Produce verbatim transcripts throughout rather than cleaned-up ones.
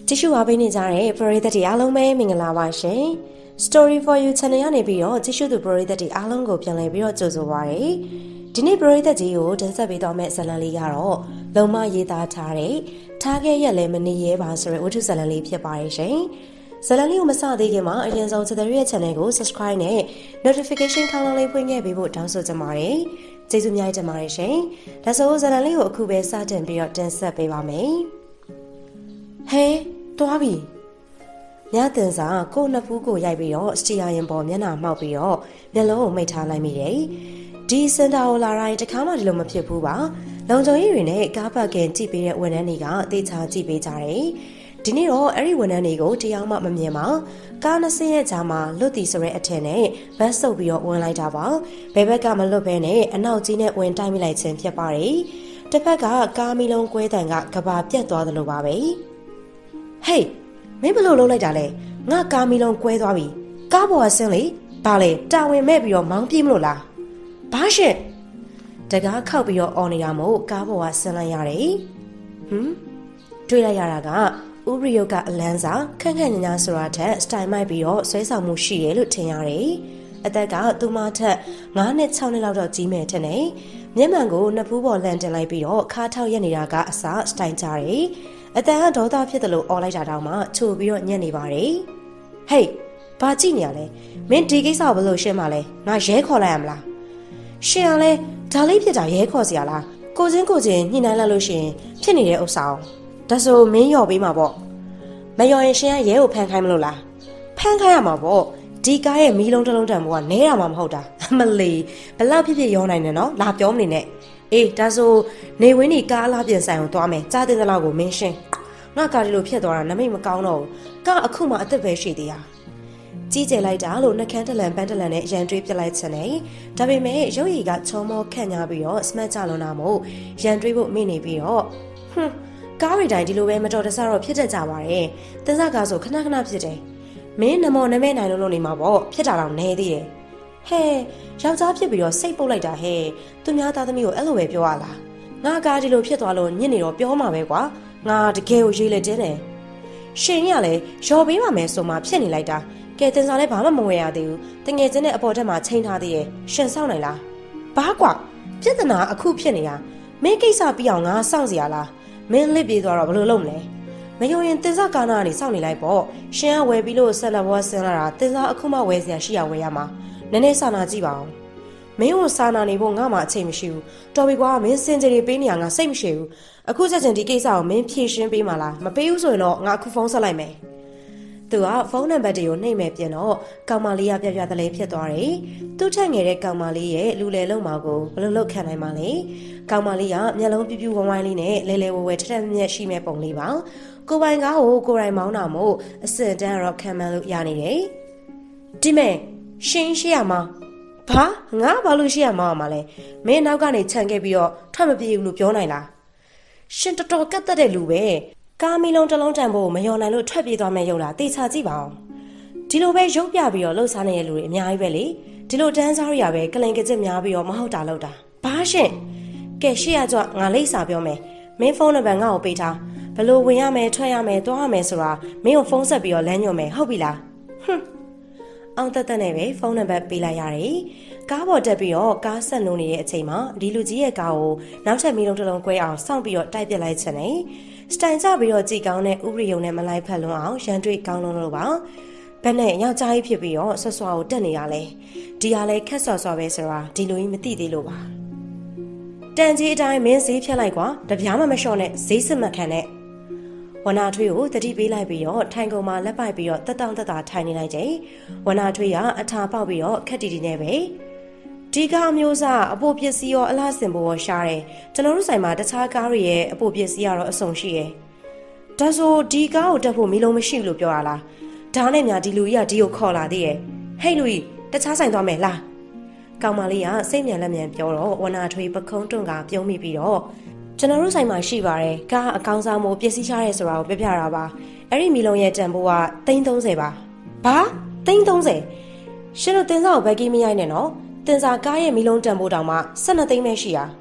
တရှိဝါပေးနေကြတဲ့ပရိသတ်တွေအားလုံးပဲမင်္ဂလာပါရှင် Story for You Channel ကနေပြီးတော့ကြည့်ရှုသူပရိသတ်တွေအားလုံးကိုပြန်လည်ပြီးတော့ကြိုဆိုပါရစေဒီနေ့ပရိသတ်ကြီးကိုတင်ဆက်ပေးတော့မယ့်ဇာတ်လမ်းလေးကတော့လုံမရေးသားထားတဲ့ထားခဲ့ရက်လည်းမနေရဲပါဆိုတဲ့ဝတ္ထုဇာတ်လမ်းလေးဖြစ်ပါရဲ့ရှင်ဇာတ်လမ်းလေးကိုမစသေးခင်မှာအရင်ဆုံးချစ်တဲ့ရဲ့ channel ကို subscribe နဲ့ notification ခေါင်းလောင်းလေးဖွင့်ခဲ့ပေးဖို့တောင်းဆိုချင်ပါတယ်ကျေးဇူးများတင်ပါတယ်ရှင်ဒါဆိုဇာတ်လမ်းလေးကိုအခုပဲစတင်ပြီးတော့တင်ဆက်ပေးပါမယ်ဟဲတွားပြီညတင်စာကိုနှစ်ဖူးကိုရိုက်ပြီးတော့စတီယာရင်ပေါ်မျက်နှာမှောက်ပြီးတော့မျက်လုံးကိုမိတ်ထားလိုက်မိတယ်ဒီစင်တာကိုလာတိုင်းတခါမှဒီလိုမဖြစ်ဘူးပါလုံခြုံရေးတွေနဲ့ကားပတ်ကင်ကြည့်ပေးတဲ့ဝန်ထမ်းတွေကအသေးချာကြည့်ပေးကြတယ်ဒီနေ့တော့အဲ့ဒီဝန်ထမ်းတွေကိုတရားမှမမြင်ပါကားနှစ်စီးရဲ့ကြားမှာလွတ်တီဆိုတဲ့အထင်နဲ့ဘတ်ဆုပ်ပြီးတော့ဝင်လိုက်တာပါဘယ်ဘက်ကမလွတ်ဘဲနဲ့အနောက်ကြီးနဲ့ဝင်တိုက်မိလိုက်ခြင်းဖြစ်ပါတယ်တစ်ဖက်ကကားမီလုံးကွဲတန်ကကဘာပြတ်သွားသလိုပါပဲဟေးမင်းဘလို့လုံးလိုက်တာလဲငါကားမီလုံးကွဲသွားပြီကားပေါ်ကဆင်းလေဘာလဲတာဝန်မဲ့ပြီးတော့မောင်းပြေးမလို့လားဘာရှင့်တကားခောက်ပြီးတော့အော်နေတာမို့ကားပေါ်ကဆင်းလိုက်ရတယ်ဟမ်တွေ့လိုက်ရတာကဥရိယုတ်ကအလန်းစာခန့်ခန့်ညာညာဆိုတာထက်စတိုင်မိုက်ပြီးတော့ဆွဲဆောင်မှုရှိတယ်လို့ထင်ရတယ်အသက်ကသူမထက်ငါးနှစ်ခြောက်နှစ်လောက်တော့ကြီးမယ်ထင်တယ်မျက်မှန်ကိုနှစ်ဖူးပေါ်လန်တင်လိုက်ပြီးတော့ခါထောက်ရက်နေတာကအစားစတိုင်ကြတယ်အတန်ကဒေါသဖြစ်တယ်လို့អော်လိုက်တာတောင်မှချိုပြီးတော့ညံ့နေပါတယ်ဟေးဘာကြည့်နေရလဲမင်းဒီကိစ္စကိုဘယ်လိုရှင်းမလဲငါရဲခေါ်လိုက်ရမလားရှင်ကလည်းဒါလေးဖြစ်တာရဲခေါ်စရာလားကိုချင်းကိုချင်းညှိနှိုင်းလိုက်လို့ရှင်ဖြစ်နေတဲ့ဥစ္စာဒါဆိုမင်းရော်ပေးမှာပေါ့မရော်ရင်ရှင်ကရဲကိုဖမ်းခိုင်းမလို့လားဖမ်းခိုင်းရမှာပေါ့ဒီကားရဲ့မီးလုံးတစ်လုံးတန်ဘောကနဲတာမှမဟုတ်တာအမလီဘလောက်ဖြစ်ဖြစ်ရောနိုင်တယ်နော်လာပြောမနေနဲ့အေးဒါဆိုနေဝင်းဒီကားအလားပြင်ဆိုင်ကိုသွားမယ်ကြားတဲ့လောက်ကိုမင်းရှင်းငါကားဒီလိုဖြစ်သွားတာနမိတ်မကောင်းတော့ဘူးကားအခုမှအသက်ပဲရှိသေးတာကြီးကျယ်လိုက်တာလို့နှကန်းတလန်ပန်းတလန်နဲ့ရန်တွေးပြလိုက်ချင်တယ်ဒါပေမဲ့ရုပ်ရည်ကချောမောခန့်ညာပြီးတော့စမတ်ကြလွန်တာမို့ရန်တွေးဖို့မိနေပြီးတော့ဟွန်းကားရီတိုင်းဒီလိုပဲမတော်တဆတော့ဖြစ်တတ်ကြပါတယ်တင်စားကားဆိုခဏခဏဖြစ်တယ်မင်းနမောနမဲနိုင်လို့လို့နေမှာပေါ့ဖြစ်တာတော့နဲသေးတယ်ဟဲယောက်ျားဖြစ်ပြီးတော့စိတ်ပုတ်လိုက်တာဟဲသူများသားသမီးကိုအဲ့လိုပဲပြောရလားငါကားဒီလိုဖြစ်သွားလို့ညစ်နေတော့ပြောမှာပဲကွာငါတကယ်ကိုရေးလက်တင်းတယ်ရှင်ကြီးကလည်းရော်ပေးပါမယ်ဆိုမှဖြစ်နေလိုက်တာကဲတင်စားလည်းဘာမှမဝယ်ရသေးဘူးတငယ်ချင်းနဲ့အပေါ်ထက်မှာချိန်ထားသေးရဲ့ရှင်စောင့်နိုင်လားဘာကွာပြဿနာအခုဖြစ်နေတာမင်းကိစ္စပြီးအောင်ငါစောင့်စီရလားမင်းလစ်ပြေးသွားတော့ဘယ်လိုလုပ်မလဲမယုံရင်တင်စားကားနာကနေစောင့်နေလိုက်ပေါ့ရှင်ကဝယ်ပြီးလို့ဆက်လက်ဘွားဆင်းလာတာတင်စားအခုမှဝယ်စရာရှိရဝယ်ရမှာနည်းနည်းစာနာကြည့်ပါဦးမင်းကိုစာနာနေဖို့ငါမှအချိန်မရှိဘူးတော်ပြီကွာမင်းစင်ကြယ်ပေးနေရငါစိတ်မရှိဘူးအခုချက်ချင်းဒီကိစ္စကိုမင်းဖြေရှင်းပေးမှလားမပေးဘူးဆိုရင်တော့ငါအခုဖုန်းဆက်လိုက်မယ်သူကဖုန်းနံပါတ်တွေကိုနှိပ်မဲ့ပြင်တော့ကောင်မလေးကပြပြတလဲဖြစ်သွားတယ်သူ့ထက်ငယ်တဲ့ကောင်မလေးရဲ့လူလေလုံးမကိုဘယ်လိုလုပ်ခံနိုင်မှာလဲကောင်မလေးကမျက်လုံးပြူးပြူးဝိုင်းဝိုင်းလေးနဲ့လဲလဲဝဲဝဲထက်ထက်မြက်ရှိမဲ့ပုံလေးပါကိုပိုင်ကားကိုကိုရိုင်မောင်းတာမို့အစင်တန်းတော့ခံမှန်းလို့ရနေတယ်ဒီမဲ့ရှင်းရှိရမှာဘာငါဘာလို့ရှိရမှာမလဲမင်းနောက်ကနေခြံခဲ့ပြီးတော့ထွက်မပြေဘူးလို့ပြောနိုင်လားရှင်တော်တော်ကတ်တဲ့လူပဲကားမီလုံးတစ်လုံးတန်ဖို့မယော်နိုင်လို့ထွက်ပြေးသွားမယ်ရုပ်လားတေချာကြည့်ပါဦးဒီလိုပဲရုပ်ပြပြီးတော့လှုပ်ရှားနေတဲ့လူတွေအများကြီးပဲလေဒီလိုတန်းစားရရပဲကလင်ကကျစ်များပြီးတော့မဟုတ်တာလုပ်တာဘာရှင်ကဲရှေ့ရကြငါလိမ့်စာပြောမယ်မင်းဖုန်းနံပါတ်ငါ့ကိုပေးထားဘယ်လိုဝင်ရမယ်ထွက်ရမယ်သွားရမယ်ဆိုတာမင်းကိုဖုန်းဆက်ပြီးတော့လမ်းညွှန်မယ်ဟုတ်ပြီလားဟွန်းအောင်တက်တက်နဲ့ပဲဖုန်းနံပါတ်ပေးလိုက်ရတယ်ကားပေါ်တက်ပြီးတော့ကားဆက်လို့နေတဲ့အချိန်မှာဒီလူကြီးရဲ့ကားကိုနောက်ထပ်မီးလုံးတစ်လုံးကွဲအောင်စောင့်ပြီးတော့တိုက်ပစ်လိုက်ချင်တယ်စတိုင်ကြပြီးတော့ကြည်ကောင်းတဲ့ဥရိယုံနဲ့မလိုက်ဖက်လွန်းအောင်ရန်တွေးကောင်းလုံးလို့ပါဘယ်နဲ့ယောက်ျားကြီးဖြစ်ပြီးတော့ဆွဆွာကိုတက်နေရလဲဒီဟာလဲခက်ဆော့ဆော့ပဲဆိုတာဒီလိုကြီးမသိသေးလို့ပါတန်ကြီးအတိုင်းမင်းဈေးဖြတ်လိုက်ကွာတပြားမှမလျှော့နဲ့ဈေးစစ်မှတ်ခံနဲ့ဝနာထွေးကိုတတိပေးလိုက်ပြီးတော့ထိုင်ကုန်မှာလက်ပိုက်ပြီးတော့တက်တောင့်တက်တာထိုင်နေလိုက်တယ်ဝနာထွေးကအထာပေါက်ပြီးတော့ခက်တီတီနဲ့ပဲဒီကားမျိုးစားအပိုပစ္စည်းရောအလားစင်ပေါ်ရောရှားတယ်ကျွန်တော်တို့ဆိုင်မှာတခြားကားတွေရဲ့အပိုပစ္စည်းကတော့အစုံရှိတယ်ဒါဆိုဒီကားကိုတက်ဖို့မီးလုံးမရှိဘူးလို့ပြောရလားဒါနဲ့များဒီလူကြီးကဒီကိုခေါ်လာသေးရဲ့ဟဲ့လူကြီးတခြားဆိုင်သွားမယ်လားကောင်မလေးကစိတ်မြန်လက်မြန်ပြောတော့ဝနာထွေးပခုံးတွန့်ကပြုံးမိပြီးတော့ကျွန်တော်တို့ဆိုင်မှာရှိပါတယ်ကားအကောင်းစားမို့ပစ္စည်းရှားရဲဆိုတာကိုပြပြတာပါအဲ့ဒီမီလုံးရဲ့တန်ဖိုးကသိန်းသုံးဆယ်ပါဘာသိန်းသုံးဆယ်ရှင်တို့တင်စားကိုဘက်ကီးမရိုက်နဲ့နော်တင်စားကားရဲ့မီလုံးတန်ဖိုးတောင်မှဆယ်နှစ်သိန်းပဲရှိတာ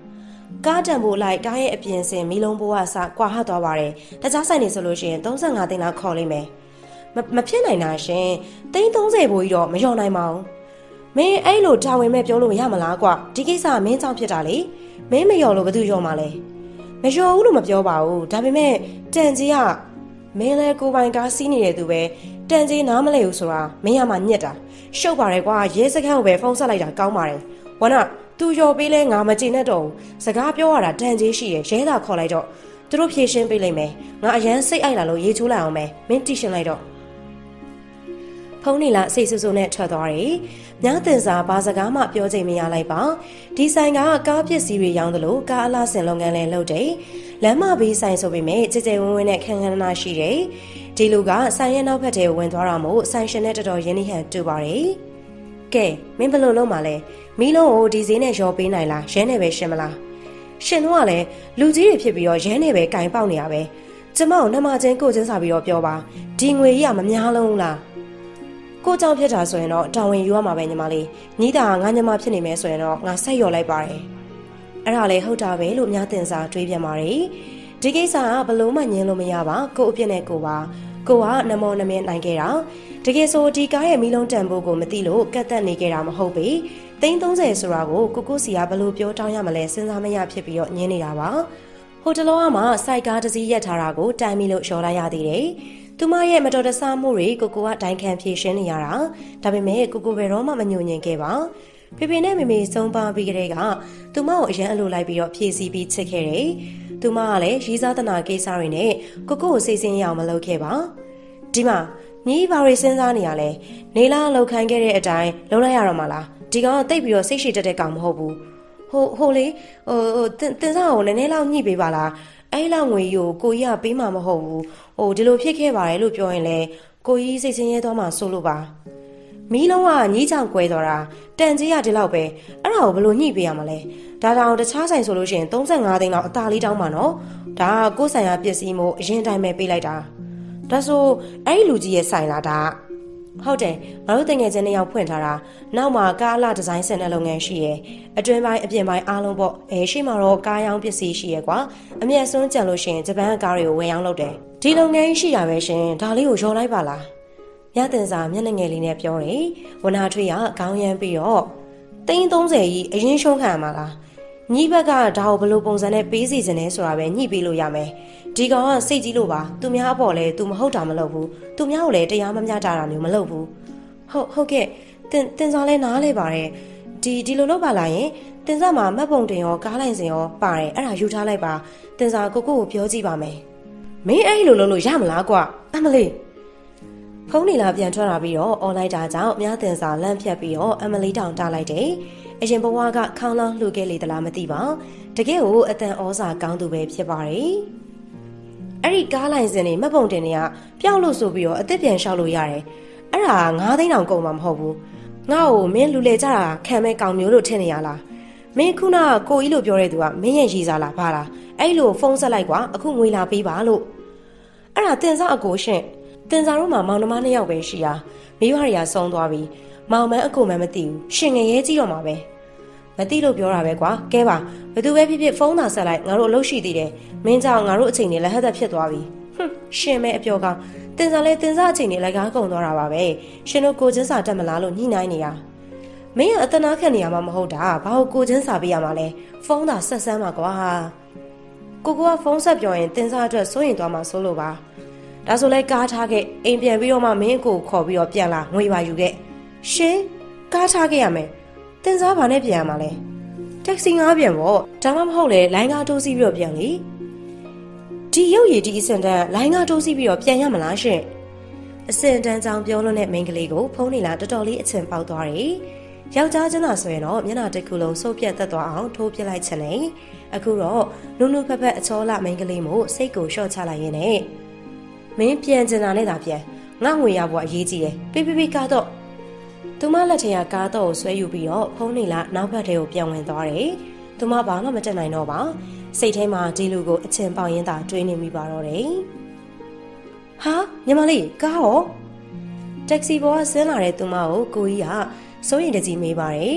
ကားတန်ဖို့လိုက်ကားရဲ့အပြင်စင်မီလုံးဘိုးကစကွာဟသွားပါတယ်တခြားဆိုင်နေဆိုလို့ရှိရင်သုံးဆယ့်ငါသိန်းလောက်ခေါ်လိမ့်မယ်မဖြစ်နိုင်တာရှင်သိန်းသုံးဆယ်ဘိုးကြီးတော့မလျော်နိုင်ပါဘူးမင်းအဲ့လိုတာဝန်မဲ့ပြောလို့ရမလားကွာဒီကိစ္စမင်းကြောင့်ဖြစ်တာလေမင်းမလျော်လို့ဘယ်သူလျော်မှာလဲမလျော်ဘူးလို့မပြောပါဘူးဒါပေမဲ့တန်ကြီးကမင်းလဲကိုပိုင်ကားစီးနေတဲ့သူပဲတန်ကြီးနားမလဲဘူးဆိုတာမင်းရမှညက်တာရှုပ်ပါတယ်ကွာရဲစခန်းကိုပဲဖုန်းဆက်လိုက်တာကောင်းပါတယ်ဝနာသူလျော်ပေးလဲငါမကြည့်နဲ့တော့စကားပြောရတာတန်ကြီးရှိရရဲသာခေါ်လိုက်တော့သူတို့ဖြေရှင်းပေးလိမ့်မယ်ငါအရန်စိတ်အိုက်လာလို့ရေးချိုးလိုက်အောင်မယ်မင်းတီးရှင်းလိုက်တော့ဖုန်းနီလာစိတ်ဆူဆူနဲ့ထွက်သွားတယ်။ညတင်စာဘာစကားမှပြောချိန်မရလိုက်ပါ။ဒီဆိုင်ကကားပစ္စည်းတွေရောင်းသလိုကားအလားစင်လုပ်ငန်းလည်းလုပ်တယ်။လမ်းမဘေးဆိုင်ဆိုပေမဲ့ကြည်ကြဲဝင်းဝင်းနဲ့ခန်းခန်းနာရှိတယ်။ဒီလူကဆိုင်ရဲ့နောက်ဘက်ထဲဝင်သွားတာမို့ဆိုင်ရှင်နဲ့တော်တော်ရင်းနှီးဟန်တူပါတယ်။ကဲမင်းဘယ်လိုလုပ်မှာလဲ။မီးလုံးကိုဒီဈေးနဲ့ရောပေးနိုင်လား။ရဲနဲ့ပဲရှင်းမလား။ရှင်တို့ကလည်းလူကြီးတွေဖြစ်ပြီးတော့ရဲနဲ့ပဲကင်ပေါက်နေရပဲ။ကျမကိုနှမချင်းကိုချင်းစာပြီးတော့ပြောပါ။ဒီငွေကြီးကမများလုံးလား။ကိုကြောင့်ဖြစ်တာဆိုရင်တော့တာဝန်ယူရမှာပဲညီမလေးညီးတာငါညီမဖြစ်နေမယ်ဆိုရင်တော့ငါဆက်ရော်လိုက်ပါတယ်အဲ့ဒါလည်းဟုတ်တာပဲလို့များတင်စာတွေးပြန်ပါတယ်ဒီကိစ္စကဘလို့မှညင်းလို့မရပါကိုအပြစ်နဲ့ကိုပါကိုကနမောနမင်းနိုင်ခဲ့တာတကယ်ဆိုဒီကားရဲ့မီးလုံးတန်ဖို့ကိုမသိလို့ကတ်သက်နေခဲ့တာမဟုတ်ပေသိန်းသုံးဆယ်ဆိုတာကိုကိုကိုစီကဘလို့ပြောတောင်းရမလဲစဉ်းစားမရဖြစ်ပြီးတော့ညင်းနေတာပါဟိုတလောကမှစိုက်ကားတစ်စီးရက်ထားတာကိုတိုင်မီလို့လျှော်လိုက်ရသေးတယ်သူမရဲ့မတော်တဆမှုတွေကိုကိုကတိုင်ခံဖြေရှင်းနေရတာဒါပေမဲ့ကိုကိုဘယ်တော့မှမညှို့ညင်ခဲ့ပါဖေဖေနဲ့မေမေဆုံးပါပြီးကလေးကသူမကိုအရန်အလိုလိုက်ပြီးတော့ဖြည့်ဆည်းပြီးချစ်ခဲ့တယ်သူမကလည်းရီးစားတနာကိစ္စတွေနဲ့ကိုကိုကိုစိတ်ဆင်းရအောင်မလုပ်ခဲ့ပါဒီမှာညီးဘာတွေစဉ်းစားနေရလဲနေလားလောက်ခိုင်းခဲ့တဲ့အတိုင်းလုံးလိုက်ရတော့မှလားဒီကောင်ကတိတ်ပြီးတော့စိတ်ရှိတတ်တဲ့ကောင်မဟုတ်ဘူးဟိုဟိုလေဟိုဟိုတင်စားကိုနည်းနည်းလောက်ညှိပေးပါလားအဲ့လောက်ငွေကိုကိုကြီးကပေးမှာမဟုတ်ဘူးဟိုဒီလိုဖြစ်ခဲ့ပါတယ်လို့ပြောရင်လေကိုကြီးစိတ်ဆင်းရဲသွားမှဆိုလို့ပါမီးလုံးကညီးချောင်ကွဲသွားတာတန်ကြီးကဒီလောက်ပဲအဲ့ဒါကိုဘယ်လိုညှိပေးရမှာလဲဒါတောင်တခြားဆိုင်ဆိုလို့ရှိရင်သုံးဆယ့်ငါသိန်းလောက်အသာလေးတောင်းပါနော်ဒါကကိုယ်ဆိုင်ရာပစ္စည်းမို့အရင်တိုင်းပဲပေးလိုက်တာဒါဆိုအဲ့ဒီလူကြီးရဲ့ဆိုင်လားဒါဟုတ်တယ်ငါတို့တငယ်ချင်းနှစ်ယောက်ဖွင့်ထားတာနောက်မှာကားအလားဒီဇိုင်းစင်တဲ့လုပ်ငန်းရှိရယ်အတွင်းပိုင်းအပြင်ပိုင်းအားလုံးပေါ့အဲရှိမှာတော့ကားရောင်းပစ္စည်းရှိရယ်ကွာအမြတ်စွန်းကြံလို့ရှိရင်ဂျပန်ကားတွေကိုဝယ်ရောင်းလုပ်တယ်ဒီလုပ်ငန်းရှိတာပဲရှင်ဒါလေးကိုရောလိုက်ပါလားမြတ်တင်စာမျက်နှာငယ်လေးနဲ့ပြောတယ်ဝနာထွေးကခေါင်းရမ်းပြီးတော့သိန်းသုံးဆယ်ကြီးအရင်ရှုံးခံရမှာလားညီဘက်ကဒါကိုဘယ်လိုပုံစံနဲ့ပေးစီစင်လဲဆိုတာပဲညှိပေးလို့ရမယ်ဒီကောင်ကစိတ်ကြီးလို့ပါသူများအပေါ်လဲသူမဟုတ်တာမလုပ်ဘူးသူများကိုလည်းတရားမမျှတာတာမျိုးမလုပ်ဘူးဟုတ်ဟုတ်ကဲ့တင်တင်စားလဲနားလဲပါတယ်ဒီဒီလိုလုပ်ပါလားယင်တင်စားမှာမှတ်ပုံတင်ရောကားလိုက်စင်ရောပါတယ်အဲ့ဒါယူထားလိုက်ပါတင်စားကိုကိုကိုပြောကြည့်ပါမယ်မင်းအဲ့လိုလုပ်လို့ရမလားကွာအမလေးဖုန်းနေလာပြန်ထွက်လာပြီးတော့အွန်လိုင်းတာကြောင့်မြားတင်စာလန့်ဖြတ်ပြီးတော့အမလီတောင်တားလိုက်တယ်အရင်ဘဝကခေါင်းလောင်းလှူခဲ့လေသလားမသိပါတကယ်ကိုအတန်ဩစာကောင်းသူပဲဖြစ်ပါတယ်အဲ့ဒီကားလိုင်းစင်တွေမှတ်ပုံတင်တွေကပျောက်လို့ဆိုပြီးတော့အသက်ပြန်လျှောက်လို့ရတယ်အဲ့ဒါငါးသိန်းတောင်ကုန်မှာမဟုတ်ဘူးငါ့ကိုမင်းလူလေကြတာခံမဲ့ကောင်မျိုးလို့ထင်နေရလားမင်းခုနကကိုကြီးလို့ပြောတဲ့သူကမင်းရဲ့ရည်စားလားဘာလားအဲ့လိုဖုန်းဆက်လိုက်ကွာအခုငွေလာပေးပါလို့အဲ့ဒါတင်စားအကိုရှင့်တင်စားတို့မှာမောင်နှမနှစ်ယောက်ပဲရှိတာမိဘတွေကဆုံးသွားပြီမောင်မန်းအကိုမန်းမသိဘူးရှင်ငရဲကြီးတော့မှာပဲမသိလို့ပြောတာပဲကွာကဲပါဘယ်သူပဲဖြစ်ဖြစ်ဖုန်းသာဆက်လိုက်ငါတို့အလုပ်ရှိသေးတယ်မင်းကြောင့်ငါတို့အချိန်တွေလက်ဟက်သက်ဖြစ်သွားပြီဟွန်းရှင်မဲအပြောကောင်းတင်စားလဲတင်စားအချိန်တွေလက်ကားကုန်သွားတာပါပဲရှင်တို့ကိုချင်းစာတက်မလားလို့ညှိနှိုင်းနေရမင်းကအတနာခံနေရမှာမဟုတ်တာဘာလို့ကိုချင်းစာပေးရမှာလဲဖုန်းသာဆက်ဆန်းမှာကွာကိုကိုကဖုန်းဆက်ပြောရင်တင်စားအတွက်စိုးရင်သွားမှာစိုးလို့ပါဒါဆိုလဲကားထားခဲ့အိမ်ပြန်ပြီးတော့မှမင်းအကိုခေါ်ပြီးတော့ပြန်လာငွေပါယူခဲ့ရှင်ကားထားခဲ့ရမယ်တင်စားဘာနဲ့ပြန်ရမှာလဲတက္ကစီငါးပြန်ပေါ့ဒါမှမဟုတ်လေလိုင်းကားတိုးစီးပြီးတော့ပြန်လေဒီရုပ်ရည်ဒီအစင်တန်းလိုင်းကားတိုးစီးပြီးတော့ပြန်ရမလားရှင်အစင်တန်းကြောင်ပြောလို့နဲ့မိန်းကလေးကိုဖုန်းနေလာတော်တော်လေးအချင်ပေါက်သွားတယ်ယောက်ျားချင်းသာဆိုရင်တော့မျက်နှာတစ်ခုလုံးစုပ်ပြတ်သက်သွားအောင်ထိုးပြလိုက်ချင်တယ်အခုတော့နုနုဖက်ဖက်အချောလာမိန်းကလေးမို့စိတ်ကိုလျှော့ချလိုက်ရင်းနဲ့မင်းပြန်ကျင်တာနဲ့သာပြန်ငါငွေရဖို့အရေးကြီးတယ်ပြပြပြကားတော့သူမလက်ထဲကကားတော့ကိုဆွဲယူပြီးတော့ဖုန်းနေလာနောက်ဘက်ထဲကိုပြန်ဝင်သွားတယ်သူမဘာမှမတက်နိုင်တော့ပါစိတ်ထဲမှာဒီလူကိုအချင်ပေါင်ရင်းသာတွေးနေမိပါတော့တယ်ဟာညီမလေးကားရောတက္ကစီဘောကဆင်းလာတဲ့သူမကိုကိုကြီးကစိုးရင်တကြီးမေးပါတယ်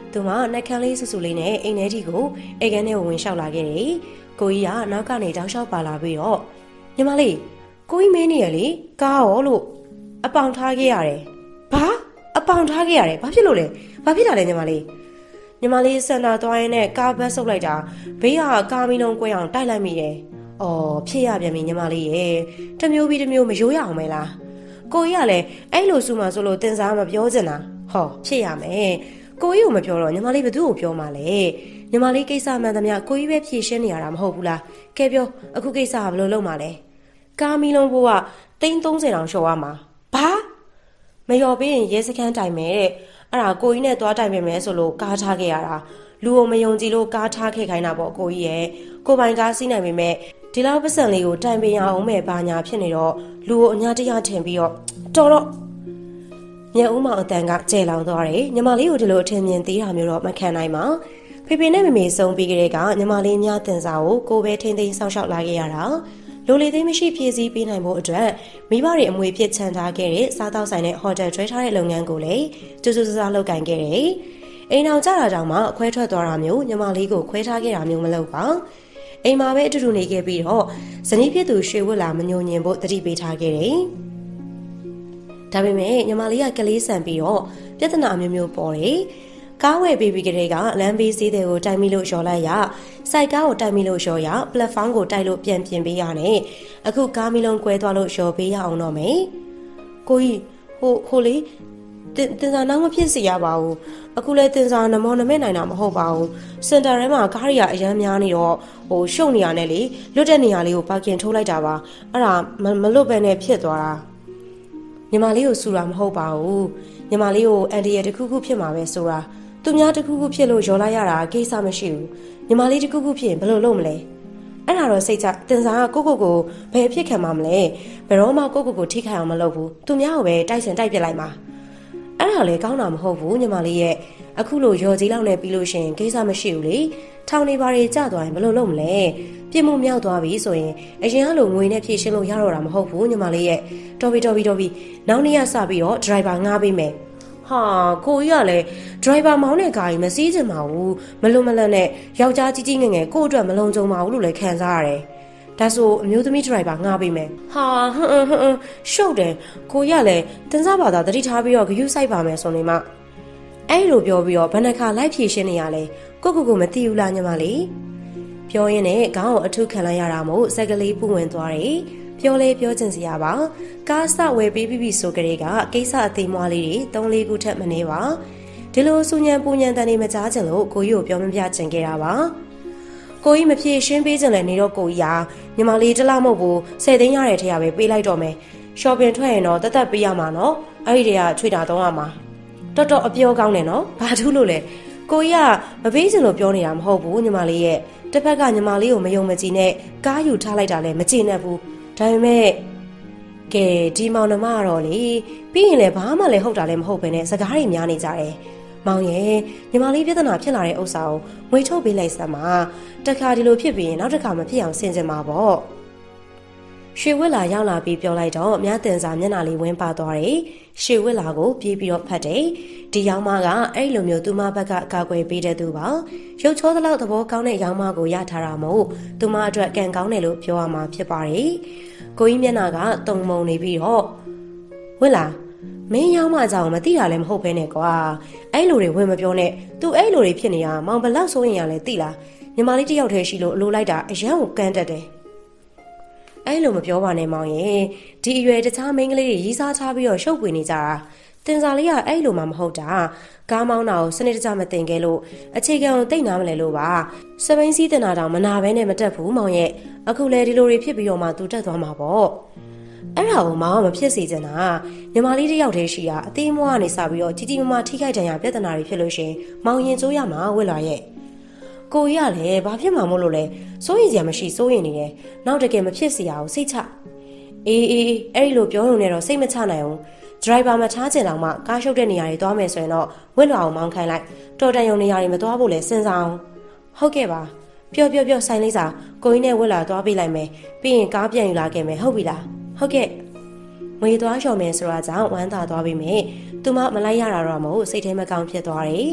သူမနှက်ခမ်းလေးဆူဆူလေးနဲ့အိမ်ထဲကြီးကိုအိမ်ခန်းထဲဝင်လျှောက်လာခဲ့တယ်ကိုကြီးကနောက်ကနေတောက်လျှောက်ပါလာပြီးတော့ညီမလေးကိုကြီးမင်းနေရလေကားရောလို့အပေါင်ထားခဲ့ရတယ်ဘာအပေါင်ထားခဲ့ရတယ်ဘာဖြစ်လို့လဲဘာဖြစ်တာလဲညီမလေးညီမလေးစင်တာသွားရင်နဲ့ကားဘတ်ဆုပ်လိုက်တာဘေးကကားမီလုံးကွဲအောင်တိုက်လိုက်မိတယ်အော်ဖြစ်ရပြန်ပြီညီမလေးရဲ့တမျိုးပြီးတမျိုးမရိုးရအောင်မဲလားကိုကြီးကလည်းအဲ့လိုစူမှဆိုလို့တင်စားမပြောချင်တာဟောဖြစ်ရမယ်ကိုကြီးကိုမပြောတော့ညီမလေးဘသူ့ကိုပြောမှလဲညီမလေးကိစ္စမှန်သမျှကိုကြီးပဲဖြေရှင်းနေရတာမဟုတ်ဘူးလားကဲပြောအခုကိစ္စကဘယ်လိုလုပ်မှလဲကားမီလုံးဘိုးကတိန်းသုံးဆယ်တောင်လျှော်ရမှာဘာမလျော်ပြီးရင်ရဲစခန်းတိုင်မယ်တဲ့အဲ့ဒါကိုကြီးနဲ့သွားတိုင်ပေးမယ်ဆိုလို့ကားထားခဲ့ရတာလူကိုမယုံကြည်လို့ကားထားခဲ့ခိုင်းတာပေါ့ကိုကြီးရဲ့ကိုပိုင်ကားစီးနိုင်ပေမဲ့ဒီလောက်ပတ်စံလေးကိုတိုင်ပေးရအောင်မဲ့ဘာညာဖြစ်နေတော့လူကိုအညာတရားထင်ပြီးတော့တော်တော့မြတ်ဦးမောင်အတန်ကကျဲလောင်သွားတယ်ညီမလေးကိုဒီလိုအထင်မြင်သေးတာမျိုးတော့မခံနိုင်ပါဖေဖေနဲ့မေမေဆုံးပြီးကြတဲ့ကညီမလေးများတင်စားကိုကိုပဲထိန်းသိမ်းဆောက်ရှောက်လာခဲ့ရတာလိုလေသိမရှိဖြည့်ဆည်းပေးနိုင်ဖို့အတွက်မိဘတွေအမွေဖြစ်ချန်ထားခဲ့တဲ့စားတောက်ဆိုင်နဲ့ဟိုတယ်ထွဲထားတဲ့လုပ်ငန်းကိုလည်းကျူးကျူးဆဆလုပ်ကင်ခဲ့တယ်အိမ်အောင်ကြတာကြောင့်မှအခွဲထွက်သွားတာမျိုးညီမလေးကိုခွဲထားခဲ့တာမျိုးမလုပ်ပါအိမ်မှာပဲအတူတူနေခဲ့ပြီးတော့ဇနီးဖြစ်သူရွှေဝတ်လာမညိုညင်ဖို့တတိပေးထားခဲ့တယ်ဒါပေမဲ့ညီမလေးကကလေးဆန်ပြီးတော့ပြဿနာမျိုးမျိုးပေါ်တယ်ကားဝယ်ပေးပြီးကြတဲ့ကလမ်းဘေးစည်းတွေကိုတိုက်မိလို့လျှော်လိုက်ရစိုက်ကားကိုတိုက်မိလို့လျှော်ရပလက်ဖောင်းကိုတိုက်လို့ပြန်ပြင်ပေးရနဲ့အခုကားမီလုံးကွဲသွားလို့လျှော်ပေးရအောင်တော့မယ်ကိုကြီးဟိုဟိုလေတင်တင်စားနောက်မဖြစ်စီရပါဘူးအခုလဲတင်စားနမောနမဲ့နိုင်တာမဟုတ်ပါဘူးစင်တာထဲမှာကားတွေကအရန်များနေတော့ဟိုရှုပ်နေရနဲ့လေလွတ်တဲ့နေရာလေးကိုပါကင်ထိုးလိုက်တာပါအဲ့ဒါမလွတ်ပဲနဲ့ဖြစ်သွားတာညီမလေးကိုစူတာမဟုတ်ပါဘူးညီမလေးကိုအန်ဒီရဲ့တခုခုဖြစ်မှာပဲဆိုတာသူများတခုခုဖြစ်လို့ရောလိုက်ရတာကိစ္စမရှိဘူးညီမလေးတခုခုဖြစ်ရင်ဘယ်လိုလုပ်မလဲအဲ့ဒါတော့စိတ်ချတင်စားကကိုကိုကိုဘယ်ဖြစ်ခံမှာမလဲဘယ်တော့မှကိုကိုကိုထိခိုက်အောင်မလုပ်ဘူးသူများကိုပဲတိုက်စင်တိုက်ပြစ်လိုက်မှာအဲ့ဒါလေကောင်းတာမဟုတ်ဘူးညီမလေးရဲ့အခုလိုရော်ကြီးလောက်နဲ့ပြီးလို့ရှိရင်ကိစ္စမရှိဘူးလေထောင်နေပါတွေကြသွားရင်ဘယ်လိုလုပ်မလဲပြစ်မှုမြောက်သွားပြီဆိုရင်အရင်ကလိုငွေနဲ့ဖြည့်ရှင်းလို့ရတော့တာမဟုတ်ဘူးညီမလေးရဲ့တော်ပြီတော်ပြီတော်ပြီနောက်နေ့ကစပြီးတော့ဒရိုင်ဘာငှားပေးမယ်ဟာကိုကြီးကလည်းဒရိုင်ဘာမောင်းတဲ့ကားကြီးမစီးချင်ပါဘူးမလွန်မလန့်နဲ့ယောက်ျားကြီးကြီးငယ်ငယ်ကို့အတွက်မလုံခြုံပါဘူးလို့လည်းခံစားရတယ်ဒါဆိုအမျိုးသမီးဒရိုင်ဘာငှားပေးမယ်ဟာဟွန်းဟွန်းဟွန်းရှုပ်တယ်ကိုကြီးကလည်းတင်စားပါတာတတိထားပြီးတော့ဂယုစိုက်ပါမယ်ဆိုနေမှအဲ့လိုပြောပြီးတော့ဘယ်နှခါလိုက်ဖြည့်ရှင်းနေရလဲကိုကိုကိုမသိဘူးလားညီမလေးပြောရင်းနဲ့ခေါင်းကိုအထုခံလိုက်ရတာမို့စက်ကလေးပူဝင်သွားတယ်ပြောလဲပြောချင်စရာပါကားစဝယ်ပေးပြီးပြီဆိုကြတဲ့ကကိစ္စအသေးမွားလေးတွေသုံးလေးခုထက်မနေပါဒီလိုစူညံပူညံတန်နေမကြားချင်လို့ကိုကြီးကိုပြောမပြချင်ခဲ့တာပါကိုကြီးမဖြေရှင်းပေးချင်လဲနေတော့ကိုကြီးဟာညီမလေးတလားမဟုတ်ဘူးဆယ်သိန်းရတဲ့ထက်ရပဲပေးလိုက်တော့မယ်ရှော့ပင်ထွက်ရင်တော့တသက်ပေးရမှာနော်အဲ့ဒီတည်းကချွေတာတော့ရမှာတော်တော်အပြောကောင်းတယ်နော်ဘာထူးလို့လဲကိုကြီးကမပေးချင်လို့ပြောနေတာမဟုတ်ဘူးညီမလေးရဲ့တစ်ဖက်ကညီမလေးကိုမယုံမကြည်နဲ့ကားယူထားလိုက်တာလည်းမကြည်နဲ့ဘူးဒါပေမဲ့ကဲဒီမောင်နှမကတော့လေပြီးရင်လည်းဘာမှလည်းဟုတ်တာလည်းမဟုတ်ပဲနဲ့စကားတွေများနေကြတယ်မောင်ရဲ့ညီမလေးပြဿနာဖြစ်လာတဲ့ဥစ္စာကိုငွေထုတ်ပေးလိုက်စမ်းပါတခါဒီလိုဖြစ်ပြီးရင်နောက်တစ်ခါမဖြစ်အောင်ဆင်ခြင်ပါပေါ့ရွှေဝစ်လာရောက်လာပြီးပြောလိုက်တော့မြတ်တင်စာမျက်နှာလေးဝင်းပါသွားတယ်ရွှေဝစ်လာကိုပြေးပြီးတော့ဖတ်တယ်ဒီရောင်မကအဲ့လိုမျိုးသူမဘက်ကကာကွယ်ပေးတဲ့သူပါရုပ်ချောသလောက်သဘောကောင်းတဲ့ရောင်မကိုရထားတာမို့သူမအတွက်ကံကောင်းတယ်လို့ပြောရမှာဖြစ်ပါတယ်ကိုကြီးမျက်နှာကတုံမုံနေပြီးတော့ဝစ်လာမင်းရောင်မကြောင်မသိတာလည်းမဟုတ်ဘဲနဲ့ကွာအဲ့လိုတွေဝင်မပြောနဲ့သူအဲ့လိုတွေဖြစ်နေတာမောင်ဘလောက်ဆိုရင်ရလဲသိလားညီမလေးတယောက်တည်းရှိလို့အလိုလိုက်တာအရန်ကိုကန်းတက်တယ်အဲ့လိုမပြောပါနဲ့မောင်ရဲ့ဒီအရွယ်တခြားမိန်းကလေးတွေရီးစားချပြီးတော့ရှုပ်ပွေနေကြတာတင်စာလေးကအဲ့လိုမှမဟုတ်တာကားမောင်းတာကိုစနစ်တကျမတင်ခဲ့လို့အခြေခံကိုတိတ်နာမလဲလို့ပါစပိန်စီးတင်တာတောင်မနာဘဲနဲ့မတက်ဘူးမောင်ရဲ့အခုလဲဒီလိုတွေဖြစ်ပြီးတော့မှသူတက်သွားမှာပေါ့အဲ့ဒါကိုမောင်ကမဖြစ်စေချင်တာညီမလေးတယောက်တည်းရှိတာအသေးမွားကနေစပြီးတော့ကြီးကြီးမားမားထိခိုက်ဒဏ်ရာပြဿနာတွေဖြစ်လို့ရှင်မောင်ရင်စိုးရမှာဝစ်လာရဲ့ကိုကြီးကလည်းဘာဖြစ်မှာမို့လို့လဲစိုးရင်စရာမရှိစိုးရင်နေတယ်နောက်တကယ်မဖြစ်စရာကိုစိတ်ချအေးအေးအဲ့ဒီလိုပြောရုံနဲ့တော့စိတ်မချနိုင်ဘူးဒရိုင်ဘာမထားချင်တော့မှကားရှုပ်တဲ့နေရာတွေသွားမယ်ဆိုရင်တော့ဝစ်လာအောင်မောင်းခိုင်းလိုက်တော်တန်ရုံနေရာတွေမသွားဖို့လဲစဉ်းစားအောင်ဟုတ်ကဲ့ပါပျော့ပျော့ပျော့ဆိုင်လေးစာကိုကြီးနဲ့ဝစ်လာသွားပေးလိုက်မယ်ပြီးရင်ကားပြန်ယူလာခဲ့မယ်ဟုတ်ပြီလားဟုတ်ကဲ့ငွေသွားလျှော်မယ်ဆိုတာကြောင့်ဝမ်းသာသွားပြီမယ်သူမမလိုက်ရတာတော့မဟုတ်စိတ်ထဲမကောင်းဖြစ်သွားတယ်ဟ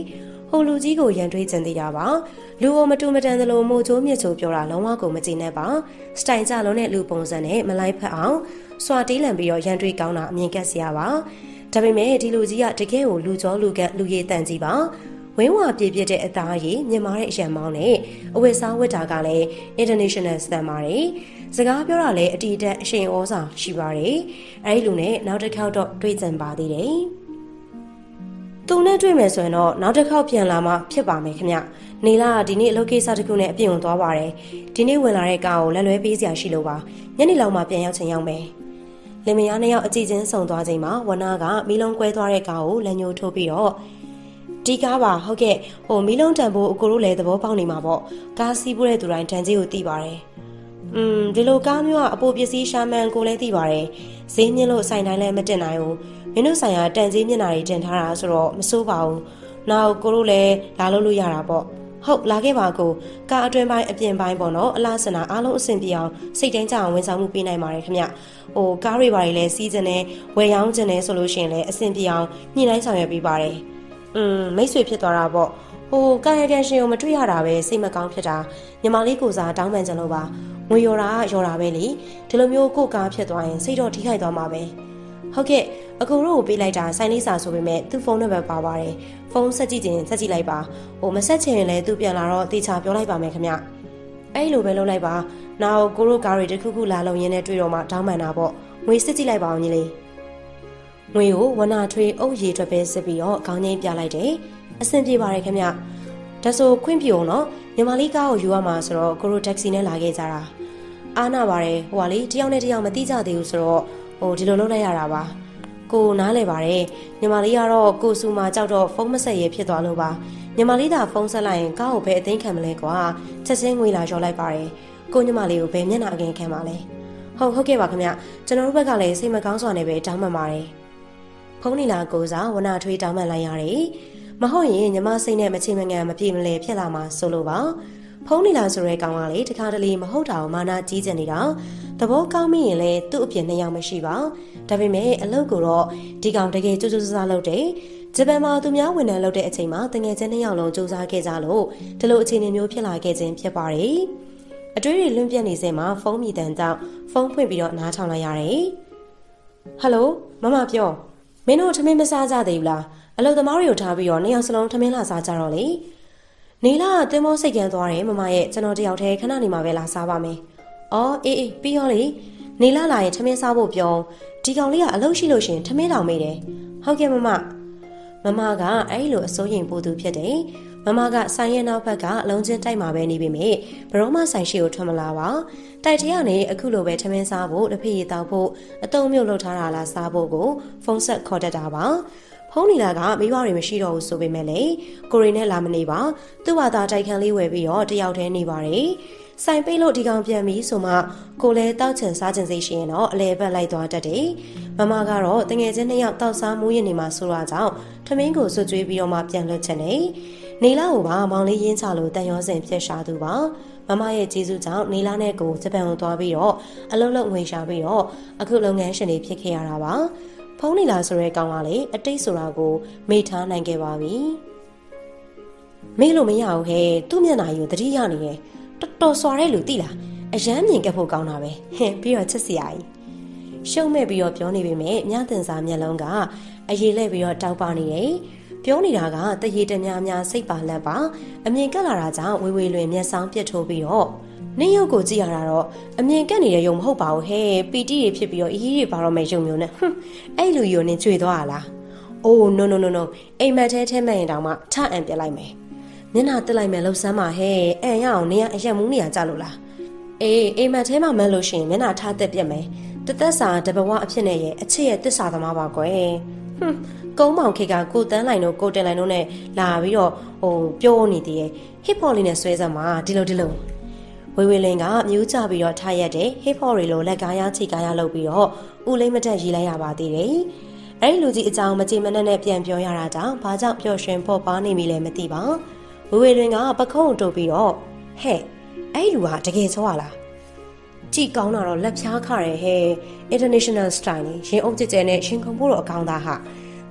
ဟိုလူကြီးကိုရန်တွေးကျင်သေးတာပါလူကိုမတူမတန်သလိုမို့ချိုးမြစ်ချိုးပြောတာလုံးဝကိုမကြည့်နဲ့ပါစတိုင်ကြလုံးနဲ့လူပုံစံနဲ့မလိုက်ဖက်အောင်စွာတေးလံပြီးတော့ရန်တွေးကောင်းတာအမြင်ကက်စရာပါဒါပေမဲ့ဒီလူကြီးကတကယ်ကိုလူကြောလူကလူရည်တန်ကြီးပါဝင်းဝါပြည့်ပြည့်တဲ့အသားရည်မြင်မာတဲ့အရံမောင်းနဲ့အဝတ်စားဝတ်တာကလည်း international standard စကားပြောတာလည်းအတီးတက်အရှင်ဩစာရှိပါတယ်အဲဒီလူနဲ့နောက်တစ်ခေါက်တော့တွေ့ကြံပါသေးတယ်သူနဲ့တွေ့မယ်ဆိုရင်တော့နောက်တစ်ခေါက်ပြန်လာမှဖြစ်ပါမယ်ခင်ဗျနေလာဒီနေ့အလုပ်ကိစ္စတစ်ခုနဲ့အပြင်ဝင်သွားပါတယ်ဒီနေ့ဝင်လာတဲ့ကားကိုလက်လွဲပေးစရာရှိလို့ပါညနေလောက်မှပြန်ရောက်ချင်ရောက်မယ်လင်မယားနှစ်ယောက်အကြည့်ချင်းဆုံသွားချိန်မှာဝနာကမီးလုံးကွဲသွားတဲ့ကားကိုလက်ညှိုးထိုးပြီးတော့ဒီကားပါဟုတ်ကဲ့ဟိုမီးလုံးတန်ဖို့အကိုတို့လည်းသဘောပေါက်နေမှာပေါ့ကားစီးဖို့တဲ့သူတိုင်းတန်ကြီးကိုသိပါတယ်อืมဒီလိုကားမျိုးကအပိုပစ္စည်းရှာမှန်ကိုလည်းသိပါတယ်ဈေးမြင့်လို့ဆိုင်တိုင်းလည်းမတင်နိုင်ဘူးမင်းတို့ဆိုင်ရာတန်ကြီးမျက်နှာတွေတင်ထားတာဆိုတော့မစိုးပါဘူးနောက်ကိုတို့လည်းလာလို့လို့ရတာပေါ့ဟုတ်လာခဲ့ပါကိုကားအတွင်းပိုင်းအပြင်ပိုင်းပေါ့နော်အလားစနာအားလုံးအဆင်ပြေအောင်စိတ်တိုင်းကြအောင်ဝန်ဆောင်မှုပေးနိုင်ပါတယ်ခင်ဗျဟိုကားတွေဘာတွေလည်းစီးကျင်နေဝယ်ရောင်းကျင်နေဆိုလို့ရှိရင်လည်းအဆင်ပြေအောင်ညှိနှိုင်းဆောင်ရွက်ပေးပါတယ်อืมမိတ်ဆွေဖြစ်သွားတာပေါ့ဟိုကာယကံရှင်ကိုမတွေ့ရတာပဲစိတ်မကောင်းဖြစ်တာညီမလေးကိုစားတောင်းပန်ကြလို့ပါငွေရော်တာရော်တာပဲလေဒီလိုမျိုးကိုကားဖြစ်သွားရင်စိတ်တော့ထိခိုက်သွားမှာပဲဟုတ်ကဲ့အကူတို့ကိုပေးလိုက်တာဆိုင်လေးစာဆိုပေမဲ့သူ့ဖုန်းနံပါတ်ပါပါတယ်ဖုန်းဆက်ကြည့်ခြင်းဆက်ကြည့်လိုက်ပါဟိုမဆက်ချင်ရင်လည်းသူပြန်လာတော့တေချာပြောလိုက်ပါမယ်ခင်ဗျအဲ့လိုပဲလုပ်လိုက်ပါနောက်ကိုတို့ကားတွေတစ်ခုခုလာလုံရင်းနဲ့တွေ့တော့မှတောင်းပန်တာပေါ့ငွေစစ်ကြည့်လိုက်ပါအောင်ညီလေးငွေကိုဝနာထွေးအုပ်ရည်အတွက်ပဲစစ်ပြီးတော့ခေါင်းငိမ့်ပြလိုက်တယ်အဆင်ပြေပါတယ်ခင်ဗျဒါဆိုခွင့်ပြုအောင်နော်ညီမလေးကားကိုယူရမှာဆိုတော့ကိုတို့တက္ကစီနဲ့လာခဲ့ကြတာအားနာပါတယ်ဟိုကလေတယောက်နဲ့တယောက်မသိကြသေးဘူးဆိုတော့ဟိုဒီလိုလုပ်လိုက်ရတာပါကိုနားလဲပါတယ်ညီမလေးကတော့ကိုစုမာကြောက်တော့ဖုန်းမဆက်ရဖြစ်သွားလို့ပါညီမလေးသာဖုန်းဆက်လိုက်ရင်ကားကိုဘယ်အသိခံမလဲကွာချက်ချင်းငွေလာလျှော်လိုက်ပါတယ်ကိုညီမလေးကိုဘယ်မျက်နှာအကင်ခံပါလဲဟုတ်ဟုတ်ကဲ့ပါခင်ဗျကျွန်တော်တို့ဘက်ကလည်းစိတ်မကောင်းစွာနဲ့ပဲတောင်းပန်ပါတယ်ဖုန်းနီလာကိုစားဝနာထွေးတောင်းပန်လိုက်ရတယ်မဟုတ်ရင်ညီမစိတ်နဲ့မချင်မငံမပြေမလဲဖြစ်လာမှာဆိုလို့ပါဖုန်းနီလာဆိုတဲ့ကောင်ကလေတခါတလေမဟုတ်တာကိုမာနာကြီးကျင်နေတာသဘောကောင်းမိရင်လည်းသူ့အပြင်နှစ်ယောက်မရှိပါဒါပေမဲ့အလုပ်ကိုတော့ဒီကောင်တကယ်ကြိုးကြိုးစားလုပ်တယ်ဂျပန်မှာသူများဝန်ထမ်းလုပ်တဲ့အချိန်မှာတငယ်ချင်းနှစ်ယောက်လုံးစူးစမ်းခဲ့ကြလို့ဒီလိုအခြေအနေမျိုးဖြစ်လာခဲ့ခြင်းဖြစ်ပါတယ်အတွေ့အလွန်ပြတ်နေစမှာဖုန်းမြည်တမ်းကြောင့်ဖုန်းဖွင့်ပြီးတော့နားထောင်လိုက်ရတယ်ဟယ်လိုမမပြောမင်းတို့ထမင်းမစားကြသေးဘူးလားအလုပ်သမားတွေကိုထားပြီးတော့နှစ်ယောက်စလုံးထမင်းလာစားကြတော့လေနေလာတင်မောစိတ်ကန်းသွားတယ်မမရဲ့ကျွန်တော်တယောက်တည်းခဏနေမှာပဲလာစားပါမယ်။အော်အေးအေးပြီးရောလေနေလာလာရင်ထမင်းစားဖို့ပြောဒီကောင်လေးကအလုပ်ရှိလို့ရှင်ထမင်းတောင်မေးတယ်။ဟုတ်ကဲ့မမမမကအဲ့လိုအစိုးရင်ပို့သူဖြစ်တယ်။မမကဆိုင်ရဲ့နောက်ဘက်ကအလုံးချင်းတိုက်မှာပဲနေပြီမေဘရောမဆိုင်ရှိကိုထွက်မလာပါ။တိုက်ထဲကနေအခုလိုပဲထမင်းစားဖို့တစ်ဖက်ရည်တောက်ဖို့အတုံးမြုပ်လုပ်ထားတာလားစားဖို့ကိုဖုန်းဆက်ခေါ်တတ်တာပါ။ဖုန်းနီလာကမိဘတွေမရှိတော့ဘူးဆိုပေမဲ့လေကိုရီနဲ့လာမနေပါသူ့ဘာသာတိုက်ခန်းလေးဝယ်ပြီးတော့တယောက်တည်းနေပါတယ်ဆိုင်ပိတ်လို့ဒီကောင်ပြန်ပြီးဆိုမှကိုလည်းတောက်ချင်စားချင်စိတ်ရှိရင်တော့အလဲဘက်လိုက်သွားတတ်တယ်မမကတော့တငယ်ချင်းနှစ်ယောက်တောက်စားမိုးရင်နေမှာဆိုတော့ကြောင့်ထမင်းကိုဆွကျွေးပြီးတော့မှပြန်လွတ်ချင်တယ်နေလာကိုပါမောင်လေးရင်းချလို့တန်ရောစင်ဖြစ်ရှာသူပါမမရဲ့ကျေးဇူးကြောင့်နေလာနဲ့ကိုဂျပန်ကိုသွားပြီးတော့အလုံးလုံးငွေရှာပြီးတော့အခုလုပ်ငန်းရှင်တွေဖြစ်ခဲ့ရတာပါဖုန်းနီလာဆိုတဲ့ကောင်ကလေအတိတ်ဆိုတာကိုမေ့ထားနိုင်ခဲ့ပါပြီမေ့လို့မရဘူးဟဲ့သူ့မျက်နှာကြီးကိုတတိယနေတယ်တော်တော်စွာတဲ့လူသိလားအရန်မြင်ကပ်ဖို့ကောင်းတာပဲဟင်ပြီးတော့ချစ်စရာကြီးရှုံ့မဲ့ပြီးတော့ပြောနေပေမဲ့မြတင်စာမျက်လုံးကအရေးလဲပြီးတော့တောက်ပနေတယ်ပြောနေတာကတရေတများများစိတ်ပါလက်ပါအမြင်ကပ်လာတာကြောင့်ဝေဝေလွင်မျက်စောင်းပြစ်ထိုးပြီးတော့နင်းရုပ်ကိုကြည့်ရတာတော့အမြင်ကက်နေတဲ့ရုံမဟုတ်ပါဘူးဟဲ့ပီတီတွေဖြစ်ပြီးတော့အကြီးတွေပါတော့မယ်ရုံမျိုးနဲ့ဟွန်းအဲ့လူယိုနင်းကျွေသွားတာလားအိုး no no no no အိမ်မက်ထဲထဲမဲ့ရင်တောင်မှထအံပြက်လိုက်မယ်မျက်နှာတက်လိုက်မယ်လှုပ်ဆမ်းပါဟဲ့အန်ရအောင်နင်းကအရက်မူးနေရကြလို့လားအေးအိမ်မက်ထဲမှာမက်လို့ရှိရင်မျက်နှာထားတက်ပြက်မယ်တသက်စာတဘဝအဖြစ်နဲ့ရဲ့အချစ်ရဲ့တစ္ဆာသမားပါကွယ်ဟွန်းကုန်းမောင်ခေကကိုတန်းလိုက်တို့ကိုတင်လိုက်တို့နဲ့လာပြီးတော့ဟိုပြောနေတည်းရဲ့ဟစ်ပေါ်လေးနဲ့ဆွဲစမ်းမှာဒီလိုဒီလိုဝေဝေလင်းကမြူးချပြီးတော့ထားရက်တဲ့ဟစ်ဖော်ရီလိုလက်ကားရချိကားရလုပ်ပြီးတော့ဦးလိမ့်မတက်ရေးလိုက်ရပါသေးတယ်။အဲဒီလူကြီးအကြောင်းမကြည်မနှက်နဲ့ပြန်ပြောရတာကြောင့်ဘာကြောင့်ပျော်ရွှင်ဖို့ပါနေမိလဲမသိပါ။ဝေဝေလင်းကပခုံးတုပ်ပြီးတော့ဟဲ့အဲ့လူကတကယ်ချောရလား။ကြည်ကောင်းတာတော့လက်ဖြားခရဲဟဲ့ international style နဲ့ရင်အုပ်ကြဲကြဲနဲ့ရှင်ခုံဖို့တော့အကောင်းသားဟာတ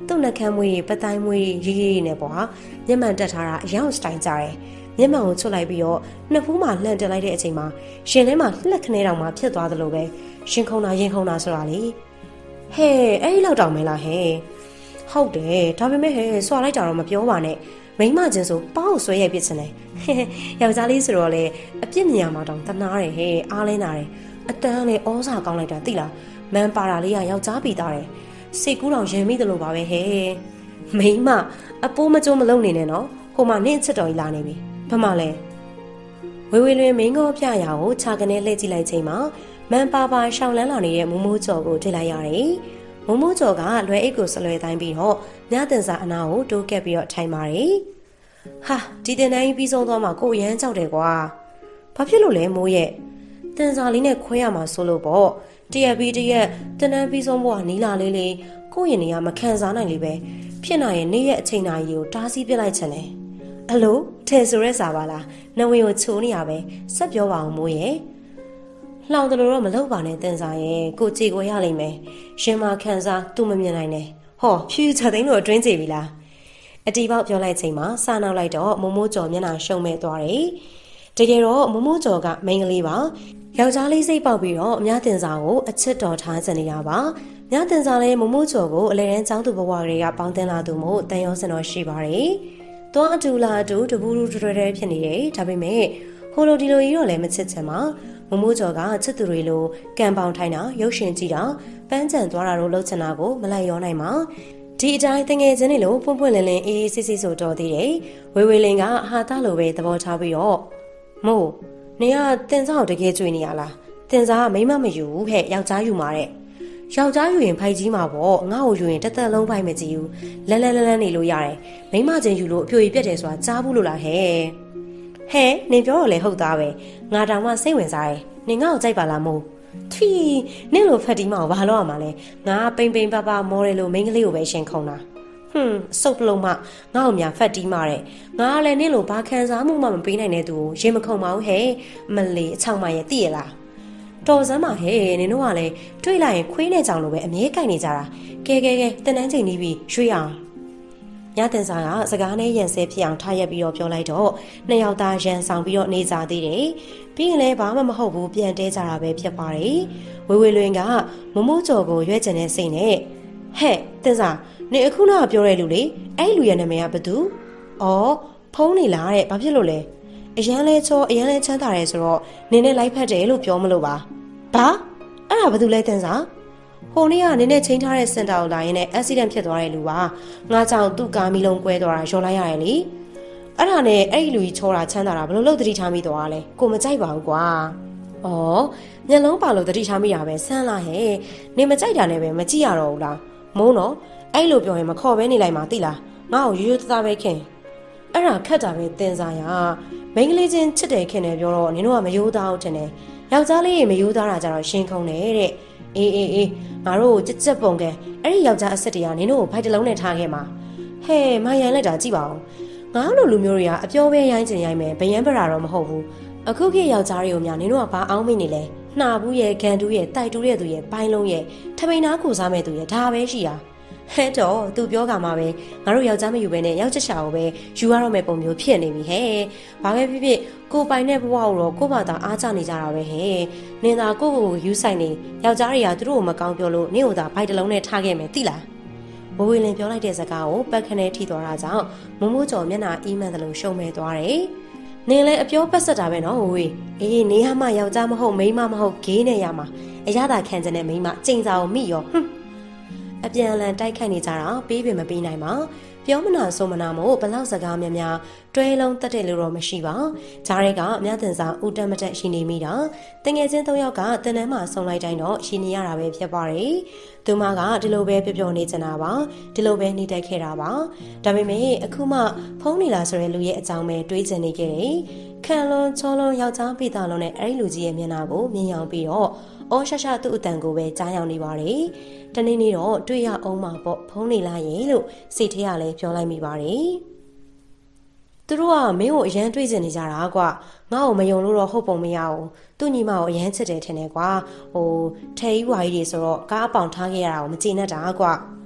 သူ့နှက်ခမ်းမွေးပတိုင်းမွေးရေးရေးနဲ့ပေါ့ဟာမျက်မှန်တက်ထားတာအယောင်စတိုင်ကြတယ်မျက်မှန်ကိုချွတ်လိုက်ပြီးတော့နှစ်ဖူးမှလှန်တက်လိုက်တဲ့အချိန်မှာရှင်ထဲမှာလှက်ခနဲတောင်မှဖြစ်သွားသလိုပဲရှင်ခုံတာရင်ခုံတာဆိုတာလေဟဲ့အဲ့ဒီလောက်တောင်မဲလားဟဲ့ဟုတ်တယ်ဒါပေမဲ့ဟဲ့ဆွာလိုက်တာတော့မပြောပါနဲ့မိမချင်းဆိုပေါက်ဆွဲရိုက်ပစ်စင်တယ်ယောက်ျားလေးဆိုတော့လေအပြစ်မြင်မှာတောင်တနာတယ်ဟဲ့အားလင်းတာတယ်အတန်းလေဩစာကောင်းလိုက်တာသိလားမန်ပါတာလေးကယောက်ျားပြီးသားတယ်စိတ်ကူးတောင်ရင်မိတယ်လို့ပါပဲဟဲ့မိမအပိုးမကြိုးမလုံးနေနဲ့နော်ဟိုမှာနင့်ချစ်တော်ကြီးလာနေပြီဘာမှလဲဝေဝေလွင်မင်းကောပြရာကိုခြာကနေလှည့်ကြည့်လိုက်ချိန်မှာမန်ပါပါရှောင်းလန်းလာနေတဲ့မိုးမိုးကျော်ကိုတွေ့လိုက်ရတယ်မိုးမိုးကျော်ကလွယ်အိတ်ကိုဆလွယ်တိုင်းပြီးတော့ညတင်စာအနာကိုတိုးကက်ပြီးတော့ထိုင်ပါတယ်ဟာဒီတင်တိုင်းပြီးဆုံးသွားမှကိုရမ်းကြောက်တယ်ကွာဘာဖြစ်လို့လဲမိုးရဲ့တင်စာလေးနဲ့ခွဲရမှာဆိုလို့ပေါ့တရက်ပြီးတရက်တင်တန်းပြီးဆုံးဖို့ကနီးလာလေးလေးကိုရင်နေရမခံစားနိုင်လေပဲဖြစ်နိုင်ရဲ့နေ့ရက်အချိန်နာရီကိုတားဆီးပြလိုက်ချင်တယ်အလိုထဲဆိုရဲစာပါလားနဝင်ကိုချိုးနေရပဲဆက်ပြောပါအောင်မိုးရဲ့လှောင်တယ်လို့တော့မလုပ်ပါနဲ့တင်စာရဲ့ကိုကြည်ကိုရလိမ့်မယ်ရှင်မခံစားသူမမြင်နိုင်နဲ့ဟောဖြူချသိန်းတို့အတွင်းကြည်ပြီလားအတီပေါက်ပြောလိုက်ချိန်မှာစာနောက်လိုက်တော့မိုးမိုးကျော်မျက်နှာရှုံမဲ့သွားတယ်တကယ်တော့မိုးမိုးကျော်ကမိန်းကလေးပါယောက်ျားလေးစိတ်ပေါက်ပြီးတော့အများတင်စာကိုအချစ်တော်ထားချင်နေတာပါမြတင်စာလေးမိုးမိုးကျော်ကိုအလဲတန်းចောင်းသူဘဝတွေကပေါင်းတင်လာသူမို့တန်ရောစင်တော်ရှိပါတယ်တွန်းအတူလာအတူတပူးတူတွဲတွဲဖြစ်နေတယ်ဒါပေမဲ့ဟိုလိုဒီလိုကြီးတော့လည်းမချစ်ချင်ပါမိုးမိုးကျော်ကချစ်သူတွေလိုကံပေါင်ထိုင်းတာရုပ်ရှင်ကြည့်တာပန်းချံသွားတာတို့လှုပ်ချင်တာကိုမလိုက်ရောနိုင်ပါဒီအတိုင်းတငယ်ချင်းတွေလိုပွန့်ပွန့်လင်းလင်းအေးအေးဆေးဆေးဆိုတော်သေးတယ်ဝေဝေလင်ကဟာတာလိုပဲသဘောထားပြီးတော့မို့နေကတင်စားကိုတကယ်ကြွေနေရလားတင်စားကမိမမယူဘူးဟဲ့ယောက်ျားယူမှာတဲ့ယောက်ျားယူရင်ဖိုက်ကြီးမှာပေါ့ငါ့ကိုယူရင်တက်တက်လုံးဖိုက်မကြည့်ဘူးလန်းလန်းလန်းလန်းနေလို့ရတယ်မိမချင်းယူလို့အပြိုကြီးပြက်တယ်ဆိုတာကြားဘူးလို့လားဟဲ့ဟဲ့နင်ပြောတော့လေဟုတ်သားပဲငါတောင်မှစိတ်ဝင်စားတယ်နင်ငါ့ကိုကြိုက်ပါလားမို့ထီနင့်လိုဖက်တီးမအောင်ဘာလို့ရမှာလဲငါပိန်ပိန်ပပမော်တယ်လို့မိန်းကလေးကိုပဲရှင်ခုံတာဟွန်းစုပ်လုံးမငါ့ကိုများဖက်တီးမတဲ့ငါလည်းနင့်လိုဘာခံစားမှုမှမပေးနိုင်တဲ့သူကိုရင်မခုံပါဘူးဟဲ့မလေးအချောင်းမရဲ့သိရလားတော်စမ်းပါဟဲ့နင်တို့ကလည်းတွေ့လိုက်ရင်ခွေးနဲ့ကြောင်လိုပဲအမြဲကြိုက်နေကြတာကဲကဲကဲတန်းတန်းချိန်နေပြီရွှေ့အောင်ညတင်စာကစကားနဲ့ရန်ဆဲဖြစ်အောင်ထားရက်ပြီးတော့ပြောလိုက်တော့နှစ်ယောက်သားရန်ဆောင်ပြီးတော့နေကြသေးတယ်ပြီးရင်လည်းဘာမှမဟုတ်ဘူးပြန်တဲကြတာပဲဖြစ်ပါတယ်ဝေဝေလွင်ကမမိုးကျော်ကိုရွက်ကျင်တဲ့စိတ်နဲ့ဟဲ့တင်စာနေအခုနကပြောတဲ့လူလေအဲ့လူရဲ့နာမည်ကဘသူအော်ဖုံးနေလားတဲ့ဘာဖြစ်လို့လဲအရန်လဲချောအရန်လဲချမ်းသာတယ်ဆိုတော့နင်းနဲ့လိုက်ဖက်တယ်လို့ပြောမလို့ပါဘာအဲ့ဒါဘာလို့လဲတင်စားဟိုနေ့ကနင်းနဲ့ချိန်ထားတဲ့စင်တာကိုလာရင်လည်း accident ဖြစ်သွားတဲ့လူပါငါကြောင့်သူ့ကားမီလုံးကွဲသွားတာရောလိုက်ရတယ်လေအဲ့ဒါနဲ့အဲ့ဒီလူကြီးချောတာချမ်းသာတာဘလို့လို့တတိထားမိသွားလဲကိုမကြိုက်ပါဘူးကွာဩမျက်လုံးပါလို့တတိထားမိတာပဲဆန်းလာဟဲ့နင်မကြိုက်တာနဲ့ပဲမကြည့်ရတော့ဘူးလားမုန်းတော့အဲ့လိုပြောရင်မခေါ်ပဲနေလိုက်မှာသိလားငါ့ကိုရိုးရိုးသားသားပဲခင်အဲ့ဒါခက်တာပဲတင်စားရမိန်းကလေးချင်းချစ်တယ်ခင်တယ်ပြောတော့နင်တို့ကမယိုးသားဟုတ်တယ်နဲ့ယောက်ျားလေးမယိုးသားတာကြတော့ရှင်းခုံတယ်တဲ့အေးအေးအေးငါတို့ကြက်ကြက်ပုံကဲအဲ့ဒီယောက်ျားအစ်စ်တွေကနင်တို့ကိုဖိုက်တလုံးနဲ့ထားခဲ့မှာဟဲ့မရန်လက်တာကြည့်ပါဦးငါတို့လူမျိုးတွေကအပြောပဲရိုင်းချင်ရိုင်းမယ်ဗယံပရာတော့မဟုတ်ဘူးအခုခေတ်ယောက်ျားတွေကိုများနင်တို့ကဘာအောင်မိနေလဲနှာဘူးရဲ့ဂန်တူးရဲ့တိုက်တူးရဲ့သူရဲ့ဘိုင်းလုံးရဲ့ထမိန်သားကိုစားမဲ့သူရဲ့ဒါပဲရှိတာဟဲ့တော့သူပြောကမှာပဲငါတို့ယောက်ျားမယူဘဲနဲ့ယောက်ျားရှာကိုပဲယူရတော့မဲ့ပုံမျိုးဖြစ်နေပြီဟဲ့ဘာပဲဖြစ်ဖြစ်ကိုပိုင်တဲ့ဘဝကိုတော့ကို့ဘာသာအားကျနေကြတာပဲဟဲ့နင်သာကိုကိုကိုယူဆိုင်နေယောက်ျားတွေကသူတို့ကိုမကောင်းပြောလို့နင့်ကိုသာဘိုက်တလုံးနဲ့ထားခဲ့မယ်သိလားဘဝလင်ပြောလိုက်တဲ့စကားကိုပတ်ခနဲ့ထိသွားတာကြောင့်မမိုးကျော်မျက်နှာအီးမှန်တယ်လို့ရှုံမဲ့သွားတယ်နင်လည်းအပြောပတ်ဆက်တာပဲနော်ဝေးအေးနေရမှယောက်ျားမဟုတ်မိန်းမမဟုတ်ဂေးနဲ့ရမှာအရသာခံတဲ့မိန်းမကျိန်စာကိုမိရောဟွန်းအပြန်အလှန်တိုက်ခိုက်နေကြတာပေးပင်မပေးနိုင်ပါပြောမနာဆိုမနာမို့ဘလောက်စကားများများတွဲလုံးတက်တယ်လို့တော့မရှိပါဂျားရဲကအများတင်စားဦးတက်မတက်ရှိနေမိတာတငယ်ချင်းသုံးယောက်ကတင်တန်းမှာဆုံလိုက်တိုင်းတော့ရှိနေရတာပဲဖြစ်ပါတယ်သူမကဒီလိုပဲပြောပြောနေချင်တာပါဒီလိုပဲနေတိုက်ခဲ့တာပါဒါပေမဲ့အခုမှဖုန်းနေလာဆိုတဲ့လူရဲ့အကြောင်းပဲတွေးချင်နေခဲ့တယ်ခံလွန်ချောလွန်ယောက်ျားပိသားလုံးနဲ့အဲ့ဒီလူကြီးရဲ့မျက်နှာကိုမြင်ရောက်ပြီးတော့အော်ရှာရှာသူ့အတန်ကိုပဲကြားရောက်နေပါတယ်တနေ့နေ့တော့တွေ့ရအောင်မှာပေါ့ဖုန်းနေလာရင်လို့စိတ်ထဲကလည်းပြောလိုက်မိပါတယ်သူတို့ကမင်းကိုအရန်တွေးချင်နေကြတာကွာငါ့ကိုမယုံလို့တော့ဟုတ်ပုံမရဘူးသူ့ညီမကိုအရန်ချစ်တယ်ထင်တယ်ကွာဟိုထဲကြီးဝါကြီးတွေဆိုတော့ကားအပေါင်ထားခဲ့ရတာကိုမကျေနပ်တာကွာသူ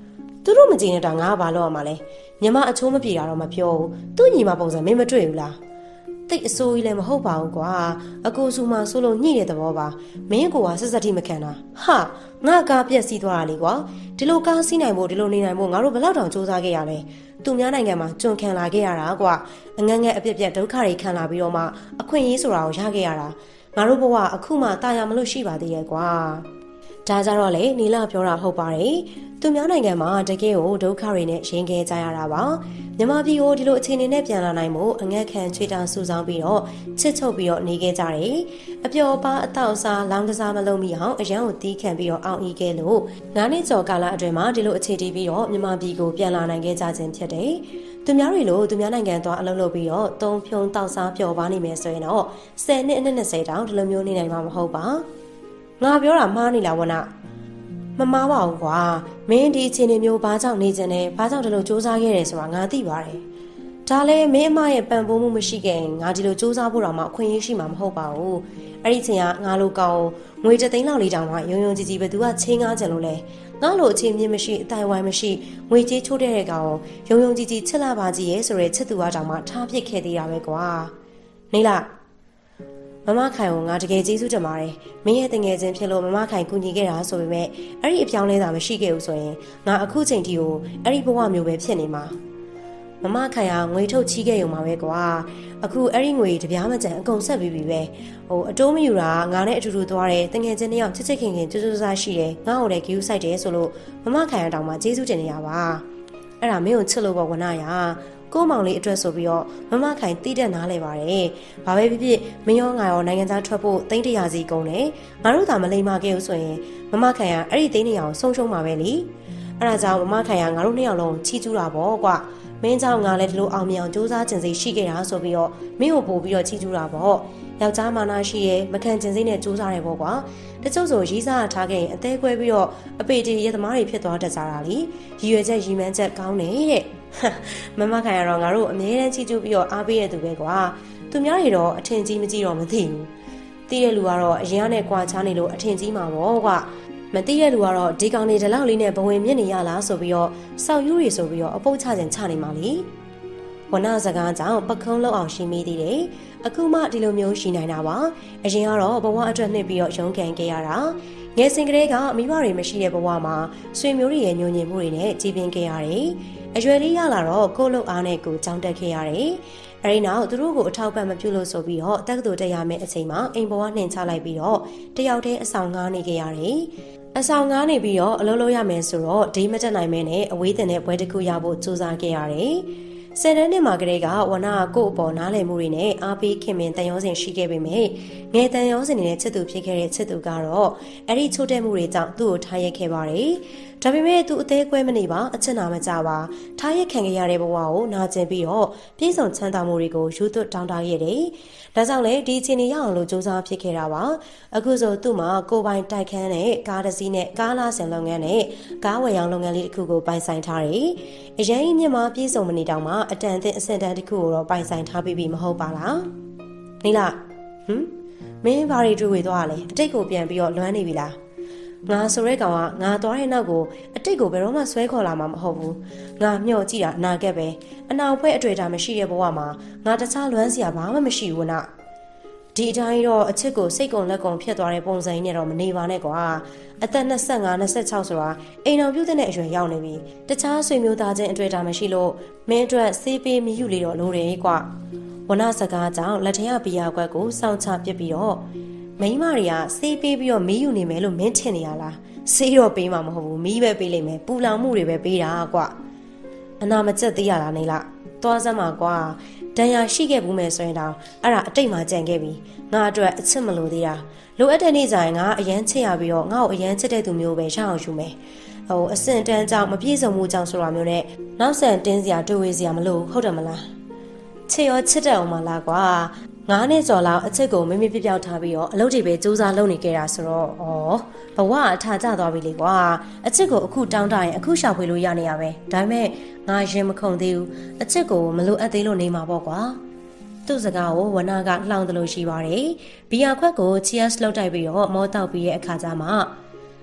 သူတို့မကြည့်နေတာငါဘာလို့ရမှာလဲညီမအချိုးမပြေတာတော့မပြောဘူးသူ့ညီမပုံစံမင်းမတွေ့ဘူးလားတိတ်အစိုးကြီးလည်းမဟုတ်ပါဘူးကွာအကိုစုမှဆိုလို့ညှိတဲ့သဘောပါမင်းကိုကဆက်ဆက်ထိမခံတာဟာငါကားပြက်စီးသွားတာလေကွာဒီလိုကားစီးနိုင်ဖို့ဒီလိုနေနိုင်ဖို့ငါတို့ဘယ်လောက်တောင်စူးစမ်းခဲ့ရလဲသူများနိုင်ငံမှာကြုံခံလာခဲ့ရတာကွာအငန်းငယ်အပြက်ပြက်ဒုက္ခတွေခံလာပြီးတော့မှအခွင့်အရေးဆိုတာကိုရခဲ့ရတာငါတို့ဘဝအခုမှတာယာမလို့ရှိပါသေးရဲ့ကွာဒါကြတော့လေနီလာပြောတာဟုတ်ပါတယ်သူများနိုင်ငံမှာတကယ်ကိုဒုက္ခတွေနဲ့ရင်ခဲကြရတာပါမြန်မာပြည်ကိုဒီလိုအခြေအနေနဲ့ပြန်လာနိုင်မှုအငက်ခံချွေတာစူဆောင်းပြီးတော့ချစ်ချုပ်ပြီးတော့နေခဲ့ကြတယ်အပျော်ပါအတောက်စားလောင်းကစားမလုံးမိအောင်အရန်ကိုတီးခံပြီးတော့အောင်ဤခဲ့လို့ငါးနှစ်ကျော်ကာလအတွင်းမှာဒီလိုအခြေတည်ပြီးတော့မြန်မာပြည်ကိုပြန်လာနိုင်ခဲ့ကြခြင်းဖြစ်တယ်သူများတွေလို့သူများနိုင်ငံသွားအလုပ်လုပ်ပြီးတော့တုံးဖြုံတောက်စားပျော်ပါနေမယ်ဆိုရင်တော့ဆယ်နှစ်အနှစ်နှစ်ဆယ်တောင်ဒီလိုမျိုးနေနိုင်မှာမဟုတ်ပါငါပြောတာမှားနေလားဝနမမားပါဘူးကွာမင်းဒီအခြေအနေမျိုးဘာကြောင့်နေကျင်လဲဘာကြောင့်ဒီလိုစူးစမ်းခဲ့တယ်ဆိုတာငါသိပါတယ်ဒါလည်းမင်းအမရဲ့ပံ့ပိုးမှုမရှိခဲ့ရင်ငါဒီလိုစူးစမ်းဖို့တော့မှအခွင့်အရေးရှိမှာမဟုတ်ပါဘူးအဲ့ဒီချိန်ကငါလိုကောင်းငွေတစ်သိန်းလောက်လေးတောင်မှရုံရုံကြည်ကြည်ဘသူကချင်းကားကြလို့လဲငါလိုအခြေမြင့်မရှိအတိုင်ဝိုင်းမရှိငွေကြေးချိုးတဲ့တဲ့ကောင်ရုံရုံကြည်ကြည်ချစ်လာပါကြီးရဲ့ဆိုရဲချစ်သူကတောင်မှထားပစ်ခဲ့သေးတာပဲကွာနေလားမမခိုင်ကိုငါတကယ်ကျေးဇူးတင်ပါတယ်မင်းရဲ့တငယ်ချင်းဖြစ်လို့မမခိုင်ကူညီခဲ့တာဆိုပေမဲ့အဲ့ဒီအပြောင်းလဲတာမရှိခဲ့ဘူးဆိုရင်ငါအခုချိန်ထိကိုအဲ့ဒီဘဝမျိုးပဲဖြစ်နေမှာမမခိုင်ကငွေထုတ်ချီးခဲ့ရုံမှာပဲကွာအခုအဲ့ဒီငွေတပြားမကျန်အကုန်ဆက်ပြီးပြီပဲဟိုအတိုးမယူတာငါနဲ့အတူတူသွားတယ်တငယ်ချင်းတစ်ယောက်ချစ်ချစ်ခင်ခင်ကြွကြွစားရှိတယ်ငါ့ကိုလည်းဂီယူဆိုင်တယ်ဆိုလို့မမခိုင်အတောင်မှကျေးဇူးတင်နေရပါအဲ့ဒါမင်းကိုချစ်လို့ပေါ့ဝနရကိုမောင်လေးအတွက်ဆိုပြီးတော့မမခိုင်တီးတက်နားလဲပါတယ်။ဘာပဲဖြစ်ဖြစ်မရောငါရောနိုင်ငံသားထွက်ဖို့သိန်းတရာစီကုန်တယ်။ငါတို့သာမလိမ္မာခဲ့ဘူးဆိုရင်မမခိုင်ကအဲ့ဒီသိန်းတရာကိုဆုံးရှုံးမှာပဲလေ။အဲ့ဒါကြောင့်မမခိုင်ကငါတို့နှစ်ယောက်လုံးချီးကျူးတာပေါ့ကွ။မင်းကြောင့်ငါလည်းဒီလိုအောင်မြင်အောင်စူးစမ်းကျင်စိရှိခဲ့တာဆိုပြီးတော့မင်းကိုပို့ပြီးတော့ချီးကျူးတာပေါ့။ယောက်ျားမာနရှိရဲ့မခံကျင်စိနဲ့စူးစမ်းတယ်ပေါ့ကွာ။တချို့ဆိုရီးစားထားခဲ့ရင်အသေးကွဲပြီးတော့အပေတီရဲသမားတွေဖြစ်သွားတတ်ကြတာလေ။ရည်ရွယ်ချက်ရည်မှန်းချက်ကောင်းတယ်တဲ့။မမခိုင်ရတော့ငါတို့အမြဲတမ်းချီးကျူးပြီးတော့အားပေးရသူပဲကွာသူများတွေတော့အထင်ကြီးမကြီးတော့မသိဘူးတည်ရလူကတော့အရင်ကနဲ့ကွာချားနေလို့အထင်ကြီးမှာပေါ့ကွာမတည်ရလူကတော့ဒီကောင်နေဒီလောက်လေးနဲ့ဘဝင်မြင့်နေရလားဆိုပြီးတော့စောက်ယူတွေဆိုပြီးတော့အပုတ်ချခြင်းချနေမှာလေဝနစကားကြောင့်ပခုံးလောက်အောင်ရှိမိသေးတယ်အခုမှဒီလိုမျိုးရှိနိုင်တာပါအရင်ကတော့ဘဝအတွက်နှစ်ပြီးတော့ရုန်းကန်ခဲ့ရတာငယ်စဉ်ကလေးကမိဘတွေမရှိတဲ့ဘဝမှာဆွေမျိုးတွေရဲ့ညှို့ညင်မှုတွေနဲ့ကြီးပင်ခဲ့ရတယ်အရွယ်လေးရလာတော့ကိုယ့်လုံအားနဲ့ကိုကြောင်းတက်ခဲ့ရတယ်။အဲဒီနောက်သူတို့ကိုအထောက်ပံ့မပြုလို့ဆိုပြီးတော့တက္ကသိုလ်တက်ရမယ့်အချိန်မှာအိမ်ဘဝနှင်ချလိုက်ပြီးတော့တယောက်တည်းအဆောင်ငားနေခဲ့ရတယ်။အဆောင်ငားနေပြီးတော့အလုပ်လုပ်ရမယ်ဆိုတော့ဒေးမတက်နိုင်မဲနဲ့အဝေးတင်တဲ့ဘွဲတစ်ခုရဖို့စူးစမ်းခဲ့ရတယ်။ဆယ်တန်းနှစ်မှာကလေးကဝနာကို့အပေါ်နားလည်မှုတွေနဲ့အားပေးခင်မင်တန်ရောစင်ရှိခဲ့ပေမဲ့ငယ်တန်ရောစင်နေတဲ့ချစ်သူဖြစ်ခဲ့တဲ့ချစ်သူကတော့အဲ့ဒီချို့တဲ့မှုတွေကြောင့်သူ့ကိုထားရက်ခဲ့ပါတယ်။ဒါပေမဲ့သူအသေးကွဲမနေပါအချစ်နာမကြပါထားရက်ခံခဲ့ရတဲ့ဘဝကိုနာကျင်ပြီးတော့ပြည့်စုံချမ်းသာမှုတွေကိုယူသွတ်တောင်းတခဲ့တယ်။ဒါကြောင့်လေဒီအချိန်ကြီးရအောင်လို့စူးစမ်းဖြစ်ခဲ့တာပါ။အခုဆိုသူ့မှာကိုပိုင်တိုက်ခန်းနဲ့ကားတစ်စီးနဲ့ကားလာဆင်လုပ်ငန်းနဲ့ကားဝယ်ရောင်းလုပ်ငန်းလေးတစ်ခုကိုပိုင်ဆိုင်ထားတယ်။အရင်ကြီးမြင့်မှာပြည့်စုံမနေတောင်မှအတန်အသင့်အဆင့်တန်းတစ်ခုကိုတော့ပိုင်ဆိုင်ထားပြီးပြီမဟုတ်ပါလား။နေလားဟမ်မင်းဘာတွေတွေ့ဝေသွားလဲအတိတ်ကိုပြန်ပြီးတော့လွမ်းနေပြီလားငါဆိုရဲကောင်ကငါသွားတဲ့နောက်ကိုအတိတ်ကိုဘယ်တော့မှဆွဲခေါ်လာမှာမဟုတ်ဘူးငါမျှော့ကြည့်တာအနာကက်ပဲအနာဖွဲအတွေ့အတာမရှိတဲ့ဘဝမှာငါတခြားလွမ်းစရာဘာမှမရှိဘူးနာဒီအတိုင်းတော့အချစ်ကိုစိတ်ကုံလက်ကုံဖြစ်သွားတဲ့ပုံစံနဲ့တော့မနေပါနဲ့ကွာအသက်၂၅ ၂၆ဆိုတာအိမ်တော်ပြုတဲ့အရွယ်ရောက်နေပြီတခြားဆွေမျိုးသားချင်းအတွေ့အတာမရှိလို့မင်းအတွက်စေးပေးမယူလေတော့လိုတယ်ကွာဝနစကားကြောင့်လက်ထရဘီယာကွက်ကိုစောင့်ချပစ်ပြီးတော့မိန်းမတွေကစေးပေးပြီးတော့မီးယူနေမယ်လို့မင်းထင်နေရလားစေးတော့ပေးမှာမဟုတ်ဘူးမီးပဲပေးလိမ့်မယ်ပူလောင်မှုတွေပဲပေးတာကွာအနာမကျက်သေးရလားနေလားသွားစမ်းပါကွာဒဏ်ရာရှိခဲ့ဘူးမယ်ဆိုရင်တော့အဲ့ဒါအတိတ်မှာကြံခဲ့ပြီငါအတွက်အချစ်မလို့သေးတာလိုအပ်တဲ့နေ့ကျရင်ငါအရန်ချစ်ရပြီးတော့ငါ့ကိုအရန်ချစ်တဲ့သူမျိုးပဲရအောင်ယူမယ်ဟိုအစင်တန်းကြောင့်မပြည့်စုံမှုကြောင့်ဆိုတာမျိုးနဲ့နောက်ဆန်တင်းစရာတွေးဝေးစရာမလိုဟုတ်တယ်မလားချစ်ရောချစ်တဲ့အောင်မလားကွာငါးနှစ်ကျော်လောက်အချစ်ကိုမိမိပြပြောက်ထားပြီးတော့အလုပ်တွေပဲစူးစမ်းလုပ်နေကြတာဆိုတော့ဩဘဝအထာကျသွားပြီလေကွာအချစ်ကိုအခုတောင်းတရင်အခုရှာဖွေလို့ရနေရပဲဒါပေမဲ့ငါရင်မခုန်သေးဘူးအချစ်ကိုမလိုအပ်သေးလို့နေမှာပေါ့ကွာသူ့စကားကိုဝနာကလှောင်တယ်လို့ရှိပါတယ်ဘီယာခွက်ကို cheers လုပ်တိုက်ပြီးတော့မောတောက်ပြီးရဲ့အခါကျမှ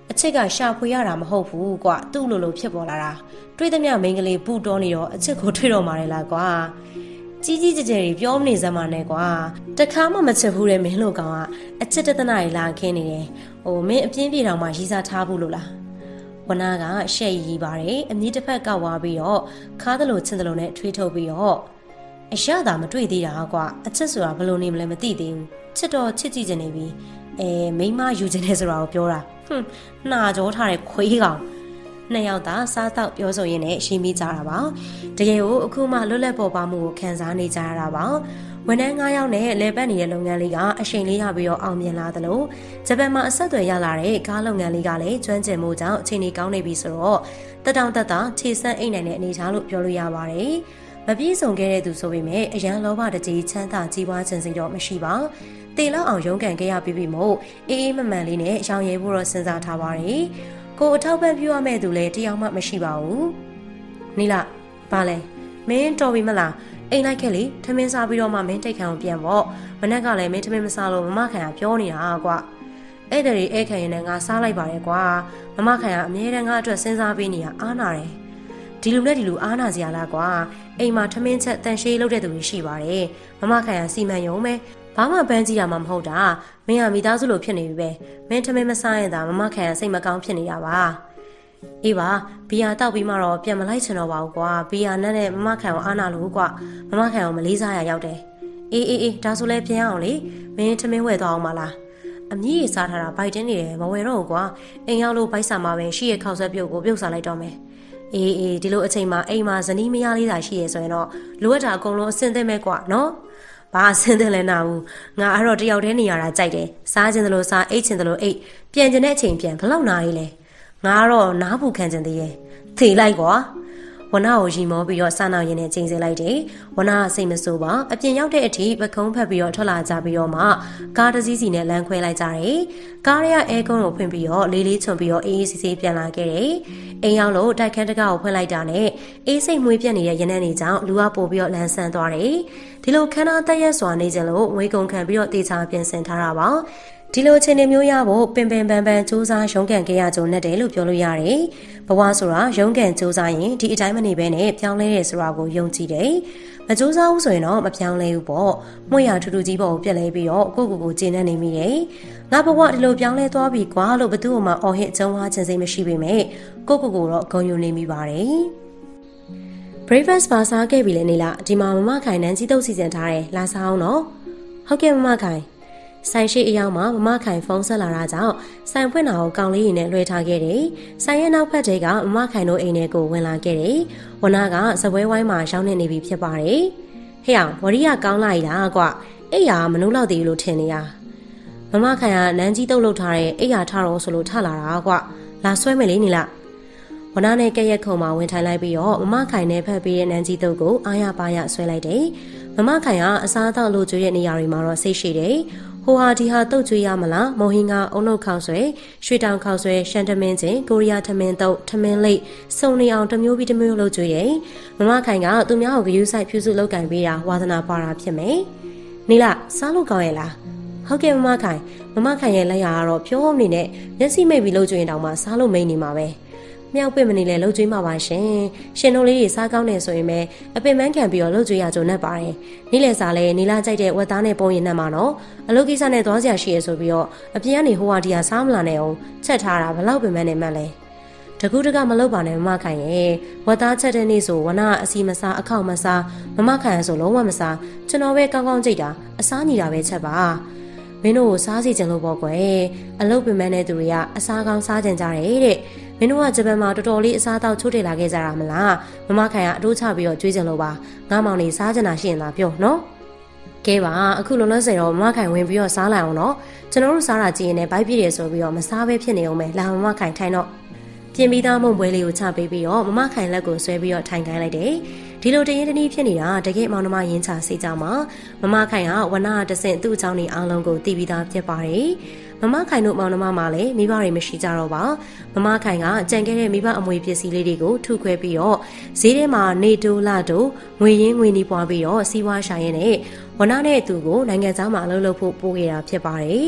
အချစ်ကရှာဖွေရတာမဟုတ်ဘူးကွာသူ့လိုလိုဖြစ်ပေါ်လာတာတွေးသမျှမိန်းကလေးပူတော်နေတော့အချစ်ကိုတွေ့တော့မှာလေလားကွာကြီးကြီးကျယ်ကျယ်ပြောမနေစမ်းပါနဲ့ကွာတခါမှမချစ်ဘူးတဲ့မင်းလိုကောင်ကအချစ်တသနာကြီးလာခင်းနေတယ်ဟိုမင်းအပြင်းပြေတောင်မှရီးစားထားဘူးလို့လားဝနာကရှက်ရီးပါတယ်အမြင့်တစ်ဖက်ကဝါပြီးတော့ခါးသလိုချင်းသလိုနဲ့ထွေးထုတ်ပြီးတော့အရသာမတွေ့သေးတာကွာအချစ်ဆိုတာဘယ်လိုနေမလဲမသိသေးဘူးချစ်တော့ချစ်ကြည့်ချင်နေပြီအဲမိမယူချင်တယ်ဆိုတာကိုပြောတာဟွန်းနှာကြောထားတဲ့ခွေးကောင်နှစ်ယောက်သာစားတော့ပြောဆိုရင်းနဲ့ရှင်းမိကြတာပါတကယ်ကိုအခုမှလွတ်လပ်ပေါ်ပါမှုကိုခံစားနေကြရတာပါဝန်ထမ်း၅ယောက်နဲ့လဲပတ်နေတဲ့လုပ်ငန်းလေးကအချိန်လေးရပြီးတော့အောင်မြင်လာသလိုဂျပန်မှာအဆက်အသွယ်ရလာတဲ့ကားလုပ်ငန်းလေးကလည်းကျွမ်းကျင်မှုကြောင့်အချိန်ကြီးကောင်းနေပြီဆိုတော့တက်တောင့်တက်တာခြေစမ်းအိတ်နိုင်တဲ့အနေအထားလို့ပြောလို့ရပါတယ်မပြည့်စုံခဲ့တဲ့သူဆိုပေမဲ့အရန်လောဘတကြီးချမ်းသာကြီးပွားခြင်းစိတ်တော့မရှိပါတေလောက်အောင်ရုန်းကန်ခဲ့ရပြီးပြီမို့အေးအေးမမှန်လေးနဲ့ရောင်ရဲဖို့တော့စဉ်းစားထားပါတယ်ကိုအထောက်ပံ့ပြုရမယ့်သူလည်းတယောက်မှမရှိပါဘူးနီလာဘာလဲမင်းတော်ပြီမလားအိမ်လိုက်ခဲ့လေထမင်းစားပြီးတော့မှမင်းတိတ်ခံကိုပြန်ပေါ့မနက်ကလည်းမင်းထမင်းမစားလို့မမခံကပြောနေတာကွာအဲ့တည်းအဲ့ခံရင်လည်းငါစားလိုက်ပါတယ်ကွာမမခံကအမြဲတမ်းငါအတွက်စဉ်းစားပေးနေတာအားနာတယ်ဒီလူနဲ့ဒီလူအားနာစရာလားကွာအိမ်မှာထမင်းချက်တန်ရှည်လုပ်တဲ့သူတွေရှိပါတယ်မမခံကစီမံယုံပဲဘာမှပန်းကြည့်ရမှာမဟုတ်တာမင်းကမိသားစုလိုဖြစ်နေပြီပဲမင်းထမင်းမစားရင်သာမမခံကစိတ်မကောင်းဖြစ်နေတာပါအေးပါဘီယာတောက်ပြီးမှတော့ပြန်မလိုက်ချင်တော့ပါဘူးကွာဘီယာနဲ့နဲ့မမခံကိုအားနာလို့ကွာမမခံကိုမလေးစားရရောက်တယ်အေးအေးအေးဒါဆိုလဲပြန်အောင်လေမင်းထမင်းဝယ်သွားအောင်မလားအမြင့်ရစားထားတာဘိုက်တင်းနေတယ်မဝယ်တော့ဘူးကွာအိမ်ရောက်လို့ဘိုက်ဆာမှာပဲရှိရခောက်ဆွဲပြုတ်ကိုပြုတ်စားလိုက်တော့မယ်အေးအေးဒီလိုအချိန်မှာအိမ်မှာဇနီးမယားလေးသာရှိရဆိုရင်တော့လိုအပ်တာအကုန်လုံးအဆင်သင့်မဲ့ကွာနော်ဘာအဆင်သင့်လဲနာဘူးငါအဲ့တော့တယောက်တည်းနေရတာကြိုက်တယ်စားခြင်းတလို့စားအိတ်ခြင်းတလို့အိတ်ပြန်ခြင်းတဲ့အချိန်ပြန်ဘလောက်နာရေးလဲငါကတော့နားပူခံခြင်းသေးရဲ့ထေလိုက်ကွာဝနာကိုရီမောပြီးတော့စားနောက်ရင်းနဲ့ချိန်ဆလိုက်တယ်ဝနာကစိတ်မဆိုးပါအပြင်ရောက်တဲ့အထိပကုံးဖက်ပြီးတော့ထွက်လာကြပြီးတော့မှကားတစ်စီးစီနဲ့လမ်းခွဲလိုက်ကြတယ်ကားရဲအဲကုန်းကိုဖွင့်ပြီးတော့လေးလေးချွန်ပြီးတော့အေးအေးဆေးဆေးပြန်လာခဲ့တယ်အိမ်ရောက်လို့တိုက်ခန်းတကားကိုဖွင့်လိုက်တာနဲ့အေးစိတ်မွေးပြက်နေတဲ့ရနန်းနေကြောင့်လူကပို့ပြီးတော့လမ်းဆန်းသွားတယ်ဒီလိုခန်းသားတက်ရက်စွာနေကြလို့ငွေကုန်ခံပြီးတော့တေချာပြင်ဆင်ထားတာပါဒီလိုချင်းနေမျိုးရဖို့ပင်ပင်ပန်းပန်းစူးစမ်းရုန်းကန်ခဲ့ရကြုံနဲ့တယ်လို့ပြောလို့ရတယ်။ဘဝဆိုတာရုန်းကန်စူးစမ်းရင်ဒီအတိုင်းမနေဘဲနဲ့ပြောင်းလဲရဲဆိုတာကိုယုံကြည်တယ်။မစူးစမ်းဘူးဆိုရင်တော့မပြောင်းလဲဘူးပေါ့။မွေရထူထူကြီးပေါ်ကိုပြက်လဲပြီးတော့ကိုကိုကိုကျဉ်နေနေမိတယ်။ငါဘဝဒီလိုပြောင်းလဲသွားပြီကွာလို့ဘသူ့မှအော်ဟစ်ကြုံဝါခြင်းစိတ်မရှိပေမဲ့ကိုကိုကိုတော့ဂုဏ်ယူနေမိပါတယ်။ Breakfast ပါစားခဲ့ပြီလေနေလားဒီမှာမမခိုင်နန်းကြီးတုပ်စီစဉ်ထားတယ်လာစားအောင်နော်။ဟုတ်ကဲ့မမခိုင်ဆိုင်ရှိအရောက်မှာမမခိုင်ဖုန်းဆက်လာတာကြောင့်ဆိုင်ဖွင့်တာကိုကောင်လေးရင်းနဲ့လွှဲထားခဲ့တယ်။ဆိုင်ရဲ့နောက်ဖက်ထဲကမမခိုင်တို့အိမ်ထဲကိုဝင်လာခဲ့တယ်။ဝနာကစပွဲဝိုင်းမှာရောက်နေနေပြီဖြစ်ပါတယ်။ဟဲ့အောင်ဝရီကကောင်းလိုက်လားကွ။အိယာမနှုတ်လောက်သေးလို့ထင်နေရ။မမခိုင်ကနန်းကြီးတုပ်လုပ်ထားတဲ့အိယာထားတော့ဆိုလို့ထလာတာကွ။လာဆွဲမယ်လေနေလား။ဝနာနဲ့ကဲ့ရက်ခုံမှာဝင်ထိုင်လိုက်ပြီးတော့မမခိုင်နဲ့ဖက်ပြီးတဲ့နန်းကြီးတုပ်ကိုအားရပါရဆွဲလိုက်တယ်။မမခိုင်ကအစားအသောက်လိုကျွေးတဲ့နေရာတွေမှာတော့စိတ်ရှိတယ်။ဟိုဟာဒီဟာတုတ်ကျွေးရမလားမော်ဟင်းကအုံနှုတ်ခေါက်ဆွဲရွှေတောင်ခေါက်ဆွဲရှန်တမင်းချင်းကိုရီးယားထမင်းတုတ်ထမင်းလိပ်စုံနေအောင်တစ်မျိုးပြီးတစ်မျိုးလုပ်ကျွေးတယ်မမခိုင်ကသူများကိုဂရုစိုက်ဖြူစုလုပ်ကင်ပေးတာဝါသနာပါတာဖြစ်မယ်နေလားစားလို့ကောင်းရဲ့လားဟုတ်ကဲ့မမခိုင်မမခိုင်ရဲ့လက်ရကတော့ဖြိုးဟုံးနေနဲ့မျက်စိမိတ်ပြီးလုပ်ကျွေးရင်တောင်မှစားလို့မိန်နေမှာပဲမြောက်ပင့်မနေလဲလှုပ်ကြွေးမှာပါရှင်ရှင်တို့လေးတွေစားကောင်းနေဆိုရင်ပဲအပင်ပန်းခံပြီးတော့လှုပ်ကြွေးရကြုံနဲ့ပါတယ်နေ့လယ်စာလဲနီလာကြိုက်တဲ့ဝက်သားနဲ့ပုံရင်နဲ့မှာနော်အလုပ်ကိစ္စနဲ့သွားစရာရှိရဆိုပြီးတော့အပြင်ကနေဟိုဟာဒီဟာစားမလာနဲ့အောင်ချက်ထားတာဘလောက်ပင်ပန်းနေမှလဲတကူတကမလုပ်ပါနဲ့မမခိုင်ရဲ့ဝက်သားချက်တဲ့နေ့ဆိုဝနာအစီမစားအခောက်မစားမမခိုင်ဆိုလုံးဝမစားကျွန်တော်ပဲကောင်းကောင်းကြိတ်တာအစားညီတာပဲချက်ပါမင်းတို့ကိုစားစီခြင်းလို့ပေါ့ကွယ်အလုပ်ပင်ပန်းတဲ့သူတွေကအစားကောင်းစားကြကြတယ်တဲ့မင်းတို့ကဂျပန်မှာတော်တော်လေးအစားတောက်ချိုးထည့်လာခဲ့ကြတာမလားမမခိုင်ကအတိုးချပြီးတော့ကြွေးကြလို့ပါငါမောင်နေစားကြတာရှိရင်သာပြောနော်ကဲပါအခုလုံးလုံးစင်တော့မမခိုင်ဝင်ပြီးတော့စားလိုက်အောင်နော်ကျွန်တော်တို့စားတာကြည့်ရင်လည်းဘိုက်ပြည့်တယ်ဆိုပြီးတော့မစားဘဲဖြစ်နေအောင်ပဲလာမမခိုင်ထိုင်တော့ပြင်ပြီးသားမုံပွဲလေးကိုချပေးပြီးတော့မမခိုင်လက်ကိုဆွဲပြီးတော့ထိုင်ခိုင်းလိုက်တယ်ဒီလိုတရင်တနည်းဖြစ်နေတာတကယ်မောင်နှမရင်းချစိတ်ကြောင့်မှာမမခိုင်ကဝနာတဆင့်သူ့အကြောင်းနေအားလုံးကိုတည်ပြီးသားဖြစ်ပါတယ်မမခိုင်တို့မောင်နှမမှာလည်းမိဘတွေမရှိကြတော့ပါမမခိုင်ကကြံခဲ့တဲ့မိဘအမွေပစ္စည်းလေးတွေကိုထုခွဲပြီးတော့ဈေးထဲမှာနေတိုးလာတိုးငွေရင်းငွေနီးပွားပြီးတော့စီးပွားရှာရင်းနဲ့ဝနာနဲ့သူကိုနိုင်ငံသားမှာအလုပ်လုပ်ဖို့ပို့ခဲ့တာဖြစ်ပါတယ်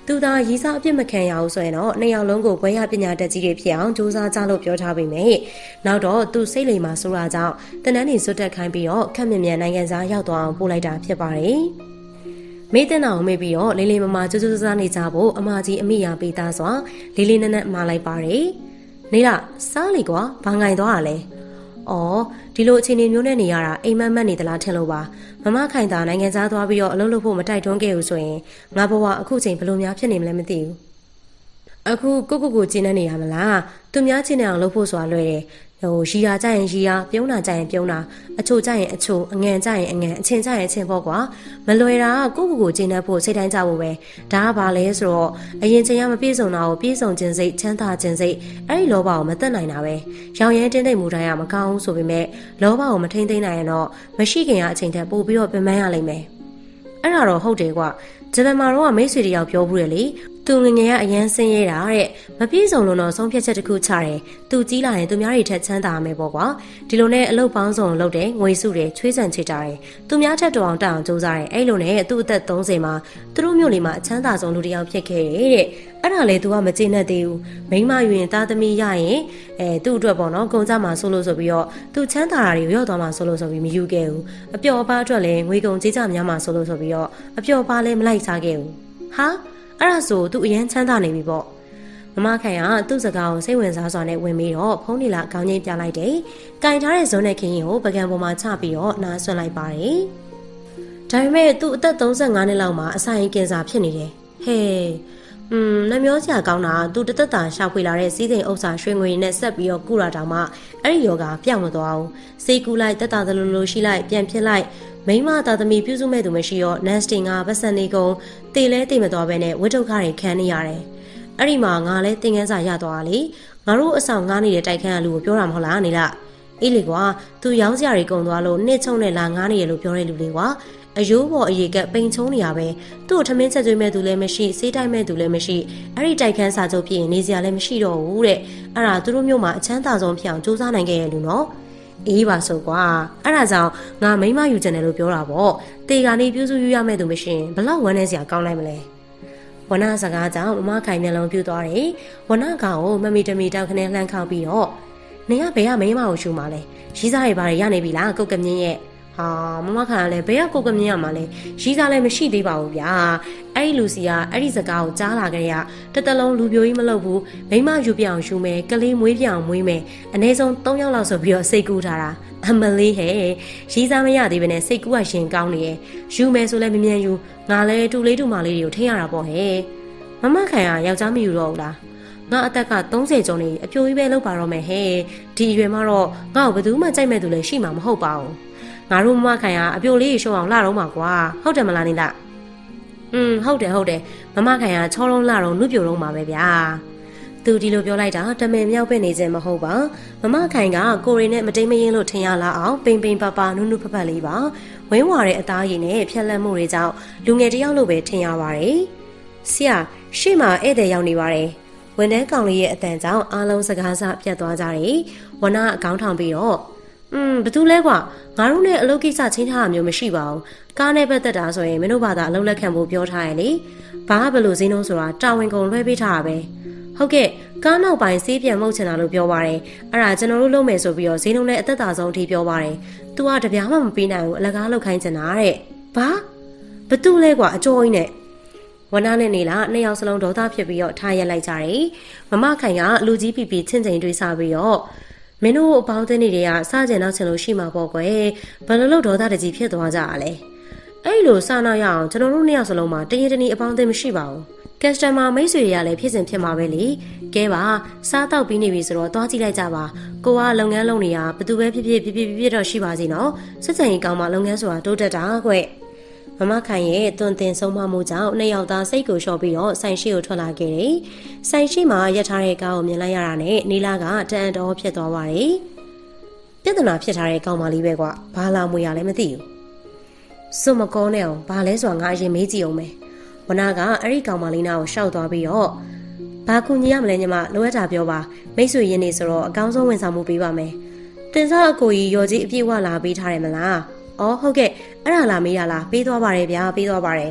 သူသာရီးစားအပြစ်မခံရအောင်ဆိုရင်တော့နှစ်ယောက်လုံးကိုဘွဲရပညာတတ်ကြီးတွေဖြစ်အောင်စူးစမ်းကြလို့ပြောထားပေမဲ့နောက်တော့သူစိတ်လိမ်မှာဆိုတာကြောင့်တနန်းနေစွတ်တက်ခိုင်းပြီးတော့ခက်မြင်မြန်နိုင်ငံသားရောက်သွားအောင်ပို့လိုက်တာဖြစ်ပါတယ်။မေးတဲ့နာကိုမေးပြီးတော့လေးလေးမမကြိုးကြိုးစားနေကြဖို့အမကြီးအမိယာပေးသားစွာလေးလေးနက်နက်မှာလိုက်ပါတယ်။နေလားစားလေကွာဘာငိုင်သွားတာလဲ။အော်ဒီလိုအခြေအနေမျိုးနဲ့နေရတာအိမ်မက်မက်နေသလားထင်လို့ပါမမခိုင်တာနိုင်ငံသားသွားပြီးတော့အလုပ်လုပ်ဖို့မတိုက်တွန်းခဲ့ဘူးဆိုရင်ငါဘဝအခုချိန်ဘယ်လိုများဖြစ်နေမလဲမသိဘူးအခုကိုကိုကိုကျင်းနေနေရမလားသူများချင်းနေအောင်လုပ်ဖို့ဆိုတာလွယ်တယ်ဟိုရီယာကြရင်ရီယာပြုံးတာကြရင်ပြုံးတာအချိုကြရင်အချိုအငန်ကြရင်အငန်အချင်းကြရင်အချင်းပေါ့ကွာမလွယ်တာကိုကိုကိုကျင်းနေဖို့စိတ်တိုင်းကြဖို့ပဲဒါကဘာလဲဆိုတော့အရင်ချိန်ကမပြည့်စုံတာကိုပြည့်စုံခြင်းစိတ်ချမ်းသာခြင်းစိတ်အဲ့ဒီလောဘကိုမတက်နိုင်တာပဲရောင်ရဲတင်းတိတ်မူတိုင်းကမကောင်းဘူးဆိုပေမဲ့လောဘကိုမထိန်သိမ်းနိုင်ရင်တော့မရှိခင်ကအချိန်ထက်ပိုပြီးတော့ပြန်မရလိမ့်မယ်အဲ့ဒါတော့ဟုတ်တယ်ကွာဂျပန်မှာတော့မိတ်ဆွေတယောက်ပြောဘူးတယ်လေသူငငယ်ကအရန်ဆင်းရဲတာတဲ့မပြည့်စုံလို့တော့ဆုံးဖြတ်ချက်တစ်ခုချတယ်သူကြီးလာရင်သူများတွေထက်ချမ်းသာမယ်ပေါ့ကွာဒီလိုနဲ့အလုပ်ပေါင်းစုံလုပ်တယ်ငွေစုတယ်ချွေးဆန်ချေကြတယ်သူများထက်တော်အောင်တက်အောင်ကြိုးစားတယ်အဲ့လိုနဲ့သူ့အသက်သုံးဆယ်မှာသူတို့မျိုးလေးမှာအချမ်းသာဆုံးလူတစ်ယောက်ဖြစ်ခဲ့တယ်တဲ့အဲ့ဒါလေ तू ကမကျေနပ်သေးဘူးမိန်းမယူရင်သားသမီးရရင်အဲသူ့အတွက်ပေါ့နော်ကုန်ကြမှာဆိုလို့ဆိုပြီးတော့သူချမ်းသာတာတွေရော့သွားမှာဆိုလို့ဆိုပြီးမယူခဲ့ဘူးအပျော်အပါအတွက်လည်းငွေကုန်ကြေးကြများမှာဆိုလို့ဆိုပြီးတော့အပျော်ပါလည်းမလိုက်စားခဲ့ဘူးဟာအဲ့ဒါဆိုသူအရင်ချမ်းသာနေပြီပေါ့မမခိုင်ကသူ့စကားကိုစိတ်ဝင်စားစွာနဲ့ဝင်ပြီးတော့ဖုန်းနီလာခေါင်းချင်းပြလိုက်တယ်။ကင်ထားတဲ့ဇွန်နဲ့ခင်းရင်ကိုပကံပေါ်မှာချပြီးတော့နားဆွလိုက်ပါတယ်။ဒါပေမဲ့သူ့အသက်သုံးဆယ့်ငါးနှစ်လောက်မှာအစာရင်ကင်ဆာဖြစ်နေတယ်။ဟဲ့อืมနှမျောစရာကောင်းတာသူတသက်တာရှာဖွေလာတဲ့စီးစိမ်ဥစ္စာရွှေငွေနဲ့ဆက်ပြီးတော့ကုရတာမှအဲ့ဒီယောဂပြောင်းမသွားဘူး။စိတ်ကူးလိုက်တက်တာသလိုလိုရှိလိုက်ပြန်ဖြစ်လိုက်မိမသားသမီးပြုစုမဲ့သူမရှိတော့ nesting ကပတ်စံနေကုန်တေလဲတေမသွားပဲနဲ့ဝိဒုက္ခတွေခံနေရတယ်။အဲ့ဒီမှာငါလဲသင်ခန်းစာရသွားတာလေ။ငါတို့အဆောင်ငားနေတဲ့တိုက်ခန်းကလူကိုပြောတာမဟုတ်လားနေလား။အေးလေကွာသူရောင်းစရာတွေကုန်သွားလို့နှစ်ချုံနဲ့လာငားနေရလို့ပြောတဲ့လူလေးကွာ။အယိုးပေါ်အရေကပိန်ချုံနေရပဲ။သူ့ကိုထမင်းချက်ကျွေးမဲ့သူလည်းမရှိစေးတိုက်မဲ့သူလည်းမရှိအဲ့ဒီတိုက်ခန်းစာချုပ်ဖြစ်ရင်နေစရာလည်းမရှိတော့ဘူးတဲ့။အဲ့ဒါသူတို့မျိုးမှာအချမ်းသာဆုံးဖြစ်အောင်စူးစမ်းနိုင်ခဲ့ရလူနော်။အေးပါဆိုကွာအဲ့ဒါကြောင့်ငါမိမယူချင်တယ်လို့ပြောတာပေါ့တေကနေပြုစုယူရမဲ့သူမရှိရင်ဘလောက်ဝမ်းနေစရာကောင်းလိုက်မလဲဝနစကားကြောင့်မမခိုင်မျက်လုံးပြူသွားတယ်ဝနကောင်ကိုမမီတမီတောက်ခနဲ့လှမ်းခေါက်ပြီးတော့နေကဘယ်ကမိမကိုရှူမှာလဲရီးစားတွေဘာတွေရနေပြီလားကုတ်ကမြင်းရဲ့ဟာမမခိုင်ကလည်းဘယ်ကကုတ်ကမြင်းရမှာလဲရီးစားလည်းမရှိသေးပါဘူးဗျာအဲ့ဒီလူစီကအဲ့ဒီစကားကိုကြားလာကြရတတလုံးလူပြိုကြီးမလုပ်ဘူးမိမယူပြအောင်ရှူမယ်ကလေးမွေးပြအောင်မွေးမယ်အနည်းဆုံး၃ယောက်လောက်ဆိုပြီးတော့စိတ်ကူးထားတာအမလေးဟဲ့ရီးစားမရသေးဘဲနဲ့စိတ်ကူးကရှင်ကောင်းနေရဲ့ယူမယ်ဆိုလည်းမမြန်ယူငါလည်းတူလေးတူမလေးတွေကိုထိရတာပေါ့ဟဲ့မမခိုင်ကယောက်ျားမယူတော့ဘူးလားငါအသက်ကသုံးဆယ်ကျော်နေအပြိုကြီးပဲလောက်ပါတော့မယ်ဟဲ့ဒီအရွယ်မှာတော့ငါ့ကိုဘယ်သူမှကြိုက်မဲ့သူလည်းရှိမှာမဟုတ်ပါဘူးငါတို့မမခိုင်ကအပြိုလေးရှုံအောင်လှတော့မှာကွာဟုတ်တယ်မလားနေလားอืมဟုတ်တယ်ဟုတ်တယ်မမခိုင်ကချောလုံးလှတော့နှုတ်ပြိုတော့မှာပဲဗျာသူဒီလိုပြောလိုက်တာတမင်မြောက်ပဲနေခြင်းမဟုတ်ပါမမခိုင်ကကိုရီနဲ့မတိမ်မယင်းလို့ထင်ရလားအောင်ပိန်ပိန်ပါပါနုနုဖဖက်လေးပါဝင်းဝါတဲ့အသားရည်နဲ့ဖြက်လက်မှုတွေကြောင့်လူငယ်တယောက်လိုပဲထင်ရပါတယ်ဆရာရှေ့မှာဧည့်သည်ရောက်နေပါတယ်ဝန်ထမ်းကောင်လေးရဲ့အတန်ကြောင့်အားလုံးစကားစပြတ်သွားကြတယ်ဝနအကောင်းထောင်ပြီးတော့อืมဘာတူလဲကွာငါတို့နဲ့အလုပ်ကိစ္စချင်းထားတာမျိုးမရှိပါဘူးကားနဲ့ပတ်သက်တာဆိုရင်မင်းတို့ဘာသာအလုပ်လက်ခံဖို့ပြောထားရလေဘာဘယ်လိုဈေးနှုန်းဆိုတာတာဝန်ကုန်လွှဲပေးထားတာပဲဟုတ်ကဲ့ကားနောက်ပိုင်းစေးပြန်မှုတ်ချင်တာလို့ပြောပါတယ်အဲ့ဒါကျွန်တော်တို့လုပ်မယ်ဆိုပြီးတော့ဈေးနှုန်းနဲ့အသက်သာဆုံးအထိပြောပါတယ်သူကတပြားမှမပေးနိုင်ဘူးအလကားလုပ်ခိုင်းချင်တာတဲ့ဘာဘာတူလဲကွာအကျော်ကြီးနဲ့ဝနနဲ့နေလာနှစ်ယောက်စလုံးဒေါသဖြစ်ပြီးတော့ထားရက်လိုက်ကြတယ်မမခိုင်ကလူကြီးပီပီချင်းချင်းတွေးစားပြီးတော့မင်းတို့အပေါင်းအသင်းတွေကစားကြင်တော့ချင်လို့ရှိမှာပေါ့ကွယ်ဘယ်လိုလုပ်ဒေါသတကြီးဖြစ်သွားကြရလဲအဲ့လိုစားနောက်ရအောင်ကျွန်တော်တို့နှစ်ယောက်စလုံးမှာတရင်တနည်းအပေါင်းအသင်းမရှိပါဘူးကက်စတမာမိတ်ဆွေတွေကလည်းဖြစ်စဉ်ဖြစ်မှာပဲလေကဲပါစားတော့ပြီးနေပြီဆိုတော့သွားကြည့်လိုက်ကြပါကိုကလုပ်ငန်းလုပ်နေတာဘယ်သူပဲဖြစ်ဖြစ်ဖြစ်ဖြစ်ဖြစ်တော့ရှိပါစေနော်စစ်စင်ကြီးကောင်းမှလုပ်ငန်းဆိုတာတိုးတက်တာကွမမခိုင်ရဲ့တွင်တင်ဆုံးမမှုကြောင့်နှစ်ယောက်သားစိတ်ကိုလျှော့ပြီးတော့ဆိုင်ရှိကိုထွက်လာခဲ့တယ်။ဆိုင်ရှိမှာရပ်ထားတဲ့ကားကိုမြင်လိုက်ရတာနဲ့နီလာကတန်တော်ဖြစ်သွားပါတယ်။ပြဿနာဖြစ်ထားတဲ့ကောင်မလေးပဲကွာ။ဘာလာမွေရလဲမသိဘူး။စွမကောနဲ့အောင်ဘာလဲဆိုတာငါအရင်မေးကြည့်အောင်မယ်။ဝနာကအဲ့ဒီကောင်မလေးနာကိုရှောက်သွားပြီးတော့ဘာကူညီရမလဲညီမလိုအပ်တာပြောပါမိတ်ဆွေရင်းနေဆိုတော့အကောင်းဆုံးဝန်ဆောင်မှုပေးပါမယ်။တင်စားအကိုကြီးရော်ကြီးအပြည့်ဝလာပေးထားတယ်မလား။အော်ဟုတ်ကဲ့အဲ့ဒါလာမေးရလားပေးသွားပါတယ်ဗျာပေးသွားပါတယ်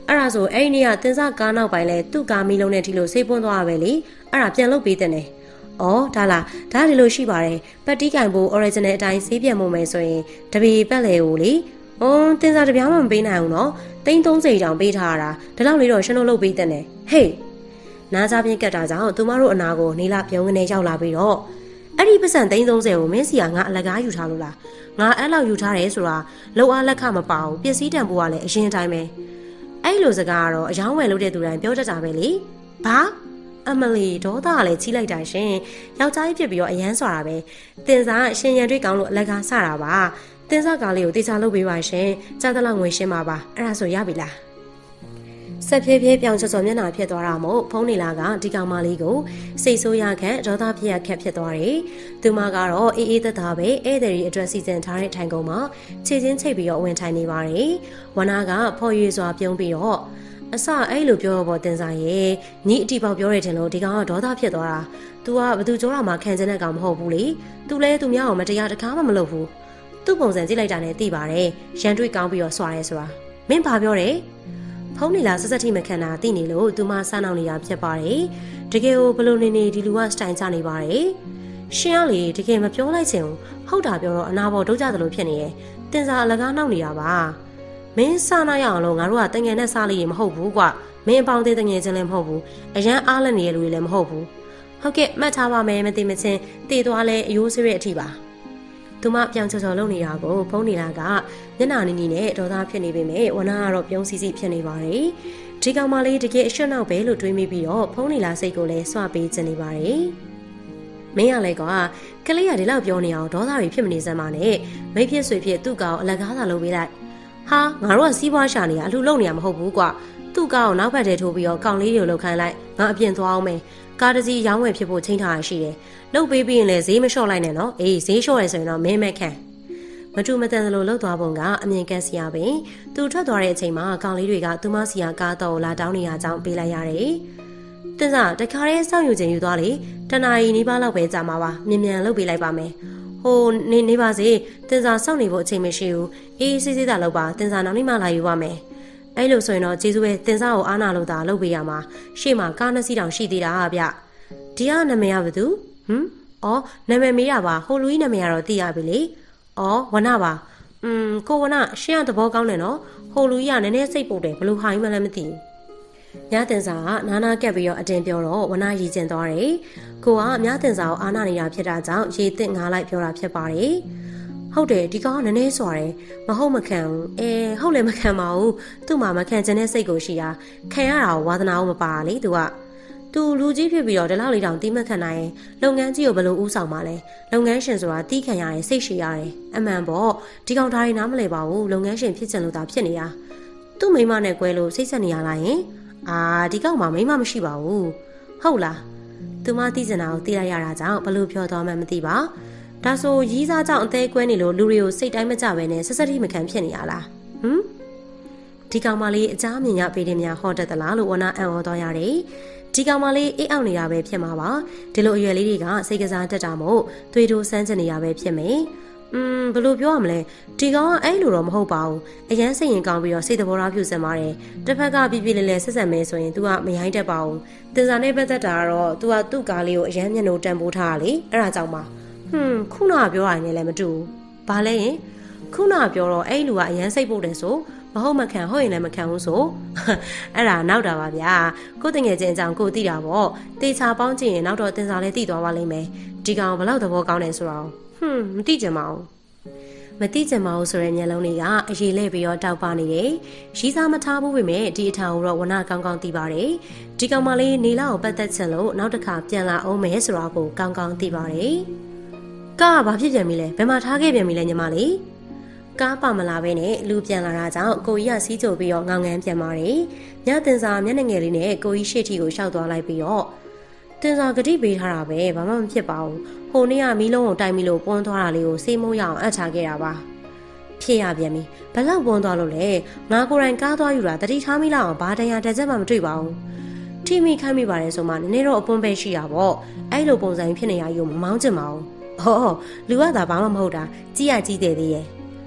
အဲ့ဒါဆိုအဲ့ဒီနေ့ကတင်စားကားနောက်ပိုင်းလဲသူ့ကားမီလုံးနဲ့ထီလို့ဆေးပွန်းသွားရပဲလေအဲ့ဒါပြန်လုပ်ပေးတဲ့နဲ့အော်ဒါလားဒါဒီလိုရှိပါတယ်ပတ်တီးကင်ဖို့ original အတိုင်းဆေးပြန်မှုမယ်ဆိုရင်တပီပတ်လေကိုလေအွန်းတင်စားတပြားမှမပေးနိုင်ဘူးနော်သိန်းသုံးဆယ်တောင်ပေးထားတာဒါလောက်လေးတော့ရှင်တို့လုပ်ပေးတဲ့နဲ့ဟေးနားစားပြင်းကတ်တာကြောင့်သူမတို့အနာကိုနေလာပြုံးကနေရောက်လာပြီးတော့အဲ့ဒီပတ်စံသိန်းသုံးဆယ်ကိုမင်းစီကငါအလကားယူထားလို့လားငါအဲ့လောက်ယူထားတယ်ဆိုတာလောက်အားလက်ခမပါဘူးပစ္စည်းတန်ဖိုးကလည်းအရင်တိုင်းပဲအဲ့လိုစကားကတော့အယောင်းဝယ်လုပ်တဲ့သူတိုင်းပြောတတ်တာပဲလေဘာအမလီဒေါသကလည်းကြီးလိုက်တာရှင်ယောက်ျားကြီးဖြစ်ပြီးတော့အရန်စွာတာပဲတင်စားအရှင်ရန်တွေးကောင်းလို့အလကားစတာပါတင်စားကားလေးကိုတေချာလုပ်ပေးပါရှင်ကြားသလောက်ငွေရှင်းပါပါအဲ့ဒါဆိုရပြီလားဆက်ဖြည်းဖြည်းပြောင်ချော်ချော်မျက်နှာဖြစ်သွားတာမို့ဖုန်းနေလာကဒီကောင်မလေးကိုစိတ်ဆိုးရခန့်ဒေါသဖြစ်ရခက်ဖြစ်သွားတယ်။သူမကတော့အေးအေးသက်သာပဲဧည့်သည်တွေအတွက်စီစဉ်ထားတဲ့ထိုင်ကုန်မှာခြေချင်းချိတ်ပြီးတော့ဝင်ထိုင်နေပါတယ်။ဝနာကဖော်ရွေစွာပြုံးပြီးတော့အစအဲ့လိုပြောတော့တင်စားရဲ့ညီအတီပေါက်ပြောရတဲ့လို့ဒီကောင်ကဒေါသဖြစ်သွားတာ။ तू ကဘသူကြောတာမှခံစင်းတဲ့ကောင်မဟုတ်ဘူးလေ။ तू လဲသူများအောင်မတရားတကားမှမလုပ်ဘူး။သူ့ပုံစံကြည့်လိုက်တာနဲ့သိပါတယ်။ရန်တွေးကောင်းပြီးတော့စွာရဲဆိုတာမင်းဘာပြောတယ်ဖုန်းနေလာဆက်ဆက်ထိမခံတာသိနေလို့သူမစမ်းအောင်နေတာဖြစ်ပါတယ်တကယ်ကိုဘလို့နေနေဒီလူကစတိုင်ချနေပါတယ်ရှင်ကလေတကယ်မပြောလိုက်ချင်ဘူးဟုတ်တာပြောတော့အနာပေါ်ဒုတ်ကြသလိုဖြစ်နေရဲ့တင်စားအလကားနောက်နေတာပါမင်းစားနာရအောင်လို့ငါတို့ကတငယ်နဲ့စားလေးမဟုတ်ဘူးကွမင်းအပေါင်းသေးတငယ်ချင်းလည်းမဟုတ်ဘူးအရန်အားလက်နေရလူတွေလည်းမဟုတ်ဘူးဟုတ်ကဲ့မှတ်ထားပါမယ်မသိမချင်းတည်သွားလဲအယိုးစရတဲ့အထိပါသူမပြောင်ချော်ချော်လုပ်နေတာကိုဖုန်းနေတာကမျက်နှာနီးနီးနဲ့ဒေါသဖြစ်နေပေမဲ့ဝနာကတော့ပြုံးစီစီဖြစ်နေပါတယ်။ဒီကောင်မလေးတကယ်အရွှတ်နောက်ပဲလို့တွေးမိပြီးတော့ဖုန်းနေလာစိတ်ကိုလည်းစွပေးချင်နေပါတယ်။မင်းကလည်းကွာကလေးကဒီလောက်ပြောနေအောင်ဒေါသတွေဖြစ်မနေစမ်းပါနဲ့မိဖြစ်ဆွေဖြစ်သူ့ကောင်အလကားသာလုပ်ပေးလိုက်။ဟာငါတို့ကစီးပွားရှာနေရအလှလုပ်နေရမဟုတ်ဘူးကွာ။သူ့ကောင်နောက်ဘက်ထဲထိုးပြီးတော့ကောင်လေးတွေကိုလှုပ်ခိုင်းလိုက်ငါအပြင်သွားအောင်မယ်။ကားတစ်စီးရောင်းဝယ်ဖြစ်ဖို့ချိန်ထားရရှိတယ်။လှုပ်ပေးပြီးရင်လည်းဈေးမလျှော့လိုက်နဲ့နော်။အေးဈေးလျှော့ရဲဆိုရင်တော့မင်းမဲ့ခံမတူမတန်သလိုလှုပ်သွားပုံကအမြင်ကန်းစီရပင်သူထွက်သွားတဲ့အချိန်မှာကောင်လေးတွေကသူမစီယာကားတော့လာတောင်းနေရကြောင်းပေးလိုက်ရတယ်။တင်စားတခါတည်းစောင့်ယူခြင်းယူသွားလေတနာရီနီးပါးလောက်ပဲကြာမှာပါမြင်မြန်လှုပ်ပေးလိုက်ပါမယ်။ဟိုနေနေပါစေတင်စားစောင့်နေဖို့အချိန်မရှိဘူး။အေးစစ်စစ်သာလှုပ်ပါတင်စားနောက်နေ့မှလာယူပါမယ်။အဲ့လိုဆိုရင်တော့ကျေးဇူးပဲတင်စားကိုအားနာလို့သာလှုပ်ပေးရမှာရှေ့မှာကားနှစ်စီးတောင်ရှိသေးတာဗျ။ဒီကနာမည်ကဘသူဟမ်အော်နာမည်မေးရပါဟိုလူကြီးနာမည်ကတော့သိရပြီလေ။အော်ဝနပါอืมကိုဝနရှင်းရသဘောကောင်းတယ်နော်ဟိုလူကြီးကနည်းနည်းစိတ်ပုတ်တယ်ဘလို့ဟာကြီးမှလည်းမသိဘူးညတင်စာကနာနာကက်ပြီးတော့အတင်ပြောတော့ဝနရည်ကျင်သွားတယ်ကိုကညတင်စာကိုအားနာနေတာဖြစ်တာကြောင့်ရေသစ်ငါလိုက်ပြောတာဖြစ်ပါတယ်ဟုတ်တယ်ဒီကောင်ကနည်းနည်းစွာတယ်မဟုတ်မခံဘူးအဲဟုတ်လည်းမခံပါဘူးသူ့မှာမခံချင်တဲ့စိတ်ကိုရှိတာခံရတာကိုဝါသနာကိုမပါလေသူကသူလူကြီးဖြစ်ပြီးတော့ဒီလောက်လေးတောင်တီးမခံနိုင်ရင်လုပ်ငန်းကြီးကိုဘယ်လိုဦးဆောင်မှာလဲလုပ်ငန်းရှင်ဆိုတာတီးခံရတယ်စိတ်ရှည်ရတယ်အမှန်ပေါ့ဒီကောင်သားတွေနားမလဲပါဘူးလုပ်ငန်းရှင်ဖြစ်ချင်လို့သာဖြစ်နေတာသူ့မိမနဲ့ကွဲလို့စိတ်ဆက်နေရလားယင်အာဒီကောင်မှမိမမရှိပါဘူးဟုတ်လားသူမသိစင်တာကိုသိလိုက်ရတာကြောင့်ဘလို့ပြောသွားမှမသိပါဒါဆိုရီးစားကြောင့်အသေးကွဲနေလို့လူတွေကိုစိတ်တိုင်းမကြဘဲနဲ့ဆက်ဆက်ထိမခံဖြစ်နေရလားဟမ်ဒီကောင်မလေးအကြမ်းမြင်ရပေးတယ်များဟောတတ်သလားလို့ဝနာအံ့ဩသွားရတယ်ဒီကောင်မလေးအိတ်အောင်နေတာပဲဖြစ်မှာပါဒီလိုအရွယ်လေးတွေကစိတ်ကစားတက်တာမို့သွေးတိုးစမ်းချင်နေရပဲဖြစ်မယ်อืมဘယ်လိုပြောရမလဲဒီကောင်ကအဲ့လိုတော့မဟုတ်ပါဘူးအရန်စိတ်ရင်ကောင်းပြီးတော့စိတ်သဘောထားပြုစင်ပါတယ်တစ်ဖက်ကပြပြလေးလေးဆက်ဆက်မဲဆိုရင် तू ကမရိုင်းတတ်ပါဘူးတင်စာနဲ့ပတ်သက်တာကတော့ तू ကသူ့ကားလေးကိုအရန်မျက်နှာတန်ဖိုးထားတာလေအဲ့ဒါကြောင့်ပါဟွန်းခုနကပြောရရင်လည်းမတူဘူးဘာလဲရင်ခုနကပြောတော့အဲ့လူကအရန်စိတ်ပုတ်တယ်ဆိုမဟုတ်မခံဟုတ်ရင်လည်းမခံဘူးဆိုအဲ့ဒါနောက်တာပါဗျာကိုတငယ်ချင်းအကြောင်းကိုသိတာပေါ့တေချာပေါင်းကြည့်ရင်နောက်တော့တင်စာလေးသိသွားပါလိမ့်မယ်ဒီကောင်ဘယ်လောက်သဘောကောင်းတယ်ဆိုတော့ဟွန်းမသိကြပါဘူးမသိကြပါဘူးဆိုတဲ့မျက်လုံးလေးကအရေးလဲပြီးတော့တောက်ပါနေတယ်ရီးစားမထားဘူးပေမဲ့ဒီအထာကိုတော့ဝနာကောင်းကောင်းသိပါတယ်ဒီကောင်မလေးနေလာကိုပတ်သက်ချင်လို့နောက်တစ်ခါပြန်လာအောင်မယ်ဆိုတာကိုကောင်းကောင်းသိပါတယ်ကားကဘာဖြစ်ပြန်ပြီလဲဘယ်မှာထားခဲ့ပြန်ပြီလဲညီမလေးကားပါမလာပဲနဲ့လူပြန်လာတာကြောင့်ကိုကြီးကစီးကြိုပြီးတော့ငောင်ငန်းပြန်ပါတယ်ညတင်စာမျက်နှာငယ်လေးနဲ့ကိုကြီးရှေ့ထီကိုရှောက်သွားလိုက်ပြီးတော့တင်စာဂတိပေးထားတာပဲဘာမှမဖြစ်ပါဘူးဟိုနေ့ကမီးလုံးကိုတိုက်မိလို့ပွန်းသွားတာလေးကိုစေးမိုးရအောင်အပ်ချခဲ့တာပါဖြစ်ရပြန်ပြီဘလောက်ပွန်းသွားလို့လဲငါကိုယ်တိုင်ကားသွားယူတာတတိထားမိလောက်အောင်ဘာတရားတက်ချက်မှမတွေ့ပါဘူးထိမိခိုင်းမိပါတယ်ဆိုမှနည်းနည်းတော့အပွန်းပဲရှိရပေါ့အဲ့လိုပုံစံဖြစ်နေရယူမမောင်းချင်ပါဘူးဟောလူကသာဘာမှမဟုတ်တာကြီးရကြီးတယ်သေးရဲ့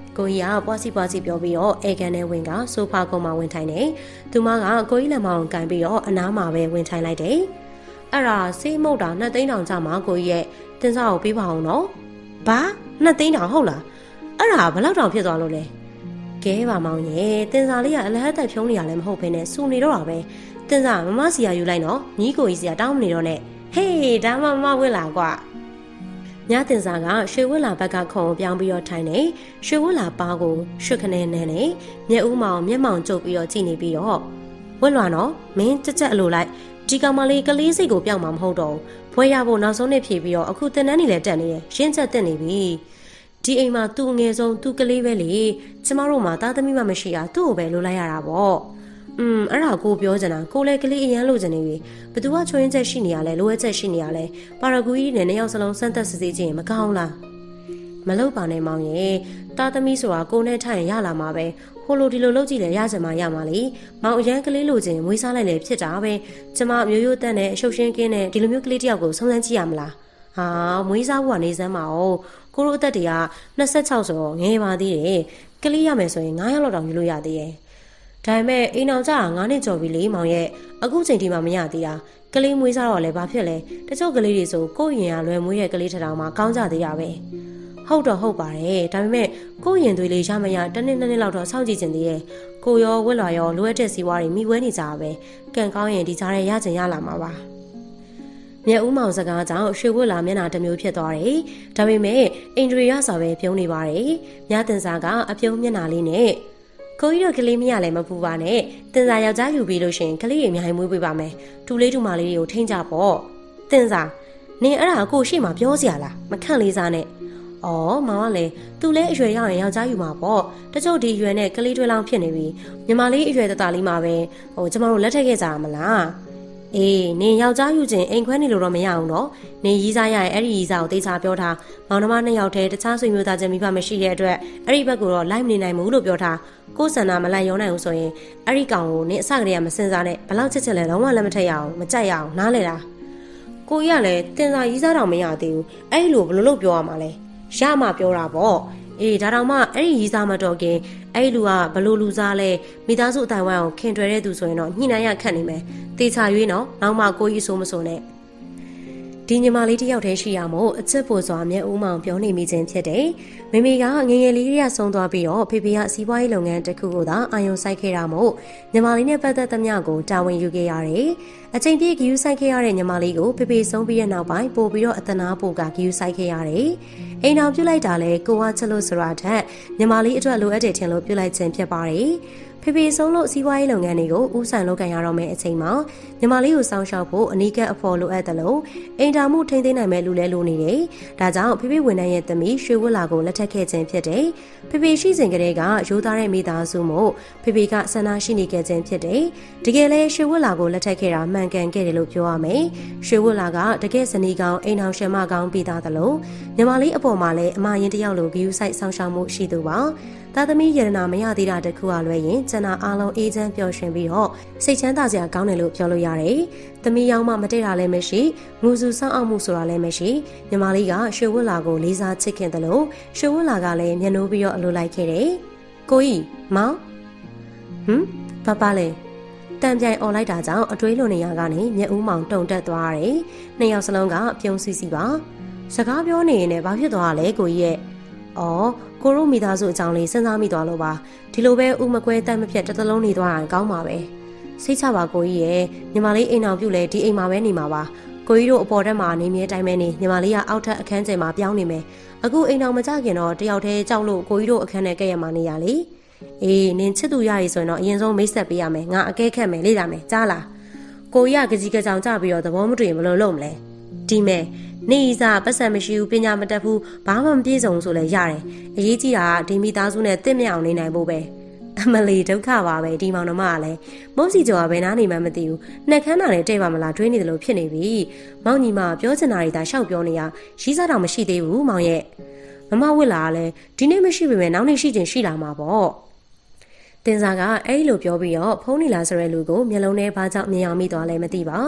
ကိုကြီးကပွားစီပွားစီပြောပြီးတော့အေကန်နဲ့ဝင်ကဆိုဖာကုန်းမှာဝင်ထိုင်နေသူမကကိုကြီးလက်မောင်ကန်ပြီးတော့အနားမှာပဲဝင်ထိုင်လိုက်တယ်အဲ့ဒါစေးမုတ်တာနှစ်သိန်းတောင်ကြမှာကိုကြီးရဲ့တင်စားကိုပေးပါအောင်နော်ဘာနှစ်သိန်းတောင်ဟုတ်လားအဲ့ဒါဘယ်လောက်တောင်ဖြစ်သွားလို့လဲကဲပါမောင်ရဲ့တင်စားလေးကအလဟတ်တက်ဖြုံးနေရလည်းမဟုတ်ဘဲနဲ့စူနေတော့တာပဲတင်စားမမစီယာယူလိုက်နော်ညီကိုကြီးစီယာတောင်းမနေတော့နဲ့ဟေးဒါမှမမဝစ်လာကွာညတင်စားကရွှေဝစ်လာဘက်ကခုံပြောင်းပြီးတော့ထိုင်နေရွှေဝစ်လာပါကိုရွှေခနဲနဲနဲ့မျက်ဦးမောင်မျက်မှောင်ကျုပ်ပြီးတော့ကြည့်နေပြီးတော့ဝစ်လွာနော်မင်းကြက်ကြက်အလိုလိုက်ဒီကောင်မလေးကလေးစိတ်ကိုပြောင်းမှာမဟုတ်တော့ဘူးဘွဲရဖို့နောက်ဆုံးနှစ်ဖြည့်ပြီးတော့အခုတင်တန်းနေလဲတက်နေရရှင်းချက်တက်နေပြီဒီအိမ်မှာသူ့ငယ်ဆုံးသူ့ကလေးပဲလေကျမတို့မှာသားသမီးမှမရှိတာသူ့ကိုပဲလိုလိုက်ရတာပေါ့อืมအဲ့ဒါကိုပြောချင်တာကိုလည်းကလေးအရန်လိုချင်နေပြီဘသူကချွင်းချက်ရှိနေရလဲလိုအပ်ချက်ရှိနေရလဲပါရဂူကြီးနဲ့နှစ်ယောက်စလုံးစမ်းသက်စစ်ဆေးခြင်းမကောင်းလားမလုပ်ပါနဲ့မောင်ရဲ့သားသမီးဆိုတာကိုနဲ့ထိုင်ရလာမှာပဲဟိုလိုဒီလိုလုပ်ကြည့်လဲရချင်မှရမှာလေမောင်အရန်ကလေးလိုချင်မွေးစားလိုက်လေဖြစ်တာပဲကျမမျိုးရိုးတက်နဲ့အရှုပ်ရှင်းကင်းနဲ့ဒီလိုမျိုးကလေးတယောက်ကိုဆုံးစမ်းကြည့်ရမလားဟာမွေးစားဖို့ကနေစမ်းပါဦးကိုတို့အသက်တွေကနှစ်ဆယ့်ခြောက်ဆိုငယ်ပါသေးတယ်ကလေးရမယ်ဆိုရင်ငါးယောက်လောက်တောင်ယူလို့ရသေးတယ်ဒါပေမဲ့အိမ်အောင်ကြတာငါးနှစ်ကျော်ပြီလေမောင်ရဲ့အခုချိန်ထိမှမရသေးတာကလေးမွေးစားတော့လည်းဘာဖြစ်လဲတချို့ကလေးတွေဆိုကိုယ့်ရင်ကလွယ်မွေးရဲ့ကလေးထထောင်မှကောင်းကြသေးတာပဲဟုတ်တော့ဟုတ်ပါတယ်ဒါပေမဲ့ကိုယ့်ရင်သွေးလေးရမရတစ်နှစ်နှစ်နှစ်လောက်တော့စောင့်ကြည့်ခြင်းသေးရဲ့ကိုရောဝက်လွာရောလိုအပ်တဲ့စီးပွားတွေမိဝဲနေကြတာပဲကံကောင်းရင်ဒီကြားထဲရချင်ရလာမှာပါမြက်ဦးမောင်စကားကြောင့်ရွှေဝက်လာမျက်နှာတစ်မျိုးဖြစ်သွားတယ်ဒါပေမဲ့အင်ဒရီရစာပဲပြုံးနေပါတယ်မြတင်စာကအပြုံးမျက်နှာလေးနဲ့ကိုကြီးတို့ကလေးမရလည်းမပူပါနဲ့တင်စာယောက်ျားယူပြီးလို့ရှင်ကလေးတွေအများကြီးမွေးပေးပါမယ်တူလေးတူမလေးတွေကိုထိန်းကြပေါ့တင်စာနင်အဲ့ဒါကိုရှိမှပြောစရာလားမခန့်လေးစားနဲ့အော်မောင်ကလည်းသူလဲအရွယ်ရောက်ရင်ယောက်ျားယူမှာပေါ့တချို့ဒီအရွယ်နဲ့ကလေးတွဲလောင်းဖြစ်နေပြီညီမလေးအရွယ်တတလေးမှာပဲဟိုကျမတို့လက်ထက်ခဲ့ကြရမလားအေးနင်ယောက်ျားယူခြင်းအိမ်ခွဲနေလို့တော့မရအောင်တော့နင်ရီးစားရရင်အဲ့ဒီရီးစားကိုတေချာပြောထားမောင်နှမနှစ်ယောက်တည်းတခြားဆွေမျိုးသားချင်းမိဘမရှိတဲ့အတွက်အဲ့ဒီဘက်ကိုတော့လိုက်မနေနိုင်ဘူးလို့ပြောထားကိုယ်ဆန္ဒမလိုက်ရောနိုင်ဘူးဆိုရင်အဲ့ဒီကောင်ကိုနင်အစကတည်းကမစင်စားနဲ့ဘလောက်ချစ်ချစ်လဲလုံးဝလက်မထက်ရအောင်မကြိုက်ရအောင်နားလေလားကိုကြီးကလည်းတင်စာရီးစားတော့မရသေးဘူးအဲ့လိုဘယ်လိုလုပ်ပြောရမှာလဲရမှပြောတာပေါ့အေးဒါတောင်မှအဲ့ဒီရီးစားမတော့ခင်အဲ့ဒီလူကဘလို့လူစားလဲမိသားစုအတိုင်းဝိုင်းအောင်ခင်တွယ်တဲ့သူဆိုရင်တော့ညှိနှိုင်းရခက်နေမယ်တေချာရွေးနော်နောက်မှကိုကြီးဆိုးမဆိုးနဲ့ဒီညီမလေးတယောက်တည်းရှိရမို့အချစ်ပိုစွာမျက်ဦးမောင်ပြောနေမိခြင်းဖြစ်တယ်မိမိကငငယ်လေးရဆုံးသွားပြီးတော့ဖေဖေကစီးပွားရေးလုပ်ငန်းတစ်ခုကိုသာအာရုံစိုက်ခဲ့တာမို့ညီမလေးနဲ့ပတ်သက်သမျှကိုတာဝန်ယူခဲ့ရတယ်အချိန်ပြည့်ဂယူးစိုက်ခဲ့ရတဲ့ညီမလေးကိုဖေဖေဆုံးပြီးတဲ့နောက်ပိုင်းပို့ပြီးတော့အသနာပို့ကဂယူးစိုက်ခဲ့ရတယ်အိမ်တော်ပြုတ်လိုက်တာလဲကိုဝါချလို့ဆိုတာထက်ညီမလေးအတွက်လိုအပ်တယ်ထင်လို့ပြုတ်လိုက်ခြင်းဖြစ်ပါတယ်ဖေဖေဆုံးလို့စီးပွားရေးလုပ်ငန်းတွေကိုဦးဆောင်လုပ်ကိုင်ရတော့မယ့်အချိန်မှာညီမလေးကိုစောင့်ရှောက်ဖို့အနီးကပ်အဖို့လိုအပ်တယ်လို့အိမ်တော်မှုထိန်းသိမ်းနိုင်မဲ့လူလဲလိုနေတယ်။ဒါကြောင့်ဖေဖေဝန်ထမ်းရဲ့သမီးရွှေဝက်လာကိုလက်ထပ်ခဲ့ခြင်းဖြစ်တယ်။ဖေဖေရှိစဉ်ကတည်းကရိုးသားတဲ့မိသားစုမို့ဖေဖေကဆန္ဒရှိနေခဲ့ခြင်းဖြစ်တယ်။တကယ်လဲရွှေဝက်လာကိုလက်ထပ်ခဲ့တာမှန်ကန်ခဲ့တယ်လို့ပြောရမယ်။ရွှေဝက်လာကတကယ်ဇနီးကောင်းအိမ်တော်ရှင်မကောင်းပြီးသားတယ်လို့ညီမလေးအပေါ်မှာလည်းအမရင်တယောက်လိုဂယူးဆိုင်ဆောင်ရှောက်မှုရှိသူပါ။သားသမီးရတနာမရသေးတာတခုအလွဲရင်ကျန်တာအားလုံးအေးချမ်းပျော်ရွှင်ပြီးတော့စိတ်ချမ်းသာစရာကောင်းတယ်လို့ပြောလို့ရတယ်။သမီးယောက်မှမတည့်တာလည်းမရှိငူစုစောင်းအောင်မှုဆိုတာလည်းမရှိညီမလေးကရွှေဝက်လာကိုလေးစားချစ်ခင်တယ်လို့ရွှေဝက်လာကလည်းမျက်နှိုးပြီးတော့အလိုလိုက်ခဲ့တယ်။ကိုကြီးမောင်ဟမ်ဘာပါလဲတံပြိုင်អော်လိုက်တာကြောင့်အတွေးလွန်နေရကနေမျက်ဦးမောင်တုန်တက်သွားရတယ်။နှစ်ယောက်စလုံးကပြုံးစီစီပါစကားပြောနေရင်လည်းဘာဖြစ်သွားလဲကိုကြီးရဲ့အော်ကိုရိုမိသားစုအကြောင်းလေးစဉ်းစားမိသွားလို့ပါဒီလိုပဲဥမကွဲတိုက်မဖြတ်တစ်သလုံးနေသွားရင်ကောင်းပါပဲစိတ်ချပါကိုကြီးရဲ့ညီမလေးအိမ်အောင်ပြုတ်လဲဒီအိမ်မှာပဲနေမှာပါကိုကြီးတို့အပေါ်တက်မှာနေမြဲတိုင်းပဲနေညီမလေးကအောက်ထပ်အခန်းကျယ်မှာပြောင်းနေမယ်အခုအိမ်အောင်မကြခင်တော့တယောက်တည်းကြောက်လို့ကိုကြီးတို့အခန်းထဲကဲ့ရမှာနေရလေအေးနင်ချစ်သူရရည်ဆိုရင်တော့အရင်ဆုံးမိတ်ဆက်ပေးရမယ်ငါအကဲခတ်မယ်လေ့လာမယ်ကြားလားကိုကြီးကကြီးကကြောင်ကြပြီးတော့သဘောမတူရင်ဘယ်လိုလုပ်မလဲဒီမဲ့နေဤစားပတ်စံမရှိဘူးပညာမတတ်ဘူးဘာမှမပြည့်စုံဆိုလဲရတယ်အရေးကြီးတာကဒီမိသားစုနဲ့တင့်မြအောင်နေနိုင်ဖို့ပဲအမလီဒုက္ခပါပဲဒီမောင်နှမကလည်းမုတ်စီကျော်ကဘယ်နားနေမှမသိဘူးနှက်ခမ်းတာနဲ့တဲ့ပါမလားတွေးနေတယ်လို့ဖြစ်နေပြီမောင်ညီမပြောချင်တာတွေဒါရှောက်ပြောနေရရီးစားတော့မရှိသေးဘူးမောင်ရဲ့မမဝစ်လာကလည်းဒီနေ့မရှိပေမဲ့နောက်နေ့ရှိချင်ရှိလာမှာပေါ့တင်စာကအဲ့လိုပြောပြီးတော့ဖုန်းနေလာဆိုတဲ့လူကိုမျက်လုံးထဲဘာကြောင့်မြင်အောင်မိသွားလဲမသိပါ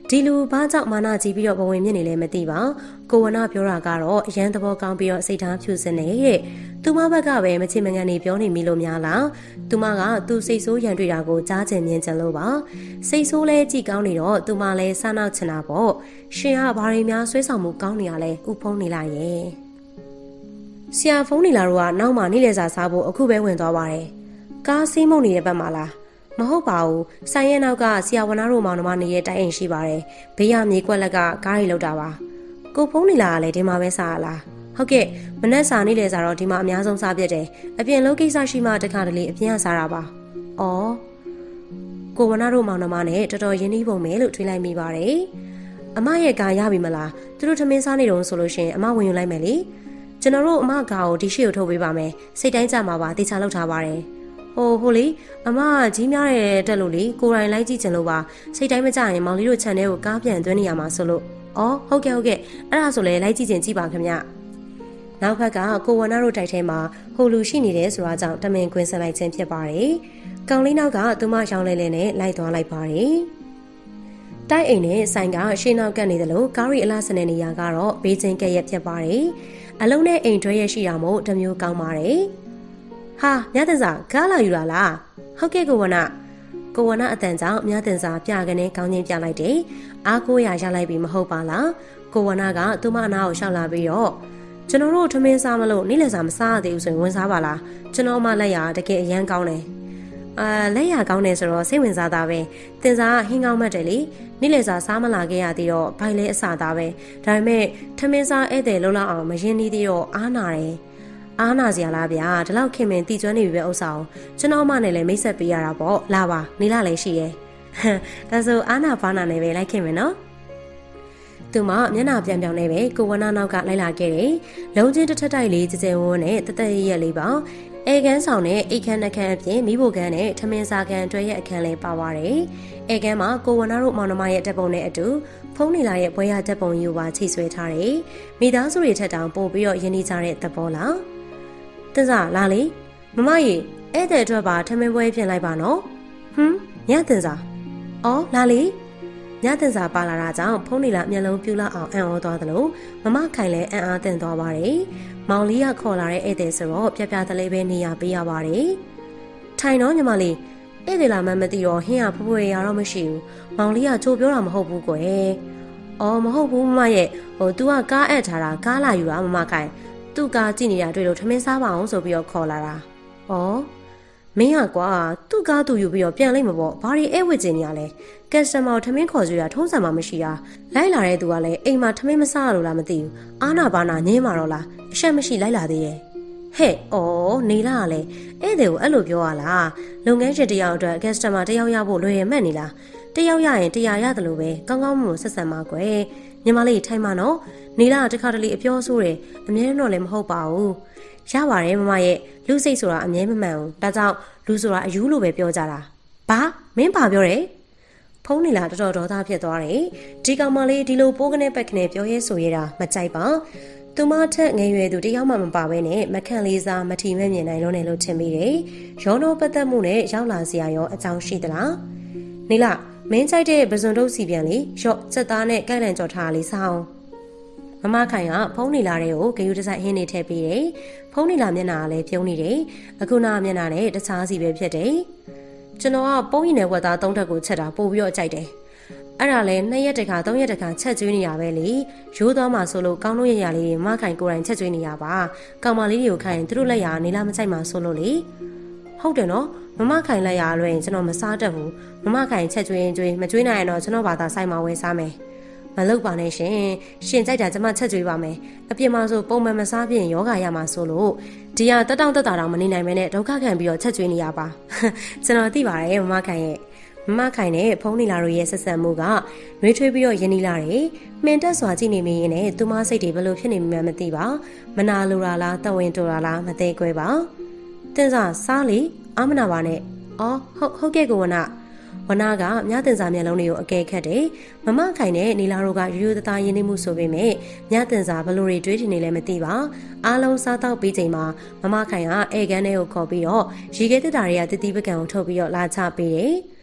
ဒီလူဘာကြောင့်မာနကြီးပြီးတော့ဘဝင်မြင့်နေလဲမသိပါကိုဝနာပြောတာကတော့အရန်သဘောကောင်းပြီးတော့စိတ်ထားဖြူစင်နေတဲ့သူမဘက်ကပဲမချင်မငန်နေပြောနေမိလို့များလားသူမကသူစိတ်ဆိုးရန်တွေ့တာကိုကြားချင်မြင်ချင်လို့ပါစိတ်ဆိုးလဲကြည့်ကောင်းနေတော့သူမလည်းစားနောက်ချင်တာပေါ့ရှင်ကဘာတွေများဆွဲဆောင်မှုကောင်းနေရလဲဥဖုံးနေလိုက်ရဲ့ဆရာဖုန်းနေလာတော့ကနောက်မှနေ့လည်စာစားဖို့အခုပဲဝင်သွားပါတယ်ကားဆေးမုံနေတဲ့ဘက်မှာလားမဟုတ်ပါဘူးဆိုင်ရဲ့နောက်ကဆရာဝနာတို့မောင်နှမနေတဲ့တိုက်အိမ်ရှိပါတယ်ဘေးရမြေကွက်လက်ကကားရီလောက်တာပါကိုဖုန်းနေလာကလည်းဒီမှာပဲစားရလားဟုတ်ကဲ့မနက်စာနေ့လည်စာတော့ဒီမှာအများဆုံးစားပြတယ်အပြင်လုံးကိစ္စရှိမှတခါတလေအပြင်ကစားတာပါဩကိုဝနာတို့မောင်နှမနဲ့တော်တော်ရင်းနှီးပုံပဲလို့ထွေးလိုက်မိပါတယ်အမရဲ့ကားရပြီမလားသူတို့ထမင်းစားနေတုန်းဆိုလို့ရှင်အမဝင်ယူလိုက်မယ်လေကျွန်တော်တို့အမကားကိုဒီရှိကိုထုတ်ပေးပါမယ်စိတ်တိုင်းကြမှာပါတေချာလောက်ထားပါတယ်ဟိုဟိုလေအမကြီးများတဲ့တက်လို့လေကိုရိုင်းလိုက်ကြည့်ချင်လို့ပါစိတ်တိုင်းမကြရင်မောင်လေးတို့ channel ကိုကားပြန်သွင်းနေရမှာဆိုလို့ဩဟုတ်ကဲ့ဟုတ်ကဲ့အဲ့ဒါဆိုလဲလိုက်ကြည့်ချင်ကြည့်ပါခင်ဗျနောက်ဘက်ကကိုဝနာတို့တိုက်ထဲမှာဟိုလူရှိနေတယ်ဆိုတာကြောင့်တမင်ခွင်ဆက်လိုက်ခြင်းဖြစ်ပါတယ်ကောင်လေးနောက်ကသူမရောင်းလဲလဲနဲ့လိုက်သွားလိုက်ပါတယ်တိုက်အိမ်နဲ့ဆိုင်ကရှေ့နောက်ကပ်နေတယ်လို့ကားရီအလားစနေနေရကတော့ဘေးချင်းကဲ့ရက်ဖြစ်ပါတယ်အလုံးနဲ့အိမ်တွဲရရှိတာမို့တမျိုးကောင်းပါတယ်ဟာမြတ်တင်စာကားလာယူလာလားဟုတ်ကဲ့ကိုဝနာကိုဝနာအတန်ကြောင့်မြတ်တင်စာပြကနေကောင်းချင်းပြလိုက်တယ်အားကိုးရရလိုက်ပြီမဟုတ်ပါလားကိုဝနာကသူမအနာကိုရှောက်လာပြီးတော့ကျွန်တော်တို့ထမင်းစားမလို့နေ့လည်စာမစားရသေးဘူးဆိုရင်ဝင်စားပါလားကျွန်တော်မှလက်ရတကယ်အရန်ကောင်းတယ်အာလက်ရကောင်းတယ်ဆိုတော့စိတ်ဝင်စားတာပဲတင်စာဟင်းကောင်းမှတ်တယ်လေနေ့လည်စာစားမလာခဲ့ရသေးတော့ဘိုင်လဲအစားသားပဲဒါပေမဲ့ထမင်းစားဧည့်သည်လုံးလောက်အောင်မရင်းနှီးသေးတော့အားနာတယ်အားနာစရာလားဗျာဒီလောက်ခင်မင်တီကျွမ်းနေပြီပဲဥစ္စာကိုကျွန်တော်မှလည်းမိတ်ဆက်ပေးရတာပေါ့လာပါနေလာလည်းရှိရဲ့ဒါဆိုအားနာဘာနာနဲ့ပဲလိုက်ခင်မယ်နော်သူမမျက်နှာပြန်ပြောင်းနေပဲကိုဝနာနောက်ကလိုက်လာခဲ့တယ်လုံးချင်းတစ်ထက်တိုက်လေးကြကြဝန်းနဲ့တသက်ရရက်လေးပါအဲကန်းဆောင်နဲ့အိတ်ခမ်းနှခမ်းအပြင်မိဖို့ကန်းနဲ့ထမင်းစားကန်းတွဲရဲ့အခန်းလေးပါပါတယ်အဲကန်းမှာကိုဝနာတို့မောင်နှမရဲ့တပ်ပုံနဲ့အတူဖုန်းနေလာရဲ့ဘွဲရတပ်ပုံယူပါချိတ်ဆွဲထားတယ်မိသားစုတွေထက်တောင်ပို့ပြီးတော့ယဉ်နေကြတဲ့သဘောလားတင်စားလာလေမမရေဧည့်သည်အတွက်ပါထမင်းပွဲပြင်လိုက်ပါနော်ဟွန်းညတင်စားအော်လာလေညတင်စားပါလာတာကြောင့်ဖုန်းနေလာမျက်လုံးပြူလာအောင်အံ့ဩသွားသလိုမမခိုင်လည်းအံ့အားသင့်သွားပါတယ်မောင်လေးကခေါ်လာတဲ့ဧည့်သည်ဆိုတော့ပြပြတလေးပဲနေရပေးရပါတယ်ထိုင်တော့ညီမလေးဧည့်သည်လာမှမသိတော့ဟင်းကဖွယ်ဖွယ်ရတော့မရှိဘူးမောင်လေးကချိုးပြောတာမဟုတ်ဘူးကွယ်အော်မဟုတ်ဘူးမမရဲ့ဟို तू ကကားအပ်ထားတာကားလာယူတာမမခိုင်သူ့ကားကြည့်နေတာတွေ့လို့ထမင်းစားပါအောင်ဆိုပြီးတော့ခေါ်လာတာ။အော်မင်းကကွာသူ့ကားသူယူပြီးတော့ပြန်လိုက်မှာပေါ့။ဘာတွေအဲ့ဝစ်ကျင်နေရလဲ။ကက်စတမာထမင်းခေါ်ကြရထုံးစံမှမရှိတာ။လိုက်လာတဲ့သူကလည်းအိမ်မှာထမင်းမစားရလို့လားမသိဘူး။အာနာဘာနာငင်းမှာတော့လား။အရှက်မရှိလိုက်လာသေးရဲ့။ဟဲ့အော်နေလာကလည်းဧည့်သည်ကိုအဲ့လိုပြောရလား။လုပ်ငန်းရှင်တယောက်အတွက်ကက်စတမာတယောက်ရဖို့လွယ်ရမှတ်နေလား။တယောက်ရရင်တရားရတယ်လို့ပဲကောင်းကောင်းမွန်ဆက်ဆံပါကွယ်။ညီမလေးထိုင်ပါနော်နေလာတခါတလေအပြောဆိုးတယ်အမြဲတော့လည်းမဟုတ်ပါဘူးရပါတယ်မမရဲ့လူစိတ်ဆိုတာအမြဲမမှန်ဘူးဒါကြောင့်လူဆိုတာအယူလိုပဲပြောကြတာဘာမင်းဘာပြောတယ်ဖုန်းနေလာတော်တော်ဒေါသဖြစ်သွားတယ်ဒီကောင်မလေးဒီလိုပိုးကနေပက်ကနေပြောရဲဆိုရတာမကြိုက်ပါသူမထက်ငယ်ရွယ်သူတယောက်မှမပါဘဲနဲ့မခန့်လေးစားမထီမဲ့မြင်နိုင်လို့နဲ့လို့ထင်မိတယ်ရောနှောပတ်သက်မှုနဲ့ရောက်လာစရာရောအကြောင်းရှိသလားနေလာမင်းကြိုက်တဲ့ပဇွန်တုပ်စီပြန်လေရော့စက်သားနဲ့ကန့်လန့်ကြော်ထားလေးစားအောင်မမခိုင်ကဖုန်းနေလာတဲ့ကိုဂယူတစိုက်ဟင်းနေထည့်ပေးတယ်ဖုန်းနေလာမျက်နှာကလည်းပြုံးနေတယ်အခုနာမျက်နှာနဲ့တခြားစီပဲဖြစ်တယ်ကျွန်တော်ကပုံးရင်နဲ့ဝက်သားသုံးထပ်ကိုချက်တာပို့ပြီးတော့ကြိုက်တယ်အဲ့ဒါလဲနှစ်ရက်တခါသုံးရက်တခါချက်ကျွေးနေရပဲလေရိုးသွားမှဆိုလို့ကောင်းလို့ရရလေးမခိုင်ကိုယ်တိုင်ချက်ကျွေးနေရပါကောင်မလေးတွေကိုခိုင်သူတို့လက်ရနေလားမကြိုက်မှဆိုလို့လေဟုတ်တယ်နော်မမခိုင်လက်ရလွှဲရင်ကျွန်တော်မစားတတ်ဘူးမမခိုင်ချက်ကျွေးရင်ကျွေးမကျွေးနိုင်ရင်တော့ကျွန်တော်ဘာသာဆိုင်မှာဝယ်စားမယ်မလုပ်ပါနဲ့ရှင်ရှင်ကြိုက်တာကျမချက်ကျွေးပါမယ်အပြင်မှာဆိုပုံမှန်မစားပြရင်ယောဂရမှာဆိုလို့ဒီဟာတက်တောင့်တက်တာတော့မနေနိုင်မဲနဲ့ဒုက္ခခံပြီးတော့ချက်ကျွေးနေရပါကျွန်တော်သိပါတယ်မမခိုင်ရဲ့မမခိုင်နဲ့ဖုန်းနီလာတို့ရဲ့ဆက်ဆံမှုကနှွေးထွေးပြီးတော့ယဉ်နီလာတယ်မှင်တက်စွာကြည့်နေမိရင်လည်းသူမစိတ်တွေဘလို့ဖြစ်နေမှန်းမသိပါမနာလိုတာလားတဝင်းတူတာလားမသိကွဲပါတင်စားစားလေအာမနာပါနဲ့အော်ဟုတ်ဟုတ်ကဲ့ကိုဝနာဝနာကမြတင်စာမျက်လုံးတွေကိုအကဲခတ်တယ်မမခိုင်နဲ့နီလာတို့ကရိုးရိုးသားသားရင်းနှီးမှုဆိုပေမဲ့မြတင်စာဘလို့တွေတွေးထင်နေလဲမသိပါအားလုံးစားတော့ပြီးချိန်မှာမမခိုင်ကဧကန်ထဲကိုခေါ်ပြီးတော့ရေခဲတက်တာတွေကတတိပကံကိုထုတ်ပြီးတော့လာချပေးတယ်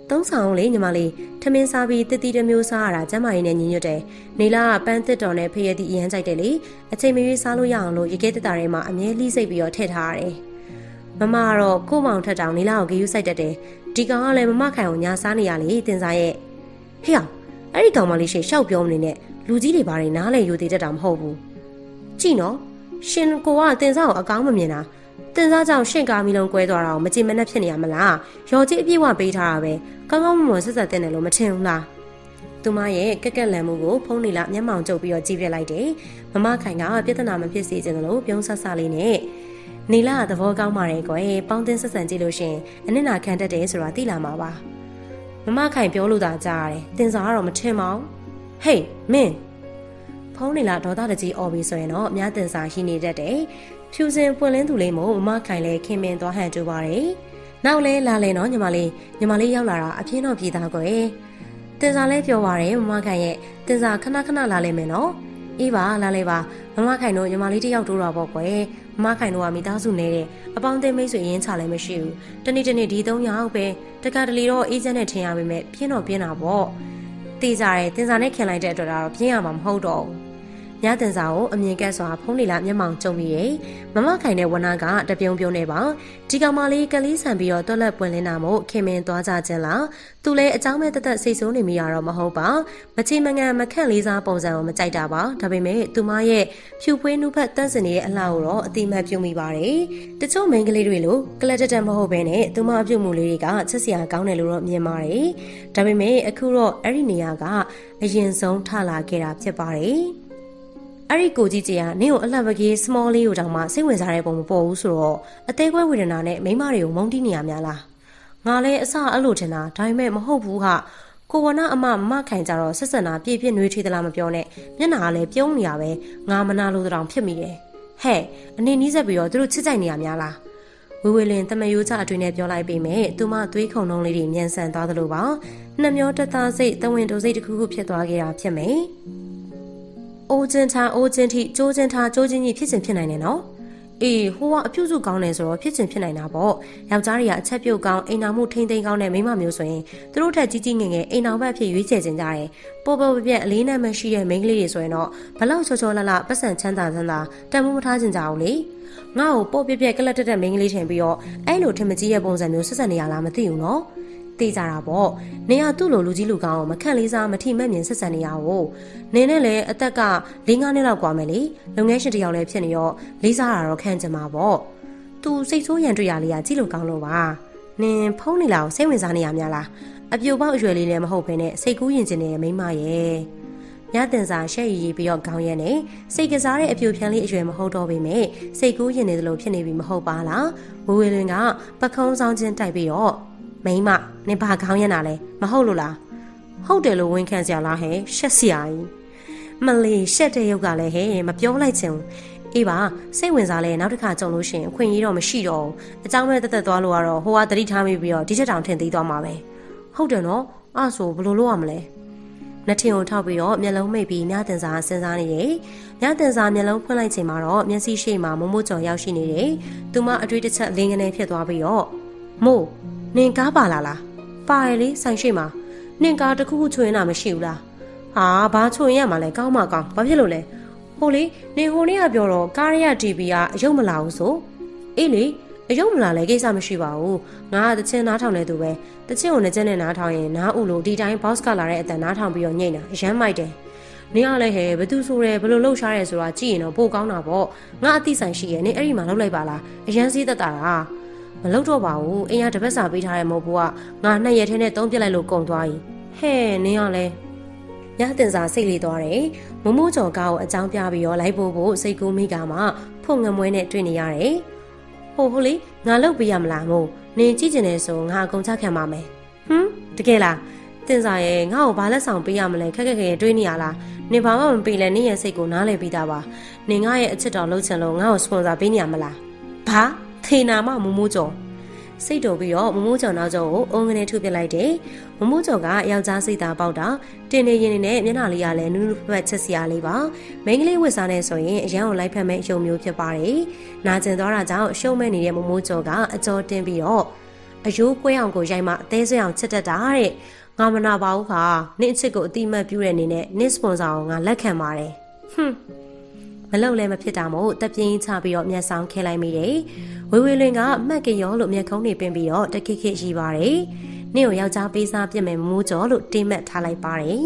သုံးဆောင်လေညီမလေးထမင်းစားပြီးတတိတမျိုးစားရတာကျမကြီးနဲ့ညီညွတ်တယ်နေလာကပန်းတစ်တော်နဲ့ဖရဲသည့်အရန်ကြိုက်တယ်လေအချိန်မရွေးစားလို့ရအောင်လို့ရေခဲတက်တာထဲမှာအမြဲလှီးစိတ်ပြီးတော့ထည့်ထားရတယ်မမကတော့ကို့မောင်ထက်တောင်နေလာကိုဂယူးစိုက်တတ်တယ်ဒီကောင်ကလည်းမမခိုင်ကိုညာစားနေရလေတင်စားရဲ့ဟေ့အောင်အဲ့ဒီကောင်မလေးရှေ့ရှောက်ပြောမနေနဲ့လူကြီးတွေဘာတွေနားလဲယူသေးတတ်တာမဟုတ်ဘူးကြည့်နော်ရှင်ကိုကတင်စားကိုအကောင်းမမြင်တာတင်စားကြောင့်ရှင့်ကားမီလုံးကွဲသွားတာကိုမကြင်မနဲ့ဖြစ်နေရမလားရော်ကြီးအပြည့်ဝပေးထားတာပဲကောင်းကောင်းမွန်မွန်ဆက်ဆက်တင်တယ်လို့မထင်ဘူးလားသူမရဲ့ကက်ကက်လန်မှုကိုဖုံးနေလာမျက်မှောင်ကျုပ်ပြီးတော့ကြည့်ပြလိုက်တယ်မမခိုင်ကပြဿနာမဖြစ်စေချင်တယ်လို့ပြုံးဆဆလေးနဲ့နေလာသဘောကောင်းပါတယ်ကွယ်ပေါင်းတင်ဆက်ဆံကြည့်လို့ရှင်အနစ်နာခံတတ်တယ်ဆိုတာသိလာမှာပါမမခိုင်ပြောလို့သာကြားရတယ်တင်စားကတော့မထင်ပါဘူးဟေးမင်းဖုံးနေလာဒေါသတကြီးអော်ပြီးဆိုရင်တော့အများတင်စားရှိနေတတ်တယ်ဖြူစင်ပွင့်လင်းသူလေးမို့မမခိုင်လည်းခင်မင်သွားဟန်ကြိုးပါတယ်နောက်လဲလာလဲနော်ညီမလေးညီမလေးရောက်လာတာအပြင်းတော့ပြည်သားကွယ်တင်စားလဲပြောပါတယ်မမခိုင်ရဲ့တင်စားခဏခဏလာလဲမယ်နော်အေးပါလာလဲပါမမခိုင်တို့ညီမလေးတယောက်တိုးတာပေါ့ကွယ်မမခိုင်တို့ကမိသားစုနေတဲ့အပေါင်းအသင်းမိတ်ဆွေရင်းချလည်းမရှိဘူးတနေ့တနေ့ဒီသုံးယောက်ပဲတကတလီတော့အေးချမ်းနဲ့ထင်ရပေမဲ့ပြင်းတော့ပြင်းတာပေါ့တေးကြတယ်တင်စားနဲ့ခင်လိုက်တဲ့အတွက်တော့ပြင်းရမှာမဟုတ်တော့ဘူးညတင်စာကိုအမြင်ကက်စွာဖုံးနေလာမျက်မှောင်ကျုံပြီးရဲ့မမခိုင်တဲ့ဝနာကတပြုံပြုံနေပါဒီကောင်မလေးကလေးဆန်ပြီးတော့တွက်လက်ပွင့်လင်းတာမို့ခင်မင်သွားကြခြင်းလားသူလည်းအเจ้าမဲ့တသက်စိတ်ဆိုးနေမိရတော့မဟုတ်ပါမချေမငံမခန့်လေးစားပုံစံကိုမကြိုက်တာပါဒါပေမဲ့သူမရဲ့ဖြူဖွေးနှုတ်ဖက်တန့်စင်နေတဲ့အလှကိုတော့အတိမတ်ပြုံမိပါတယ်တချို့မိန်းကလေးတွေလိုကလတ်တက်တက်မဟုတ်ဘဲနဲ့သူမအပြုတ်မှုလေးတွေကချက်စရာကောင်းတယ်လို့တော့မြင်ပါတယ်ဒါပေမဲ့အခုတော့အဲ့ဒီနေရာကအရင်ဆုံးထလာခဲ့တာဖြစ်ပါတယ်အဲ့ဒီကိုကြီးကြီးကနင့်ကိုအလှပကြီး small လေးကိုတောင်မှစိတ်ဝင်စားတဲ့ပုံမပေါ်ဘူးဆိုတော့အသေးခွဲဝေဒနာနဲ့မိမတွေကိုမုန်းတီးနေရများလားငါလည်းအစအဲ့လိုထင်တာဒါပေမဲ့မဟုတ်ဘူးဟာကိုဝနာအမမခိုင်ကြတော့ဆက်ဆံတာပြည့်ပြည့်နှွေးထွေးသလားမပြောနဲ့မျက်နှာကလည်းပြုံးနေရပဲငါမနာလို့တောင်ဖြစ်မိတယ်ဟဲ့အနေနီးဆက်ပြီးတော့သူတို့ချစ်ကြိုက်နေရများလားဝေဝေလင်တမယိုးချအတွင်းနဲ့ပြောလိုက်ပေမဲ့သူမသွေးခုန်လုံးလေးတွေမြန်ဆန်သွားသလိုပါနှမျောတသားစိတ်တဝင်းတိုစိတ်တစ်ခုခုဖြစ်သွားခဲ့တာဖြစ်မယ်အိုးချင်းထားအိုးချင်းထိကျိုးချင်းထားကျိုးချင်းကြီးဖြစ်စဉ်ဖြစ်နိုင်တယ်နော်အေးဟိုကအပြုစုကောင်းတယ်ဆိုတော့ဖြစ်ချင်းဖြစ်နိုင်တာပေါ့ယောက်ျားတွေကအချက်ပြုတ်ကောင်းအိမ်တော်မှုထိမ့်သိမ်းကောင်းတဲ့မိန်းမမျိုးဆိုရင်သူတို့ထက်ကြီးကြီးငယ်ငယ်အိမ်တော်ဘက်ဖြစ်ရွေးချယ်ခြင်းကြတယ်ပေါ်ပေါ်ပြက်အလေးနဲ့မရှိတဲ့မိန်းကလေးတွေဆိုရင်တော့ဘလောက်ချောချောလလပတ်စံချမ်းသာချမ်းသာတန်ဖိုးမထားခြင်းကြအောင်လေငါ့ကိုပေါ်ပြက်ပြက်ကလတ်တက်တဲ့မိန်းကလေးထင်ပြီးတော့အဲ့လိုထင်မကြီးရဲ့ပုံစံမျိုးဆက်ဆက်နေရလားမသိဘူးနော်တေးကြတာပေါ့နေရသူ့လိုလူကြီးလူကောင်းအောင်မခန့်လေးစားမထိမဲ့မြင်ဆက်ဆံနေရဖို့နေနဲ့လည်းအသက်က၄၅နှစ်လောက်กว่าမယ်လေလုပ်ငန်းရှင်တယောက်လည်းဖြစ်နေရောလေးစားတာတော့ခံကြမှာပေါ့သူစိတ်ဆိုးရန်တွေ့ရလေးကကြည့်လို့ကောင်းလို့ပါနင်ဖုံးနေလားစိတ်ဝင်စားနေရများလားအပြိုပေါက်အရွယ်လေးလည်းမဟုတ်ဘဲနဲ့စိတ်ကူးရင်ကျင်နေတဲ့မိန်းမရဲ့ညတင်စာရှက်ရည်ရည်ပြီးတော့ခေါင်းရဲနေစိတ်ကစားတဲ့အပြိုဖြန်းလေးအရွယ်မဟုတ်တော့ပေမဲ့စိတ်ကူးရင်နေသလိုဖြစ်နေပြီမဟုတ်ပါလားဝေဝေလွင်ကပခုံးဆောင်ချင်းတိုက်ပြီးတော့မိမနင်ဘာခေါင်းရနာလဲမဟုတ်လို့လားဟုတ်တယ်လို့ဝန်ခံစရာလားဟဲ့ရှက်စရာကြီးမလေးရှက်တဲ့ရုပ်ကလည်းဟဲ့မပြောလိုက်ချင်ဘူးအေးပါစိတ်ဝင်စားလဲနောက်တစ်ခါကြုံလို့ရှင်အခွင့်အရေးတော့မရှိတော့ဘူးအเจ้าမဲ့တက်တက်သွားလို့ကတော့ဟိုကတတိထားမိပြီးတော့ဒီချက်တောင်ထင်သေးသွားမှာပဲဟုတ်တယ်နော်အဲ့ဆိုဘယ်လိုလုပ်ရမလဲနှထင်ကိုထောက်ပြီးတော့မျက်လုံးမိတ်ပြီးမြတင်စာစဉ်းစားနေတယ်မြတင်စာမျက်လုံးဖွင့်လိုက်ချိန်မှာတော့မျက်စိရှိမှမမို့ကျော်ရောက်ရှိနေတယ်သူမအတွေ့တစ်ချက်လင်းကနေဖြစ်သွားပြီးတော့မို့နင်ကားပါလာလားပါရလေဆိုင်ရှိမှာနင်ကားတခုခုချွေးနေတာမရှိဘူးလားဟာဘာချွေးရမှာလဲကောင်းမကောင်းဘာဖြစ်လို့လဲဟိုလေနင်ဟိုနေ့ကပြောတော့ကားရရ တီ ဗီ ကအယုံမလာဘူးဆိုအေးလေအယုံမလာလဲကိစ္စမရှိပါဘူးငါကတချင်းနားထောင်နေသူပဲတချင်းကိုနဲ့ကျင်းနဲ့နားထောင်ရင်နားဥလို့ဒီတိုင်း boss ကလာတဲ့အတန်နားထောင်ပြီးတော့ညိတ်တာအရမ်းမိုက်တယ်နင်ကလည်းဟဲ့ဘသူဆိုရဲဘလို့လှုပ်ရှားရဲဆိုတာကြည့်ရင်တော့ပိုကောင်းတာပေါ့ငါအသိဆိုင်ရှိရဲ့နင်အဲ့ဒီမှာလှုပ်လိုက်ပါလားအရမ်းစည်းသက်တာလားမလုပ်တော့ပါဘူးအင်းရတပတ်စာပေးထားတဲ့မဟုတ်ဘူးကငါနှစ်ရက်ထဲနဲ့သုံးပြစ်လိုက်လို့ကုန်သွားပြီဟဲ့နင်းရလဲညတင်စာစိတ်လေးသွားတယ်မမိုးကျော်ကားကိုအကြောင်းပြပြီးတော့လိုက်ဖို့ဖို့စိတ်ကူးမိကမှဖုန်ငမွဲနဲ့တွေ့နေရတယ်ဟိုဟိုလေငါလုပ်ပေးရမလားမို့နင်ကြည့်ကျင်နေဆိုငါအကုန်ချခံပါမယ်ဟမ်တကယ်လားတင်စာရဲ့ငါ့ကိုဘာလက်ဆောင်ပေးရမလဲခက်ခက်ခဲခဲတွေးနေရလားနင်ဘာမှမပေးလဲနင်ရဲ့စိတ်ကိုနားလည်ပြီးသားပါနင်ငါရဲ့အချစ်တော်လှုပ်ချင်လို့ငါ့ကိုစပွန်ဆာပေးနေရမလားဘာထေနာမမမိုးကျော်စိတ်တော်ပြီးတော့မမိုးကျော်နောက်ကျော်ကိုအုံငနေထုပစ်လိုက်တယ်မမိုးကျော်ကယောက်ျားစိတ်သားပေါက်တာတင်နေရင်နဲ့မျက်နှာလေးကလည်းနူးနူးဖက်ချက်စရာလေးပါမိန်းကလေးဝတ်စားနေဆိုရင်အရန်ကိုလိုက်ဖက်မဲ့အယုံမျိုးဖြစ်ပါတယ်နာကျင်သွားတာကြောင့်ရှုံးမဲ့နေတဲ့မမိုးကျော်ကအကြောတင်ပြီးတော့အယိုးကွဲအောင်ကိုရိုက်မှအသေးစိတ်အောင်ချစ်တတ်တာတဲ့ငါမနာပါဘူးခါနင့်အချစ်ကိုအတိမတ်ပြုတဲ့အနေနဲ့နင့်စပွန်ဆာကိုငါလက်ခံပါတယ်ဟွန်းမလုံလည်းမဖြစ်တာမို့တက်ပြင်းချပြီးတော့မျက်ဆောင်ခဲလိုက်မိတယ်ဝေဝေလွင်ကမှတ်ကရောလို့မျက်ခုံးတွေပင်ပြီးတော့တခိခိရှိပါတယ်နင့်ကိုယောက်ျားပေးစားပြစ်မယ်မမိုးကျော်လို့တင်းမှတ်ထားလိုက်ပါတယ်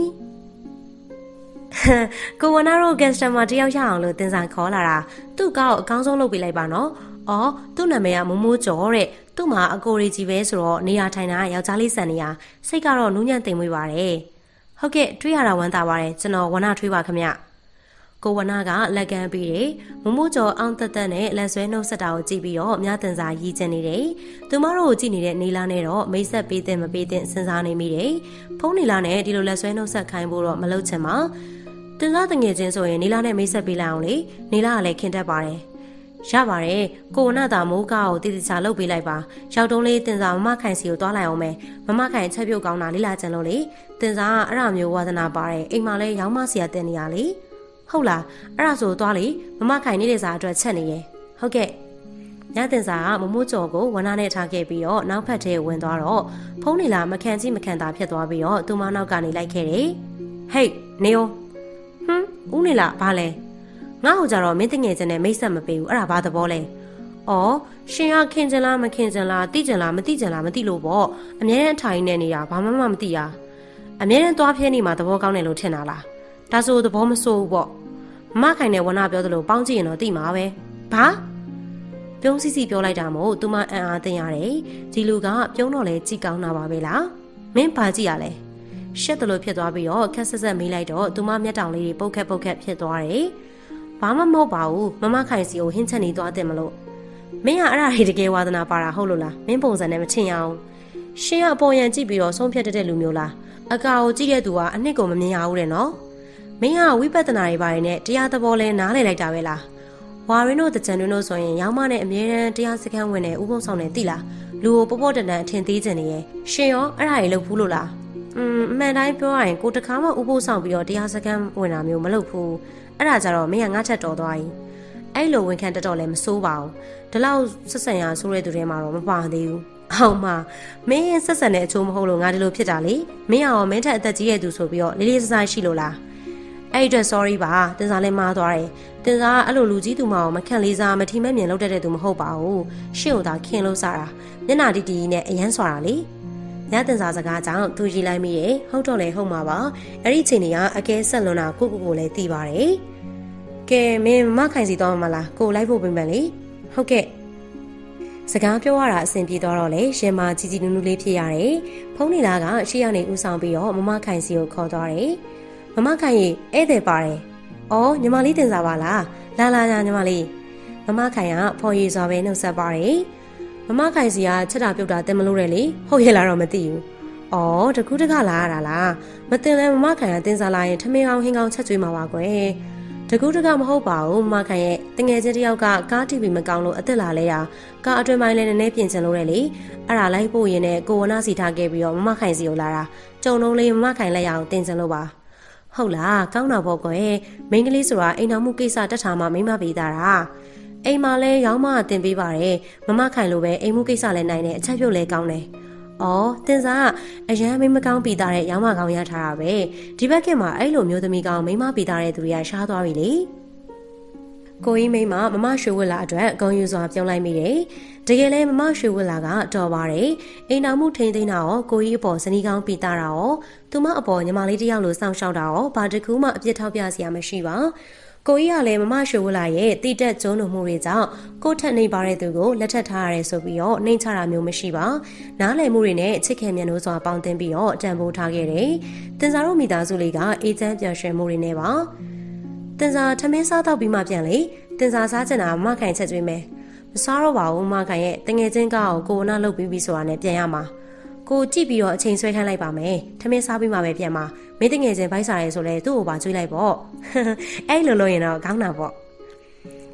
ကိုဝနာတို့ကက်စတမာတယောက်ရအောင်လို့တင်ဆိုင်ခေါ်လာတာသူ့ကောက်အကောင်းဆုံးလုပ်ပေးလိုက်ပါနော်အော်သူ့နာမည်ကမမိုးကျော်တဲ့သူ့မှာအကိုရီကြီးပဲဆိုတော့နေရာထိုင်တာယောက်ျားလေးဆန်နေရစိတ်ကတော့နူးညံ့သိမ်မွေးပါတယ်ဟုတ်ကဲ့တွေ့ရတာဝမ်းသာပါတယ်ကျွန်တော်ဝနာထွေးပါခင်ဗျကိုဝနာကလက်ကမ်းပြီးတယ်မမိုးကျော်အောင်တက်တက်နဲ့လက်ဆွဲနှုတ်ဆက်တာကိုကြည့်ပြီးတော့မြတင်စာရည်ကျင်နေတယ်သူမတို့ကိုကြည့်နေတဲ့နေလာနဲ့တော့မိတ်ဆက်ပေးတဲ့မပေးတဲ့စဉ်းစားနေမိတယ်ဖုန်းနေလာနဲ့ဒီလိုလက်ဆွဲနှုတ်ဆက်ခိုင်းဖို့တော့မလုပ်ချင်ပါတင်စားတငယ်ချင်းဆိုရင်နေလာနဲ့မိတ်ဆက်ပေးလိုက်အောင်လေနေလာကလည်းခင်တတ်ပါတယ်ရပါတယ်ကိုဝနာတာမိုးကားကိုတည်တည်ချာလုပ်ပေးလိုက်ပါရောက်တုံးလေးတင်စားမမခိုင်စီကိုတွားလိုက်အောင်မယ်မမခိုင်ချက်ပြုတ်ကောင်းတာလေးလာချင်လို့လေတင်စားကအဲ့ဒါမျိုးဝါသနာပါတယ်အိမ်မှာလည်းရောင်းမစီရတင်နေရလေဟုတ်လားအဲ့ဒါဆိုတွားလေမမခိုင်နေတဲ့စားအတွက်ချက်နေရဟုတ်ကဲ့ညတင်စားကမမိုးကျော်ကိုဝနာနဲ့ထားခဲ့ပြီးတော့နောက်ဖက်ထဲဝင်သွားတော့ဖုန်းနေလာမခံကြည့်မခံတာဖြစ်သွားပြီးတော့သူမနောက်ကနေလိုက်ခဲ့တယ်ဟေးနေအောင်ဟမ်ဦးနေလားဘာလဲငါ့ကိုကြတော့မင်းတငယ်ချင်းနဲ့မိတ်ဆက်မပေးဘူးအဲ့ဒါဘာသဘောလဲ။အော်ရှင်ကခင်ချင်လားမခင်ချင်လားသိချင်လားမသိချင်လားမသိလို့ပေါ့။အမြဲတမ်းထိုင်နေနေတာဘာမှမမသိရ။အမြဲတမ်းသွားဖျဲနေမှာသဘောကောင်းတယ်လို့ထင်တာလား။ဒါဆိုသဘောမဆိုးဘူးပေါ့။မမခိုင်နဲ့ဝနာပြောသလိုပေါင်းကြည့်ရင်တော့သိမှာပဲ။ဘာ။ပြုံးစီစီပြောလိုက်တာမို့သူမအံ့အားသင်ရတယ်။ဒီလူကပြုံးတော့လဲကြည်ကောင်းတာပါပဲလား။မင်းဘာကြည့်ရလဲ။ရှက်တယ်လို့ဖြစ်သွားပြီးတော့ခက်ဆက်ဆက်မေးလိုက်တော့သူမမျက်တောင်လေးတွေပုတ်ခက်ပုတ်ခက်ဖြစ်သွားတယ်။ဘာမှမဟုတ်ပါဘူးမမခိုင်စီကိုဟင်းချက်နေသွားတယ်မလို့မင်းကအဲ့ဒါတွေတကယ်ဝါသနာပါတာဟုတ်လို့လားမင်းပုံစံနဲ့မချင်ရအောင်ရှင်ကအပေါ်ရန်ကြည့်ပြီးတော့ဆုံးဖြတ်တတ်တဲ့လူမျိုးလားအကာကိုကြည့်တဲ့သူကအနှစ်ကိုမမြင်ရဘူးတဲ့နော်မင်းကဝိပဿနာတွေပါရင်နဲ့တရားသဘောလဲနားလည်လိုက်တာပဲလားဝါရင်းတို့တကြံတွင်တို့ဆိုရင်ရောင်းမနဲ့အမြဲတမ်းတရားစခန်းဝင်တဲ့ဥပုံဆောင်နေသိလားလူကိုပေါ့ပေါ့တန်တန်အထင်သေးခြင်းနေရဲ့ရှင်ရောအဲ့ဒါတွေလုပ်ဘူးလို့လားอืมအမှန်တိုင်းပြောရရင်ကိုတခါမှဥပုံဆောင်ပြီးတော့တရားစခန်းဝင်တာမျိုးမလုပ်ဘူးအဲ့ဒါကြတော့မင်းကငါ့ထက်တော်သွား ਈ အဲ့လိုဝန်ခံတတော်လည်းမစိုးပါဘူးဒီလောက်ဆက်ဆံရဆိုးတဲ့သူတွေမှာတော့မပါသေးဘူးအောင်မမင်းဆက်ဆံတဲ့အချိုးမဟုတ်လို့ငါဒီလိုဖြစ်တာလေမင်းရောမင်းထက်အသက်ကြီးရဲ့သူဆိုပြီးတော့လေးလေးစားစားရှိလို့လားအဲ့အတွက် sorry ပါတင်စားလည်းမားသွားတယ်တင်စားအဲ့လိုလူကြီးသူမအောင်မခံလေးစားမထီမဲ့မြင်လောက်တတ်တဲ့သူမဟုတ်ပါဘူးရှင့်ကိုသာခင်လို့စားတာမျက်နာတီတီနဲ့အရန်ဆွာတာလေညတင်စားစကားကြောင့်သူရီလိုက်မိရဲ့ဟုတ်တော့လေဟုတ်မှာပါအဲ့ဒီအချိန်ကြီးကအကဲဆက်လွန်တာကိုကိုကိုလည်းသိပါတယ်ကဲမင်းမခိုင်စီတော့မလားကိုလိုက်ဖို့ပြင်ပန်လေဟုတ်ကဲ့စကားပြောရတာအဆင်ပြေသွားတော့လေရှင်မကြီးကြီးနူးနူးလေးဖြစ်ရတယ်ဖုန်းနေလားကရှေ့ရနေဦးဆောင်ပြီးတော့မမခိုင်စီကိုခေါ်သွားတယ်မမခိုင်ရေဧည့်သည်ပါတယ်အော်ညီမလေးတင်စားပါလားလာလာလာညီမလေးမမခိုင်ကဖော်ရည်စွာပဲနှုတ်ဆက်ပါတယ်မမခိုင်စီကချက်တာပြုတ်တာတင်မလို့တယ်လေဟုတ်ရဲ့လားတော့မသိဘူးအော်တကူးတကလာရတာလားမတင်လဲမမခိုင်ကတင်စားလာရင်ထမင်းကောင်းဟင်းကောင်းချက်ကျွေးမှာပါကွယ်တကူးတကမဟုတ်ပါဘူးမခိုင်ရဲ့တငယ်ချင်းတယောက်ကကားတီဗီမကောင်းလို့အသက်လာလဲရကားအတွင်းပိုင်းလည်းနည်းနည်းပြင်ချင်လို့ရလေအဲ့ဒါလိုက်ဖို့ရင်းနဲ့ကိုဝနာစီထားခဲ့ပြီးတော့မမခိုင်စီကိုလာတာကြုံလုံးလေးမမခိုင်လက်ရအောင်တင်ချင်လို့ပါဟုတ်လားကောင်းတာပေါ့ကွယ်မိန်းကလေးဆိုတာအိမ်တော်မှုကိစ္စတက်ထားမှမိမပေးတာတာအိမ်မှာလဲရောင်းမတင်ပေးပါတယ်မမခိုင်လိုပဲအိမ်မှုကိစ္စလည်းနိုင်တယ်အချက်ပြုတ်လည်းကောင်းတယ်အော်တင်စားကအရန်မိမကောင်းပြီးသားတဲ့ရောင်းမကောင်းရထားတာပဲဒီဘက်ကမှာအဲ့လိုမျိုးသမီးကောင်းမိမပြီးသားတဲ့သူတွေကရှားသွားပြီလေကိုကြီးမိမမမရွှေဝက်လာအတွက်ဂုံယူစွာပြုံးလိုက်မိတယ်တကယ်လဲမမရွှေဝက်လာကတော်ပါတယ်အိမ်တော်မှုထိန်သိမ်းတာရောကိုကြီးအပေါ်ဇနီးကောင်းပြီးသားတာရောသူမအပေါ်ညီမလေးတယောက်လိုစောင့်ရှောက်တာရောဘာတကူမှအပြစ်ထောက်ပြစရာမရှိပါကိုကြီးကလည်းမမရွှေဝလာရဲ့တိတက်ကျုံးလို့မှုတွေကြောင့်ကိုထက်နေပါတဲ့သူကိုလက်ထပ်ထားရတယ်ဆိုပြီးတော့နှိမ်ချတာမျိုးမရှိပါနားလည်မှုတွေနဲ့ချစ်ခင်မြတ်လို့စွာပေါင်းသင်းပြီးတော့တန်ဖိုးထားခဲ့တယ်တင်စားတို့မိသားစုလေးကအေးချမ်းပြန်ရွှင်မှုတွေနဲ့ပါတင်စားထမင်းစားတော့ပြီးမှပြန်လေတင်စားစားချင်တာမခိုင်ချက်ကျွေးမယ်မစားတော့ပါဘူးမခိုင်ရဲ့တငယ်ချင်းကောက်ကိုနာလှုပ်ပြီးပြီဆိုတာနဲ့ပြန်ရမှာကိုကြည့်ပြီးတော့အချိန်ဆွဲခိုင်းလိုက်ပါမယ်ထမင်းစားပြီးမှပဲပြန်မှာမင်းတငယ်ချင်းဘိုက်စားရဲဆိုလဲသူ့ကိုပါကျွေးလိုက်ပေါ့အဲ့လိုလို့ရင်တော့ကောင်းတာပေါ့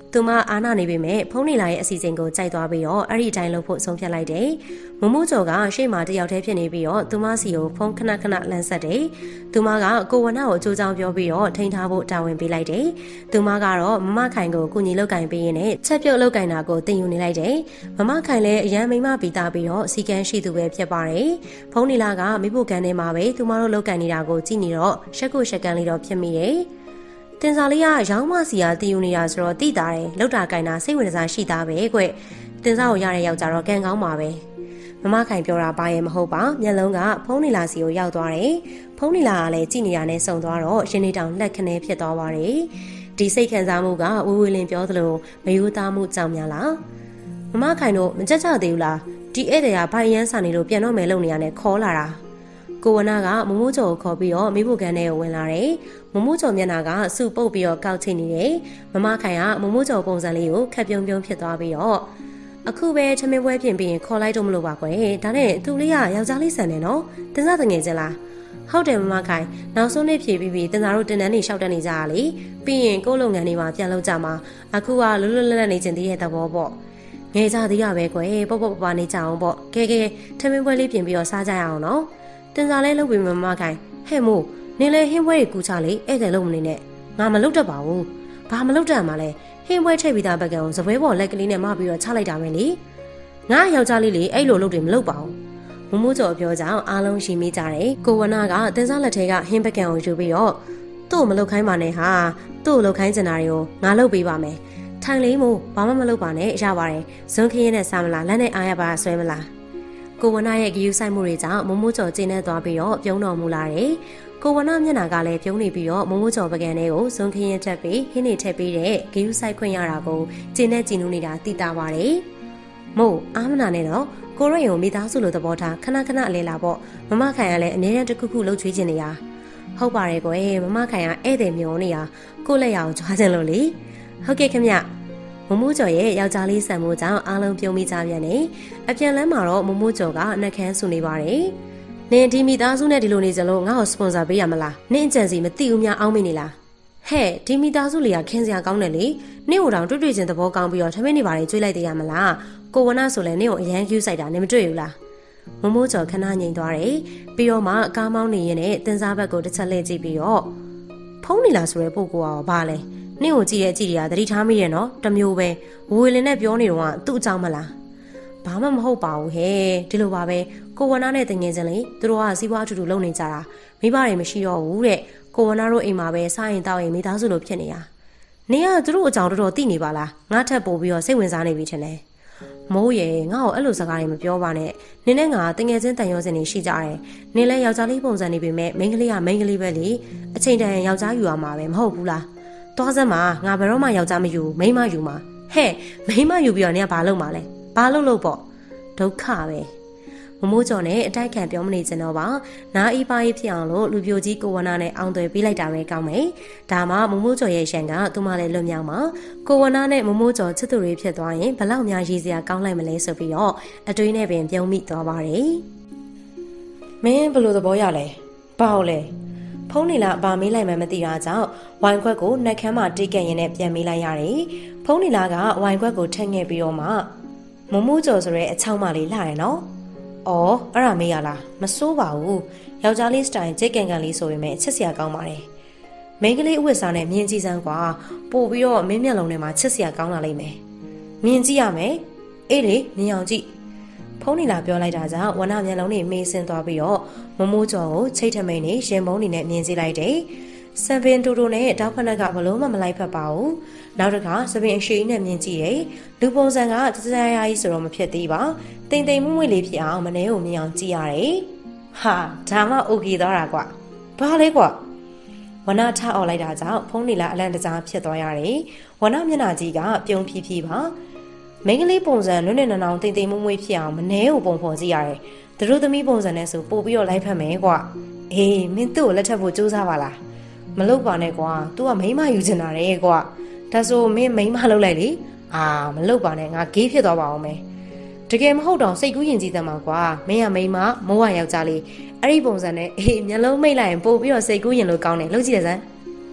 သူမအားနာနေပေမဲ့ဖုန်းနီလာရဲ့အစီအစဉ်ကိုကြိုက်သွားပြီးတော့အဲ့ဒီအတိုင်းလုပ်ဖို့ဆုံးဖြတ်လိုက်တယ်။မမိုးကျော်ကရှေ့မှာတယောက်တည်းဖြစ်နေပြီးတော့သူမစီကိုဖုန်းခဏခဏလမ်းဆက်တယ်။သူမကကိုဝနာကိုအကျိုးကြောင့်ပြောပြီးတော့ထိန်းထားဖို့တာဝန်ပေးလိုက်တယ်။သူမကတော့မမခိုင်ကိုကုညီလောက်ကင်ပေးရင်းနဲ့ချက်ပြုတ်လောက်ကင်တာကိုတင်ယူနေလိုက်တယ်။မမခိုင်လည်းအရန်မိမပီတာပြီးတော့စီကန်းရှိသူပဲဖြစ်ပါတယ်။ဖုန်းနီလာကမိဖို့ကန်ထဲမှာပဲသူမတို့လောက်ကင်နေတာကိုကြည့်နေတော့ရှက်ကိုရှက်ကန်းလေးတော့ဖြစ်မိတယ်။တင်စာလေးကရောင်းမစီယာတည်ယူနေတာဆိုတော့တိတာတယ်လောက်တာကင်တာစိတ်ဝင်စားရှိသားပဲကွတင်စာကိုရတဲ့ယောက်ျားတော့ကန်ကောင်းပါပဲမမခိုင်ပြောတာဘာရဲ့မဟုတ်ပါမျက်လုံးကဖုန်းနီလာစီကိုရောက်သွားတယ်ဖုန်းနီလာကလည်းကြည်နေတာနဲ့စုံသွားတော့ရင်းနေတောင်လက်ခနဲဖြစ်သွားပါတယ်ဒီစိတ်ခံစားမှုကဝေဝေလင်ပြောသလိုမယိုးသားမှုကြောင့်များလားမမခိုင်တို့မကြက်ကြသေးဘူးလားဒီဧည့်သည်ကဘိုင်ရန်စာနေလို့ပြန်တော့မယ်လုံနေရနဲ့ခေါ်လာတာကိုဝနာကမမိုးကျော်ကိုခေါ်ပြီးတော့မိဖို့ကန်ထဲကိုဝင်လာတယ်။မမိုးကျော်မျက်နှာကစုပ်ပုတ်ပြီးတော့ကောက်ချိနေတယ်။မမခိုင်ကမမိုးကျော်ပုံစံလေးကိုခက်ပြုံပြုံဖြစ်သွားပြီးတော့အခုပဲချမင်းပွဲပြင်ပြီးရင်ခေါ်လိုက်တော့မလို့ပါကွယ်။ဒါနဲ့သူလေးကယောက်ျားလေးဆန်တယ်နော်။တင်စားတငယ်ချင်းလား။ဟုတ်တယ်မမခိုင်နောက်ဆုံးနေ့ဖြေပြီးပြီးတင်စားတို့တင်တန်းနေလျှောက်တက်နေကြရလေ။ပြီးရင်ကိုယ့်လုပ်ငန်းတွေမှာပြန်လုပ်ကြမှာအခုကလွတ်လွတ်လပ်လပ်နေချင်သေးတဲ့သဘောပေါ့။ငယ်ကြသေးရပဲကွယ်ပေါ့ပေါ့ပပနေကြအောင်ပေါ့။ကဲကဲချမင်းပွဲလေးပြင်ပြီးတော့စားကြရအောင်နော်။တင်စားလဲလုပ်ပြီးမမခိုင်ဟဲ့မို့နင်လဲဟင်းပွဲကိုကူချလေဧည့်သည်လုံးမနေနဲ့ငါမလုပ်တတ်ပါဘူးဘာမလုပ်တတ်မှာလဲဟင်းပွဲထည့်ပြီးသားဘက်ကံကိုစပွဲပေါ်လက်ကလေးနဲ့မပြီးတော့ချလိုက်တာပဲလေငါယောက်ျားလေးလေအဲ့လိုလုပ်တယ်မလုပ်ပါဘူးမမိုးကျော်ပြောကြောင်းအားလုံးရှိမိကြတယ်ကိုဝနာကတင်စားလက်ထဲကဟင်းဘက်ကံကိုယူပြီးတော့သူ့မလုပ်ခိုင်းပါနဲ့ဟာသူ့လုပ်ခိုင်းကျင်တာတွေကိုငါလုပ်ပေးပါမယ်ထိုင်လေးမို့ဘာမှမလုပ်ပါနဲ့ရပါတယ်ဇွန်းခင်းနဲ့စားမလားလက်နဲ့အားရပါဆွဲမလားကိုဝနာရဲ့ဂယူးဆိုင်မှုတွေကြောင့်မမိုးကျော်ကျင်းနေသွားပြီးတော့ပြုံးတော်မူလာတယ်။ကိုဝနာမျက်နှာကလည်းပြုံးနေပြီးတော့မမိုးကျော်ပကံလေးကိုဇွန်ခင်းရင်တက်ပြီးဟင်းနေထည့်ပြီးတဲ့ဂယူးဆိုင်ခွင့်ရတာကိုကျင်းနေကြည်နူးနေတာသိတာပါတယ်။မို့အားမနာနဲ့တော့ကိုရွှေရုံမိသားစုလိုသဘောထားခဏခဏအလဲလာပေါ့မမခိုင်ကလည်းအနည်းတန်းတစ်ခုခုလှုပ်ချွေးချင်နေရ။ဟုတ်ပါတယ်ကွယ်မမခိုင်ကဧည့်သည်မျိုးနေရကိုလက်ရအောင်ကြွားချင်လို့လေ။ဟုတ်ကဲ့ခင်ဗျ။မမိုးကျော်ရဲ့ယောက်ျားလေးဆန်မှုကြောင့်အားလုံးပြုံးမိကြပြန်တယ်။အပြန်လမ်းမှာတော့မမိုးကျော်ကနှက်ခမ်းဆူနေပါတယ်။နင်ဒီမိသားစုနဲ့ဒီလိုနေကြလို့ငါ့ကိုစပွန်ဆာပေးရမလား။နင်အကြံစီမသိဘူးများအောင်းမိနေလား။ဟဲ့ဒီမိသားစုလေးကခင်းစရာကောင်းတယ်လေ။နင့်ဟိုတောင်တွေ့တွေ့ချင်းသဘောကောင်းပြီးတော့ထမင်းနေပါလေကြွေးလိုက်သေးရမလား။ကိုဝနာဆိုလဲနင့်ကိုအရန်ကျူးဆိုင်တာနင်မတွေ့ဘူးလား။မမိုးကျော်ခဏငြိမ်သွားတယ်။ပြီးတော့မှကားမောင်းနေရင်နဲ့တင်စားဘက်ကိုတစ်ချက်လှည့်ကြည့်ပြီးတော့ဖုန်းနေလားဆိုရဲပုဂ္ဂိုလ်ကဘာလဲ။နင့်ကိုကြည့်ရဲ့ကြည့်ရသတိထားမိရဲ့နော်တမျိုးပဲဝေလင်းနဲ့ပြောနေတော့ကသူ့အကြောင်းမလားဘာမှမဟုတ်ပါဘူးဟဲ့ဒီလိုပါပဲကိုဝနာနဲ့တငယ်ချင်းလေသူတို့ကစီးပွားအတူတူလုပ်နေကြတာမိဘတွေမရှိတော့ဘူးတဲ့ကိုဝနာတို့အိမ်မှာပဲစားရင်တောက်ရင်မိသားစုလိုဖြစ်နေရနင်ကသူတို့အကြောင်းတော်တော်သိနေပါလားငါထက်ပို့ပြီးတော့စိတ်ဝင်စားနေပြီထင်တယ်မိုးရဲ့ငါ့ကိုအဲ့လိုစကားတွေမပြောပါနဲ့နင်နဲ့ငါတငယ်ချင်းတန်ရုံးစင်နေရှိကြတယ်နင်လည်းယောက်ျားလေးပုံစံနေပေမဲ့မိန်းကလေးကမိန်းကလေးပဲလေအချိန်တန်ယောက်ျားယူရမှာပဲမဟုတ်ဘူးလားသွားစမ်းမှာငါဘယ်တော့မှယောက်ျားမယူမိန်းမယူမှာဟဲ့မိန်းမယူပြီးတော့နင်ကဘာလုပ်မှာလဲဘာလုပ်လို့ပေါ့ဒုက္ခပဲမမိုးကျော်နဲ့အတိုက်ခံပြောမနေချင်တော့ပါနားအီးပါးကြီးဖြစ်အောင်လို့လူပြိုကြီးကိုဝနာနဲ့အောင်သွယ်ပေးလိုက်တာပဲကောင်းမယ်ဒါမှမမိုးကျော်ရဲ့ရှန်ကသူမလည်းလွတ်မြောက်မှာကိုဝနာနဲ့မမိုးကျော်ချစ်သူတွေဖြစ်သွားရင်ဘလောက်များရည်စရာကောင်းလိုက်မလဲဆိုပြီးတော့အတွေးနဲ့ပင်ပြုံးမိသွားပါတယ်မင်းဘယ်လိုသဘောရလဲဘာလို့လဲဖုန်းနေလားဗာမေးလိုက်မှမသိတာကြောင့်ဝိုင်ခွက်ကိုနှက်ခမ်းမှာတိတ်ကက်ရင်နဲ့ပြန်မေးလိုက်ရတယ်။ဖုန်းနေလားကဝိုင်ခွက်ကိုထက်ငယ်ပြီးတော့မှမမိုးကျော်ဆိုရဲအချောင်းမလေးလာတယ်နော်။အော်အဲ့ဒါမေးရလားမစိုးပါဘူး။ယောက်ျားလေးစတိုင်ကြိတ်ကန်ကန်လေးဆိုပေမဲ့ချစ်စရာကောင်းပါတယ်။မိန်းကလေးအဝတ်စားနဲ့မြင်ကြည့်စမ်းကွာပို့ပြီးတော့မင်းမျက်လုံးထဲမှာချစ်စရာကောင်းလာလိမ့်မယ်။မြင်ကြည့်ရမယ်။အေးလေမြင်အောင်ကြည့်ဖုန်းနေလာပြောလိုက်တာကြောင့်ဝနမျက်လုံးနဲ့မေးဆင်းသွားပြီးတော့မမိုးကျော်ကိုချိတ်ထမိန်နဲ့ရင်ပုံးနေနဲ့မြင်ကြည့်လိုက်တယ်။စပင်တူတူနဲ့တောက်ဖက်နှက်ကဘလို့မှမလိုက်ဖက်ပါဘူး။နောက်တစ်ခါစပင်အရှိန်နဲ့မြင်ကြည့်တယ်။လူပုံစံကတစရရကြီးဆိုတော့မဖြစ်သေးပါ။တိမ်တိမ်မွေ့မွေ့လေးဖြစ်အောင်မနှဲကိုမြင်အောင်ကြည့်ရတယ်။ဟာဒါမှအိုကေသွားတာကွ။ဘာလဲကွ။ဝနထအော်လိုက်တာကြောင့်ဖုန်းနေလာအလန့်တကြားဖြစ်သွားရတယ်။ဝနမျက်နှာကြီးကပြုံးဖြီးဖြီးပါ။မိန်းကလေးပုံစံနွဲ့နွဲ့နောင်နောင်တိမ်တိမ်မွေ့မွေ့ဖြစ်အောင်မနှဲကိုပုံဖော်ကြည့်ရတယ်။သူတို့သမီးပုံစံနဲ့ဆိုပို့ပြီးတော့လိုက်ဖက်မယ်ကွ။အေးမင်းသူ့ကိုလက်ထပ်ဖို့ကြိုးစားပါလား။မလုပ်ပါနဲ့ကွာ။ तू ကမိန်းမယူချင်တာတဲ့ကွာ။ဒါဆိုမင်းမိန်းမလုပ်လိုက်လေ။အာမလုပ်ပါနဲ့ငါဂေးဖြစ်သွားပါအောင်မယ်။တကယ်မဟုတ်တော့စိတ်ကူးယဉ်ကြည်သမှာကွာ။မင်းကမိန်းမမိုးဝယောက်ျားလေးအဲ့ဒီပုံစံနဲ့အေးမျက်လုံးမိတ်လိုက်ရင်ပို့ပြီးတော့စိတ်ကူးယဉ်လို့ကောင်းတယ်။လုပ်ကြည့်ရစမ်း။မ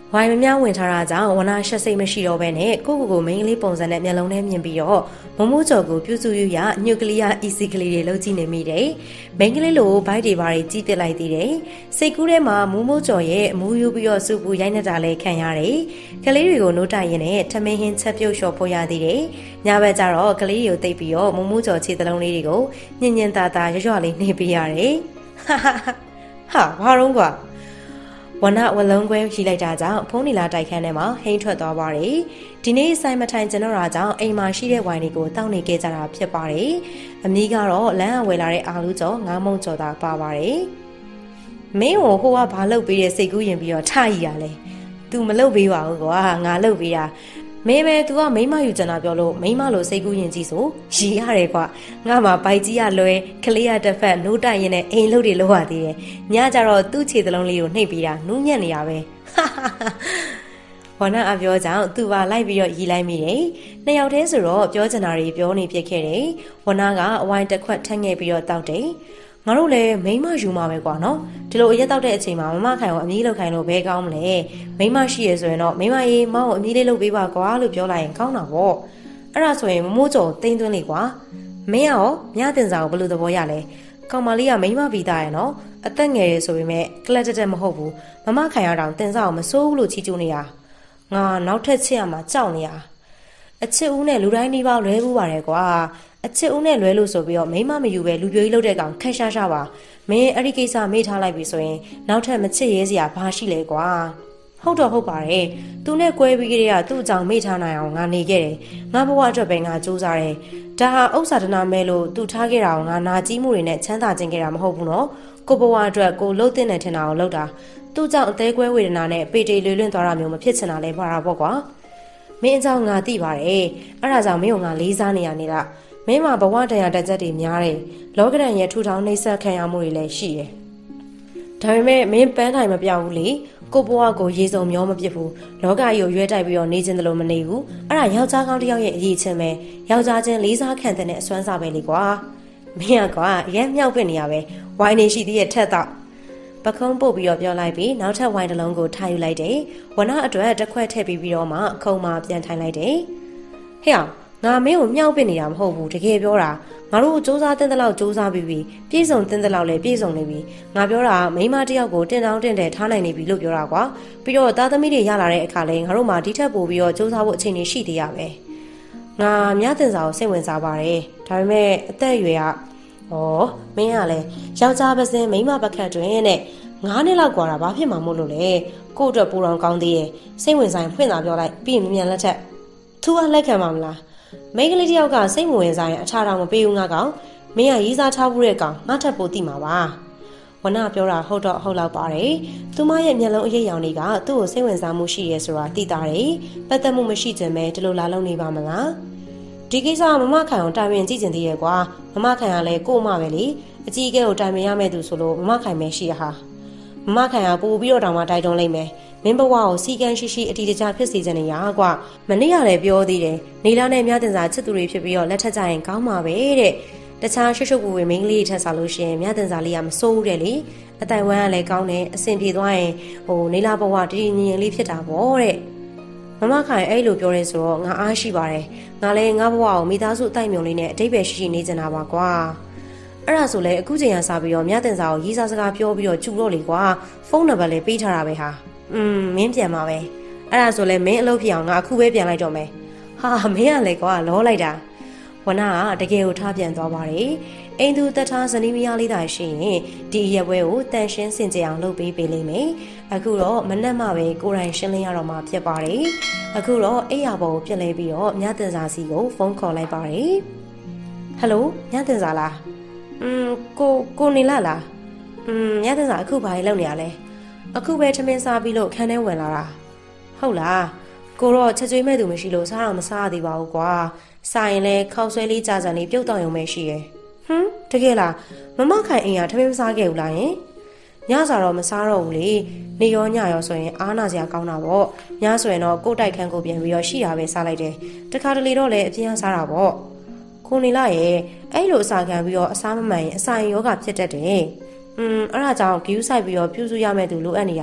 ဝိုင်မများဝင်ထားတာကြောင့်ဝနာရှက်စိတ်မရှိတော့ဘဲနဲ့ကိုကိုကိုမိန်းကလေးပုံစံနဲ့မျက်လုံးနဲ့မြင်ပြီးတော့မမိုးကျော်ကိုပြုစုရရညုကလီယာအီစီကလေးတွေလှုပ်ကြည့်နေမိတယ်။မိန်းကလေးလိုဘိုက်တွေဘာတွေကြီးပစ်လိုက်သေးတယ်။စိတ်ကူးထဲမှာမိုးမိုးကျော်ရဲ့အမူယူပြီးတော့စူပူရိုက်နေတာလဲခံရတယ်။ကလေးတွေကိုနိုးတိုင်ရင်နဲ့ထမင်းဟင်းချက်ပြုတ်လျှော်ဖို့ရသေးတယ်။ညဘက်ကျတော့ကလေးတွေကိုတိတ်ပြီးတော့မိုးမိုးကျော်ခြေသလုံးလေးတွေကိုညင်ညင်သာသာရွရွလေးနှိပ်ပေးရတယ်။ဟာဟာဟာဘာတော့ကွာဝနဝလုံးခွဲရှိလိုက်တာကြောင့်ဖုန်းနီလာတိုက်ခန်းထဲမှာဟိန်းထွက်သွားပါတယ်။ဒီနေ့ဆိုင်မထိုင်ကျွန်တော်ရာကြောင့်အိမ်မှာရှိတဲ့ဝိုင်တွေကိုတောက်နေခဲ့ကြတာဖြစ်ပါတယ်။အမီးကတော့လမ်းအဝယ်လာတဲ့အာလူကျော်ငါးမုံကျော်သာပါပါတယ်။မင်းဟိုဟိုကဘာလုပ်ပေးတဲ့စိတ်ကူးရင်ပြီးတော့ထရည်ရလဲ။ तू မလုပ်ပေးပါဘူးကွာငါလုပ်ပေးတာ။မင်းပဲ तू ကမိမယူချင်တာပြောလို့မိမလိုစိတ်ကူးရင်ကြီးဆိုရည်ရတယ်ကွာငါမှဘိုက်ကြီးရလွဲကလေးရတစ်ဖက်နိုးတိုက်ရင်နဲ့အိမ်လှုပ်တွေလောက်ရသေးတယ်ညကြတော့သူ့ခြေသလုံးလေးကိုနှိပ်ပြီးတာနူးညံ့နေရပဲဝနအပြောကြောင့်သူပါလိုက်ပြီးတော့ရီလိုက်မိတယ်နှစ်ယောက်တည်းဆိုတော့ပြောချင်တာတွေပြောနေပြစ်ခဲ့တယ်ဝနကအဝိုင်းတစ်ခွက်ထက်ငယ်ပြီးတော့တောက်တယ်ငါတို့လည်းမိမယူမှာပဲကွာနော်ဒီလိုအရက်တောက်တဲ့အချိန်မှာမမခိုင်ကိုအမီးလောက်ခိုင်လို့ဘဲကောင်းမလဲမိမရှိရဆိုရင်တော့မိမရေးမောင်းကိုအမီးလေးလုပ်ပေးပါကွာလို့ပြောလိုက်ရင်ကောင်းတာပေါ့အဲ့ဒါဆိုရင်မမိုးကျော်တိမ့်သွင်းလေကွာမင်းရောမြတင်စာကိုဘယ်လိုသဘောရလဲကောင်မလေးကမိမပြီးသားရဲ့နော်အသက်ငယ်ရဆိုပေမဲ့ကလတ်တက်တက်မဟုတ်ဘူးမမခိုင်ရတော့တင်စာကိုမစိုးဘူးလို့ချီကျူးနေတာငါနောက်ထပ်ချစ်ရမှာကြောက်နေရအချစ်ဦးနဲ့လူတိုင်းနှီးပါလွဲဘူးပါတယ်ကွာအချစ်ဦးနဲ့လွဲလို့ဆိုပြီးတော့မိမမယူပဲလူပြိုကြီးလုပ်တဲ့ကောင်ခက်ရှားရှားပါမင်းအဲ့ဒီကိစ္စမေ့ထားလိုက်ပြီဆိုရင်နောက်ထပ်မချစ်ရဲစရာဘာရှိလဲကွာဟုတ်တော့ဟုတ်ပါတယ်သူနဲ့ကွဲပြီးကြတဲ့ကသူ့အကြောင်းမေ့ထားနိုင်အောင်ငါနေခဲ့တယ်ငါဘဝအတွက်ပဲငါစူးစမ်းတယ်ဒါဟာဥစ္စာဒနာမဲလို့သူထားခဲ့တာကိုငါနာကြီးမှုတွေနဲ့ချမ်းသာခြင်းခဲ့တာမဟုတ်ဘူးနော်ကိုဘဝအတွက်ကိုလှုပ်တဲ့နဲ့ထင်တာကိုလှုပ်တာသူ့ကြောင့်အသေးကွဲဝေဒနာနဲ့ပေတေလွေလွင့်သွားတာမျိုးမဖြစ်ချင်တာလဲပါတာပေါ့ကွာမင်းအကြောင်းငါသိပါတယ်အဲ့ဒါကြောင့်မင်းကိုငါလေးစားနေရနေလားမင်းမှာဘဝတရားတက်ချက်တွေများတယ်လောကဒဏ်ရဲ့ထူထောင်နှိမ့်ဆက်ခံရမှုတွေလည်းရှိတယ်ဒါပေမဲ့မင်းပန်းတိုင်းမပြောက်ဘူးလေကိုဘဝကိုရေစုံမျောမပြစ်ဘူးလောကကြီးကိုရွဲတိုက်ပြီးတော့နေခြင်းတလို့မနေဘူးအဲ့ဒါယောက်ျားကောင်းတစ်ယောက်ရဲ့အရေးချင်းပဲယောက်ျားချင်းလေးစားခံတဲ့အစွမ်းစားပဲလေကွာမင်းကကွာရဲမြောက်ပစ်နေရပဲဝိုင်းနေရှိသေးရဲ့ထက်တော့ပခုံးပုတ်ပြီးတော့ပြောလိုက်ပြီးနောက်ထပ်ဝိုင်းတစ်လုံးကိုထားယူလိုက်တယ်ဝနအတွက်တစ်ခွက်ထည့်ပြီးပြီးတော့မှအခုံးမှပြန်ထိုင်လိုက်တယ်ဟဲ့ငါမင်းကိုမြောက်ပစ်နေတာမဟုတ်ဘူးတကယ်ပြောတာငါတို့စူးစမ်းတဲ့လောက်စူးစမ်းပြီးပြီးပြည့်စုံတဲ့လောက်လည်းပြည့်စုံနေပြီငါပြောတာမိန်းမတစ်ယောက်ကိုတင်တောင်းတင်တယ်ထားနိုင်နေပြီလို့ပြောတာကွာပြီးတော့သားသမီးတွေရလာတဲ့အခါလဲငါတို့မှဒီထက်ပိုပြီးတော့စူးစမ်းဖို့အချိန်ကြီးရှိသေးရပဲငါမြတ်တင်စာကိုစိတ်ဝင်စားပါတယ်ဒါပေမဲ့အသက်အရွယ်ကဩမင်းကလည်းယောက်ျားပစင်မိန်းမပကတ်တွင်နဲ့ငါးနှစ်လောက်กว่าတာဘာဖြစ်မှာမို့လို့လဲကို့အတွက်ပူတော်ကောင်းသေးရဲ့စိတ်ဝင်စားရင်ဖွင့်သာပြောလိုက်ပြီးရင်မြန်လက်ထက်သူကလက်ခံမှာမလားမိန်းကလေးတယောက်ကစိတ်မဝင်စားရင်အထာတော်မပေးဘူးငါကောင်မင်းကရေးစားထားဘူးတဲ့ကောင်ငါထပ်ပိုသိမှာပါဝနပြောတာဟုတ်တော့ဟုတ်လောက်ပါတယ်သူမရဲ့မျက်လုံးအရိပ်ရောင်တွေကသူ့ကိုစိတ်ဝင်စားမှုရှိရဲဆိုတာသိတာတယ်ပတ်သက်မှုမရှိခြင်းပဲဒီလိုလာလုံးနေပါမလားဒီကိစ္စမမခိုင်အောင်တိုင်ပင်ကြည့်ကျင်သေးရဲ့ကွာမမခိုင်ကလည်းကို့မပဲလေအကြီးအကဲကိုတိုင်ပင်ရမယ့်သူဆိုလို့မမခိုင်ပဲရှိရဟာမမခိုင်ကပို့ပြီးတော့တောင်မှတိုက်တွန်းလိုက်မယ်မင်းဘဝကိုစီကံရှိရှိအတီတကျဖြစ်စေချင်နေရကွာမနေ့ကလည်းပြောသေးတယ်နေလာနဲ့မြတင်စာချစ်သူတွေဖြစ်ပြီးတော့လက်ထက်ကြရင်ကောင်းမှာပဲတဲ့တခြားရွှွှွှဝေမိန်းကလေးထက်စားလို့ရှိရင်မြတင်စာလေးကမစိုးဘူးတဲ့လေအတိုင်ဝမ်ကလည်းကောင်းတယ်အဆင်ပြေသွားရင်ဟိုနေလာဘဝတည်ငြိမ်လေးဖြစ်တာပေါ့တဲ့မမခိုင်အဲ့လိုပြောရဲဆိုတော့ငါအားရှိပါတယ်ငါလည်းငါဘဝကိုမိသားစုအတိုက်မြုံလေးနဲ့အတိတ်ပဲရှိရှိနေကြတာပါကွာအဲ့ဒါဆိုလဲအခုချိန်ကစားပြီးတော့မြတင်စာကိုရေးစားစကားပြောပြီးတော့ကျူတော့လေကွာဖုန်းနံပါတ်လေးပေးထားတာပဲဟာอืมမင်းပြန်ပါပဲအဲ့ဒါဆိုလဲမင်းအလုပ်ဖြစ်အောင်ငါအခုပဲပြန်လိုက်တော့မယ်ဟာမင်းကလည်းကွာလောလိုက်တာဝနကတကယ်ကိုထားပြန်သွားပါတယ်အိမ်သူတထားဇနီးမယားလေးသာရှိရင်ဒီရက်ပွဲကိုတန်ရှင်းစင်ကြအောင်လုပ်ပေးပေးလိမ့်မယ်အခုတော့မနှက်မှပဲကိုယ်တိုင်ရှင်းလင်းရတော့မှဖြစ်ပါတယ်အခုတော့အိယာပေါ်ကိုပြက်လဲပြီးတော့မြတင်စာစီကိုဖုန်းခေါ်လိုက်ပါတယ်ဟယ်လိုမြတင်စာလားอืมကိုကိုနေလာလားอืมမြတင်စာအခုဘာလုပ်နေရလဲအခုပဲထမင်းစားပြီးလို့ခန်းထဲဝင်လာတာဟုတ်လားကိုတော့ချက်ကျွေးမဲ့သူမရှိလို့စားတော့မစားသေးပါဘူးကွာစားရင်လည်းခောက်ဆွဲလေးကြာကြာလေးပြုတ်တော့ရုံပဲရှိရယ်ဟမ်တကယ်လားမမခိုင်အိမ်ကထမင်းမစားခဲ့ဘူးလားယင်ညစာတော့မစားတော့ဘူးလေနေရောညရောဆိုရင်အားနာစရာကောင်းတာပေါ့ညဆိုရင်တော့ကိုယ်တိုက်ခန်းကိုပြန်ပြီးတော့ရှိတာပဲစားလိုက်တယ်တခါတလေတော့လည်းအပြင်းစားတာပေါ့ကိုနေလာရဲ့အဲ့လိုအစာခံပြီးတော့အစားမမှန်ရင်အစာရင်ယောဂဖြစ်တတ်တယ်อืมအဲ့ဒါကြောင့်ဂယူးဆိုင်ပြီးတော့ပြုစုရမယ့်သူလိုအပ်နေတာ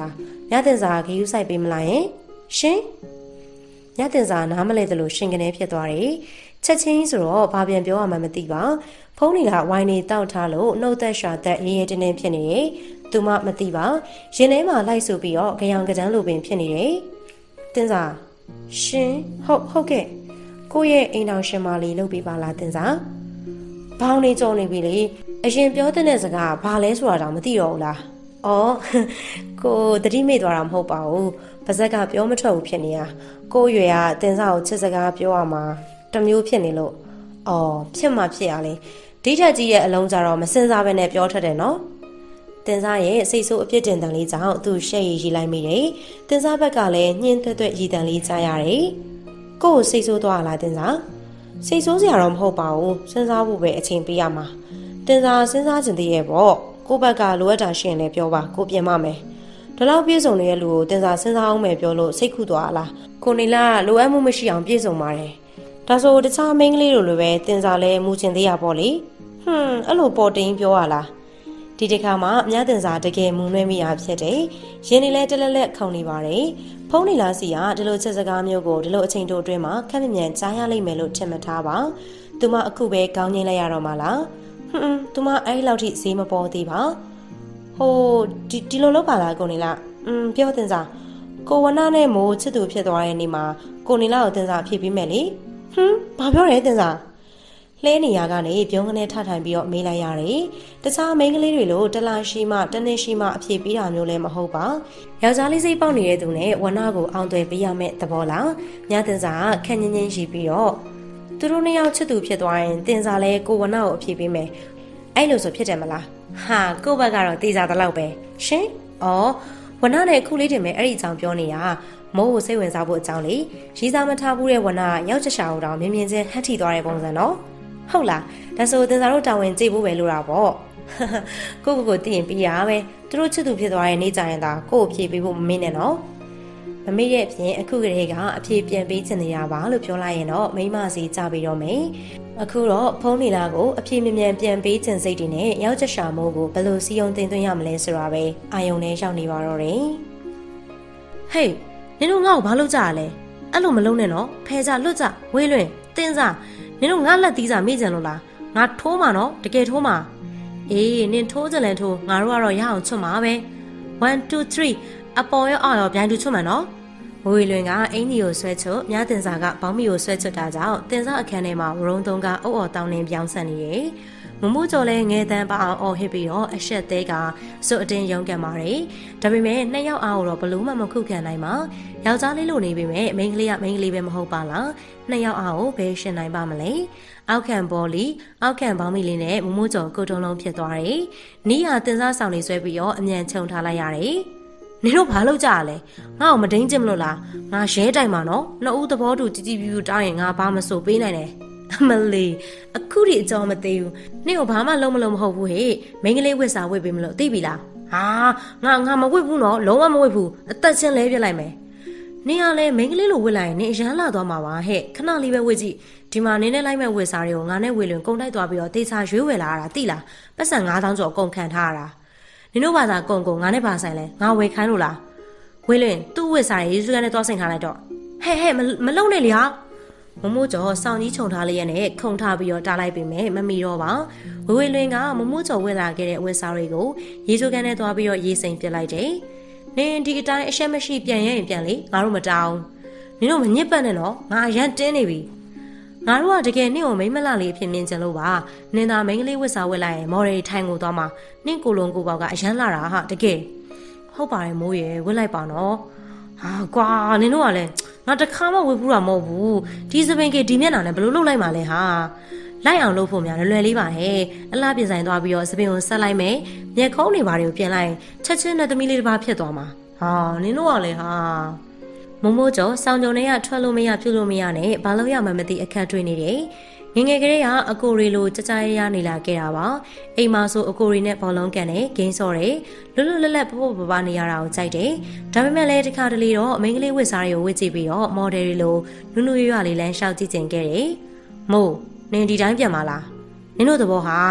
ညတင်စာခရူးဆိုင်ပေးမလားယင်ရှင်ညတင်စာနားမလဲသလိုရှင်ကနေဖြစ်သွားတယ်ချက်ချင်းဆိုတော့ဘာပြန်ပြောရမှမသိပါဖုန်းတွေကဝိုင်းနေတောက်ထားလို့နှုတ်သက်ရှာသက်ရေးရဲတင်းတင်းဖြစ်နေတယ်သူမမသိပါရင်ထဲမှာလိုက်ဆိုပြီးတော့ကြောင်ကကြမ်းလိုပင်ဖြစ်နေတယ်တင်စာရှင်ဟုတ်ဟုတ်ကဲ့ကိုရဲ့အိမ်တော်ရှင်မလေးလုပ်ပေးပါလားတင်စာဘောင်းနေကြုံနေပြီလေအရင်ပြောတဲ့စကားဘာလဲဆိုတာတော့မသိတော့ဘူးလားအော်ကိုတတိမိတ်သွားတာမဟုတ်ပါဘူးပါဇက်ကပြောမထွက်ဘူးဖြစ်နေရကိုရွယ်ကတင်စာကိုချစ်စကားပြောရမှာတမျိုးဖြစ်နေလို့အော်ဖြစ်မှဖြစ်ရလေဒီထက်ကြီးရဲ့အလုံးကြတော့မစင်စားပဲနဲ့ပြောထက်တယ်နော်တင်စားရဲ့စိတ်ဆိုးအပြစ်တင်တန်လေးကြောင့်သူ့ရှက်ရည်ရီလိုက်မိတယ်တင်စားဘက်ကလည်းညှင်းသွက်သွက်ရည်တန်လေးကြားရတယ်ကို့ကိုစိတ်ဆိုးသွားလားတင်စားစိတ်ဆိုးစရာတော့မဟုတ်ပါဘူးစဉ်းစားဖို့ပဲအချိန်ပေးရမှာတင်စားစဉ်းစားကျင်သေးရဲ့ပေါ့ကို့ဘက်ကလိုအပ်တာရှိရင်လည်းပြောပါကိုပြင်မမယ်ဒီလောက်ပြည့်စုံနေတဲ့လူကိုတင်စားစဉ်းစားအောင်မယ်ပြောလို့စိတ်ခုသွားလားကိုနေလားလိုအပ်မှုမရှိအောင်ပြည့်စုံပါတယ်ဒါဆိုတခြားမိန်းကလေးတို့လိုပဲတင်စားလဲမူချင်သေးရပေါ့လေဟွန်းအဲ့လိုပေါ်တင်ပြောရလားဒီတစ်ခါမှအများတင်စားတကယ်မူနှဲမိတာဖြစ်တယ်ရင်းနေလဲတလက်လက်ခုံနေပါတယ်ဖုန်းနေလားစီကဒီလိုချက်စကားမျိုးကိုဒီလိုအချိန်တိုအတွင်းမှာခက်မြမြန်ကြားရလိမ့်မယ်လို့ထင်မှတ်ထားပါသူမအခုပဲကောင်းငင်းလိုက်ရတော့မှလားဟွန်းသူမအဲ့လောက်ထိဈေးမပေါ်သေးပါဟိုဒီဒီလိုလုပ်ပါလားကိုနေလားอืมပြောတင်စားကိုဝနာနဲ့မိုးချစ်သူဖြစ်သွားတဲ့နေ့မှာကိုနေလားကိုတင်စားဖြည့်ပြီးမယ်လေဟွန်းဘာပြောရဲတင်စားလဲနေရကနေပြုံးကနေထထိုင်ပြီးတော့မေးလိုက်ရတယ်။တခြားမိန်းကလေးတွေလိုတလားရှိမှတနေ့ရှိမှအဖြေပေးတာမျိုးလည်းမဟုတ်ပါ။ယောက်ျားလေးစိတ်ပေါက်နေတဲ့သူနဲ့ဝနာကိုအောင်သွယ်ပေးရမယ့်သဘောလား။ညတင်စာခက်ညင်းညင်းရှိပြီးတော့သူတို့နှစ်ယောက်ချစ်သူဖြစ်သွားရင်တင်စာလဲကိုဝနာကိုအဖြေပေးမယ်။အဲ့လိုဆိုဖြစ်တယ်မလား။ဟာကို့ဘက်ကတော့တေးစားတလောက်ပဲ။ရှင်။အော်ဝနာနဲ့ခုလေးတင်မဲ့အဲ့ဒီအကြောင်းပြောနေတာမိုးကိုစိတ်ဝင်စားဖို့အကြောင်းလေ။ရီးစားမထားဘူးတဲ့ဝနာရောက်ချရှာအောင်တော့မြင်မြင်ချင်းဟတ်ထီသွားတဲ့ပုံစံနော်။ဟုတ်လားဒါဆိုတင်စားတို့တာဝန်ကြည့်ဖို့ပဲလိုတာပေါ့ကိုကိုကိုတည်ရင်ပြီးရပဲသူတို့ချစ်သူဖြစ်သွားတဲ့နေ့ကျရင်သာကိုကိုဖြေပေးဖို့မမေ့နဲ့နော်မမေ့ရဲ့အပြင်အခုကလေးကအဖြေပြန်ပေးချင်နေရပါလို့ပြောလိုက်ရင်တော့မိမစီကြပြီးတော့မယ်အခုတော့ဖုန်းနေလာကိုအဖြေမြ мян ပြန်ပေးချင်စိတ်တွေနဲ့ရောက်ချက်ရှာမိုးကိုဘယ်လိုစီယုံတင်သွင်းရမလဲဆိုတာပဲအာယုံနဲ့ရောက်နေပါတော့တယ်ဟေးနင်တို့ငါ့ကိုဘာလုပ်ကြရလဲအဲ့လိုမလုပ်နဲ့နော်ဖဲကြလွတ်ကြဝေးလွင်တင်းစားနင်တို့ငါလက်သီးစာမေ့ကြံလို့လားငါထိုးမှာနော်တကယ်ထိုးမှာအေးနင်ထိုးကြလဲထိုးငါတို့ကတော့ရအောင်ချွတ်မှာပဲone two threeအပေါ်ရောအောက်ရောဗျိုင်းတူချွတ်မှာနော်ဝေလွင်ကအင်းကြီးကိုဆွဲချွတ်မြားတင်စာကဘောင်းမီကိုဆွဲချွတ်တာကြောင့်တင်စာအခန်းထဲမှာဝရုံသုံးကအုပ်အော်တောင်းနေပြောင်းဆန်နေတယ်မမိုးကျော်လဲငဲတန်းပအောင်အော်ဟစ်ပြီးတော့အဆက်သေးကစွတ်အတင်းရုံးကန်ပါတယ်ဒါပေမဲ့နှစ်ယောက်အားတော့ဘလို့မှမခုခံနိုင်ပါယောက်ျားလေးလိုနေပေမဲ့မိန်းကလေးကမိန်းကလေးပဲမဟုတ်ပါလားနှစ်ယောက်အားကိုဘယ်ရှင်နိုင်ပါမလဲအောက်ခံဘော်လီအောက်ခံဘောင်းမီလေးနဲ့မမိုးကျော်ကိုတုံလုံးဖြစ်သွားတယ်နီးဟာတင်စားဆောင်နေဆွဲပြီးတော့အမြန်ချုံထားလိုက်ရတယ်နင်တို့ဘာလုပ်ကြရလဲငါ့ကိုမဒိန်းကျင်မလို့လားငါရဲတိုင်မှာနော်နှစ်ဦးသဘောတူကြည်ကြည်ပြူပြူတောင်းရင်ငါဘာမဆိုပေးနိုင်တယ်အမလီအခုဒီအကြောင်းမသိဘူးနင့်ကိုဘာမှလုံးမလုံးမဟုတ်ဘူးဟေ့မိန်းကလေးဝစ်စာဝစ်ပေးမလို့သိပြီလားဟာငါငါမဝစ်ဘူးနော်လုံးဝမဝစ်ဘူးအသက်ချင်းလဲပြလိုက်မယ်နင်ကလည်းမိန်းကလေးလိုဝစ်လိုက်ရင်နင်အရန်လာသွားမှာပါဟဲ့ခဏလေးပဲဝစ်ကြည့်ဒီမှာနင်းနဲ့လိုက်မဲ့ဝစ်စာတွေကိုငါနဲ့ဝေလွင်ကုန်တိုက်သွားပြီးတော့တေချာရွေးဝယ်လာတာသိလားပတ်စံငါးသောင်းကျော်အကုန်ခံထားရတာနင်တို့ဘာသာကုန်ကုန်ငါနဲ့ဘာဆိုင်လဲငါဝယ်ခိုင်းလို့လားဝေလွင်သူ့ဝစ်စာရေးစုကနေသွားဆိုင်ထားလိုက်တော့ဟဲ့ဟဲ့မလုံနဲ့လေဟာမမိုးကျော်စောင်းကြီးခြုံထားလျက်နဲ့ခုံထားပြီးတော့တားလိုက်ပေမဲ့မမီတော့ပါဝေဝေလွင်ကမမိုးကျော်ဝစ်လာခဲ့တဲ့ဝစ်စာတွေကိုရေချိုကန်နဲ့သွားပြီးတော့ရေစိမ်ပစ်လိုက်တယ်နင်ဒီအတိုင်းအရှက်မရှိပြန်ရရင်ပြန်လေငါတို့မတောင်းနင်တို့မညစ်ပတ်နဲ့နော်ငါအရန်တင်းနေပြီငါတို့ကတကယ်နင့်ကိုမိမ့်မလာလေးအဖြစ်မြင်ကြလို့ပါနင်သာမိန်းကလေးဝစ်စာဝစ်လိုက်ရင်မော်ရီထိုင်ကိုသွားမှာနင့်ကိုလုံးကိုပေါက်ကအရန်လာတာဟာတကယ်ဟုတ်ပါတယ်မိုးရယ်ဝစ်လိုက်ပါနော်ဟာကွာနင်တို့ကလည်းငါတခါမှဝစ်ဘူးတာမဟုတ်ဘူးဒီစပင်ကေဒီမျက်နှာနဲ့ဘယ်လိုလုပ်လိုက်မှာလဲဟာလိုက်အောင်လုပ်ဖို့များလွယ်လေးပါဟဲ့အလားပြင်ဆိုင်သွားပြီးတော့စပင်ကိုဆက်လိုက်မယ်မျက်ခုံးတွေဘာတွေကိုပြင်လိုက်ချက်ချင်းနဲ့သမီးလေးတစ်ပါးဖြစ်သွားမှာဟာနင်တို့ကလည်းဟာမမိုးကျော်စောင်းကြုံတွေကထွက်လို့မရပြုလို့မရနဲ့ဘာလို့ရမှမသိအခက်တွေ့နေတယ်ငငယ်ကလေးကအကိုရီလိုကြကြရရနေလာခဲ့တာပါအိမ်မှာဆိုအကိုရီနဲ့ဘောလုံးကန်နဲ့ဂိမ်းစော်တယ်လွတ်လွတ်လပ်လပ်ပပပပနေရတာကိုကြိုက်တယ်ဒါပေမဲ့လည်းတခါတလေတော့အမိန်းကလေးဝစ်စားတွေကိုဝစ်ကြည့်ပြီးတော့မော်ဒယ်တွေလိုနုနုရွရွလေးလမ်းလျှောက်ကြည့်ကျင်ခဲ့တယ်မို့နင်ဒီတိုင်းပြန်ပါလားနင်တို့သဘောဟာ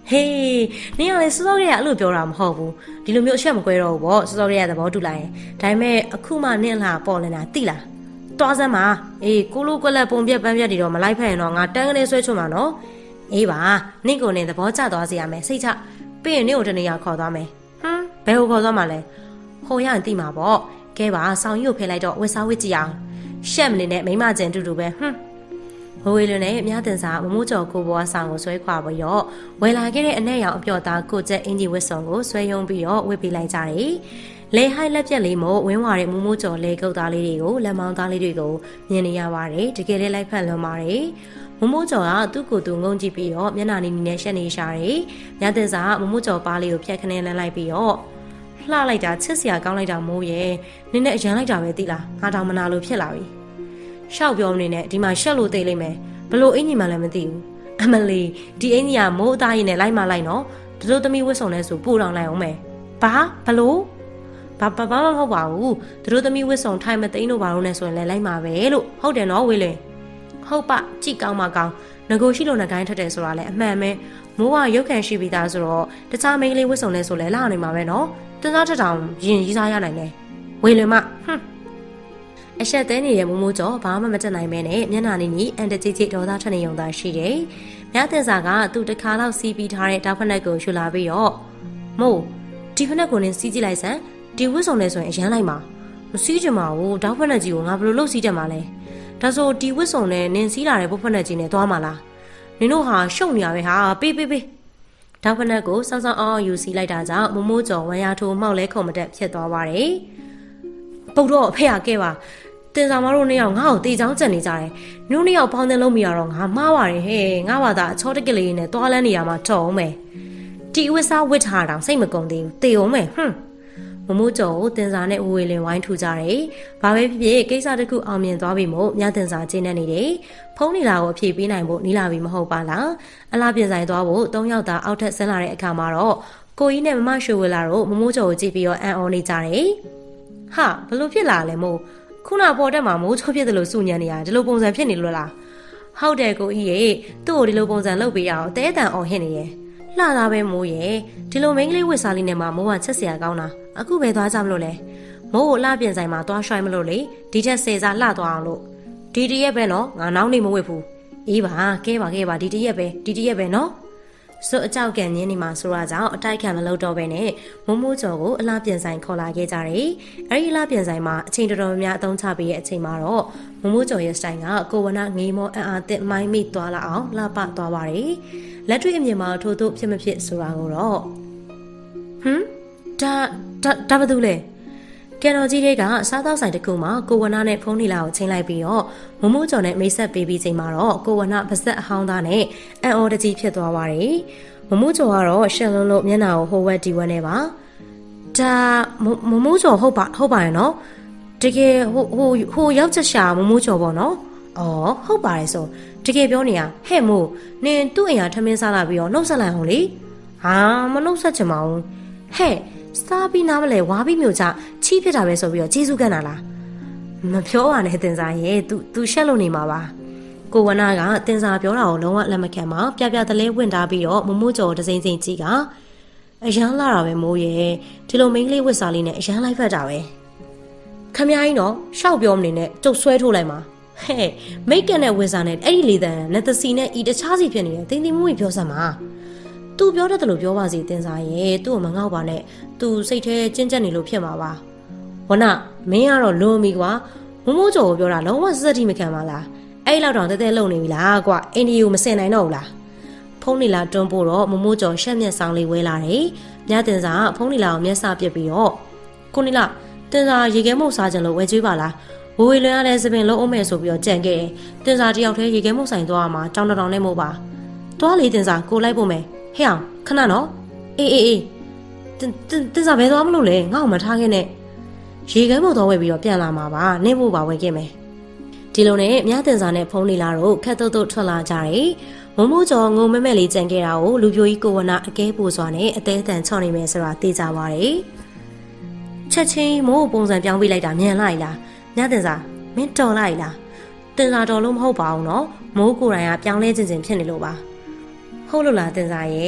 ဟေးနင်ကလည်းစောစောကလေးကအဲ့လိုပြောတာမဟုတ်ဘူးဒီလိုမျိုးအချက်မကွဲတော့ဘူးပေါ့စောစောကလေးကသဘောတူလိုက်ရင်ဒါပေမဲ့အခုမှနင့်လာပေါ်လနေတာသိလားတွားစမ်းပါအေးကိုလိုကွက်လက်ပုံပြက်ပန်းပြက်တွေတော့မလိုက်ဖက်ရင်တော့ငါတန်းကနေဆွဲချွတ်မှာနော်အေးပါနင့်ကိုနေသဘောကျသွားစေရမယ်စိတ်ချပြီးရင်နင့်ကိုတနေရာခေါ်သွားမယ်ဟမ်ဘယ်ကိုခေါ်သွားမှာလဲဟိုရရင်သိမှာပေါ့ကဲပါဆောင်းကြီးကိုဖယ်လိုက်တော့ဝက်စားဝစ်ကြည့်အောင်ရှက်မနေနဲ့မိမကျန်တူတူပဲဟွန်းဝေဝေလွန်နဲ့အများတင်စားမမိုးကျော်ကိုဘွားဆောင်ကိုဆွဲခွာပြီးတော့ဝယ်လာခဲ့တဲ့အနက်ရောင်အပျော်သားကိုကျက်အင်ဂျီဝစ်စုံကိုဆွဲယုံပြီးတော့ဝစ်ပေးလိုက်ကြတယ်လေဟိုက်လက်ပြက်လေးမို့ဝင်းဝါတဲ့မမိုးကျော်လေကုတ်သားလေးတွေကိုလက်မောင်းသားလေးတွေကိုမြင်နေရပါတယ်တကယ်လေးလိုက်ဖက်လွန်ပါတယ်မမိုးကျော်ကသူ့ကိုယ်သူငုံကြည့်ပြီးတော့မျက်နှာနီးနီးနဲ့ရှက်နေရှာတယ်ညတင်စားမမိုးကျော်ပါလေးကိုဖြတ်ခနဲလန်းလိုက်ပြီးတော့လှလိုက်တာချစ်စရာကောင်းလိုက်တာမိုးရဲ့နင်းနဲ့အရန်လိုက်တာပဲသိလားငါတောင်မနာလို့ဖြစ်လာပြီရှောက်ပြောမနေနဲ့ဒီမှာရှက်လို့သိလိမ့်မယ်ဘလို့အင်ကြီးမှလည်းမသိဘူးအမလီဒီအင်ကြီးကမိုးအသားရည်နဲ့လိုက်မှလိုက်နော်ဒတို့သမီးဝတ်စုံနဲ့ဆိုပို့တော်လိုက်အောင်မယ်ဘာဘလို့ဘာဘာဘာမဟုတ်ပါဘူးဒတို့သမီးဝတ်စုံထိုင်မသိန်းတို့ဘာလို့နဲ့ဆိုရင်လည်းလိုက်မှာပဲလို့ဟုတ်တယ်နော်ဝေးလေဟုတ်ပါကြည့်ကောင်းမှကောင်းငကိုရှိလို့နှကိုင်းထက်တယ်ဆိုတာလည်းအမှန်ပဲမိုးကရုပ်ခံရှိပြီးသားဆိုတော့တခြားမိန်းကလေးဝတ်စုံနဲ့ဆိုလည်းလာနိုင်မှာပဲနော်တင်စားထထောင်ရင်ရီးစားရနိုင်တယ်ဝေးလေမဟွန်းအဆက်သေးနေတဲ့မိုးမိုးကျော်ဘာမှမတက်နိုင်မဲနဲ့မျက်နှာလေးကြီးအန်တကြီးကြီးဒေါသထွက်နေုံသာရှိတယ်။မြတ်တင်စာကသူ့တစ်ခါလောက်စီးပြီးထားတဲ့တောက်ဖက်နဲ့ကိုယူလာပြီးတော့မို့ဒီဖက်နဲ့ကိုနင်းစီးကြည့်လိုက်စမ်းဒီဝတ်စုံနဲ့ဆိုရင်အရန်လိုက်မှာမစီးကြမှာဘူးတောက်ဖက်နဲ့ကြီးကိုငါဘယ်လိုလုပ်စီးကြမှာလဲဒါဆိုဒီဝတ်စုံနဲ့နင်းစီးလာတဲ့ပုတ်ဖက်နဲ့ကြီးနဲ့သွားမှာလားနင်တို့ဟာရှုပ်နေရပဲဟာပေးပေးပေးတောက်ဖက်နဲ့ကိုစောင်းစောင်းအောင်ယူစီးလိုက်တာကြောင့်မိုးမိုးကျော်ဝမ်းရထိုးမှောက်လဲခုံမတက်ဖြစ်သွားပါတယ်။ပုတ်တော့အဖေရခဲ့ပါတင်ဆောင်မတို့နှစ်ယောက်ငါ့ကိုတေချောင်းကြံနေကြတယ်။ညို့နှစ်ယောက်ပေါင်းတင်လို့မရတော့ငါမှားပါတယ်ဟဲ့။ငါဘာသာအချောတက်ကလေးနဲ့တွားလန်းနေရမှာထုံအောင်မယ်။တီဝစ်စားဝစ်ထားတာစိတ်မကုန်သေးဘူး။တေအောင်မယ်ဟွန်း။မမိုးကျော်ကိုတင်စာနဲ့ဝေဝေလင်ဝိုင်းထူကြတယ်။ဘာပဲဖြစ်ဖြစ်ကိစ္စတစ်ခုအောင်မြင်သွားပြီမို့မြတင်စာကျင်းနေနေတယ်။ဖုန်းနီလာကိုအဖြေပေးနိုင်ဖို့နီလာပြီမဟုတ်ပါလား။အလားပြင်ဆိုင်သွားဖို့သုံးယောက်သားအောက်ထက်ဆင်းလာတဲ့အခါမှာတော့ကိုကြီးနဲ့မမရွှေဝေလာတို့မမိုးကျော်ကိုကြည့်ပြီးတော့အံ့ဩနေကြတယ်။ဟာဘလို့ဖြစ်လာလဲမို့ခုနပေါ်တက်မှာမိုးချိုးဖြစ်တယ်လို့စုညံနေရဒီလိုပုံစံဖြစ်နေလို့လားဟုတ်တယ်ကိုကြီးရေသူ့ကိုဒီလိုပုံစံလုပ်ပေးရအောင်တဲတန်အောင်ဟစ်နေရဲ့လှတာပဲမိုးရဲ့ဒီလိုမိန်းကလေးဝစ်စားလေးနဲ့မှမိုးကချက်စရာကောင်းတာအခုပဲသွားကြမလို့လဲမိုးကိုလှပြင်ဆိုင်မှာသွားရွှိုင်းမလို့လေဒီချက်စေစားလှသွားအောင်လို့ဒီတရက်ပဲနော်ငါနောက်နေမဝစ်ဘူးအေးပါကဲပါကဲပါဒီတရက်ပဲဒီတရက်ပဲနော်ဆိုအကြောက်ကန်ရင်းနေမှာဆိုရကြောင်းအတိုက်ခံမလုပ်တော့ပဲနဲ့မိုးမိုးကျော်ကိုအလားပြင်ဆိုင်ခေါ်လာခဲ့ကြတယ်။အဲဒီအလားပြင်ဆိုင်မှာအချိန်တော်တော်များအသုံးချပေးတဲ့အချိန်မှာတော့မိုးမိုးကျော်ရဲ့စတိုင်ကကိုဝနာငေးမောအံ့အားသင့်မိုင်းမိသွားလာအောင်လှပသွားပါတယ်။လက်တွေ့အမြင်မှာထို့သို့ဖြစ်မဖြစ်ဆိုတာကိုတော့ဟမ်ဒါဒါဒါဘာလို့လဲကင်တော်ကြီးတွေကစားသောက်ဆိုင်တစ်ခုမှာကိုဝနာနဲ့ဖုန်းနီလာကိုချိန်လိုက်ပြီးတော့မမိုးကျော်နဲ့မိတ်ဆက်ပေးပြီးချိန်မှာတော့ကိုဝနာပါဆက်အဟောင်းသားနဲ့အန်အော်တကြီးဖြစ်သွားပါတယ်မမိုးကျော်ကတော့ရှက်လုံးလို့မျက်နှာကိုဟိုဝက်ဒီဝက်နဲ့ပါဒါမမိုးကျော်ဟုတ်ပါဟုတ်ပါရဲ့နော်တကယ်ဟိုဟိုဟိုရောက်ချက်ရှာမမိုးကျော်ပေါ့နော်အော်ဟုတ်ပါတယ်ဆိုတကယ်ပြောနေရဟဲ့မို့နင်သူ့အိမ်ကထမင်းစားလာပြီးတော့နှုတ်ဆက်လိုက်အောင်လေဟာမနှုတ်ဆက်ချင်ပါဘူးဟဲ့စားပြီးနားမလဲဝါပြီးမျိုးချချီးဖြစ်တာပဲဆိုပြီးတော့ကျေးဇူးကန်တာလားမပြောပါနဲ့တင်စားရဲ့ तू तू ရှက်လို့နေမှာပါကိုဝနာကတင်စားပြောတာကိုလုံးဝလက်မခံပါပြပြတလဲဝင်ထားပြီးတော့မမိုးကျော်တစိမ့်စိမ့်ကြီးကအရန်လာတာပဲမိုးရဲ့ဒီလိုမိန်းကလေးဝစ်စားလေးနဲ့အရန်လိုက်ဖက်တာပဲခမကြီးတော့ရှောက်ပြောမနေနဲ့ကျုပ်ဆွဲထိုးလိုက်မှာဟဲ့မိတ်ကနဲ့ဝစ်စားနဲ့အဲ့ဒီလေတန်နဲ့သစီနဲ့ဤတခြားစီဖြစ်နေတယ်တင်းတင်းမွေ့ပြောစမ်းပါသူပြောတတ်တယ်လို့ပြောပါစီတင်စားရဲ့သူ့ကိုမငေါ့ပါနဲ့သူစိတ်ထဲကျဉ်ကျက်နေလို့ဖြစ်မှာပါဝနမင်းကတော့လွန်ပြီကွာမမိုးကျော်ကိုပြောတာလုံးဝစက်တိမခံပါလားအဲ့လောက်တောင်တဲတဲလုံနေပြီလားကွာအင်ဒီယိုမစင်နိုင်တော့ဘူးလားဖုန်းနီလာတွန်းပို့တော့မမိုးကျော်ရှက်မျက်ဆောင်လေးဝဲလာတယ်ညတင်စားဖုန်းနီလာကိုမျက်စာပြစ်ပြီးတော့ကိုနီလာတင်စားရေခဲမုတ်စားကြလို့ဝဲကျွေးပါလားဝေဝေလွန်ရတဲ့စပင်လုံးအောင်မဲ့ဆိုပြီးတော့ကြံခဲ့တယ်တင်စားတယောက်တည်းရေခဲမုတ်ဆိုင်သွားမှာတောင်းတောင်းနဲ့မို့ပါသွားလေတင်စားကိုလိုက်ဖို့မယ်ဟဲ့အောင်ခဏနော်အေးအေးအေးတင်တင်စားဘယ်သွားမလို့လဲငါ့ကိုမထားခဲ့နဲ့ရေခဲမုတ်တော့ဝဲပြီးတော့ပြန်လာမှာပါနေဖို့ပါဝဲခဲ့မယ်ဒီလိုနဲ့မြတင်စားနဲ့ဖုန်းနေလာတော့ခက်တုတ်တုတ်ထွက်လာကြတယ်မမိုးကျော်ငုံမဲမဲလေးကြံခဲ့တာကိုလူပြိုကြီးကိုဝနာအကဲပူစွာနဲ့အသေးအတန်ချော့နေမယ်ဆိုတာသိကြပါတယ်ချက်ချင်းမိုးပုံစံပြောင်းပေးလိုက်တာမြန်လိုက်လားမြတင်စားမင်းတော်လိုက်လားတင်စားတော်လို့မဟုတ်ပါဘူးနော်မိုးကိုယ်တိုင်ကပြောင်းလဲခြင်းချင်းဖြစ်နေလို့ပါဟုတ်လို့လားတင်စားရဲ့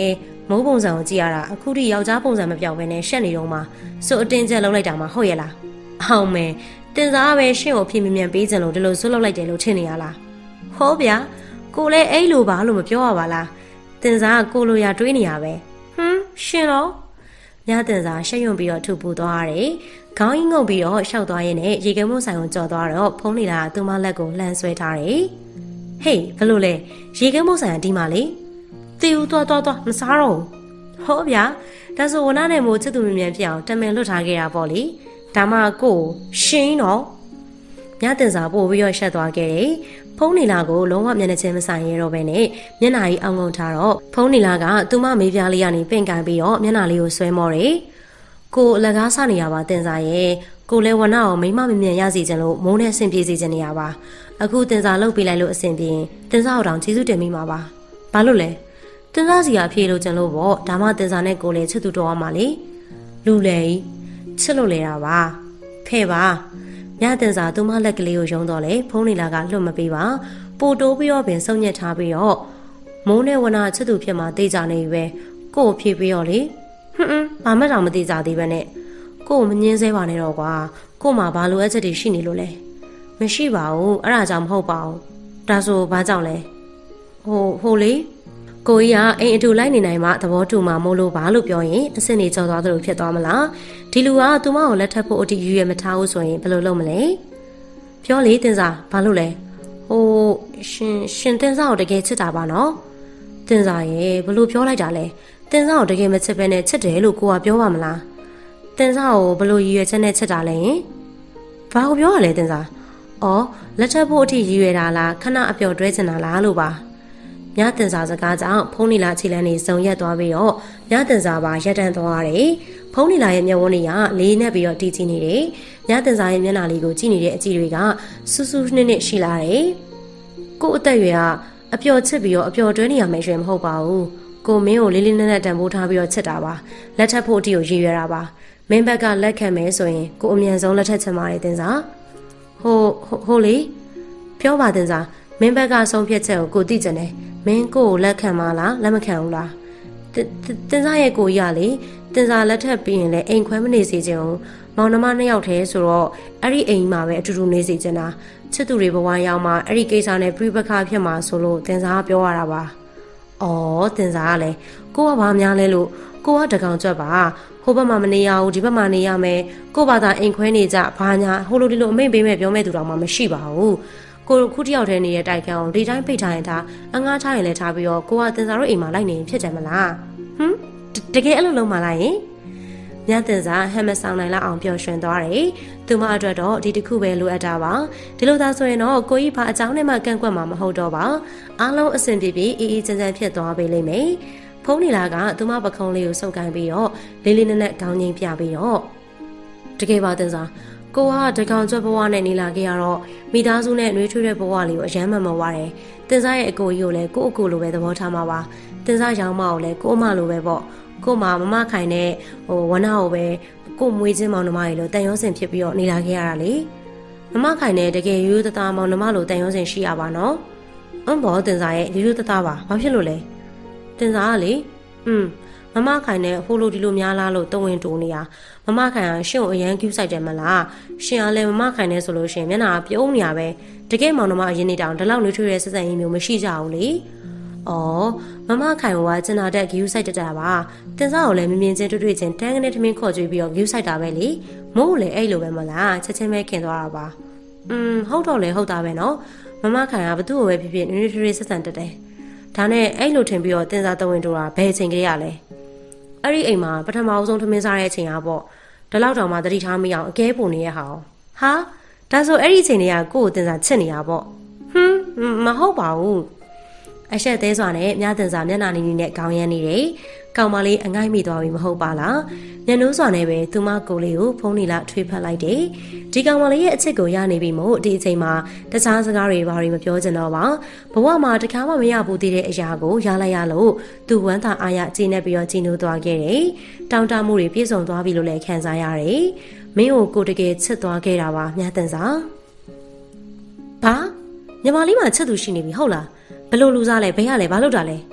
မိုးပုံစံကိုကြည့်ရတာအခုထိယောက်ျားပုံစံမပြောင်းဘဲနဲ့ရှက်နေတော့မှစိုးအတင်းကျပ်လုပ်လိုက်တာမှဟုတ်ရဲ့လားအောင်မယ်တင်စားပဲရှင့်ကိုဖြည့်မြင်ပေးစင်လို့ဒီလိုဆွလုပ်လိုက်တယ်လို့ထင်နေရလားဟောဗျာကိုလည်းအဲ့လိုပါလို့မပြောရပါလားတင်စားကကိုလိုရာတွေးနေရပဲဟွန်းရှင်တော့ညတင်စားရှက်ရွံ့ပြီးတော့ထူပူသွားရတယ်ခေါင်းကြီးငုံပြီးတော့ရှောက်သွားရင်းနဲ့ရေကဲမို့ဆိုင်ကိုကြော်သွားတော့ဖုံးနေတာသူမလက်ကိုလှမ်းဆွဲထားတယ်ဟေးဘလို့လဲရေကဲမို့ဆိုင်ကဒီမှာလေတီဦးသွားသွားသွားမစားတော့ဟောဗျာဒါဆိုဝနာနဲ့မို့ချစ်သူမြင်မြန်ဖြစ်အောင်တမင်လွတ်ထားခဲ့တာပေါ့လေဒါမှကိုရှင်းတော့ညတင်စားပို့ပြီးတော့ရှက်သွားခဲ့တယ်ဖုံးနီလာကိုလုံးဝမျက်နှာချင်းမဆိုင်ရတော့ပဲနဲ့မျက်နှာကြီးအောင်ငုံထားတော့ဖုံးနီလာကသူမမေးပြားလေးကနေပင့်ကန်ပြီးတော့မျက်နှာလေးကိုဆွဲမော်တယ်ကိုအလကားစနေရပါတင်စားရဲ့ကိုလည်းဝနာကိုမိမမမြင်ရစီခြင်းလို့မိုးနဲ့ဆင်ပြေစီခြင်းနေရပါအခုတင်စားလှုပ်ပေးလိုက်လို့အဆင်ပြေတင်စားအောင်ကျေးဇူးတင်မိမှာပါဘာလို့လဲတင်စားစီကအဖြေလို့ခြင်းလို့ပေါ့ဒါမှတင်စားနဲ့ကိုလည်းချစ်သူတော်ရမှာလေလူလေချစ်လို့လေတာပါခဲ့ပါညတင်စားသူမလက်ကလေးကိုယုံတော့လေဖုံးနီလာကလွတ်မပေးပါပိုတိုးပြီးတော့ပင်စုံညက်ထားပြီးတော့မိုးနဲ့ဝနာချစ်သူဖြစ်မှတေးကြနေပြီပဲကို့ဖြေပြီးတော့လေဟွန်းဘာမှတောင်မသိကြသေးပဲနဲ့ကို့မငင်းစဲပါနဲ့တော့ကွာကို့မှာဘာလိုအပ်ချက်တွေရှိနေလို့လဲမရှိပါဘူးအဲ့ဒါကြောင့်မဟုတ်ပါဘူးဒါဆိုဘာကြောင့်လဲဟိုဟိုလေကိုကြီးကအိမ်အတူလိုက်နေနိုင်မှသဘောတူမှမို့လို့ပါလို့ပြောရင်အစ်စ်နေကြော်သွားသလိုဖြစ်သွားမလားဒီလူကသူမကိုလက်ထပ်ဖို့အတိယူရမထားဘူးဆိုရင်ဘယ်လိုလုပ်မလဲပြောလေတင်စားဘာလို့လဲဟိုရှင်ရှင်တင်စားကိုတကယ်ချစ်တာပါနော်တင်စားရဲ့ဘယ်လိုပြောလိုက်တာလဲတင်စားကိုတကယ်မချစ်ဘဲနဲ့ချစ်တယ်လို့ကိုကပြောပါမလားတင်စားကိုဘယ်လိုရည်ရွယ်ချက်နဲ့ချစ်တာလဲယင်ဘာကိုပြောရလဲတင်စားအော်လက်ထပ်ဖို့အထိရည်ရွယ်တာလားခဏအပျော်တွဲချင်တာလားလို့ပါညတင်စားစကားကြောင့်ဖုံးနီလာခြေလမ်းနေစုံရက်သွားပြီးတော့ညတင်စားပါရက်တန်းသွားရတယ်ဖုံးနီလာရဲ့မျက်ဝန်းတွေကလေးနဲ့ပြီးတော့တီးကြည့်နေတယ်ညတင်စားရဲ့မျက်နှာလေးကိုကြည့်နေတဲ့အကြည့်တွေကဆူဆူနှစ်နှစ်ရှိလာတယ်ကို့အသက်အရွယ်ကအပျော်ချစ်ပြီးတော့အပျော်တွဲနေရမယ်ရွှေမဟုတ်ပါဘူးကိုမင်းကိုလေးလေးနက်နက်တန်ဖိုးထားပြီးတော့ချစ်တာပါလက်ထပ်ဖို့အထိကိုရည်ရွယ်တာပါမင်းဘက်ကလက်ခံမယ်ဆိုရင်ကိုအမြန်ဆုံးလက်ထပ်ချင်ပါတယ်တင်စားဟိုဟိုလေပြောပါတင်စားမင်းဘက်ကဆုံးဖြတ်ချက်ကိုကိုသိကြတယ်မင်းကိုကိုလက်ခံမလားလက်မခံဘူးလားတင်စားရဲ့ကိုကြီးကလေတင်စားလက်ထပ်ပြီးရင်လည်းအိမ်ခွဲမနေစေချင်ဘူးမောင်နှမနှစ်ယောက်တည်းဆိုတော့အဲ့ဒီအိမ်မှာပဲအတူတူနေစေချင်တာချစ်သူတွေဘဝရောက်မှအဲ့ဒီကိစ္စနဲ့ပြိပခါဖြစ်မှာဆိုလို့တင်စားကပြောရတာပါအော်တင်စားကလည်းကိုကဘာများလဲလို့ကိုကတကောင်ကြွက်ပါဟိုဘက်မှာမနေရဘူးဒီဘက်မှာနေရမယ်ကိုဘာသာအိမ်ခွဲနေကြဘာညာဟိုလိုဒီလိုအမိန့်ပေးမဲ့ပြောမဲ့သူတော်မှမရှိပါဘူးကိုခုတယောက်တည်းနေတဲ့တိုက်ခန်းအောင်ဒီတိုင်းပိတ်ထားရင်ဒါအငှားထားရင်လည်းထားပြီးတော့ကိုကတင်စားတို့အိမ်မှာလိုက်နေရင်ဖြစ်တယ်မလားဟမ်တကယ်အဲ့လိုလုံးမလိုက်ရင်ညတင်စားဟမ်မဆောင်နိုင်လောက်အောင်ပျော်ရွှင်သွားတယ်သူမအတွက်တော့ဒီတစ်ခုပဲလိုအပ်တာပါဒီလိုသာဆိုရင်တော့ကိုကြီးဘာအကြောင်းနဲ့မှကန့်ကွက်မှာမဟုတ်တော့ပါအားလုံးအဆင်ပြေပြေအေးအေးချမ်းချမ်းဖြစ်သွားပေးလိမ့်မယ်ဖုံးနီလာကသူမပခုံးလေးကိုစုပ်ကိုင်းပြီးတော့လေးလေးနက်နက်ခေါင်းငိမ့်ပြပြီးတော့တကယ်ပါတင်စားကိုကတကောင်ကျွတ်ဘဝနဲ့နေလာခဲ့ရတော့မိသားစုနဲ့နှွေးထွေးတဲ့ဘဝလေးကိုအယမ်းမှန်မှန်ဝါတယ်တင်စားရဲ့အကိုကြီးကိုလည်းကို့အကိုလိုပဲသဘောထားမှာပါတင်စားရောင်းမကိုလည်းကို့အမလိုပဲပေါ့ကို့မှာမမခိုင်နဲ့ဟိုဝနာကိုပဲကို့မွေးချင်းမောင်နှမတွေလိုတန်ရုံးစင်ဖြစ်ပြီးတော့နေလာခဲ့ရတာလေမမခိုင်နဲ့တကယ်ရိုးရိုးသားသားမောင်နှမလိုတန်ရုံးစင်ရှိရပါနော်အမ်ဘောတင်စားရဲ့ရိုးရိုးသားသားပါဘာဖြစ်လို့လဲတင်စားကလေอืมမမခိုင်နဲ့ဟိုလိုဒီလိုများလားလို့တဝင်းတိုးနေရမမခိုင်ကရှင်ကိုအရန်ကျူးဆိုင်တယ်မလားရှင်ကလည်းမမခိုင်နဲ့ဆိုလို့ရှင်မျက်နှာပြုံးနေရပဲတကယ်မောင်နှမအရင်နေတောင်ဒီလောက်နှွေးထွေးတဲ့ဆက်ဆံရေးမျိုးမရှိကြဘူးလေအော်မမခိုင်ကကျင်နာတဲ့ကျူးဆိုင်တတ်တာပါတင်စားကိုလည်းမြင်မြင်ချင်းတွေ့တွေ့ချင်းတန်းကနေထမင်းခေါ်ကြွေးပြီးတော့ကျူးဆိုင်တာပဲလေမို့လေအဲ့လိုပဲမလားချက်ချင်းပဲခင်သွားတာပါอืมဟုတ်တော့လေဟုတ်တာပဲနော်မမခိုင်ကဘသူ့ကိုပဲဖြစ်ဖြစ်နှွေးထွေးဆက်ဆံတတ်တယ်ဒါနဲ့အဲ့လိုထင်ပြီးတော့တင်စားတဝင်းတိုးတာဘယ်အချိန်ကလေးရလဲအဲ့ဒီအိမ်မှာပထမအဆုံးထမင်းစားတဲ့အချိန်ကပေါ့ဒီလောက်တောင်မှတတိထားမရအောင်အကဲပုံနေရဟောင်းဟာဒါဆိုအဲ့ဒီအချိန်တွေကကိုယ့်ကိုတင်စားချစ်နေရပေါ့ဟွန်းမဟုတ်ပါဘူးအဆက်သေးစွာနဲ့မြတင်စားမျက်နှာနီးနီးနဲ့ခေါင်းရမ်းနေတယ်ကောင်မလေးအငိုက်မိသွားပြီမဟုတ်ပါလားညနိုးစွာနဲ့ပဲသူမကိုလေးကိုဖုံးနီလာထွေးဖက်လိုက်တယ်ဒီကောင်မလေးရဲ့အချစ်ကိုရနေပြီမို့ဒီအချိန်မှာတခြားစကားတွေဘာတွေမပြောချင်တော့ပါဘဝမှာတခါမှမရဘူးသေးတဲ့အရာကိုရလိုက်ရလို့သူဝမ်းသာအားရကြည်နေပြီးတော့ကြည်နိုးသွားခဲ့တယ်တောင်းတမှုတွေပြည့်စုံသွားပြီလို့လည်းခံစားရတယ်မင်းကိုကိုတကယ်ချစ်သွားခဲ့တာပါမြတင်စားဘာညီမလေးမှချစ်သူရှိနေပြီဟုတ်လားဘလို့လူစားလဲဘယ်ရလဲဘာလို့တာလဲ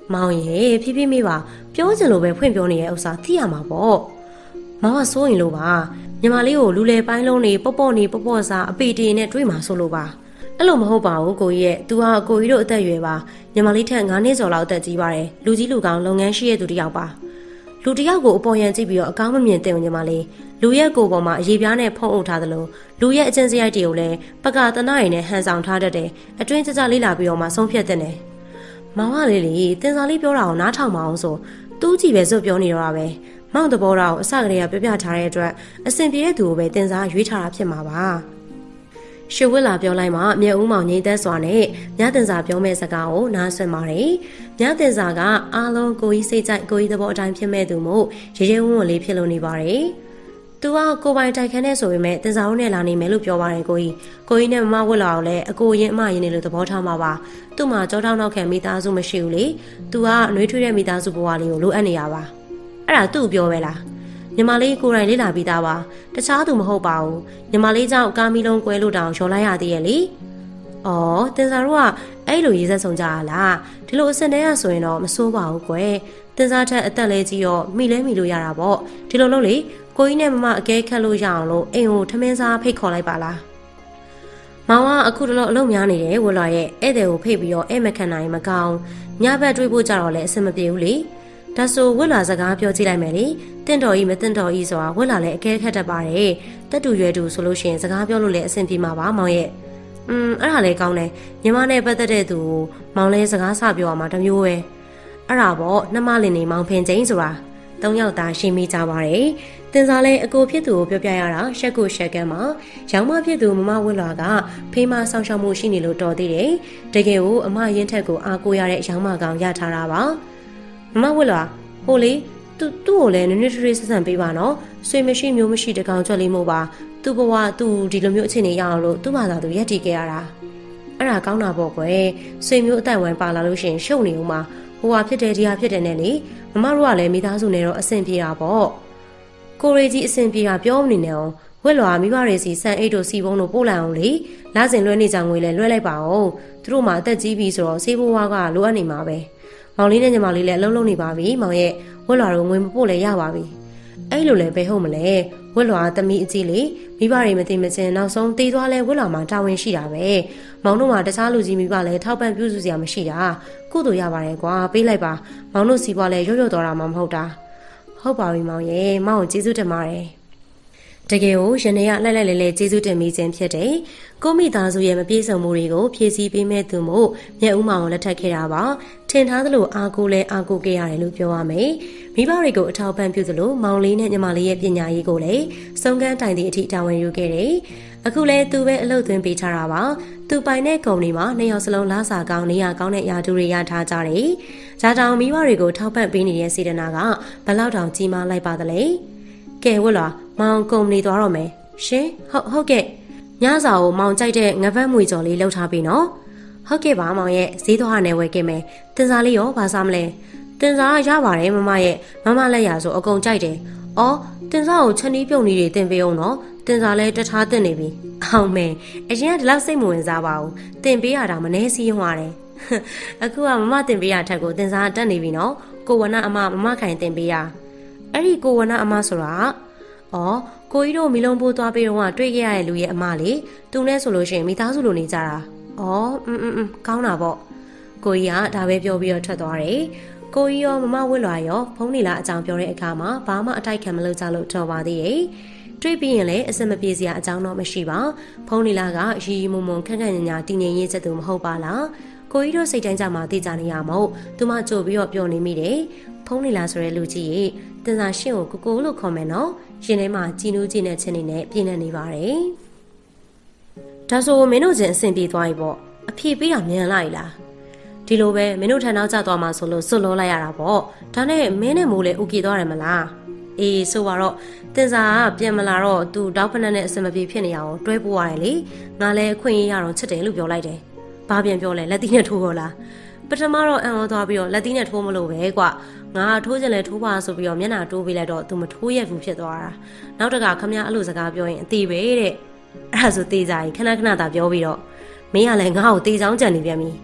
မောင်ရဲ့ဖြည်းဖြည်းမေးပါပြောချင်လို့ပဲဖွင့်ပြောနေတဲ့ဥစ္စာသိရမှာပေါ့မောင်ကစိုးရင်လို့ပါညီမလေးကိုလူလေပိုင်းလုံးနေပေါ့ပေါ့နေပေါ့ပေါ့စားအပေတေနဲ့တွေးမှာဆိုလို့ပါအဲ့လိုမဟုတ်ပါဘူးကိုကြီးရဲ့ तू ဟာကိုကြီးတို့အသက်အရွယ်ပါညီမလေးထက်ငါးနှစ်ကျော်လောက်အသက်ကြီးပါတယ်လူကြီးလူကောင်းလုပ်ငန်းရှိတဲ့သူတစ်ယောက်ပါလူတစ်ယောက်ကိုအပေါ်ယံကြည့်ပြီးတော့အကောင်းမမြင်တဲ့ညီမလေးလူရဲ့ကိုယ်ပေါ်မှာအရေးပြားနဲ့ဖုံးအုပ်ထားသလိုလူရဲ့အကျင့်စရိုက်တွေကိုလည်းပကတနာရီနဲ့ဟန်ဆောင်ထားတတ်တယ်အတွင်းကြကြလေးလာပြီးတော့မှဆုံးဖြတ်တဲ့နယ်မောင်ကလေးလေတင်စားလေးပြောတာကိုနားထောင်မအောင်ဆိုတူးကြည့်ပဲဆိုပြောနေတော့တာပဲမောင်တဘောတော်ကိုအစကတည်းကပြပြထားတဲ့အတွက်အဆင်ပြေတဲ့သူကိုပဲတင်စားရွေးထားတာဖြစ်မှာပါရှေဝစ်လာပြောလိုက်မှမြေဦးမောင်ငိမ့်သက်စွာနဲ့ညတင်စာပြောမဲ့စကားကိုနားဆွင့်ပါတယ်ညတင်စာကအားလုံးကိုကြီးစိတ်ကြိုက်ကိုကြီးသဘောအတိုင်းဖြစ်မဲ့သူမို့ရေရဲဝံ့ဝံ့လေးဖြစ်လို့နေပါတယ်သူကကိုပိုင်တိုက်ခန်းနဲ့ဆိုပေမဲ့တင်စာဦးနဲ့လာနေမယ်လို့ပြောပါတယ်ကိုကြီးကိုကြီးနဲ့မမဝတ်လာအောင်လဲအကိုရင်အမရင်နေလို့သဘောထားမှာပါသူ့မှာကြောထောက်နောက်ခံမိသားစုမရှိဘူးလေသူကအနှွေးထွေးတဲ့မိသားစုဘဝလေးကိုလိုအပ်နေရပါအဲ့ဒါသူ့ပြောပဲလားညီမလေးကိုယ်တိုင်လေးလာပြီးသားပါတခြားသူမဟုတ်ပါဘူးညီမလေးကြောင့်ကာမီလုံးကွဲလို့တောင်ရော်လိုက်ရသေးရဲ့လေအော်တင်စာတို့ကအဲ့လိုရေးဆက်ဆုံးကြရလားဒီလိုအစင်တဲရဆိုရင်တော့မစိုးပါဘူးကွယ်တင်စာထက်အသက်လဲကြီးရောမိလဲမိလို့ရတာပေါ့ဒီလိုလို့လေကိုကြီးနဲ့မမအကဲခတ်လို့ရအောင်လို့အိမ်ကိုထမင်းစားဖိတ်ခေါ်လိုက်ပါလားမောင်ကအခုတလို့အလုပ်များနေတယ်ဝလာရဲ့ဧည့်သည်ကိုဖိတ်ပြီးတော့အဲ့မခံနိုင်မကောင်းညဘက်တွေးဖို့ကြတော့လဲအဆင်မပြေဘူးလေဒါဆိုဝက်လာစကားပြောကြည့်လိုက်မယ်လေတင့်တော်ကြီးမတင့်တော်ကြီးဆိုတာဝက်လာလည်းအကဲခတ်တတ်ပါတယ်တက်တူရွယ်တူဆိုလို့ရှိရင်စကားပြောလို့လည်းအဆင်ပြေမှာပါမောင်ရဲ့อืมအဲ့ဒါလည်းကောင်းတယ်ညီမနဲ့ပတ်သက်တဲ့သူကိုမောင်လည်းစကားဆပြောရမှာတမျိုးပဲအဲ့ဒါပေါ့နှမလင်နေမောင်ဖင်ချင်းဆိုတာသုံးယောက်သားရှင်းမိကြပါတယ်တင်စားလဲအကိုဖြစ်သူကိုပြောပြရတာရှက်ကိုရှက်ကမ်းမှာရောင်မဖြစ်သူမမဝက်လာကဖေးမဆောင်ရှောက်မှုရှိနေလို့တော်သေးတယ်တကယ်ကိုအမရင်ထက်ကိုအားကိုရတဲ့ရောင်မကောင်ရထားတာပါမမဝက်လာဟိုလေသူသူ့ကိုလည်းနည်းနည်းထွေးထွေးဆက်ဆံပေးပါနော်ဆွေမရှိမျိုးမရှိတကောင်ကြွက်လေးမို့ပါသူ့ဘဝသူ့ဒီလိုမျိုးအခြေအနေရအောင်လို့သူ့ဘာသာသူရက်တည်ခဲ့ရတာအဲ့ဒါကောင်းတာပေါ့ကွယ်ဆွေမျိုးအတိုင်ဝိုင်းပါလာလို့ရှင်ရှုပ်နေဦးမှာဟိုဟာဖြစ်တယ်ဒီဟာဖြစ်တယ်နဲ့လေမမတို့ကလည်းမိသားစုနဲ့တော့အဆင်ပြေတာပေါ့ကိုရီကြီးအဆင်ပြေတာပြောမနေနဲ့အောင်ဝက်လွာမိဘတွေစီစံအိတ်တို့စီပုံတို့ပို့လိုက်အောင်လေလာစဉ်လွှဲနေကြငွေလဲလွှဲလိုက်ပါအောင်သူတို့မှအသက်ကြီးပြီဆိုတော့ဆေးဘိုးဝါကလိုအပ်နေမှာပဲမောင်လေးနဲ့ညီမလေးလည်းအလုံးလုံးနေပါပြီမောင်ရဲ့ဝက်လွာတို့ငွေမပို့လဲရပါပြီအဲ့လိုလည်းဘယ်ဟုတ်မလဲဝက်လွာသမီးအကြီးလေးမိဘတွေမသိမချင်းနောက်ဆုံးတေးသွားလဲဝက်လွာမှာတာဝန်ရှိတာပဲမောင်တို့မှာတခြားလူကြီးမိဘလည်းထောက်ပံ့ပြုစုစရာမရှိတာကုသိုလ်ရပါတယ်ကွာပေးလိုက်ပါမောင်တို့စီပွားလဲရွရွတော်တာမှမဟုတ်တာဟုတ်ပါပြီမောင်ရဲ့မောင်ကိုကျေးဇူးတင်ပါတယ်တကယ်ကိုရနေရလှိုက်လိုက်လဲလဲကျေးဇူးတင်မိခြင်းဖြစ်တယ်ကိုမိသားစုရဲ့မပြေဆုံးမှုတွေကိုဖြည့်ဆည်းပေးမဲ့သူမို့မြတ်ဦးမောင်ကိုလက်ထပ်ခဲ့တာပါထင်ထားသလိုအားကိုးလဲအားကိုးခဲ့ရတယ်လို့ပြောရမယ်မိဘတွေကိုအထောက်ပံ့ပြုသလိုမောင်လေးနဲ့ညီမလေးရဲ့ပညာရေးကိုလည်းစုံကန်းတိုင်သည့်အထိတာဝန်ယူခဲ့တယ်အခုလဲသူပဲအလုပ်သွင်းပေးထားတာပါသူပိုင်တဲ့ကုမ္ပဏီမှာနှစ်ယောက်စလုံးလာစာကောင်းနေရကောင်းတဲ့ယာတူတွေရထားကြတယ်ဂျာတောင်မိဘတွေကိုထောက်ပံ့ပေးနေတဲ့စေတနာကဘလောက်တောင်ကြီးမားလိုက်ပါသလဲကဲဝတ်လာမောင်ကုမ္ပဏီသွားတော့မယ်ရှင်ဟုတ်ဟုတ်ကဲ့ညစာကိုမောင်ကြိုက်တဲ့ငပတ်မွေကြော်လေးလှုပ်ထားပြီနော်ဟုတ်ကဲ့ပါမောင်ရဲ့ဈေးသွားနဲ့ဝယ်ခဲ့မယ်တင်စားလေးရောဘာစားမလဲတင်စားရပါတယ်မမရဲ့မမလက်ရဆိုအကုန်ကြိုက်တယ်အော်တင်စားကိုချက်နီးပြုံနေတွေတင်ပေးအောင်နော်တင်စားလဲတထားတင်နေပြီအောင်မယ်အရင်ကဒီလောက်စိတ်မဝင်စားပါဘူးတင်ပေးရတာမနှဲစည်းရွာတယ်အခုကမမတင်ပေးရထက်ကိုတင်စားတက်နေပြီနော်ကိုဝနာအမမမခိုင်တင်ပေးရအဲ့ဒီကိုဝနာအမဆိုတာအော်ကိုကြီးတို့မီလုံးပိုးသွားပြီးတော့တွေ့ခဲ့ရတဲ့လူရဲ့အမလေးသူနဲ့ဆိုလို့ရှိရင်မိသားစုလိုနေကြတာအော်อืมอืมကောင်းတာပေါ့ကိုကြီးကဒါပဲပြောပြီးတော့ထွက်သွားတယ်ကိုကြီးရောမမဝစ်လွာရောဖုန်းနေလာအကြောင်းပြောတဲ့အခါမှာဘာမှအတိုက်ခံမလုပ်ကြလို့ထော်ပါသေးတယ်တွေ့ပြီးရင်လည်းအစမပြေစရာအကြောင်းတော့မရှိပါဖုန်းနေလာကရီရီမုံမုံခက်ခက်ညညာတည်ငြိမ်ရေးချက်သူမဟုတ်ပါလားကိုကြီးတို့စိတ်တိုင်းကြမှာသိကြနေရမို့သူမကြိုပြီးတော့ပြောနေမိတယ်ဖုန်းနေလာဆိုတဲ့လူကြီးရေတင်စာရှင်းကိုကိုကိုလို့ခေါ်မယ်နော်ရှင်ထဲမှာကြည်နူးကြည်နဲ့ချင်းနေနဲ့ပြည့်နေနေပါတယ်ဒါဆိုမင်းတို့ချင်းအဆင်ပြေသွားပြီပေါ့အဖြေပေးတာမြန်လိုက်လားဒီလိုပဲမင်းတို့ထန်နောက်ကျသွားမှာဆိုလို့စွတ်လောလိုက်ရတာပေါ့ဒါနဲ့မင်းနဲ့မိုးလည်းဥကေသွားတယ်မလားအေးဆိုတော့တင်စာကပြန်မလာတော့သူတောက်ဖက်နဲ့အဆင်မပြေဖြစ်နေအောင်တွဲပို့ရတယ်လေငါလည်းအခွင့်အရေးရတော့ချစ်တယ်လို့ပြောလိုက်တယ်ဘာပြန်ပြောလဲလက်သီးနဲ့ထိုးရောလားပထမတော့အံ့ဩသွားပြီးတော့လက်သီးနဲ့ထိုးမလို့ပဲကွာငါထိုးချင်လဲထိုးပါဆိုပြီးတော့မျက်နှာတိုးပေးလိုက်တော့သူမထိုးရဘူးဖြစ်သွားတာနောက်တကခမရအဲ့လိုစကားပြောရင်အသေးပဲတဲ့အဲ့ဒါဆိုသေးကြရင်ခဏခဏသာပြောပြီးတော့မင်းကလည်းငါ့ကိုတေးချောင်းကြံနေပြန်ပြီ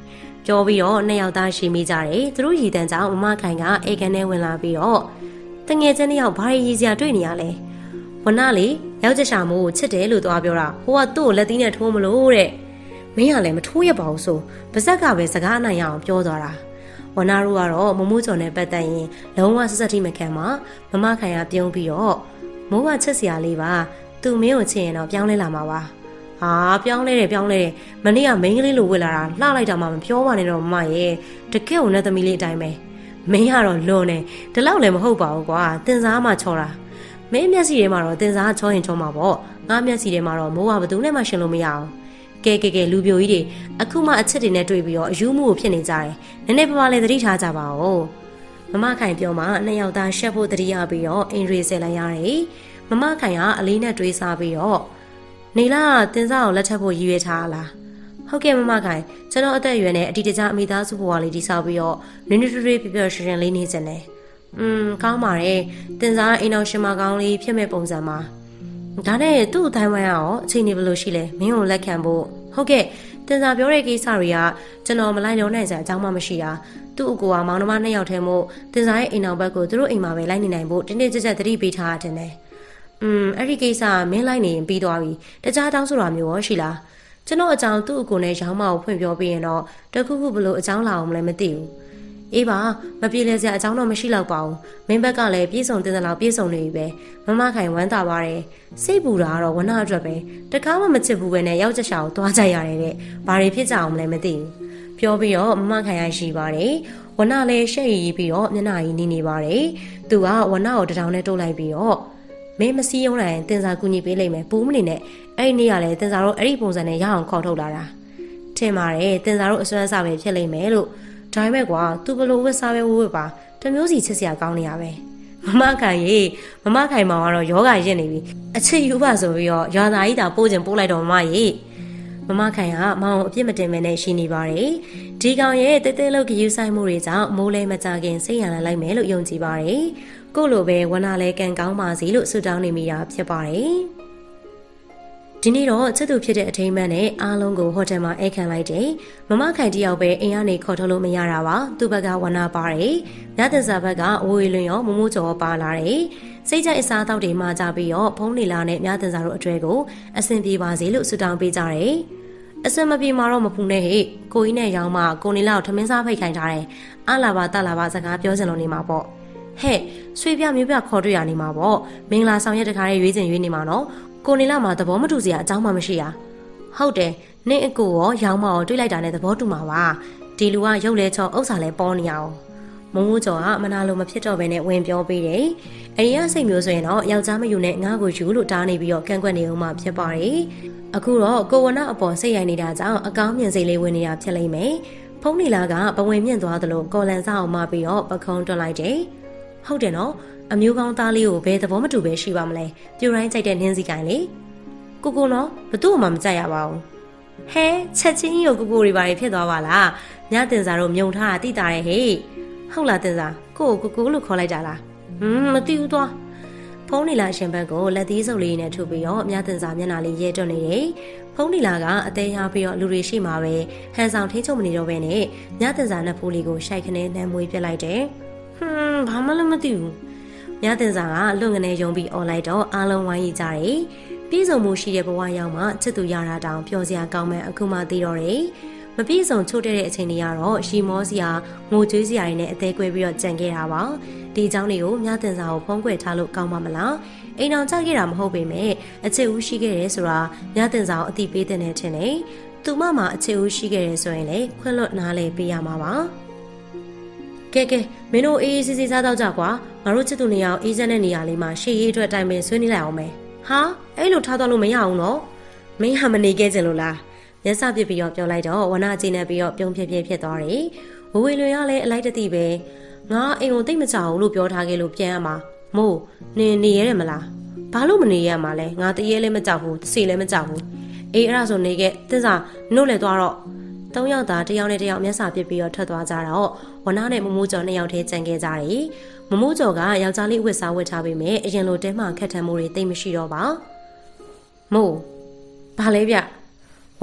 ပြောပြီးတော့နှစ်ယောက်သားရှိမိကြတယ်သူတို့ရည်တန်းကြောင့်မမခိုင်ကအိတ်ခမ်းထဲဝင်လာပြီးတော့တငယ်ချင်းနှစ်ယောက်ဘာရည်စရာတွေ့နေရလဲဝနလေယောက်ျားရှာမို့ချစ်တယ်လို့သွားပြောတာဟိုကသူ့ကိုလက်သီးနဲ့ထိုးမလို့တဲ့မင်းကလည်းမထိုးရပါဘူးဆိုပါဇက်ကပဲစကားနိုင်ရအောင်ပြောသွားတာဝနတို့ကတော့မမိုးကျော်နဲ့ပတ်သက်ရင်လုံးဝဆက်ဆက်ထိမခံမှာမမခိုင်ကပြုံးပြီးတော့မိုးကချစ်စရာလေးပါသူမင်းကိုချစ်ရင်တော့ပြောင်းလဲလာမှာပါဟာပြောင်းလဲတယ်ပြောင်းလဲတယ်မနေ့ကမိန်းကလေးလိုဝစ်လာတာလှလိုက်တာမှမပြောပါနဲ့တော့မမရဲ့တကယ်ကိုနဲ့သမီးလေးအတိုင်းပဲမင်းကတော့လွန်နေဒီလောက်လည်းမဟုတ်ပါဘူးကွာတင်စားမှချောတာမင်းမျက်စိထဲမှာတော့တင်စားချောရင်ချောမှာပေါ့ငါမျက်စိထဲမှာတော့မိုးကဘယ်သူနဲ့မှရှင်လို့မရအောင်ကဲကဲကဲလူပြိုကြီးတွေအခုမှအချစ်တွေနဲ့တွေ့ပြီးတော့အယူမှုကိုဖြစ်နေကြတယ်နည်းနည်းပါးပါးလေးသတိထားကြပါဦးမမခိုင်ပြောမှနှစ်ယောက်သားရှက်ဖို့သတိရပြီးတော့အင်ရီဆယ်လိုက်ရတယ်မမခိုင်ကအလေးနဲ့တွေးစားပြီးတော့နေလားတင်စားကိုလက်ထပ်ဖို့ရည်ရွယ်ထားလားဟုတ်ကဲ့မမခိုင်ကျွန်တော်အသက်အရွယ်နဲ့အတီတကျအမိသားစုဘဝလေးတည်ဆောက်ပြီးတော့နွေးနွေးထွေးထွေးပြပြရှင်ရှင်လေးနေချင်တယ်อืมကောင်းပါတယ်တင်စားအိမ်တော်ရှင်မကောင်းလေးဖြစ်မဲ့ပုံစံမှာဒါနဲ့သူ့အတိုင်းဝိုင်းရောအချိန်နေဘယ်လိုရှိလဲမင်းကိုလက်ခံဖို့ဟုတ်ကဲ့တင်စားပြောတဲ့ကိစ္စတွေကကျွန်တော်မလိုက်လုံးနိုင်စရာအကြောင်းမှမရှိတာသူ့အကူကမောင်နှမနှစ်ယောက်ထဲမို့တင်စားရဲ့အိမ်တော်ဘက်ကိုသူတို့အိမ်မှာပဲလိုက်နေနိုင်ဖို့တင်းတင်းကြပ်ကြပ်သတိပေးထားတယ်နဲ့อืมအဲ့ဒီကိစ္စမင်းလိုက်နေရင်ပြီးသွားပြီတခြားတောင်းဆိုတာမျိုးရောရှိလားကျွန်တော်အကြောင်းသူ့အကူနဲ့ရောင်းမကိုဖွင့်ပြောပြီးရင်တော့တခုခုဘလို့အကြောင်းလာအောင်မလဲမသိဘူးအေးပါမပြေလဲစရာအကြောင်းတော့မရှိတော့ပါဘူးမင်းဘက်ကလည်းပြေဆုံးတင်တဲ့လောက်ပြေဆုံးနေပြီပဲမမခိုင်ဝမ်းသာပါတယ်စိတ်ပူတာကတော့ဝနအတွက်ပဲတကားမှမချစ်ဘူးပဲနဲ့ယောက်ျားရှာကိုသွားကြရတယ်တဲ့ဘာတွေဖြစ်ကြအောင်မလဲမသိဘူးပြောပြီးတော့မမခိုင်ရရှိပါတယ်ဝနလည်းရှက်ရည်ပြီးတော့မျက်နှာကြီးနေနေပါတယ်သူကဝနကိုတထောင်နဲ့တိုးလိုက်ပြီးတော့မင်းမစည်းရုံးနိုင်တင်စားကူညီပေးလိမ့်မယ်ပူးမနေနဲ့အဲ့ဒီနေ့ကလည်းတင်စားတို့အဲ့ဒီပုံစံနဲ့ရအောင်ခေါ်ထုတ်လာတာထင်ပါတယ်တင်စားတို့အစွမ်းစားပဲဖြစ်လိမ့်မယ်လို့ဒါပေမဲ့ကွာသူဘလို့ဝစ်စားပဲဝဝစ်ပါတမျိုးစီချစ်စရာကောင်းနေရပဲမမခိုင်ရေမမခိုင်မောင်ကတော့ယောဂရစ်နေပြီအချစ်ယူပါဆိုပြီးတော့ရွာသားကြီးတာပို့ချင်ပို့လိုက်တော့မမရေမမခိုင်ကမောင်အပြစ်မတင်မဲနဲ့ရှိနေပါတယ်ဒီကောင်ရဲ့တဲတဲလောက်ယူဆိုင်မှုတွေကြောင့်မိုးလဲမကြခင်စိတ်ရလာလိုက်မယ်လို့ယုံကြည်ပါတယ်ကို့လိုပဲဝနာလဲကန်ကောင်းပါစီလို့ဆုတောင်းနေမိတာဖြစ်ပါတယ်ဒီနေ့တော့ချစ်သူဖြစ်တဲ့အထိမ်းအမှတ်နဲ့အားလုံးကိုဟိုတယ်မှာအိတ်ခံလိုက်တယ်မမခိုင်တယောက်ပဲအိမ်ကနေခေါ်ထုတ်လို့မရတာပါသူ့ဘက်ကဝနာပါတယ်ညတစာဘက်ကဝေဝေလွင်ရောမမိုးကျော်ပါလာတယ်စိတ်ကြိုက်အစားအသောက်တွေမှာကြပြီးတော့ဖုံးနေလာနဲ့ညတစာတို့အတွေ့ကိုအဆင်ပြေပါစေလို့ဆုတောင်းပေးကြတယ်အစမပြေမှာတော့မပူနဲ့ဟဲ့ကိုကြီးနဲ့ရောင်းမကိုနေလောက်ထမင်းစားဖိတ်ခိုင်းထားတယ်အလာပါတလာပါစကားပြောစင်လို့နေမှာပေါ့ဟဲ့ဆွေပြမျိုးပြခေါ်တွေ့ရနေမှာပေါ့မင်္ဂလာဆောင်ရက်တခါရဲ့ရွေးချင်ရွေးနေမှာနော်ကိုနေလာမှာသဘောမတူစရာအကြောင်းမှမရှိရဟုတ်တယ်နင့်အကိုရောရောင်းမရောတွေ့လိုက်တာနဲ့သဘောတူမှာပါဒီလူကရုပ်လဲချောဥစ္စာလဲပေါ်နေအောင်မုံမိုးကျော်ကမနာလိုမဖြစ်တော့ဘဲနဲ့ဝင်ပြောပေးတယ်အရင်ကစိတ်မျိုးဆိုရင်တော့ယောက်ျားမယူနဲ့ငါ့ကိုယူလို့တားနေပြီးတော့ကန့်ကွက်နေအောင်မှဖြစ်ပါတယ်အခုတော့ကိုဝနအပေါ်စိတ်ရိုက်နေတာကြောင့်အကောင်းမြင်စိတ်လေးဝင်နေတာဖြစ်လိမ့်မယ်ဖုန်းနီလာကပဝင်မြင့်သွားသလိုကော်လန်စားအောင်မှပြီးတော့ပခုံးတွန်းလိုက်တယ်ဟုတ်တယ်နော်အမျိုးကောင်းသားလေးကိုဘယ်သဘောမတူပဲရှိပါမလဲပြူတိုင်းကြိုက်တဲ့နှင်းစီကိုင်လေကိုကိုနော်ဘသူ့မှမကြိုက်ရပါဘူးဟဲချက်ချင်းကြီးကိုကိုကိုတွေပါဖြစ်သွားပါလားညတင်စာတို့မြုံထားတာတိတာရဲ့ဟေ့ဟုတ်လားတင်စာကိုကိုကိုလို့ခေါ်လိုက်ကြလားဟွန်းမသိဘူးသွားဖုန်းနီလာရှင်ဘက်ကိုလက်သီးစုပ်လေးနဲ့ထုတ်ပြီးတော့မြတင်စာမျက်နှာလေးရဲတွန်းနေတယ်ဖုန်းနီလာကအသေးရပြီးတော့လူတွေရှိမှာပဲဟန်ဆောင်ထိချုံမနေတော့ပဲနဲ့ညတင်စာနဲ့ဖိုးလေးကိုရှိုက်ခနဲနှမ်းမွေးပြလိုက်တယ်ဟွန်းဘာမှလည်းမသိဘူးညတင်စာကလွန်ငနေယုံပြီးអော်လိုက်တော့အားလုံးဝိုင်းရကြတယ်ပြည်စုံမှုရှိတဲ့ဘဝရောက်မှချစ်သူရတာတောင်ပျော်စရာကောင်းမှအခုမှသိတော့တယ်မပြည့်စုံချို့တဲ့အချိန်တွေကတော့ရှီမောစရာငိုကြွေးစရာတွေနဲ့အသေးကွဲပြီးတော့ကြံခဲ့တာပါဒီအကြောင်းတွေကိုညတင်စာကိုဖုံးကွယ်ထားလို့ကောင်းပါမလားအိမ်အောင်ကြခဲ့တာမဟုတ်ပေမဲ့အချစ်ဦးရှိခဲ့တယ်ဆိုတာညတင်စာကိုအတိပေးတဲ့နဲ့ထင်တယ်သူမမှာအချစ်ဦးရှိခဲ့တယ်ဆိုရင်လေခွင့်လွတ်နားလဲပေးရမှာပါကဲကဲမင်းတို့အေးအေးဆေးဆေးစားတော့ကြကွာငါတို့ချစ်သူနေအောင်အေးစက်တဲ့နေရာလေးမှာရှေ့ရေးအတွက်တိုင်ပင်ဆွေးနွေးလိုက်အောင်မယ်ဟာအဲ့လိုထားတော့လို့မရအောင်နော်မင်းဟာမနေခဲ့ကြလို့လားမျက်စပစ်ပြီးတော့ပြောလိုက်တော့ဝနာကျင်းနေပြီးတော့ပြုံးပြပြဖြစ်သွားတယ်ဝဝေလွင်ကလည်းအလိုက်တတိပဲငါအိမ်ကိုတိတ်မကြဘူးလို့ပြောထားခဲ့လို့ပြန်ရမှာမို့နေနေရတယ်မလားဘာလို့မနေရမှာလဲငါတရေလည်းမကြောက်ဘူးတစီလည်းမကြောက်ဘူးအေးအဲ့ဒါဆိုနေခဲ့သစ္စာနှုတ်လည်းသွားတော့သုံးယောက်သားတယောက်နဲ့တယောက်မျက်စာပစ်ပြီးတော့ထွက်သွားကြတော့ဝနာနဲ့မမိုးကျော်နှစ်ယောက်တည်းကြံခဲ့ကြတယ်မမိုးကျော်ကယောက်ျားလေးဝတ်စားဝတ်ထားပြီးမြဲအရင်လိုတဲမှခက်ထန်မှုတွေတိတ်မရှိတော့ပါမို့ဘာလဲဗျဝ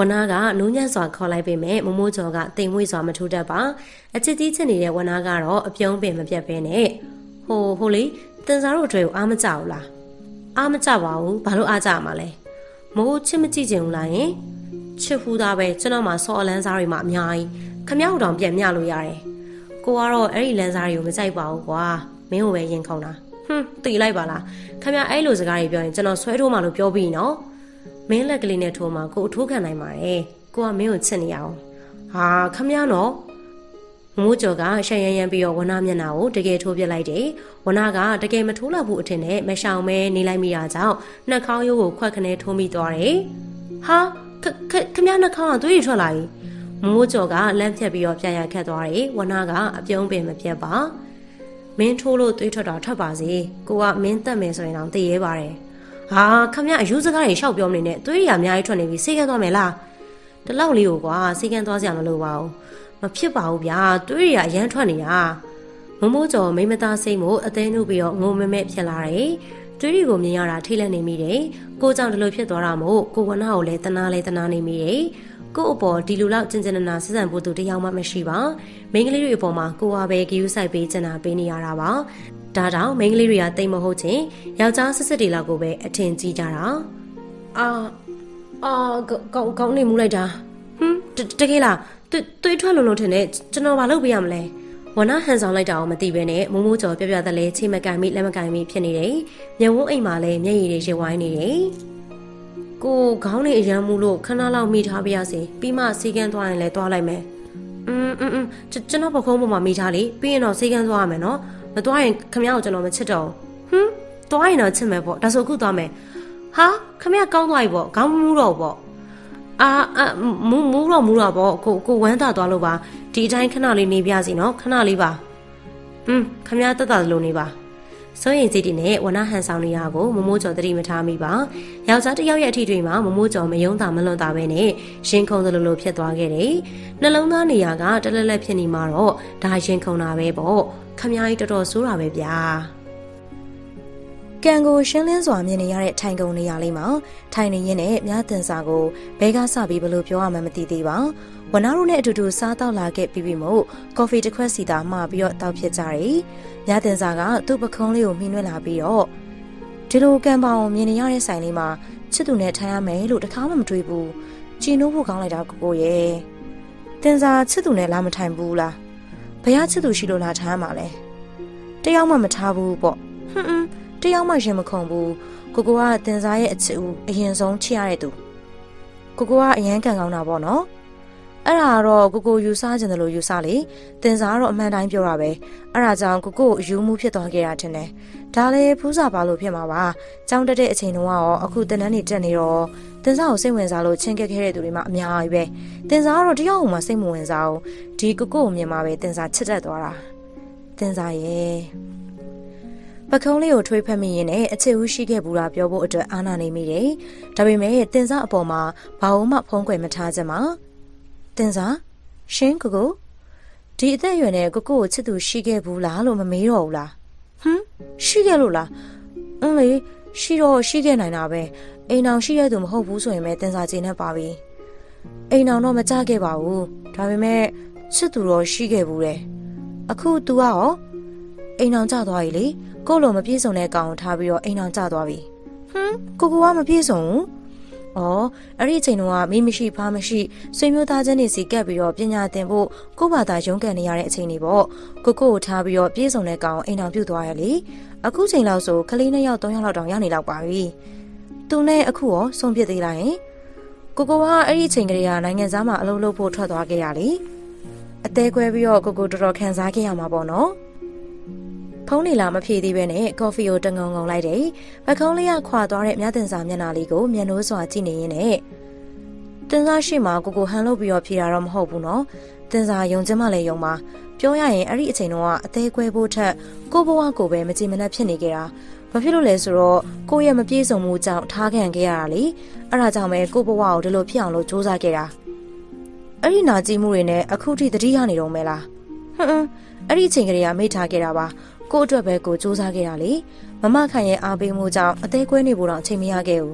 နာကနူးညံ့စွာခေါ်လိုက်ပေမဲ့မမိုးကျော်ကတိမ်မွေ့စွာမထူးတတ်ပါအချစ်တီးချစ်နေတဲ့ဝနာကတော့အပြုံးပင်မပြတ်ပဲနဲ့ဟိုဟိုလေတင်စားတို့အတွေ့ကိုအားမကြဘူးလားအားမကြပါဘူးဘာလို့အားကြမှာလဲမိုးချစ်မကြည့်ချင်ဘူးလားယင်ချစ်ဖူးသားပဲကျွန်တော်မှစောအလန်းစားတွေမှအများကြီးခမောက်တောင်ပြန်မြလို့ရတယ်ကိုကတော့အဲ့ဒီလန်းစားတွေကိုမကြိုက်ပါဘူးကွာမင်းကိုပဲရင်ခုန်တာဟွန်းတီလိုက်ပါလားခမေအဲ့လိုစကားတွေပြောရင်ကျွန်တော်ဆွဲထိုးမှလို့ပြောပြီးနော်မင်းလက်ကလေးနဲ့ထိုးမှကိုအထိုးခံနိုင်ပါတယ်ကိုကမင်းကိုချစ်နေရအောင်ဟာခမေနော်မိုးကျော်ကရှက်ရမ်းရမ်းပြီးတော့ဝနာမျက်နှာကိုတကယ်ထိုးပြလိုက်တယ်ဝနာကတကယ်မထိုးလောက်ဘူးအထင်နဲ့မရှောင်မဲနေလိုက်မိတာကြောင့်နှာခေါင်းရိုးကိုခွက်ခနဲထိုးမိသွားတယ်ဟာခခခမနှာခေါင်းကသွေးတွေထွက်လာပြီမိုးကျော်ကလမ်းဖြတ်ပြီးတော့ပြန်ရခတ်သွားတယ်ဝနာကအပြုံးပင်မပြတ်ပါမင်းထိုးလို့သွေးထွက်တာထွက်ပါစေကိုကမင်းတက်မယ်ဆိုရင်တော့သိရဲပါတယ်ဟာခမအယူစကားတွေရှောက်ပြောမနေနဲ့သွေးတွေအများကြီးထွက်နေပြီစိတ်ကသွားမယ်လားဒီလောက်လေးကိုကွာစိတ်ကသွားစရာမလိုပါဘူးမဖြစ်ပါဘူးဗျာသွေးတွေကအရန်ထွက်နေတာမမိုးကျော်မိမသားစိတ်မို့အသေးနှုတ်ပြီးတော့ငုံမမဲဖြစ်လာတယ်သွေးတွေကိုမြင်ရတာထိလက်နေမိတယ်ကိုကြောင့်ဒီလိုဖြစ်သွားတာမို့ကိုဝနာကိုလည်းတနာလဲတနာနေမိတယ်ကို့အပေါ်ဒီလူလောက်ကျင်ကျင်နာနာဆက်ဆံဖို့သူတယောက်မှမရှိပါမိန်းကလေးတွေအပေါ်မှာကိုကပဲဂယူးဆိုင်ပေးချင်တာပေးနေရတာပါဒါတောင်မိန်းကလေးတွေကတိတ်မဟုတ်ချင်းယောက်ျားစစ်စစ်တွေလောက်ကိုပဲအထင်ကြီးကြတာအာအာကောင်းကောင်းနေမှုလိုက်တာဟမ်တကယ်လားသွေးထွက်လုံးလုံးထင်နဲ့ကျွန်တော်ဘာလုပ်ပေးရမလဲဝနာဟန်ဆောင်လိုက်တာကိုမသိဘဲနဲ့မိုးမိုးကျော်ပြပြသက်လဲချိန်မကန်မိလက်မကန်မိဖြစ်နေတယ်မျက်ဝန်းအိမ်မှာလည်းမျက်ရည်တွေရေဝိုင်းနေတယ်ကိုခေါင်းလေးအရမ်းမှုလို့ခဏလောက်မိထားပြရစီပြီးမှစီကန်းသွားရင်လည်းသွားလိုက်မယ်อืมอืมကျွန်တော်ပခုံးပေါ်မှာမိထားလေပြီးရင်တော့စီကန်းသွားရမယ်နော်မသွားရင်ခမရကိုကျွန်တော်မချစ်တော့ဟမ်သွားရင်တော့ချစ်မယ်ပေါ့ဒါဆိုအခုသွားမယ်ဟာခမရကောင်းသွားပြီပေါ့ခေါင်းမူးတော့ပေါ့အာမူးမူးတော့မူးတော့ပေါ့ကိုကိုဝမ်းသာသွားလို့ပါဒီအတိုင်းခဏလေးနေပြစီနော်ခဏလေးပါอืมခမရတက်တာလို့နေပါစိုးရင်စိတ်တွေနဲ့ဝနာဟန်ဆောင်နေရကိုမမိုးကျော်တတိမထားမိပါယောက်ျားတစ်ယောက်ရဲ့အထီတွေမှာမမိုးကျော်မယုံတာမလွန်တာပဲနဲ့ရင်ခုန်သလိုလိုဖြစ်သွားခဲ့တယ်နှလုံးသားနေရာကတလက်လက်ဖြစ်နေမှာတော့ဒါရင်ခုန်တာပဲပေါ့ခမကြီးတော်တော်ဆိုးတာပဲဗျာကံကိုရှင်းလင်းစွာမြင်နေရတဲ့ထိုင်ကုန်နေရာလေးမှာထိုင်နေရင်းနဲ့မြားတင်စာကိုဘဲကစပြီးဘလို့ပြောရမှမသိသေးပါဝနာတို့နဲ့အတူတူစားတော့လာခဲ့ပြီးပြီမို့ကော်ဖီတစ်ခွက်စီသာမှာပြီးတော့တောက်ဖြစ်ကြတယ်မြားတင်စာကသူ့ပခုံးလေးကိုမှီနှွှဲလာပြီးတော့ဒီလိုကံပေါင်မြင်နေရတဲ့ဆိုင်လေးမှာချစ်သူနဲ့ထိုင်ရမယ်လို့တခါမှမတွေးဘူးကြည်နိုးဖို့ကောင်းလိုက်တာကိုကိုရဲ့တင်စာချစ်သူနဲ့လာမထိုင်ဘူးလားဘယ်ကချစ်သူရှိလို့လာထိုင်ရမှာလဲတယောက်မှမထားဘူးပေါ့ဟွန်းဟွန်းတယောက်မှရင်မခုန်ဘူးကိုကိုကတင်စားရဲ့အချစ်ဦးအရင်ဆုံးချစ်ရတဲ့သူကိုကိုကအရန်ကန်ကောင်းတာပေါ့နော်အဲ့ဒါကတော့ကိုကိုယူစားခြင်းတယ်လို့ယူစားလေတင်စားကတော့အမှန်တိုင်းပြောတာပဲအဲ့ဒါကြောင့်ကိုကိုယူမှုဖြစ်သွားခဲ့တာထင်တယ်ဒါလည်းဖူးစာပါလို့ဖြစ်မှာပါကြောင်းတက်တဲ့အချိန်တုန်းကရောအခုတန်းတန်းနေတက်နေတော့တင်စားကိုစိတ်ဝင်စားလို့ချင်းကက်ခဲ့တဲ့သူတွေမှအများကြီးပဲတင်စားကတော့တယောက်မှစိတ်မဝင်စားဘူးဒီကိုကိုကိုမြင်မှာပဲတင်စားချစ်တတ်သွားတာတင်စားရဲ့ပခုံးလေးကိုထွေးဖက်မိရင်လည်းအချစ်ဦးရှိခဲ့ဘူးလားပြောဖို့အတွက်အားနာနေမိတယ်။ဒါပေမဲ့တင်စားအပေါ်မှာဘာလို့မှဖုံးကွယ်မထားကြမှာ။တင်စားရှင်ကိုကိုဒီအသက်အရွယ်နဲ့ကိုကိုကိုချစ်သူရှိခဲ့ဘူးလားလို့မမေးတော့ဘူးလား။ဟမ်ရှိခဲ့လို့လား။အင်းလေရှိတော့ရှိခဲ့နိုင်တာပဲ။အိမ်အောင်ရှိရသူမဟုတ်ဘူးဆိုရင်ပဲတင်စားခြင်းနဲ့ပါပြီ။အိမ်အောင်တော့မကြခဲ့ပါဘူး။ဒါပေမဲ့ချစ်သူတော့ရှိခဲ့ဘူးတဲ့။အခု तू ကရောအိမ်အောင်ကြသွားပြီလေ။ကိုလိုမပြေဆုံးတဲ့ကောင်ကိုထားပြီးတော့အိမ်အောင်ကျသွားပြီဟမ်ကိုကိုကမပြေဆုံးဘူးအော်အဲ့ဒီအချိန်တုန်းကမိမရှိဖားမရှိဆွေမျိုးသားချင်းတွေစီကပ်ပြီးတော့ပညာသင်ဖို့ကိုဘာသာရုန်းကန်နေရတဲ့အချိန်တွေပေါ့ကိုကိုကိုထားပြီးတော့ပြေဆုံးတဲ့ကောင်အိမ်အောင်ပြုတ်သွားရလေအခုချိန်လောက်ဆိုကလေးနှစ်ယောက်သုံးယောက်လောက်တောင်ရောက်နေလောက်ပါပြီသူနဲ့အခုရောဆုံးဖြစ်သေးလားယင်ကိုကိုကအဲ့ဒီအချိန်ကလေးကနိုင်ငံသားမှာအလုပ်လုပ်ဖို့ထွက်သွားခဲ့ရလေအသေးကွဲပြီးတော့ကိုကိုတော်တော်ခံစားခဲ့ရမှာပေါ့နော်ဖုန်းနေလာမဖြေသေးပဲနဲ့ကော်ဖီကိုတငုံငုံလိုက်တယ်။ပခုံးလေးကခွာသွားတဲ့မြတ်တင်စာမျက်နှာလေးကိုမျက်နှိုးစွာကြည့်နေရင်းနဲ့တင်စားရှိမှကိုကိုဟန်လုပ်ပြီးတော့ဖြေတာတော့မဟုတ်ဘူးနော်။တင်စားယုံချင်မှလည်းယုံပါပြောရရင်အဲ့ဒီအချိန်တုန်းကအသေးကွဲဖို့ထက်ကိုဘဝကိုပဲမကြည်မနှက်ဖြစ်နေကြတာ။ဘာဖြစ်လို့လဲဆိုတော့ကိုရဲ့မပြေဆုံးမှုကြောင့်ထားခံခဲ့ရတာလေ။အဲ့ဒါကြောင့်ပဲကိုဘဝကိုဒီလိုဖြစ်အောင်လို့စူးစမ်းခဲ့တာ။အဲ့ဒီနာကြည့်မှုတွေနဲ့အခုထိသတိရနေတော့မဲလား။ဟွန်းအဲ့ဒီအချိန်ကလေးကမိထားခဲ့တာပါ။ကိုအတွက်ပဲကိုစူးစမ်းခဲ့တာလေမမခိုင်ရဲ့အားပေးမှုကြောင့်အသေးကွဲနေဖို့တော့အချိန်မရခဲ့ဘူး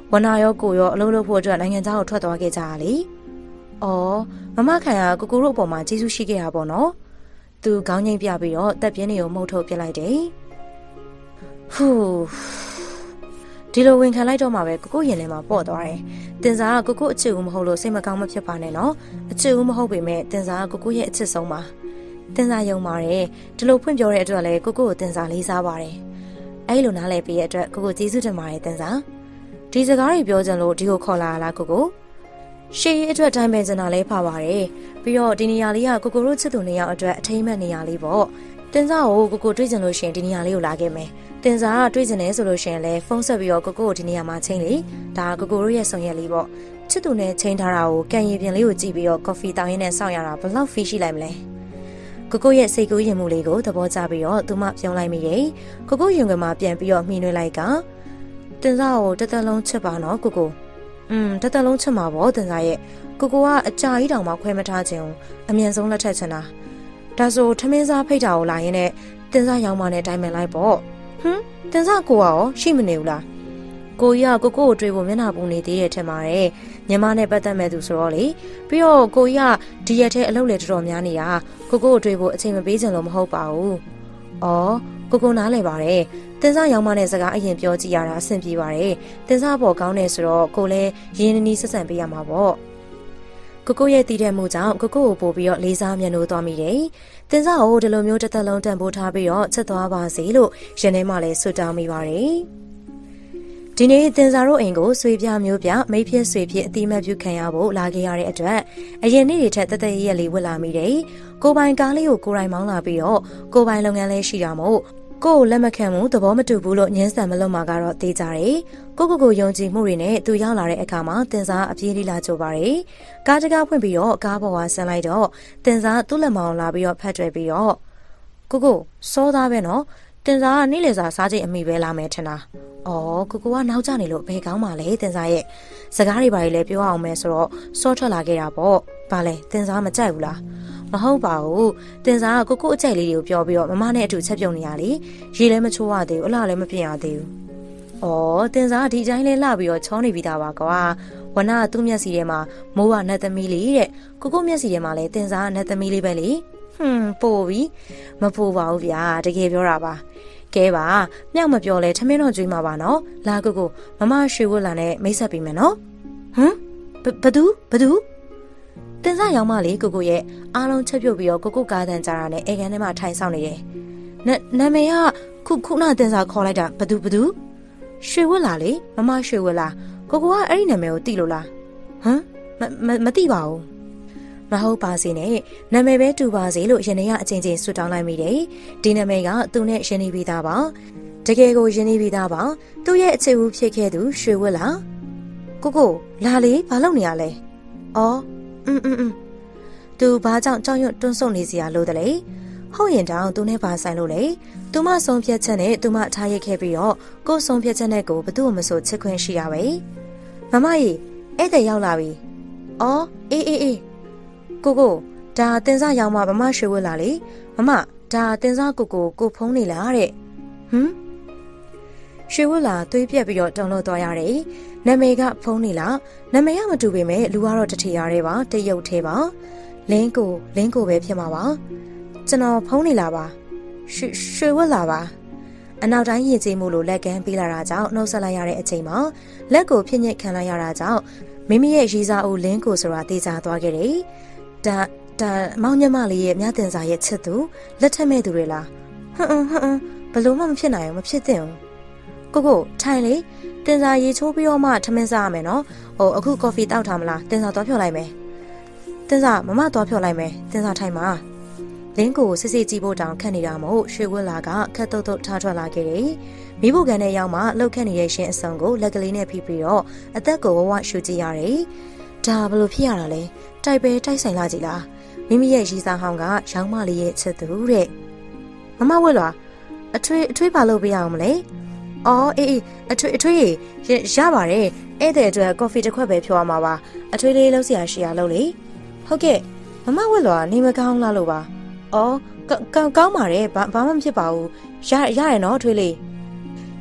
ဝနာရောကိုရောအလုံးလုံးဖို့အတွက်နိုင်ငံသားကိုထွက်သွားခဲ့ကြတာလေ။အော်မမခိုင်ကကိုကိုတို့အပေါ်မှာကျေးဇူးရှိခဲ့တာပေါ့နော်။သူခေါင်းငိမ့်ပြပြီးတော့တက်ပြင်းတွေကိုမှုတ်ထုတ်ပြလိုက်တယ်။ဟူးဒီလိုဝင်ခံလိုက်တော့မှပဲကိုကိုရင်ထဲမှာပေါ့သွားတယ်။တင်စားကကိုကိုအချစ်ဦးမဟုတ်လို့စိတ်မကောင်းမဖြစ်ပါနဲ့နော်။အချစ်ဦးမဟုတ်ပေမဲ့တင်စားကကိုကိုရဲ့အချစ်ဆုံးပါ။တင်စားယုံပါတယ်ဒီလိုဖွင့်ပြောတဲ့အတွက်လည်းကိုကိုကိုတင်စားလေးစားပါတယ်။အဲ့လိုနားလည်ပြီးတဲ့အတွက်ကိုကိုကျေးဇူးတင်ပါတယ်တင်စား။ဒီစကားတွေပြောကြလို့ဒီကိုခေါ်လာလားကိုကို။ရှေ့ရဲ့အတွက်တိုင်းပင်စင်တာလေးဖာပါတယ်။ပြီးတော့ဒီနေရာလေးကကိုကိုတို့ချစ်သူနှစ်ယောက်အတွက်အထိမ့်မဲ့နေရာလေးပေါ့။တင်စားကိုကိုကိုတွေ့ကြလို့ရှိရင်ဒီနေရာလေးကိုလာခဲ့မယ်။တင်စားကတွေ့ကြတယ်ဆိုလို့ရှိရင်လည်းဖုန်းဆက်ပြီးတော့ကိုကိုကိုဒီနေရာမှာချိန်လေ။ဒါကိုကိုတို့ရဲ့ဆောင်ရွက်လေးပေါ့။ချစ်သူနဲ့ချိန်ထားတာကိုကန်ရည်ပြင်လေးကိုကြည့်ပြီးတော့ကော်ဖီတောင်းရင်းနဲ့စောင့်ရတာဘယ်လောက်ဖီးရှိလိုက်မလဲ။ကိုကိုရဲ့စိတ်ကူးရင်မှုလေးကိုသဘောကျပြီးတော့သူမပြုံးလိုက်မိတယ်။ကိုကိုရင်ကမှာပြန်ပြီးတော့မှီနှွှဲလိုက်ကတင်စားကိုတစ်သက်လုံးချစ်ပါနော်ကိုကို။อืมတစ်သက်လုံးချစ်မှာပေါ့တင်စားရဲ့ကိုကိုကအကြာကြီးတောင်မှခွဲမထားခြင်းအမြန်ဆုံးလက်ထက်ချင်တာ။ဒါဆိုထမင်းစားဖိတ်တာကိုလာရင်နဲ့တင်စားရောင်းမနဲ့တိုင်ပင်လိုက်ပေါ့။ဟမ်တင်စားကိုကရောရှိမနေဘူးလား။ကိုကြီးကကိုကိုကိုတွေ့ဖို့မျက်နှာပူနေသေးတယ်ထင်ပါတယ်။ညီမနဲ့ပတ်သက်မဲ့သူဆိုတော့လေပြီးတော့ကိုကြီးကဒီရက်ထဲအလုပ်လေတော်တော်များနေတာကိုကိုကိုတွေ့ဖို့အချိန်မပေးချင်လို့မဟုတ်ပါဘူး။အော်ကိုကိုနားလည်ပါတယ်။တင်စားရောင်းမနဲ့စကားအရင်ပြောကြည့်ရတာအဆင်ပြေပါတယ်။တင်စားပေါ်ကောင်းနေဆိုတော့ကိုလည်းရင်းနှီးနှီးဆက်ဆံပေးရမှာပေါ့။ကိုကိုရဲ့တည်တဲ့မှုကြောင့်ကိုကိုကိုပို့ပြီးတော့လေးစားမျက်နှာသွားမိတယ်။တင်စားကိုဒီလိုမျိုးတစ်သက်လုံးတန်ဖိုးထားပြီးတော့ချက်သွားပါစေလို့ရင်ထဲမှာလည်းဆွတောင်းမိပါတယ်။ဒီနေ့တင်စားတို့အိမ်ကိုဆွေပြမျိုးပြမိဖြစ်ဆွေဖြစ်အတိမတ်ပြုခံရဖို့လာခဲ့ရတဲ့အတွက်အရင်နေ့တွေထက်တသက်ရရက်လေးဝတ်လာမိတယ်။ကိုပိုင်ကားလေးကိုကိုယ်တိုင်မောင်းလာပြီးတော့ကိုပိုင်လုပ်ငန်းလေးရှိတာမို့ကိုကိုလက်မခံမှုသဘောမတူဘူးလို့ညှင်းဆန်မလို့မှာကတော့သိကြတယ်။ကိုကိုကိုယုံကြည်မှုတွေနဲ့သူရောက်လာတဲ့အခါမှာတင်စားအပြေးလေးလာကြပါတယ်။ကားတကားဖွင့်ပြီးတော့ကားပေါ်ကဆင်းလိုက်တော့တင်စားသူ့လက်မောင်းလာပြီးတော့ဖတ်တွေ့ပြီးတော့ကိုကိုစောသားပဲနော်။တင်စားကနေ့လည်စာစားချိန်အမိပဲလာမယ်ထင်တာ။အော်ကိုကိုကနောက်ကျနေလို့ဘယ်ကောင်းမှလဲတင်စားရဲ့စကားတွေပါလေပြောအောင်မယ်ဆိုတော့စောထွက်လာခဲ့တာပေါ့။ဘာလဲတင်စားမကြိုက်ဘူးလား။မဟုတ်ပါဘူးတင်စားကကိုကိုအကြိုက်လေးတွေကိုပြောပြီးတော့မမနဲ့အတူချက်ပြုံနေရလေရေလည်းမချိုးရသေးဘူးအလှလည်းမပြင်ရသေးဘူး။အော်တင်စားဒီတိုင်းလေးလှပြီးတော့ချောနေပြီးသားပါကွာဝနာကသူ့မျက်စီထဲမှာမိုးကနတ်သမီးလေးတဲ့ကိုကိုမျက်စီထဲမှာလည်းတင်စားကနတ်သမီးလေးပဲလေဟွန်းပို့ပြီမပို့ပါဘူးဗျာတကယ်ပြောတာပါကဲပါမြောက်မပြောလဲထမင်းတော့ကျွေးမှာပါနော်လာကိုကိုမမရွှေဝတ်လာနဲ့မိတ်ဆက်ပေးမယ်နော်ဟမ်ဘဘသူဘသူတင်စားရောင်မလေးကိုကိုရဲ့အားလုံးချက်ပြုတ်ပြီးတော့ကိုကိုကားတန်ကြတာနဲ့အေကန်ထဲမှာထိုင်ဆောင်နေတယ်။နာမည်ကခုခုနတင်စားခေါ်လိုက်တာဘသူဘသူရွှေဝတ်လာလေမမရွှေဝတ်လာကိုကိုကအဲ့ဒီနာမည်ကိုသိလို့လားဟမ်မမမသိပါဘူးမဟုတ်ပါစေနဲ့နာမည်ပဲတူပါစေလို့ယနေ့ကအချင်းချင်းဆွတောင်းလိုက်မိတယ်။ဒီနာမည်ကသူနဲ့ရင်းနှီးပြီးသားပါ။တကယ်ကိုရင်းနှီးပြီးသားပါ။သူ့ရဲ့အခြေဦးဖြစ်ခဲ့သူရွှေဝတ်လာကိုကိုလာလေဘာလုပ်နေရလဲ။အော်อืมอืมသူဘာကြောင့်ကြောက်ရွံ့တွန်းဆုတ်နေစရာလို့တလေဟုတ်ရင်တောင်သူနဲ့ဘာဆိုင်လို့လေသူမဆုံးဖြတ်ချက်နဲ့သူမထားရခဲ့ပြီးတော့ကိုဆုံးဖြတ်ချက်နဲ့ကိုဘသူ့မဆိုချစ်ခွင့်ရှိရပဲမမကြီးအဲ့တဲ့ရောက်လာပြီအော်အေးအေးအေးကိုကိုဒါတင်စားရောက်မှမမရွှေဝတ်လာလေမမဒါတင်စားကိုကိုကိုဖုံးနေလားတဲ့ဟမ်ရွှေဝတ်လာသွေးပြက်ပြီးတော့တုံလို့သွားရတယ်နာမည်ကဖုံးနေလားနာမည်ကမတူပေမဲ့လူကတော့တထီရတဲ့ပါတရုတ်သေးပါလင်းကိုလင်းကိုပဲဖြစ်မှာပါကျွန်တော်ဖုံးနေလာပါရွှေရွှေဝတ်လာပါအနောက်တိုင်းရင်ကျေးမှုလို့လက်ကမ်းပေးလာတာကြောင့်နှုတ်ဆက်လိုက်ရတဲ့အချိန်မှာလက်ကိုဖြစ်ညစ်ခံလိုက်ရတာကြောင့်မိမိရဲ့ရီစာအိုလင်းကိုဆိုတာသိကြသွားခဲ့တယ်ဒါဒါမောင်ညမလေးရဲ့မြတင်စာရဲ့ချစ်သူလက်ထက်မဲ့သူတွေလားဟွန်းဟွန်းဟွန်းဘလို့မှမဖြစ်နိုင်ဘူးမဖြစ်သင့်ဘူးကိုကိုထိုင်လေတင်စာရေချိုးပြီးတော့မှထမင်းစားရမယ်နော်ဟိုအခုကော်ဖီတောက်ထားမလားတင်စာသွားဖြော်လိုက်မယ်တင်စာမမသွားဖြော်လိုက်မယ်တင်စာထိုင်ပါလင်းကိုစစ်စစ်ကြည့်ဖို့တောင်ခက်နေတာမို့ရွှေဝတ်လာကခက်တုတ်တုတ်ထားထွက်လာခဲ့တယ်မိဖို့ကန်တဲ့ရောက်မှလှုပ်ခက်နေတဲ့ရှင်အစုံကိုလက်ကလေးနဲ့ဖိပြီးတော့အသက်ကိုဝဝရှူကြည့်ရတယ်ဒါဘလို့ဖြစ်ရတာလဲတိုက်ပဲတိုက်ဆိုင်လာကြည်လားမိမိရဲ့ရီစာဟောင်းကရောင်းမလေးရဲ့ချစ်သူတဲ့မမဝတ်လာအထွေးအထွေးပါလို့ပြရအောင်မလဲအော်အေးအေးအထွေးအထွေးရပါတယ်ဧည့်သည်အတွက်ကော်ဖီတစ်ခွက်ပဲဖြောရမှာပါအထွေးလေးလုံးစရာရှိရလို့လေဟုတ်ကဲ့မမဝတ်လာနေမကောင်းလားလို့ပါအော်ကောင်းကောင်းပါတယ်ဘာဘာမှမဖြစ်ပါဘူးရရတယ်နော်အထွေးလေး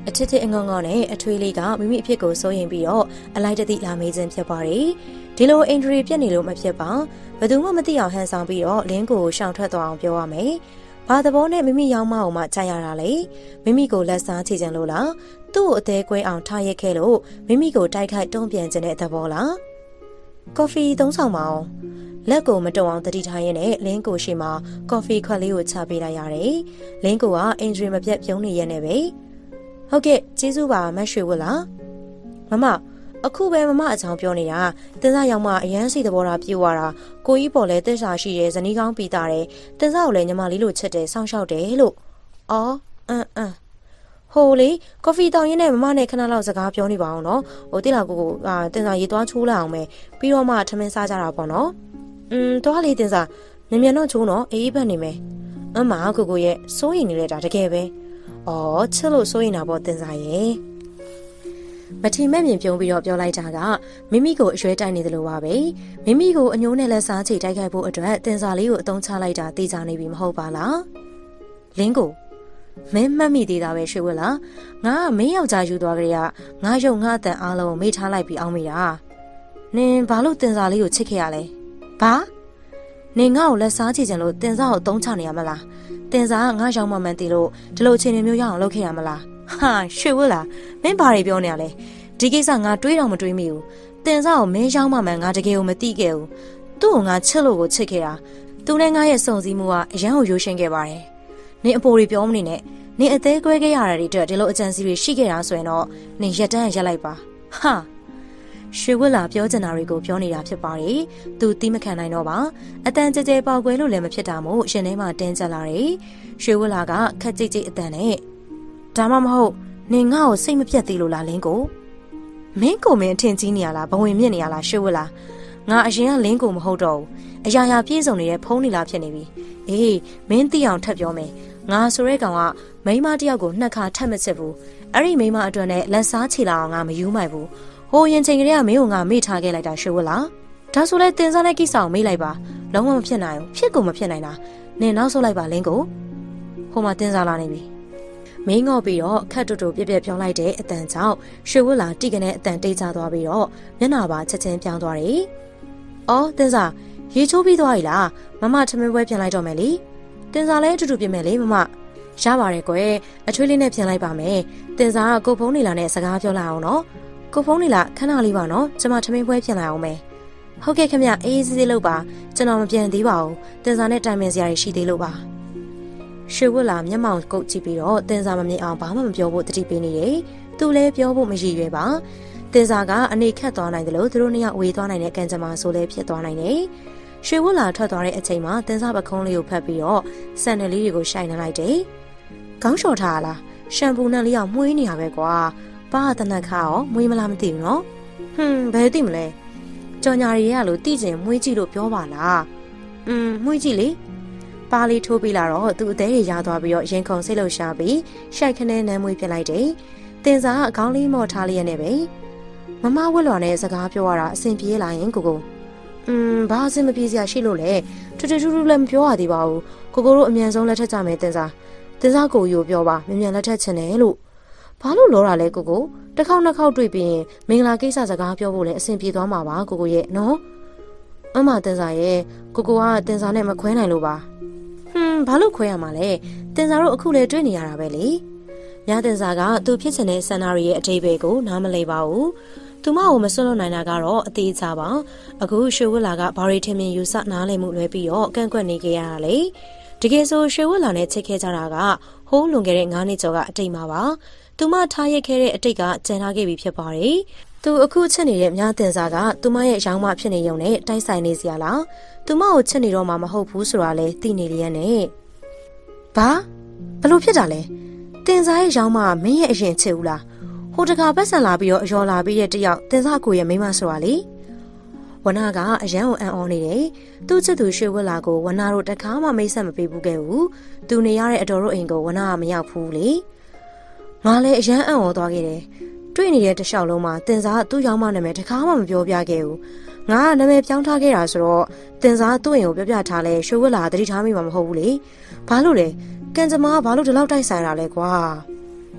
အချစ်ချစ်အငုံငုံနဲ့အထွေးလေးကမိမိအဖြစ်ကိုစိုးရင်ပြီးတော့အလိုက်တသိလာမေးခြင်းဖြစ်ပါတယ်ဒီလိုအင်ဒရီပြက်နေလို့မဖြစ်ပါဘယ်သူမှမသိအောင်ဟန်ဆောင်ပြီးတော့လင်းကိုရှောင်ထွက်သွားအောင်ပြောရမယ်ဘာသဘောနဲ့မိမိရောင်းမအောင်မှကြာရတာလေမိမိကိုလက်စားချခြင်းလို့လားသူ့ကိုအသေးကွဲအောင်ထားရက်ခဲ့လို့မိမိကိုတိုက်ခိုက်တုံ့ပြန်ခြင်းတဲ့သဘောလားကော်ဖီသုံးဆောင်ပါအောင်လက်ကိုမတုံအောင်တတိထားရင်းနဲ့လင်းကိုရှိမှကော်ဖီခွက်လေးကိုချပေးလိုက်ရတယ်လင်းကိုကအင်ဒရီမပြတ်ပြုံးနေရက်နဲ့ပဲဟုတ်ကဲ့ကျေးဇူးပါမရွှေဝတ်လားမမအခုပဲမမအချောင်းပြောနေတာတင်စားရောက်မှအရန်စီသဘောထားပြေဝတာကိုကြီးပေါ်လဲတက်စာရှိရဲဇနီးကောင်းပြီးသားတယ်တင်စားကိုလည်းညီမလေးလိုချက်တယ်စောင့်ရှောက်တယ်လို့အော်အမ်အမ်ဟိုလေကော်ဖီတောင်းရင်းနဲ့မမနဲ့ခဏလောက်စကားပြောနေပါအောင်နော်ဟိုတိလာကိုကိုအာတင်စားရေသွားချိုးလိုက်အောင်ပဲပြီးတော့မှထမင်းစားကြတာပေါ့နော်อืมသွားလေတင်စားမြန်မြန်တော့ချိုးနော်အေးဘက်နေမယ်အမကိုကိုရဲ့စိုးရင်နေလဲတာတကယ်ပဲအော်ချစ်လို့စိုးရင်တာပေါ့တင်စားရဲ့မထီမဲ့မြင်ပြုံးပြီးတော့ပြောလိုက်တာကမိမိကိုအရွယ်တိုက်နေတယ်လို့ပါပဲမိမိကိုအညိုးနဲ့လက်စားချေတိုက်ခိုက်ဖို့အတွက်တင်စာလေးကိုအသုံးချလိုက်တာသိကြနေပြီမဟုတ်ပါလားလင်းကိုမင်းမှတ်မိသေးတာပဲရွှေဝက်လားငါကမင်းယောက်ျားယူသွားကြရငါရုပ်ငါအတန်အားလုံးမေ့ထားလိုက်ပြီးအောင်မိတာနင်ဘာလို့တင်စာလေးကိုချစ်ခဲ့ရလဲဘာနင်ငါ့ကိုလက်စားချေချင်လို့တင်စာကိုအသုံးချနေရမလားတင်စာကငါရောက်မှမှန်တည်လို့ဒီလိုအခြေအနေမျိုးရအောင်လုပ်ခဲ့ရမလားဟာရွှေဝတ်လားမင်းဘာတွေပြောနေရလဲဒီကိစ္စငါတွေးတော့မတွေးမိဘူးတင်စားကိုမင်းရောက်မှမှန်ငါတကယ်ကိုမသိခဲ့ဘူးသူ့ကိုငါချစ်လို့ကိုချစ်ခဲ့တာသူနဲ့ငါရဲ့စုံစည်းမှုကအရန်ကိုရိုးရှင်းခဲ့ပါတယ်နင်အပေါ်တွေပြောမနေနဲ့နင်အသေးကွဲခဲ့ရတာတွေအတွက်ဒီလိုအကြံစီတွေရှိခဲ့တာဆိုရင်တော့နင်ရက်တန်းရက်လိုက်ပါဟာရွှေဝတ်လာပြောချင်တာတွေကိုပြောနေတာဖြစ်ပါတယ်သူတီးမခံနိုင်တော့ပါအတန်ကြဲကြဲပေါက်ကွဲလို့လည်းမဖြစ်တာမို့ရှင်ထဲမှာတင်းကျပ်လာတယ်ရွှေဝတ်လာကခက်ကြိတ်ကြိတ်အတန်နဲ့ဒါမှမဟုတ်နင်ငါ့ကိုစိတ်မပြတ်သေးလို့လားလင်းကိုမင်းကိုမင်းအထင်ကြီးနေရလားဘဝင်မြင့်နေရလားရွှေဝတ်လားငါအရင်ကလင်းကိုမဟုတ်တော့ဘူးအရာရာပြည့်စုံနေတဲ့ဖုံးနေလားဖြစ်နေပြီအေးမင်းသိအောင်ထပ်ပြောမယ်ငါဆိုတဲ့ကောင်ကမိန်းမတယောက်ကိုနှက်ခါထပ်မချစ်ဘူးအဲ့ဒီမိန်းမအတွက်နဲ့လက်စားချေလာအောင်ငါမယူမိုက်ဘူးဟိုရင်ချိန်ကလေးကမင်းကိုငါမေ့ထားခဲ့လိုက်တာရွှေဝတ်လားဒါဆိုလဲတင်စားတဲ့ကိစ္စကိုမေ့လိုက်ပါလုံးဝမဖြစ်နိုင်ဘူးဖြစ်ကိုမဖြစ်နိုင်တာနင်နောက်ဆုတ်လိုက်ပါလင်းကိုဟိုမှာတင်စားလာနေပြီမင်းငေါ့ပြီးတော့ခက်တူတူပြက်ပြက်ပြောလိုက်တဲ့အတန်ကြောင့်ရွှေဝတ်လာတိကနေအတန်တိတ်ကျသွားပြီးတော့မျက်နှာပါချက်ချင်းပြောင်းသွားတယ်။အော်တင်စားရေချိုးပြီးသွားပြီလားမမထမင်းပွဲပြန်လိုက်တော့မယ်လေ။တင်စားလည်းအတူတူပြင်မယ်လေမမရပါတယ်ကွယ်အထွေးလေးနဲ့ပြန်လိုက်ပါမယ်။တင်စားကကိုဖုံးနေလာနဲ့စကားပြောလိုက်အောင်နော်။ကိုဖုံးနေလာခဏလေးပါနော်ကျမထမင်းပွဲပြန်လိုက်အောင်မယ်။ဟုတ်ကဲ့ခင်ဗျအေးစစ်စစ်လုပ်ပါကျွန်တော်မပြန်သေးပါဘူး။တင်စားနဲ့တိုင်ပင်စရာရှိသေးလို့ပါ။ရွှေဝတ်လာမျက်မှောင်ကုတ်ကြည့်ပြီးတော့တင်စာမမြင်အောင်ဘာမှမပြောဖို့တတိပေးနေတယ်။သူလည်းပြောဖို့မရည်ရွယ်ပါ။တင်စာကအနေခတ်သွားနိုင်တယ်လို့သူတို့နှစ်ယောက်ဝေသွားနိုင်တဲ့ကံကြမ္မာဆိုလည်းဖြစ်သွားနိုင်တယ်။ရွှေဝတ်လာထွက်သွားတဲ့အချိန်မှာတင်စာပခုံးလေးကိုဖတ်ပြီးတော့ဆန်နယ်လေးတွေကိုရှိုင်နှလိုက်တယ်။ခေါင်းလျှော်ထားလားရှမ်ပူနဲ့လေးအောင်မှုေးနေရပဲကွာ။ပါတနက်ခါရောမှုေးမလားမသိဘူးနော်။ဟွန်းဘယ်သိမလဲ။ကြော်ညာရီရလို့တိကျင်မှုေးကြည့်လို့ပြောပါလား။อืมမှုေးကြည့်လေပါလီထိုးပြီးလာတော့သူ့အသေးရရသွားပြီးတော့ရင်ခုန်စိတ်လှုပ်ရှားပြီးရှိုက်ခနဲနမ်းမွေးပြလိုက်တယ်။တင်စာကအကောင်းလေးမော့ထားလျက်နဲ့ပဲမမဝက်လွန်နဲ့စကားပြောရတာအဆင်ပြေလာရင်ကိုကိုอืมဘာအဆင်မပြေစရာရှိလို့လဲထူးထူးထူးထူးလည်းမပြောရသေးပါဘူးကိုကိုတို့အမြန်ဆုံးလက်ထက်ကြမယ်တင်စာတင်စာကိုယူပြောပါမြန်မြန်လက်ထက်ချင်တယ်လို့ဘာလို့လောတာလဲကိုကိုတစ်ခေါက်နှစ်ခေါက်တွေ့ပြီးရင်မင်္ဂလာကိစ္စစကားပြောဖို့လည်းအဆင်ပြေသွားမှာပါကိုကိုရဲ့နော်အမတင်စာရဲ့ကိုကိုကတင်စာနဲ့မခွဲနိုင်လို့ပါဟွန်းဘာလို့ခွဲရမှာလဲတင်စာတို့အခုလေတွေ့နေရတာပဲလေမြားတင်စာကသူဖြစ်ချင်တဲ့ဆန္ဒရဲ့အထိပ္ပယ်ကိုနားမလည်ပါဘူးသူမကိုမစွန့်လွတ်နိုင်တာကတော့အသေးချပါအခုရွှေဝတ်လာကဘာရီထင်မြင်ယူဆနားလည်မှုလွဲပြီးတော့ကန့်ကွက်နေကြရတာလေတကယ်ဆိုရွှေဝတ်လာနဲ့ချစ်ခဲ့ကြတာကဟိုးလွန်ခဲ့တဲ့ငါးနှစ်ကျော်ကအတိတ်မှာပါသူမထားရခဲ့တဲ့အတိတ်ကကျန်ထားခဲ့ပြီဖြစ်ပါတယ်သူအခုချစ်နေတဲ့မြားတင်စာကသူမရဲ့ရောင်းမဖြစ်နေုံနဲ့တိုက်ဆိုင်နေစရာလားသူမကိုချစ်နေတော့မှမဟုတ်ဘူးဆိုတာလဲသိနေလျက်နဲ့ဘာဘလို့ဖြစ်တာလဲတင်စာရဲ့ရောင်းမမင်းရဲ့အရင်ချစ်ဦးလားဟိုတခါပတ်စံလာပြီးတော့အယော်လာပြီးတဲ့တယောက်တင်စာကိုရဲ့မိန်းမဆိုတာလေဝနာကအရန်ကိုအံ့ဩနေတယ်သူ့ချစ်သူရွှေဝတ်လာကိုဝနာတို့တခါမှမိတ်ဆက်မပေးဘူးခဲ့ဘူးသူနေရတဲ့အတော်တို့အိမ်ကိုဝနာကမရောက်ဘူးလေငါလည်းအရန်အံ့ဩသွားခဲ့တယ်တွေ့နေတဲ့တလျှောက်လုံးမှာတင်စာသူ့ရောင်းမနာမည်တခါမှမပြောပြခဲ့ဘူးငါကနာမည်ပြောင်းထားခဲ့တာဆိုတော့တင်စာသူ့အိမ်ကိုပြောပြထားလဲရွှေဝတ်လာတတိထားမိမှာမဟုတ်ဘူးလေဘာလို့လဲကံကြမ္မာကဘာလို့ဒီလောက်တိုက်ဆိုင်တာလဲကွာ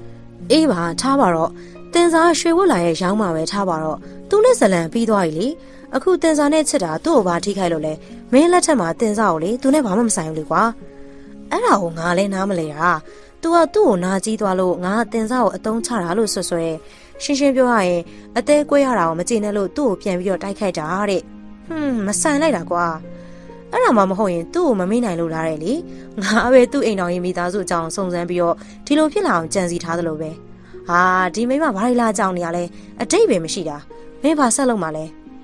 အေးပါထားပါတော့တင်စားရွှေဝတ်လာရဲ့ရောင်းမှာပဲထားပါတော့သူနဲ့ဇလန်ပြီးသွားပြီလေအခုတင်စားနဲ့ချစ်တာသူ့ကိုဘာထိခိုက်လို့လဲမင်းလက်ထက်မှာတင်စားကိုလေသူနဲ့ဘာမှမဆိုင်ဘူးလေကွာအဲ့ဒါကိုငါလည်းနားမလဲတာ तू ကသူ့ကိုနာကြီးသွားလို့ငါတင်စားကိုအတုံးချတာလို့ဆွဆွဲရှင်းရှင်းပြောရရင်အသေးကွဲရတာကိုမကြည့်နဲ့လို့သူ့ကိုပြန်ပြီးတော့တိုက်ခိုက်တာတဲ့ဟွန်းမဆိုင်လိုက်တာကွာအဲ့ဒါမှမဟုတ်ရင်သူ့ကိုမမေ့နိုင်လို့လားတဲ့လေငါပဲသူ့အိမ်တော်ရင်မိသားစုအကြောင်းစုံစမ်းပြီးတော့ဒီလိုဖြစ်လာအောင်ကြံစီထားသလိုပဲဟာဒီမိမဘာလို့လာကြောင်နေရလဲအတိတ်ပဲမရှိတာမင်းဘာဆက်လုပ်မှလဲ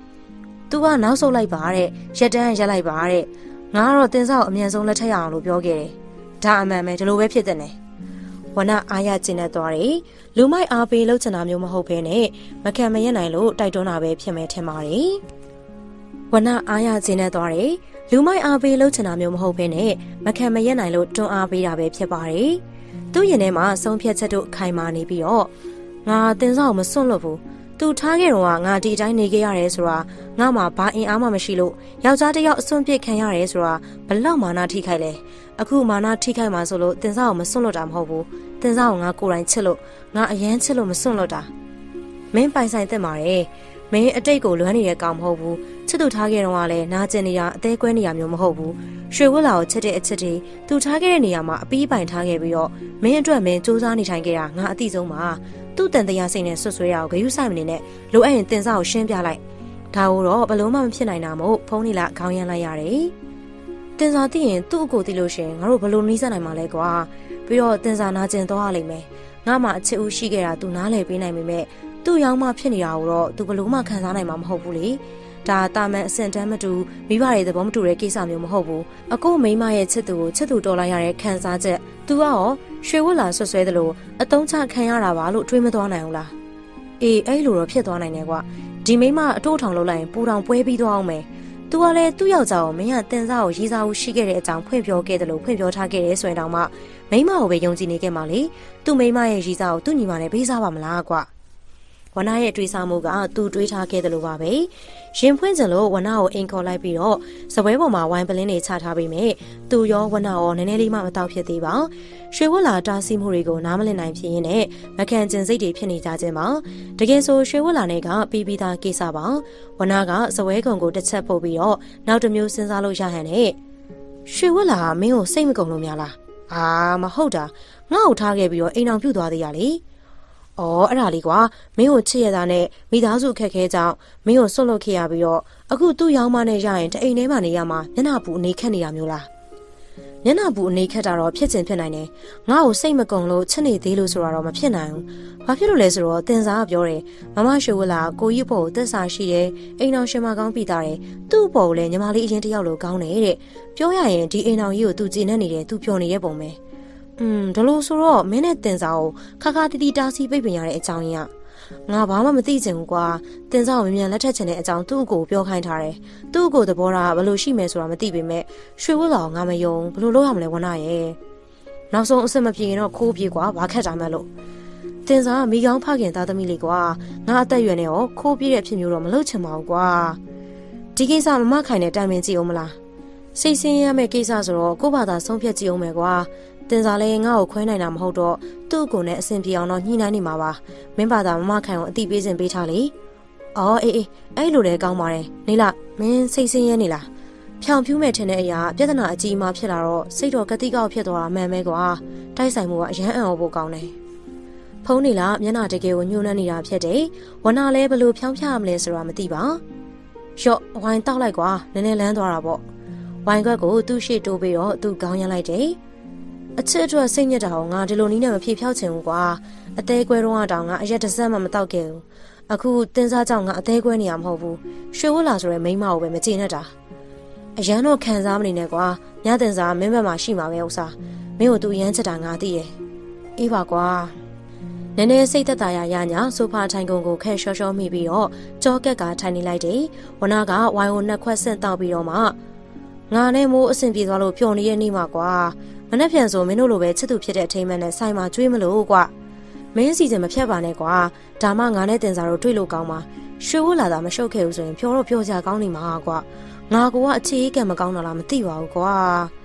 तू ကနောက်ဆုတ်လိုက်ပါတဲ့ရက်တန်းရက်လိုက်ပါတဲ့ငါကတော့တင်စားကိုအမြန်ဆုံးလက်ထက်ရအောင်လို့ပြောခဲ့တယ်ဒါအမှန်ပဲဒီလိုပဲဖြစ်တဲ့နဲ့ဝနအားရကျင်နေသွားတယ်လူမိုက်အားပေးလှုပ်ချင်တာမျိုးမဟုတ်ဘဲနဲ့မခံမရနိုင်လို့တိုက်တွန်းတာပဲဖြစ်မယ်ထင်ပါတယ်ဝနအားရကျင်နေသွားတယ်လူမိုက်အားပေးလှုပ်ချင်တာမျိုးမဟုတ်ဘဲနဲ့မခံမရနိုင်လို့တွန်းအားပေးတာပဲဖြစ်ပါတယ်သူ့ရင်ထဲမှာဆုံးဖြတ်ချက်တို့ခိုင်မာနေပြီးတော့ငါတင်စားကိုမစွန့်လွတ်ဘူးသူထားခဲ့တော့ငါဒီအတိုင်းနေခဲ့ရတယ်ဆိုတာငါမှဘာအင်အားမှမရှိလို့ယောက်ျားတစ်ယောက်အစွန့်ပစ်ခံရတယ်ဆိုတာဘလောက်မာနထိခိုက်လဲအခုမာနထိခိုက်မှာဆိုလို့တင်စားကိုမစွန့်လွတ်တာမဟုတ်ဘူးတင်စားကိုငါကိုယ်တိုင်ချစ်လို့ငါအရန်ချစ်လို့မစွန့်လွတ်တာမင်းပိုင်ဆိုင်တဲ့မှာတယ်မင်းအတိတ်ကိုလွမ်းနေတဲ့ကောင်မဟုတ်ဘူးချစ်သူထားခဲ့တော့ကလည်းနာကျင်နေတာအသေးကွဲနေတာမျိုးမဟုတ်ဘူးရွှေဝတ်လာကိုချစ်တဲ့အချစ်တွေသူထားခဲ့တဲ့နေရာမှာအပီးပိုင်ထားခဲ့ပြီးတော့မင်းအတွက်မင်းစူးစမ်းနေထိုင်ခဲ့တာငါအသိဆုံးပါသူ့တန်တရားစိတ်နဲ့ဆွဆွဲရအောင်ဂရုစိုက်မနေနဲ့လိုအပ်ရင်တင်စားကိုရှင်းပြလိုက်ဒါကိုတော့ဘလို့မှမဖြစ်နိုင်တာမို့ဖုန်းလေးလာခေါင်းရမ်းလိုက်ရတယ်တင်စားသိရင်သူ့အကိုသိလို့ရှင်ငါတို့ဘလို့နှီးစက်နိုင်မှာလဲကွာပြီးတော့တင်စားနာကျင်သွားရလိမ့်မယ်ငါမှအချစ်ဦးရှိခဲ့တာသူနားလည်ပေးနိုင်ပေမဲ့သူ့ရောင်းမှဖြစ်နေတာကိုတော့သူဘလို့မှခံစားနိုင်မှာမဟုတ်ဘူးလေဒါတာမန်အစင်တန်းမတူမိဘတွေသဘောမတူတဲ့ကိစ္စမျိုးမဟုတ်ဘူးအကိုမိမရဲ့ချစ်သူကိုချစ်သူတော်လိုက်ရတဲ့ခံစားချက်သူကရောရွှေဝတ်လာဆွဆွဲတယ်လို့အတုံးချခံရတာပါလို့တွေးမသွားနိုင်ဘူးလားအေးအဲ့လိုတော့ဖြစ်သွားနိုင်တယ်ကွာဒီမိမအတိုးထောင်လုပ်လိုက်ရင်ပူထောင်ပွဲပြီးသွားအောင်မယ်သူကလည်းသူ့ယောက်ျားကိုမင်းကတင်စားကိုရေးစားဖို့ရှိခဲ့တဲ့အကြောင်းဖွင့်ပြောခဲ့တယ်လို့ဖွင့်ပြောထားခဲ့တယ်ဆိုရင်တောင်မှမိမကိုပဲယုံကြည်နေခဲ့မှာလေသူ့မိမရဲ့ရေးစားကိုသူ့ညီမနဲ့ပေးစားပါမလားကွာဝနာရဲ့တွေးစားမှုကသူ့တွေးထားခဲ့တယ်လို့ပါပဲရင်ဖွင့်စလို့ဝနာကိုအိမ်ခေါ်လိုက်ပြီးတော့စပွဲပေါ်မှာဝိုင်းပလင်းတွေချထားပြီးမြဲသူရောဝနာရောနည်းနည်းလေးမှမတော့ဖြစ်သေးပါရွှေဝတ်လာတားဆီးမှုတွေကိုနားမလည်နိုင်ဖြစ်ရင်းနဲ့မခံကျင်စိတ်တွေဖြစ်နေကြခြင်းပါတကယ်ဆိုရွှေဝတ်လာနဲ့ကပြီးပြီးသားကိစ္စပါဝနာကစပွဲကုံကိုတစ်ချက်ပို့ပြီးတော့နောက်တစ်မျိုးစဉ်းစားလို့ရဟန်နဲ့ရွှေဝတ်လာကမင်းကိုစိတ်မကုန်လို့များလားအာမဟုတ်တာငါ့ကိုထားခဲ့ပြီးတော့အိမ်အောင်ပြုတ်သွားသေးရလေအော်အဲ့ဒါလေးကွာမင်းကိုချစ်ရတာနဲ့မိသားစုအခက်ခဲကြောင့်မင်းကိုဆွတ်လွတ်ခဲ့ရပြီးတော့အခုသူ့ရောင်းမနဲ့ရရင်တအိမ်ထဲမှာနေရမှာမျက်နှာပူအနေခက်နေတာမျိုးလားမျက်နှာပူအနေခက်တာတော့ဖြစ်ချင်ဖြစ်နိုင်တယ်ငါ့ကိုစိတ်မကုန်လို့ချစ်နေသေးလို့ဆိုတာတော့မဖြစ်နိုင်ဘူးဘာဖြစ်လို့လဲဆိုတော့တင်စားကပြောတယ်မမရွှေဝတ်လာကိုကြီးဖို့သက်စာရှိတယ်အိမ်အောင်ရှင်မကောင်းပြီးသားတယ်သူ့ဘော်ကိုလည်းညီမလေးအရင်တယောက်လိုကောင်းတယ်တဲ့ပြောရရင်ဒီအိမ်အောင်ကြီးကိုသူကြည်နေနေတယ်သူပျော်နေတဲ့ပုံပဲอืมဒါလို့ဆိုတော့မင်းနဲ့တင်စားကိုခါခါတီတီတားစီပိတ်ပင်ရတဲ့အကြောင်းကြီးကငါဘာမှမသိချင်ဘူးကွာတင်စားကိုမြန်မြန်လက်ထက်ချင်တဲ့အကြောင်းသူ့ကိုပြောခိုင်းထားတယ်သူ့ကိုသဘောထားဘယ်လိုရှိမယ်ဆိုတာမသိပေမဲ့ရွှေဝတ်လာငါမယုံဘယ်လိုလုပ်ရမလဲဝနာရဲ့နောက်ဆုံးအစ်မပြေရင်တော့ခိုးပြေကွာဘာခက်တာမှလို့တင်စားကမိကောင်းဖခင်သားသမီးလေးကွာငါအသက်ရွယ်နေရောခိုးပြေတဲ့အဖြစ်မျိုးတော့မလုပ်ချင်ပါဘူးကွာဒီကိစ္စမမခိုင်နဲ့တိုင်ပင်ကြည့်အောင်မလားစိတ်ဆင်းရဲမယ့်ကိစ္စဆိုတော့ကို့ဘာသာဆုံးဖြတ်ကြည့်အောင်မယ်ကွာတင်စားလေးငါ့ကိုခွဲနိုင်တာမဟုတ်တော့သူ့ကိုယ်နဲ့အဆင်ပြေအောင်တော့ညှိနှိုင်းနေမှာပါမင်းဘာသာမမခိုင်ကိုအတိပေးခြင်းပေးထားလေအော်အေးအေးအဲ့လိုလည်းကောင်းပါတယ်နေလားမင်းစိတ်ဆင်းရဲနေလားဖြောင်ဖြူးမဲ့ထင်တဲ့အရာပြဿနာအကြီးအမားဖြစ်လာတော့စိတ်တော်ကတိကောက်ဖြစ်သွားတာမှန်ပဲကွာတိုက်ဆိုင်မှုကအရန်အံ့ဩဖို့ကောင်းတယ်ဖုန်းနေလားမျက်နှာတကယ်ကိုညှိုးနှံ့နေတာဖြစ်တယ်ဝနာလဲဘယ်လိုဖြောင်းဖြရမလဲဆိုတာမသိပါရော့ဝိုင်းတောက်လိုက်ကွာနည်းနည်းလန်းသွားတာပေါ့ဝိုင်းခွက်ကိုသူ့ရှေ့တိုးပြီးတော့သူ့ခေါင်းရမ်းလိုက်တယ်အချစ်အတွက်စိတ်ညစ်တာကိုငါဒီလိုနည်းနဲ့မဖြေဖြောက်ချင်ဘူးကွာအသေးကွဲတော့အတောင်ငါအရက်တစ်စက်မှမတောက်ခဲ့ဘူးအခုတင်းစားကြောင့်ငါအသေးကွဲနေရမဟုတ်ဘူးရွှေဝတ်လာဆိုရဲမိန်းမကိုပဲမကျေနပ်တာအရန်တော့ခံစားမနေနဲ့ကွာညတင်စားမင်းဘက်မှာရှိမှာပဲဥစားမင်းကိုသူအရန်ချစ်တာငါသိတယ်အေးပါကွာနည်းနည်းစိတ်သက်သာရရညာဆိုဖာထိုင်ကုန်ကိုခက်ရှော့ရှော့မိပြီးတော့ကြောကက်ကထိုင်နေလိုက်တယ်ဝနာကဝိုင်ကိုနှစ်ခွက်ဆင့်တောက်ပြီးတော့မှငါနဲ့မိုးအဆင်ပြေသွားလို့ပျော်နေတဲ့နေ့မှာကွာမနှက်ပြန်ဆိုမင်းတို့လိုပဲချစ်သူဖြစ်တဲ့အထိမ်းအမှန်နဲ့ဆိုင်မှာကျွေးမလို့ကွာမင်းစီစဉ်မဖြတ်ပါနဲ့ကွာဒါမှငါနဲ့တင်စားတို့တွေ့လို့ကောင်းပါရွှေဝတ်လာတာမရှုပ်ခဲ့ဘူးဆိုရင်ဖြောတော့ဖြောကြကောင်းနေမှာကွာငါကအချေးကံမကောင်းတာလားမသိပါဘူးကွာ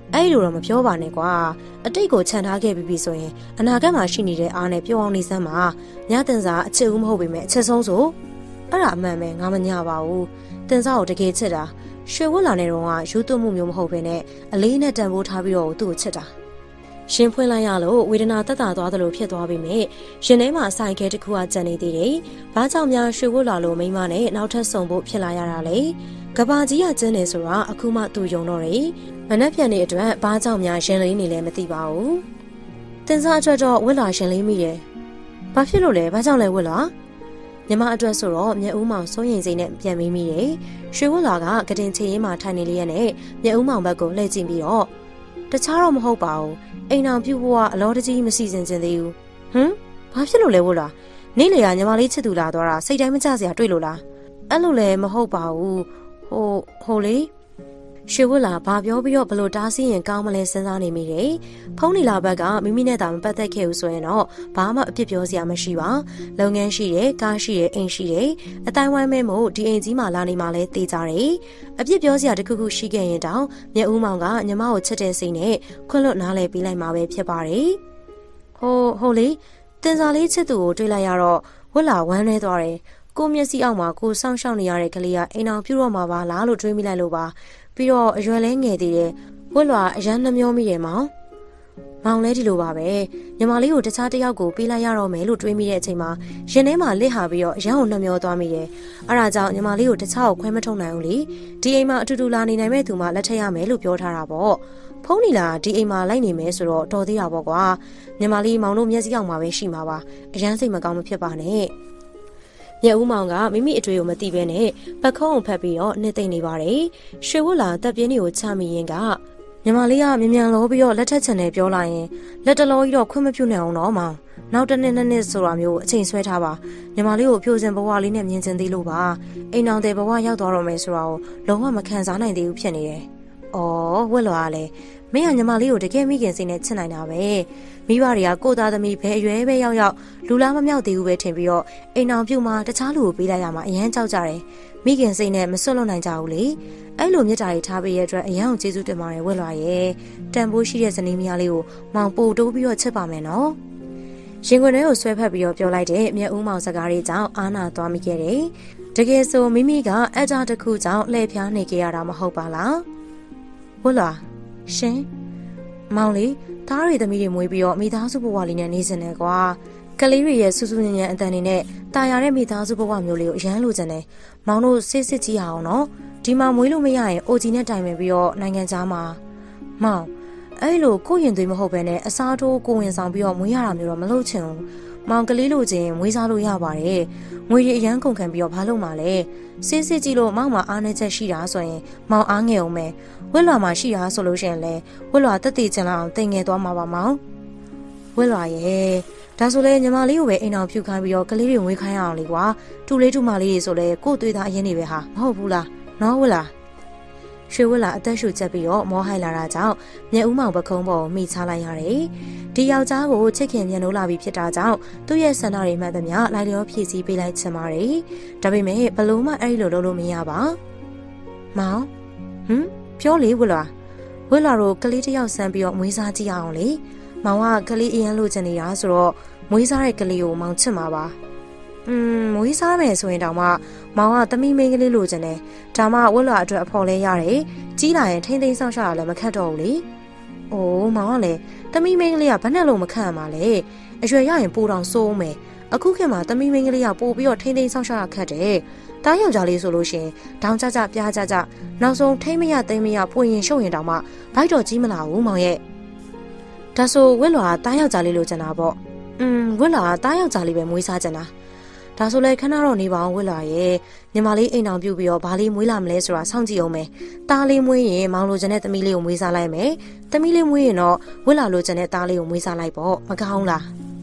အဲ့လိုတော့မပြောပါနဲ့ကွာအတိတ်ကိုခြံထားခဲ့ပြီးပြီဆိုရင်အနာဂတ်မှာရှိနေတဲ့အားနဲ့ပြောင်းအောင်နေစမ်းမှာညတင်စားအချစ်ဦးမဟုတ်ပေမဲ့အချစ်ဆုံးဆိုအဲ့ဒါအမှန်ပဲငါမညပါဘူးတင်စားကိုတကယ်ချစ်တာရွှေဝတ်လာနေတော့ကယူသွမှုမျိုးမဟုတ်ဘဲနဲ့အလေးနဲ့တန်ဖိုးထားပြီးတော့သူ့ကိုချစ်တာရှင်ဖွင့်လိုက်ရလို့ဝေဒနာတက်တာသွားသလိုဖြစ်သွားပြီမြရှင်ထဲမှာဆိုင်ခဲတစ်ခုကကြံနေသေးတယ်။ဘာကြောင့်များရွှေဝတ်လာလို့မိမနဲ့နောက်ထပ်ဆုံဖို့ဖြစ်လာရတာလဲ။ကဘာကြီးကကျင်းနေဆိုတာအခုမှသူယုံတော့တယ်။မနှက်ပြန်တဲ့အတွက်ဘာကြောင့်များရှင်လေးနေလဲမသိပါဘူး။တင်စားအတွက်တော့ဝတ်လာရှင်လေးမိတယ်။ဘာဖြစ်လို့လဲဘာကြောင့်လဲဝတ်လာ။ညီမအတွက်ဆိုတော့မြက်ဦးမောင်စိုးရင်စိတ်နဲ့ပြန်မိမိတယ်။ရွှေဝတ်လာကကတင်ချင်ရင်မှထိုင်နေလေးရနဲ့မြက်ဦးမောင်ဘက်ကိုလှည့်ကြည့်ပြီးတော့တခြားတော့မဟုတ်ပါဘူးအိမ်အောင်ပြုတ်ဖို့ကအလောတကြီးမစီစဉ်ချင်သေးဘူးဟမ်ဘာဖြစ်လို့လဲဝလားနေ့လေကညီမလေးချစ်သူလာသွားတာစိတ်တိုင်းမကျစရာတွေ့လို့လားအဲ့လိုလည်းမဟုတ်ပါဘူးဟိုဟိုလေရွှေဝတ်လာဘာပြောပြီးတော့ဘလို့တားဆီးရင်ကောင်းမလဲစဉ်းစားနေမိတယ်ဖုန်းနီလာဘက်ကမိမိနဲ့တာမပတ်သက်ခဲ့ဘူးဆိုရင်တော့ဘာမှအပြစ်ပြောစရာမရှိပါလုပ်ငန်းရှိတယ်ကားရှိတယ်အိမ်ရှိတယ်အတိုင်းဝိုင်းမဲမို့ဒီအိမ်ကြီးမှာလာနေမှလဲတေးကြတယ်အပြစ်ပြောစရာတခုခုရှိခဲ့ရင်တောင်မြတ်ဦးမောင်ကညီမကိုချစ်တဲ့စိတ်နဲ့ခွင့်လွတ်နားလဲပေးလိုက်မှာပဲဖြစ်ပါတယ်ဟိုဟိုလေတင်စားလေးချစ်သူကိုတွေ့လိုက်ရတော့ဝတ်လာဝမ်းနေသွားတယ်ကိုမျက်စိအောက်မှာကိုစောင့်ရှောက်နေရတဲ့ကလေးကအိမ်အောင်ပြုတ်တော့မှာပါလားလို့တွေးမိလိုက်လို့ပါပြီးတော့အရွယ်လဲငယ်သေးတယ်ဝက်လွာအရန်နှမျောမိတယ်မောင်မောင်လဲဒီလိုပါပဲညီမလေးကိုတခြားတစ်ယောက်ကိုပေးလိုက်ရတော့မယ်လို့တွေးမိတဲ့အချိန်မှာရင်ထဲမှာလစ်ဟာပြီးတော့အရန်ကိုနှမျောသွားမိတယ်အဲ့ဒါကြောင့်ညီမလေးကိုတခြားကိုခွဲမထုတ်နိုင်ဘူးလေဒီအိမ်မှာအတူတူလာနေနိုင်မဲ့သူမှလက်ထက်ရမယ်လို့ပြောထားတာပေါ့ဖုန်းနီလာဒီအိမ်မှာလိုက်နေမယ်ဆိုတော့တော်သေးတာပေါ့ကွာညီမလေးမောင်တို့မျက်စိအောက်မှာပဲရှိမှာပါအရန်စိတ်မကောင်းမဖြစ်ပါနဲ့မြက်ဦးမောင်ကမိမိအတွေ့ကိုမသိဘဲနဲ့ပခုံးကိုဖက်ပြီးတော့နှစ်သိမ့်နေပါတယ်။ရွှေဝတ်လာတပ်ပြင်းတွေကိုချမိရင်ကညီမလေးကမြ мян လောပြီးတော့လက်ထက်ချင်တယ်ပြောလိုက်ရင်လက်တလောကြီးတော့ခွင့်မပြုနိုင်အောင်တော့မောင်။နောက်တစ်နှစ်နှစ်နှစ်ဆိုတာမျိုးအချိန်ဆွဲထားပါညီမလေးကိုဖြိုစင်ဘဝလေးနဲ့မြင်ချင်သေးလို့ပါအိမ်အောင်တဲ့ဘဝရောက်သွားတော့မယ်ဆိုတာကိုလုံးဝမခံစားနိုင်သေးဘူးဖြစ်နေတယ်။အော်ဝက်လွာကလည်းမင်းကညီမလေးကိုတကယ်မိခင်စိတ်နဲ့ချစ်နိုင်တာပဲမိဘတွေကကိုသားသမီးပဲအရွယ်ပဲရောက်ရောက်လူလားမမြောက်သေးဘူးပဲထင်ပြီးတော့အိမ်အောင်ပြုတ်မှတခြားလူကိုပေးလိုက်ရမှာအရန်ကြောက်ကြတယ်မိခင်စိတ်နဲ့မစွတ်လွတ်နိုင်ကြဘူးလေအဲ့လိုမြတ်တာတွေထားပေးရတဲ့အတွက်အရန်ကိုကျေးဇူးတင်ပါတယ်ဝက်လွာရဲ့တန်ဖိုးရှိတဲ့ဇနီးမယားလေးကိုမောင်ပို့တိုးပြီးတော့ချစ်ပါမယ်နော်ရင်ခွင်ထဲကိုဆွဲဖက်ပြီးတော့ပြောလိုက်တဲ့မြတ်ဦးမောင်စကားလေးကြောင့်အာနာသွားမိခဲ့တယ်တကယ်ဆိုမိမိကအကြတစ်ခုကြောင့်လှည့်ဖျားနေကြရတာမဟုတ်ပါလားဝက်လွာရှင်မောင်လေးသားတွေသမီးတွေမွေးပြီးတော့မိသားစုဘဝလေးနဲ့နေစင်တယ်ကွာကလေးတွေရဲ့ဆူဆူညံ့ညံ့အတန်တွေနဲ့တာယာတဲ့မိသားစုဘဝမျိုးလေးကိုအရန်လိုချင်တယ်မောင်တို့စစ်စစ်ကြီးအောင်နော်ဒီမှာမွေးလို့မရရင်အိုဂျီနဲ့တိုင်ပင်ပြီးတော့နိုင်ငံခြားမှာမောင်အဲ့လိုကိုရင်သွေးမဟုတ်ဘဲနဲ့အစားထိုးကိုဝင်ဆောင်ပြီးတော့မွေးရတာမျိုးတော့မလုပ်ချင်ဘူးမောင်ကလေးလိုချင်မွေးစားလို့ရပါတယ်ငွေတွေအရန်ကုန်ခံပြီးတော့ဘာလုပ်မှာလဲစစ်စစ်ကြီးလို့မောင်မှာအားနေချက်ရှိတာဆိုရင်မောင်အားငယ်အောင်မယ်ဝက်လွာမှာရှိတာဆိုလို့ရှိရင်လေဝက်လွာတက်တည်ချင်လောက်အောင်တင်ငယ်သွားမှာပါမောင်ဝက်လွာရဲ့ဒါဆိုလေညီမလေးကိုပဲအိမ်အောင်ဖြူခိုင်းပြီးတော့ကလေးတွေဝေးခိုင်းအောင်လေကွာတူလေးတူမလေးတွေဆိုလေကို့သွေးသားအရင်နေပဲဟာမဟုတ်ဘူးလားနော်ဝက်လာရွှေဝက်လာအသက်ရှူချက်ပြီးတော့မောဟိုက်လာတာကြောင့်မြက်ဦးမောင်ပခုံးပေါ်မိချလိုက်ရတယ်ဒီယောက်ျားကိုချစ်ခင်မြန်လို့လာပြီးဖြစ်တာကြောင့်သူ့ရဲ့ဆန္ဒတွေမှန်သမျှလိုက်လျောဖြည့်ဆည်းပေးလိုက်ချင်ပါတယ်ဒါပေမဲ့ဘလို့မှအဲ့ဒီလိုလုပ်လို့မရပါမောင်ဟမ်ပြောလေဝက်လာဝက်လာတို့ကလေးတယောက်ဆန်းပြီးတော့မွေးစားကြည့်အောင်လေမောင်ကကလေးအရန်လိုချင်နေတာဆိုတော့မွေးစားတဲ့ကလေးကိုမောင်ချစ်မှာပါอืมမွေးစားမယ်ဆိုရင်တောင်မှမောင်ကသမီးမင်းကလေးလိုချင်တယ်ဒါမှဝက်လာအတွက်အဖော်လဲရတယ်ကြီးလာရင်ထိမ့်သိမ်းဆောင်ရှာတာလည်းမခတ်တော့ဘူးလေအိုးမောင်ကလည်းသမီးမင်းကလေးကဘယ်နဲ့လို့မခတ်ရမှာလဲအရွယ်ရရင်ပိုတောင်စိုးမယ်အခုခေတ်မှာသမီးမင်းကလေးကပို့ပြီးတော့ထိမ့်သိမ်းဆောင်ရှာတာခတ်တယ်တားယောက်ျားလေးဆိုလို့ရှင်ဒေါင်းကြကြပြားကြကြနောက်ဆုံးထိမ့်မရသိမ့်မရပွင့်ရင်ရှုပ်ရင်တောင်မှဘိုက်တော်ကြီးမလာဘူးမောင်ရဲ့ဒါဆိုဝက်လွာတားယောက်ျားလေးလိုချင်တာပေါ့อืมဝက်လွာတားယောက်ျားလေးပဲမွေးစားချင်တာဒါဆိုလဲခဏတော့နေပါအောင်ဝက်လာရဲ့ညီမလေးအိမ်အောင်ပြုတ်ပြီးတော့ဘာလေးမွေးလာမလဲဆိုတာစောင့်ကြည့်အောင်မယ်တားလေးမွေးရင်မောင်လိုချင်တဲ့သမီးလေးကိုမွေးစားလိုက်မယ်သမီးလေးမွေးရင်တော့ဝက်လာလိုချင်တဲ့တားလေးကိုမွေးစားလိုက်ပေါ့မကောင်းလားဝ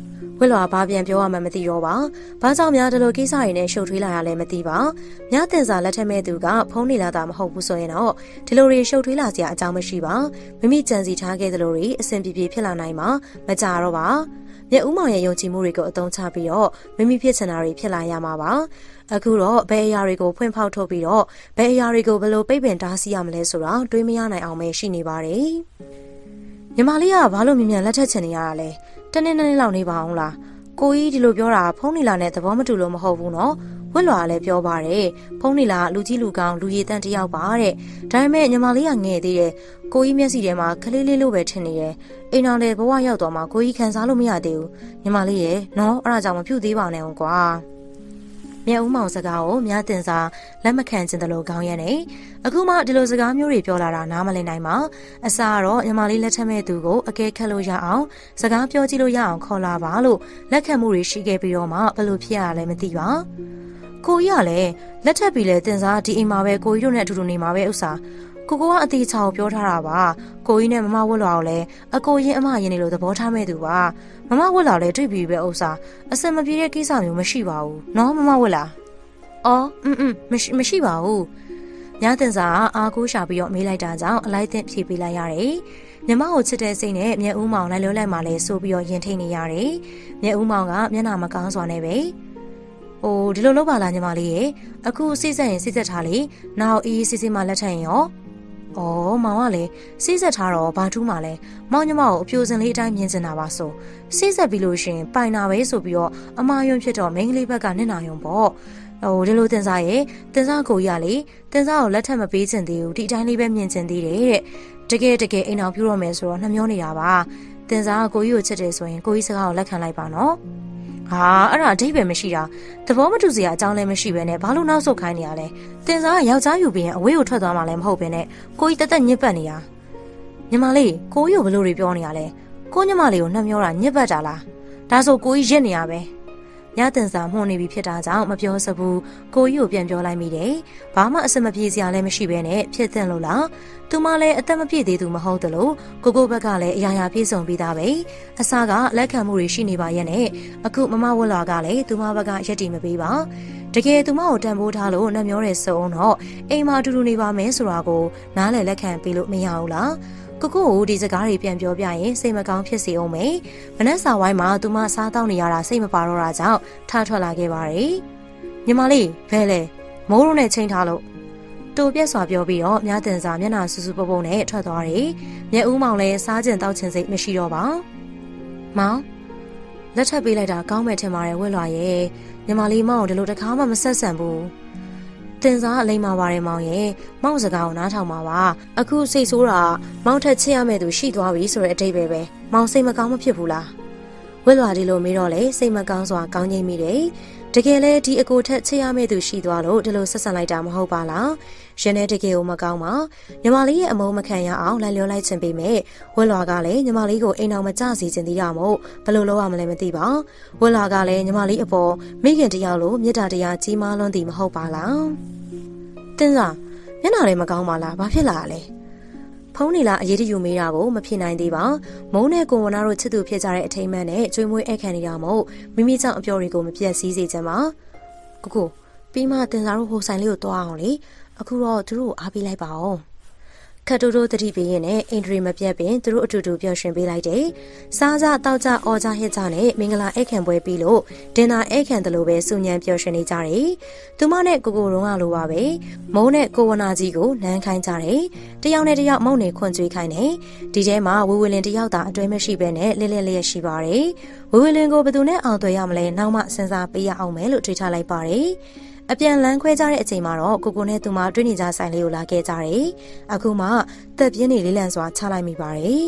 ဝစ်လွာဘာပြန်ပြောရမှမသိတော့ပါဘာကြောင့်များဒီလိုကိစ္စတွေနဲ့ရှုပ်ထွေးလာရလဲမသိပါမြတ်တင်စာလက်ထက်မဲ့သူကဖုန်းနေလာတာမဟုတ်ဘူးဆိုရင်တော့ဒီလိုတွေရှုပ်ထွေးလာစရာအကြောင်းမရှိပါမိမိကြံစီထားခဲ့သလိုတွေအဆင်ပြေပြေဖြစ်လာနိုင်မှာမကြတော့ပါမြတ်ဦးမောင်ရဲ့ယုံကြည်မှုတွေကိုအသုံးချပြီးတော့မိမိဖြစ်ချင်တာတွေဖြစ်လာရမှာပါအခုတော့ဘယ်အရာတွေကိုဖွင့်ဖောက်ထုတ်ပြီးတော့ဘယ်အရာတွေကိုဘယ်လိုပိတ်ပင်တားဆီးရမလဲဆိုတာတွေးမရနိုင်အောင်ပဲရှိနေပါတယ်ညီမလေးကဘာလို့မြင်မြန်လက်ထက်ချင်နေရတာလဲတနေ့နေ့လောက်နေပါအောင်လားကိုကြီးဒီလိုပြောတာဖုန်းနီလာနဲ့သဘောမတူလို့မဟုတ်ဘူးနော်ဝက်လွာလည်းပြောပါတယ်ဖုန်းနီလာလူကြီးလူကောင်းလူရည်တန်းတယောက်ပါတဲ့ဒါပေမဲ့ညီမလေးကငဲ့သေးတယ်ကိုကြီးမျက်စိထဲမှာခလေးလေးလိုပဲထင်နေတယ်အိမ်အောင်လည်းဘဝရောက်သွားမှကိုကြီးခံစားလို့မရသေးဘူးညီမလေးရဲ့နော်အဲ့ဒါကြောင့်မပြုတ်သေးပါနဲ့ကွာမြတ်ဦးမောင်စကားကိုမြတ်တင်စာလက်မခံချင်တယ်လို့ခေါင်းရဲနေအခုမှဒီလိုစကားမျိုးတွေပြောလာတာနားမလည်နိုင်ပါအစားတော့ညီမလေးလက်ထက်မဲ့သူကိုအကဲခတ်လို့ရအောင်စကားပြောကြည့်လို့ရအောင်ခေါ်လာပါလို့လက်ခံမှုတွေရှိခဲ့ပြီးတော့မှဘယ်လိုဖြစ်ရလဲမသိပါကိုကြီးကလည်းလက်ထက်ပြီးလဲတင်စာဒီအိမ်မှာပဲကိုကြီးတို့နဲ့အတူတူနေမှာပဲဥစ္စာကိုကိုကအသေးချောင်ပြောထားတာပါကိုကြီးနဲ့မမဝတ်လွာကိုလည်းအကိုရင်အမရင်နေလို့သဘောထားမဲ့သူပါမမဝတ်လာလည်းတွေ့ပြီးပဲဥစ္စာအစင်မပြေတဲ့ကိစ္စမျိုးမရှိပါဘူးနော်မမဝတ်လာအော်อืมๆမရှိမရှိပါဘူးညတင်စာအားကိုးရှာပြီးတော့မေးလိုက်တာကြောင့်အလိုက်သင့်ဖြေပေးလိုက်ရတယ်မြမကိုချစ်တဲ့စိတ်နဲ့မြတ်ဦးမောင်လိုက်လို့လိုက်မှလဲဆိုပြီးတော့ရင်ထိန်နေရတယ်မြတ်ဦးမောင်ကမျက်နှာမကောင်းစွာနဲ့ပဲအိုးဒီလိုလုပ်ပါလားညီမလေးရေအခုစိတ်ဆက်ရင်စိတ်ဆက်ထားလေနောက်အေးစစ်စစ်မှလက်ထပ်ရင်ရော။အော်မောင်ကလည်းစိစက်ထားတော့ဘာထူးမှလဲမောင်ညီမကိုအပြိုစင်လေးအတိုင်းမြင်နေတာပါဆိုစိစက်ပြီးလို့ရှင်ပိုင်နာပဲဆိုပြီးတော့အမာယွန်းဖြစ်တော့မိန်းကလေးဘက်ကနစ်နာယုံပေါ့ဟိုဒီလိုတင်စားရဲ့တင်စားကိုကြီးကလေတင်စားကိုလက်ထပ်မပေးချင်သေးဘူးဒီအတိုင်းလေးပဲမြင်ချင်သေးတယ်တဲ့တကယ်တကယ်အိမ်အောင်ပြုတော့မယ်ဆိုတော့နှမျောနေတာပါတင်စားကိုကြီးကိုချစ်တယ်ဆိုရင်ကိုကြီးစကားကိုလက်ခံလိုက်ပါနော်ဟာအဲ့ဒါအဓိပ္ပာယ်မရှိတာသဘောမတူစရာအကြောင်းလည်းမရှိပဲနဲ့ဘာလို့နောက်ဆုတ်ခိုင်းနေရလဲတင်စားကယောက်ျားယူပြီးရင်အဝေးကိုထွက်သွားမှလည်းမဟုတ်ပဲနဲ့ကိုကြီးတက်တက်ညစ်ပတ်နေတာညီမလေးကိုကြီးကိုဘလို့တွေပြောနေရလဲကိုညီမလေးကိုနှမျောတာညစ်ပတ်တာလားဒါဆိုကိုကြီးရစ်နေရပဲညတင်စာမှုန်နေပြီဖြစ်တာကြောင့်မပြောစဘူးကိုကြီးကိုပြန်ပြောလိုက်မိတယ်ဘာမှအစမပြေစရာလည်းမရှိပဲနဲ့ဖြစ်တဲ့လို့လားသူမလည်းအသက်မပြည့်သေးသူမဟုတ်တယ်လို့ကိုကိုဘက်ကလည်းအရာရာပြည့်စုံပြီးသားပဲအစားကလက်ခံမှုတွေရှိနေပါရဲ့နဲ့အခုမမဝတ်လာကလည်းသူမဘက်ကရက်တီမပေးပါတကယ်သူမကိုတန်ဖိုးထားလို့နှမျောတဲ့စုံတော့အိမ်မှာအတူတူနေပါမယ်ဆိုတာကိုနားလည်လက်ခံပေးလို့မရဘူးလားကိုကိုကိုဒီစကားတွေပြန်ပြောပြရင်စိတ်မကောင်းဖြစ်စေအောင်မယ်မနက်စာဝိုင်းမှာသူမစားတောင်းနေရတာစိတ်မပါတော့တာကြောင့်ထထွက်လာခဲ့ပါတယ်ညီမလေးဘဲလေမိုးရုံနဲ့ချိန်ထားလို့တူပြက်စွာပြောပြီးတော့မြတ်တင်စာမျက်နှာဆူဆူပုတ်ပုတ်နဲ့ထွက်သွားတယ်မျက်ဦးမောင်လည်းစားကျင်တောက်ချင်စိတ်မရှိတော့ပါမောင်လက်ထပ်ပေးလိုက်တာကောင်းမဲ့ထင်ပါတယ်ဝက်လွာရဲ့ညီမလေးမောင်ဒီလိုတခါမှမဆက်ဆံဘူးတင်စားအလိမ့်မာပါတယ်မောင်ရဲ့မောင်စကားကိုနားထောင်ပါပါအခုစိတ်ဆိုးတာမောင်ထက်ချစ်ရမယ့်သူရှိသွားပြီဆိုတဲ့အတိတ်ပဲပဲမောင်စိတ်မကောင်းမဖြစ်ဘူးလားဝက်လွာဒီလိုမေးတော့လေစိတ်မကောင်းစွာကောင်းငိမ့်မိတယ်တကယ်လဲဒီအကိုထက်ချစ်ရမယ့်သူရှိသွားလို့ဒီလိုဆက်ဆံလိုက်တာမဟုတ်ပါလားရင်ထဲတကယ်ကိုမကောင်းပါညီမလေးရဲ့အမုန်းမခံရအောင်လိုက်လျောလိုက်ချင်ပေးမယ်ဝက်လွာကလည်းညီမလေးကိုအိမ်အောင်မကြစီချင်သေးရမို့ဘယ်လိုလုပ်ရမလဲမသိပါဝက်လွာကလည်းညီမလေးအပေါ်မိခင်တယောက်လိုမေတ္တာတရားကြီးမားလွန်းသည်မဟုတ်ပါလားတင်းစားမျက်နှာလည်းမကောင်းပါလားဘာဖြစ်လာလဲဖုန်းနေလားအရေးတယူမေးတာကိုမဖြစ်နိုင်သေးပါမုန်းနဲ့ကိုဝနာတို့ချစ်သူဖြစ်ကြတဲ့အထိမ်းအမှန်နဲ့ကျွေးမွေးအခန့်နေတာမို့မိမိကြောင့်အပြောတွေကိုမပြတ်စည်းစေချင်ပါကိုကိုပြီးမှတင်စားတို့ဟိုဆိုင်လေးကိုတွားအောင်လေအခုတော့သူတို့အားပေးလိုက်ပါအောင်ခတ်တိုးတိုးတတိပေးရင်နဲ့အင်ဒရီမပြတ်ပင်သူတို့အတူတူပျော်ရွှင်ပေးလိုက်တယ်စားကြတောက်ကြအော်ကြဟစ်ကြနဲ့မင်္ဂလာဧကန်ပွဲပြီးလို့ဒင်နာဧကန်တလို့ပဲစူညံပျော်ရွှင်နေကြတယ်သူမနဲ့ကိုကိုရုံးကလိုပါပဲမုံနဲ့ကိုဝနာကြီးကိုနမ်းခိုင်းကြတယ်တယောက်နဲ့တယောက်မုံနေခွန်ကြွေးခိုင်းတယ်ဒီထဲမှာဝေဝေလင်တယောက်သာအတွဲမရှိပဲနဲ့လဲလဲလျက်ရှိပါတယ်ဝေဝေလင်ကိုဘယ်သူနဲ့အောင်သွဲရမလဲနောက်မှစဉ်းစားပေးရအောင်မယ်လို့တွေးထားလိုက်ပါတယ်အပြန်လန်းခွဲကြတဲ့အချိန်မှာတော့ကိုကိုနဲ့သူမတွေ့နေကြဆိုင်လေးကိုလာခဲ့ကြတယ်။အခုမှတက်ပြင်းနေလေးလံစွာချလိုက်မိပါတယ်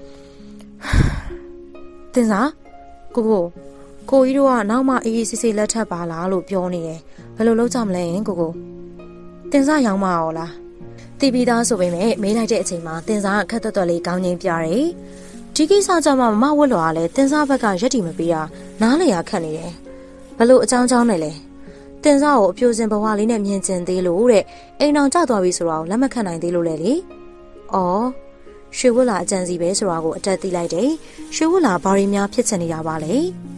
။တင်စားကိုကိုကိုကြီးတို့ကနောက်မှအေးအေးဆေးဆေးလက်ထပ်ပါလားလို့ပြောနေတယ်။ဘယ်လိုလုပ်ကြမလဲကိုကိုတင်စားရောင်းမအောင်လား။တီးပြီးသားဆိုပေမဲ့မေးလိုက်တဲ့အချိန်မှာတင်စားခက်သက်သက်လေးကောင်းငင်းပြတယ်။ဒီကိစ္စကြောင့်မှမမဝတ်လော်ကလည်းတင်စားဘက်ကရက်တီမပေးတာနားလေရခက်နေတယ်။ဘယ်လိုအကြောင်းကြောင်းနဲ့လဲ။တင်စားကိုအပြိုစင်ဘဝလေးနဲ့မြင်ကျင်သေးလို့တဲ့အိမ်အောင်ကျသွားပြီဆိုတော့လက်မခံနိုင်သေးလို့လေလေ။အော်ရွှေဝတ်လာအကြံစီပဲဆိုတာကိုအတက်သိလိုက်တယ်။ရွှေဝတ်လာဘာရီများဖြစ်ချင်နေတာပါလဲ။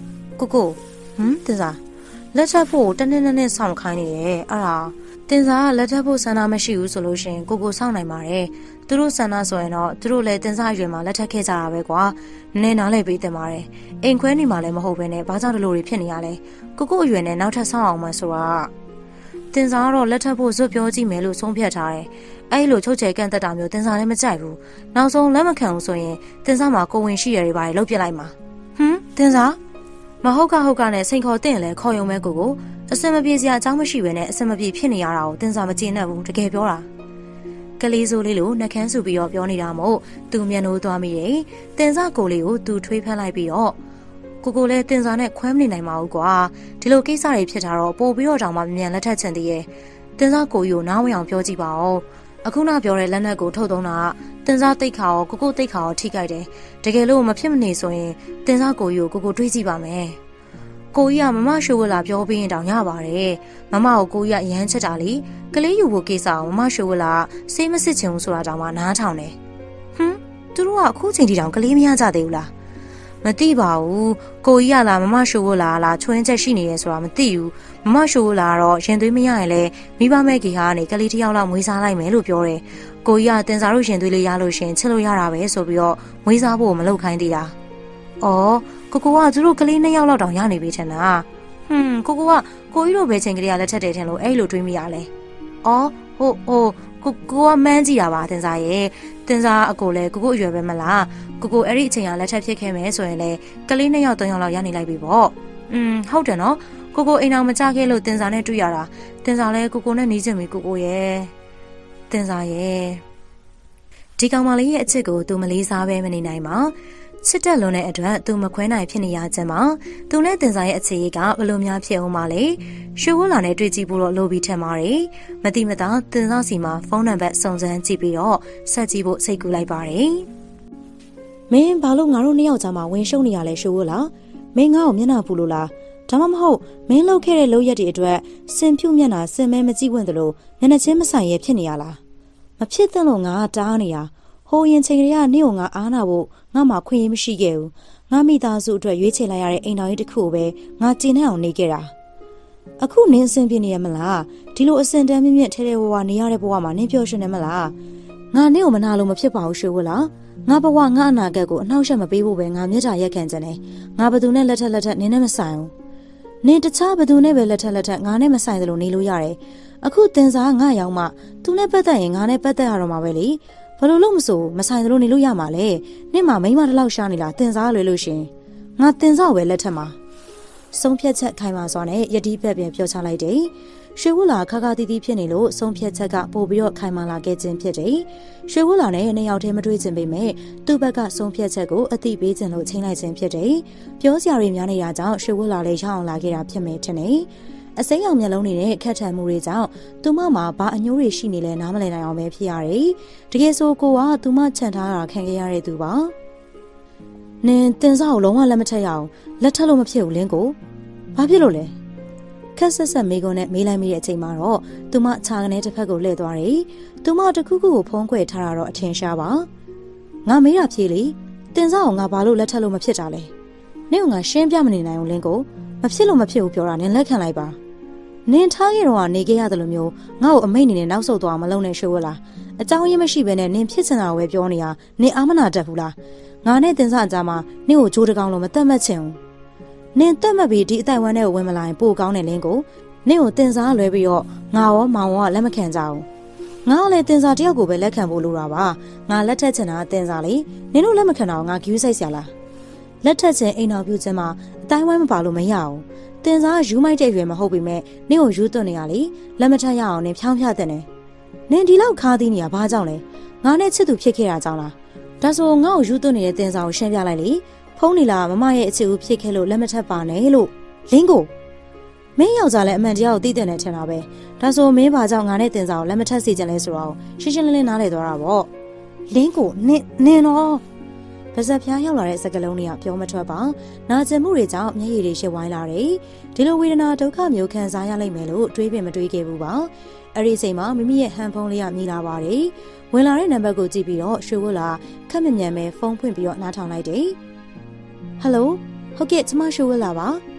ကိုကိုဟမ်တင်စားလက်ထပ်ဖို့တနေ့နဲ့ဆောင်းခိုင်းနေတယ်အဲ့ဒါတင်စားကလက်ထပ်ဖို့ဆန္ဒမရှိဘူးဆိုလို့ရှင်ကိုကိုစောင့်နိုင်ပါတယ်သူတို့ဆန္ဒဆိုရင်တော့သူတို့လည်းတင်စားအရွယ်မှာလက်ထပ်ခဲ့ကြတာပဲကွာနည်းနည်းနားလည်ပေးတင်ပါတယ်အိမ်ခွဲနေမှလည်းမဟုတ်ဘဲနဲ့ဘာကြောင့်ဒီလိုတွေဖြစ်နေရလဲကိုကိုအရွယ်နဲ့နောက်ထပ်ဆောင်းအောင်မှဆိုတာတင်စားကတော့လက်ထပ်ဖို့ဇွတ်ပြောကြည့်မယ်လို့ဆုံးဖြတ်ထားတယ်အဲ့လိုချုပ်ချယ်ကန့်သက်တာမျိုးတင်စားလည်းမကြိုက်ဘူးနောက်ဆုံးလက်မခံဘူးဆိုရင်တင်စားမှာကိုဝင်ရှိရတွေပါတယ်လုပ်ပြလိုက်မှာဟမ်တင်စားမဟုတ်ကဟုတ်ကနဲ့စိန်ခေါ်တင်လဲခေါ်ယုံမဲကိုကိုအစင်မပြေစရာအကြောင်းမရှိဘဲနဲ့အစင်မပြေဖြစ်နေရတာကိုတင်စားမကျေနပ်ဘူးတကယ်ပြောတာကလေးစိုးလေးလိုနှကန်းဆူပြီးတော့ပြောနေတာမို့သူမျက်နှိုးသွားမိတယ်တင်စားကိုလေးကိုသူထွေးဖမ်းလိုက်ပြီးတော့ကိုကိုလည်းတင်စားနဲ့ခွဲမနေနိုင်ပါဘူးကွာဒီလိုကိစ္စတွေဖြစ်တာတော့ပို့ပြီးတော့တောင်မှမြန်လက်ထက်ချင်သေးရဲ့တင်စားကိုကြီးကိုနားဝင်အောင်ပြောကြည့်ပါဦးအခုနပြောတဲ့လက်နက်ကိုထုတ်သုံးတာကတင်စားတိတ်ခါရောကိုကိုတိတ်ခါရောထိခိုက်တယ်တကယ်လို့မဖြစ်မနေဆိုရင်တင်စားကိုကြီးကိုကိုကိုတွေးကြည့်ပါမယ်ကိုကြီးကမမရှိုးဝလာပြောပြီးရင်တောင်ရပါတယ်မမကိုကိုကြီးကအရန်ချက်တာလေကလေးယူဖို့ကိစ္စအောင်မမရှိုးဝလာစေးမစစ်ချင်ဘူးဆိုတာတောင်မှနားထောင်တယ်ဟမ်သူတို့ကအခုချိန်ထိတောင်ကလေးမရကြသေးဘူးလားမသိပါဘူးကိုကြီးကလာမမရှိုးဝလာလားချွင်းချက်ရှိနေရဲဆိုတာမသိဘူးမမရှိုးဝလာတော့ရင်သွေးမရရင်လည်းမိဘမဲ့ကြီးဟာကနေကလေးတစ်ယောက်လောက်မွေးစားလိုက်မယ်လို့ပြောတယ်ကိုကြီးကတင်စားလို့ရင်သွေးလေးရလို့ရှင်ချစ်လို့ရတာပဲဆိုပြီးတော့မွေးစားဖို့မလုပ်ခိုင်းသေးတာအော်ကိုကိုကသူတို့ကလေးနှစ်ယောက်လောက်တောင်ရနေပြီထင်တာဟွန်းကိုကိုကကိုကြီးတို့ဘယ်ချိန်ကလေးကလက်ထက်တယ်ထင်လို့အဲ့လိုတွေးမိရလဲအော်ဟိုဟိုကိုကိုကမန်းကြည့်တာပါတင်စားရဲ့တင်စားအကိုလည်းကိုကိုအရွယ်ပဲမလားကိုကိုအဲ့ဒီအချိန်ကလက်ထက်ဖြစ်ခဲ့မယ်ဆိုရင်လေကလေးနှစ်ယောက်သုံးယောက်လောက်ရနေလိုက်ပြီပေါ့อืมဟုတ်တယ်နော်ကိုကိုအိမ်အောင်မကြခဲ့လို့တင်စားနဲ့တွေ့ရတာတင်စားလည်းကိုကိုနဲ့နီးချင်ပြီကိုကိုရဲ့တင်စားရဲ့ဒီကောင်မလေးရဲ့အချစ်ကိုသူမလေးစားပဲမနေနိုင်ပါချစ်တက်လွန်တဲ့အတွက်သူမခွဲနိုင်ဖြစ်နေရခြင်းမှာသူနဲ့တင်စားရဲ့အခြေအကဘလို့များဖြစ်အောင်ပါလေရွှေဝလာနဲ့တွေ့ကြည့်ဖို့တော့လိုပြီးထင်ပါတယ်မတိမတာတင်စားစီမှာဖုန်းနံပါတ်စုံစမ်းကြည့်ပြီးတော့ဆက်ကြည့်ဖို့စိတ်ကူးလိုက်ပါတယ်မင်းဘာလို့ငါတို့နှစ်ယောက်ကြားမှာဝင်ရှုံနေရလဲရွှေဝလာမင်းငါ့ကိုမျက်နှာပူလို့လားဒါမှမဟုတ်မင်းလုပ်ခဲ့တဲ့လုပ်ရက်တွေအတွက်စင်ဖြူမျက်နှာစင်မဲမကြည့်ဝင်သလိုမျက်နှာချင်းမဆိုင်ရဲဖြစ်နေရလားမဖြစ်သင့်လို့ငါတားနေတာဟိုရင်ချိန်ကလေးကနေ့ကငါအားနာဖို့ငါမှခွင့်ရမရှိခဲ့ဘူးငါမိသားစုအတွက်ရွေးချယ်လိုက်ရတဲ့အိမ်တော်ကြီးတစ်ခုကိုပဲငါကျင်းနှံ့အောင်နေခဲ့တာအခုနင်းအဆင်ပြေနေရမလားဒီလိုအဆင်တန်းမြင့်မြင့်ထဲထဲဝဝနေရတဲ့ဘဝမှာနင်းပျော်ရွှင်နေမလားငါနင်းကိုမနာလို့မဖြစ်ပါဘူးရွှေဝတ်လားငါဘဝငါအနာဂတ်ကိုအနှောက်အယှက်မပေးဖို့ပဲငါမျက်တာရက်ခံကြတယ်ငါဘသူနဲ့လက်ထက်လက်ထက်နင်းနဲ့မဆိုင်ဘူးနင်းတခြားဘသူနဲ့ပဲလက်ထက်လက်ထက်ငါနဲ့မဆိုင်သလိုနေလို့ရတယ်အခုတင်စားငါရောက်မှသူနဲ့ပတ်သက်ရင်ငါနဲ့ပတ်သက်ရတော့မှာပဲလေဘလို့လို့မဆိုမဆိုင်သလိုနေလို့ရမှာလေနင့်မှာမိမတလောက်ရှားနေလားတင်စားလွယ်လို့ရှင်ငါတင်စားပဲလက်ထက်မှာဆုံးဖြတ်ချက်ခိုင်မာစွာနဲ့ယတိပက်ပြန်ပြောချလိုက်တယ်ရွှေဝလာခါခါတီးတီးဖြစ်နေလို့ဆုံးဖြတ်ချက်ကပို့ပြီးတော့ခိုင်မာလာခဲ့ခြင်းဖြစ်တယ်ရွှေဝလာနဲ့နှစ်ယောက်တည်းမတွေ့ခြင်းပေမဲ့သူ့ဘက်ကဆုံးဖြတ်ချက်ကိုအတိပေးခြင်းလို့ချိန်လိုက်ခြင်းဖြစ်တယ်ပြောစရာတွေများနေတာကြောင့်ရွှေဝလာလည်းရအောင်လာခဲ့တာဖြစ်မယ်ထင်တယ်အစိမ်းအောင်မျက်လုံးတွေနဲ့ခက်ထန်မှုတွေကြောင့်သူမမှာဘာအညိုးတွေရှိနေလဲနားမလည်နိုင်အောင်ပဲဖြစ်ရတယ်။တကယ်ဆိုကိုကသူမခြံထားတာခံခဲ့ရတဲ့သူပါ။နင်တင်စားကိုလုံးဝလက်မထက်ရအောင်လက်ထက်လို့မဖြစ်ဘူးလင်းကို။ဘာဖြစ်လို့လဲ။ခက်ဆက်ဆက်မေကုန်းနဲ့မေးလိုက်မိတဲ့အချိန်မှာတော့သူမခြာကနေတစ်ဖက်ကိုလှည့်သွားတယ်။သူမတခုခုကိုဖုံးကွယ်ထားတာတော့အထင်ရှားပါ။ငါမေးတာဖြေလေတင်စားကိုငါဘာလို့လက်ထက်လို့မဖြစ်တာလဲ။နင့်ကငါရှင်းပြမနေနိုင်ဘူးလင်းကိုမဖြစ်လို့မဖြစ်ဘူးပြောတာနင်လက်ခံလိုက်ပါ။နင်ထားခဲ့တော့ကနေခဲ့ရတယ်လို့မျိုးငါ့ကိုအမိတ်နေနဲ့နောက်ဆုတ်သွားမလုံးနဲ့ရှိုးဝလားအကြောင်းရင်းမရှိဘဲနဲ့နင်ဖြစ်ချင်တာကိုပဲပြောနေတာနင်အာမနာတတ်ဘူးလားငါနဲ့တင်စားအကြမှာနင့်ကိုဂျိုးတကောင်လို့မတတ်မှတ်ချင်ဘူးနင်တတ်မှတ်ပြီးဒီအတိုင်ဝမ်းထဲကိုဝင်မလာရင်ပိုကောင်းတယ်လင်းကိုနင့်ကိုတင်စားလွဲပြီးတော့ငါရောမောင်ရောလက်မခံကြဘူးငါကလည်းတင်စားတယောက်ကိုပဲလက်ခံဖို့လိုတာပါငါလက်ထက်ချင်တာတင်စားလေနင်တို့လက်မခံတော့ငါဂယူးဆိုင်ဆရာလားလက်ထက်ချင်အိမ်တော်ပြုခြင်းမှာအတိုင်းဝမ်းမပါလို့မရဘူးတင်စားယူမိုက်တဲ့ရွယ်မဟုတ်ပေမဲ့နင့်ကိုယူသွတ်နေရလေလက်မထက်ရအောင်နင်ဖြောင်းဖြတဲ့နေနင်ဒီလောက်ခါးသီးနေရဘာကြောင့်လဲငါနဲ့ချစ်သူဖြစ်ခဲ့တာကြောင့်လားဒါဆိုငါ့ကိုယူသွတ်နေတဲ့တင်စားကိုရှင်းပြလိုက်လေဖုန်းနေလားမမရဲ့အချစ်ဦးဖြစ်ခဲ့လို့လက်မထက်ပါနဲ့လို့လင်းကိုမင်းယောက်ျားလည်းအမှန်တရားကိုသိတဲ့နဲ့ထင်တာပဲဒါဆိုမင်းဘာကြောင့်ငါနဲ့တင်စားကိုလက်မထက်စေချင်လဲဆိုတော့ရှင်းရှင်းလင်းလင်းနားလည်သွားတာပေါ့လင်းကိုနင်နင်တော့ပါဇက်ဖျားရောက်လာတဲ့စကလုံးတွေကပြောမထွက်ပါနာကျင်မှုတွေကြောင့်မျက်ရည်တွေရှစ်ဝိုင်းလာတယ်ဒီလိုဝေဒနာဒုက္ခမျိုးခံစားရလိမ့်မယ်လို့တွေးပင်မတွေးခဲ့ဘူးပါအဲ့ဒီချိန်မှာမိမိရဲ့ဟန်ဖုန်းလေးကမြည်လာပါတယ်ဝင်လာတဲ့နံပါတ်ကိုကြည့်ပြီးတော့ရွှေဝတ်လာခက်မြမြန်ပဲဖုန်းဖွင့်ပြီးတော့နားထောင်လိုက်တယ်ဟယ်လိုဟုတ်ကဲ့ကျမရွှေဝတ်လာပါ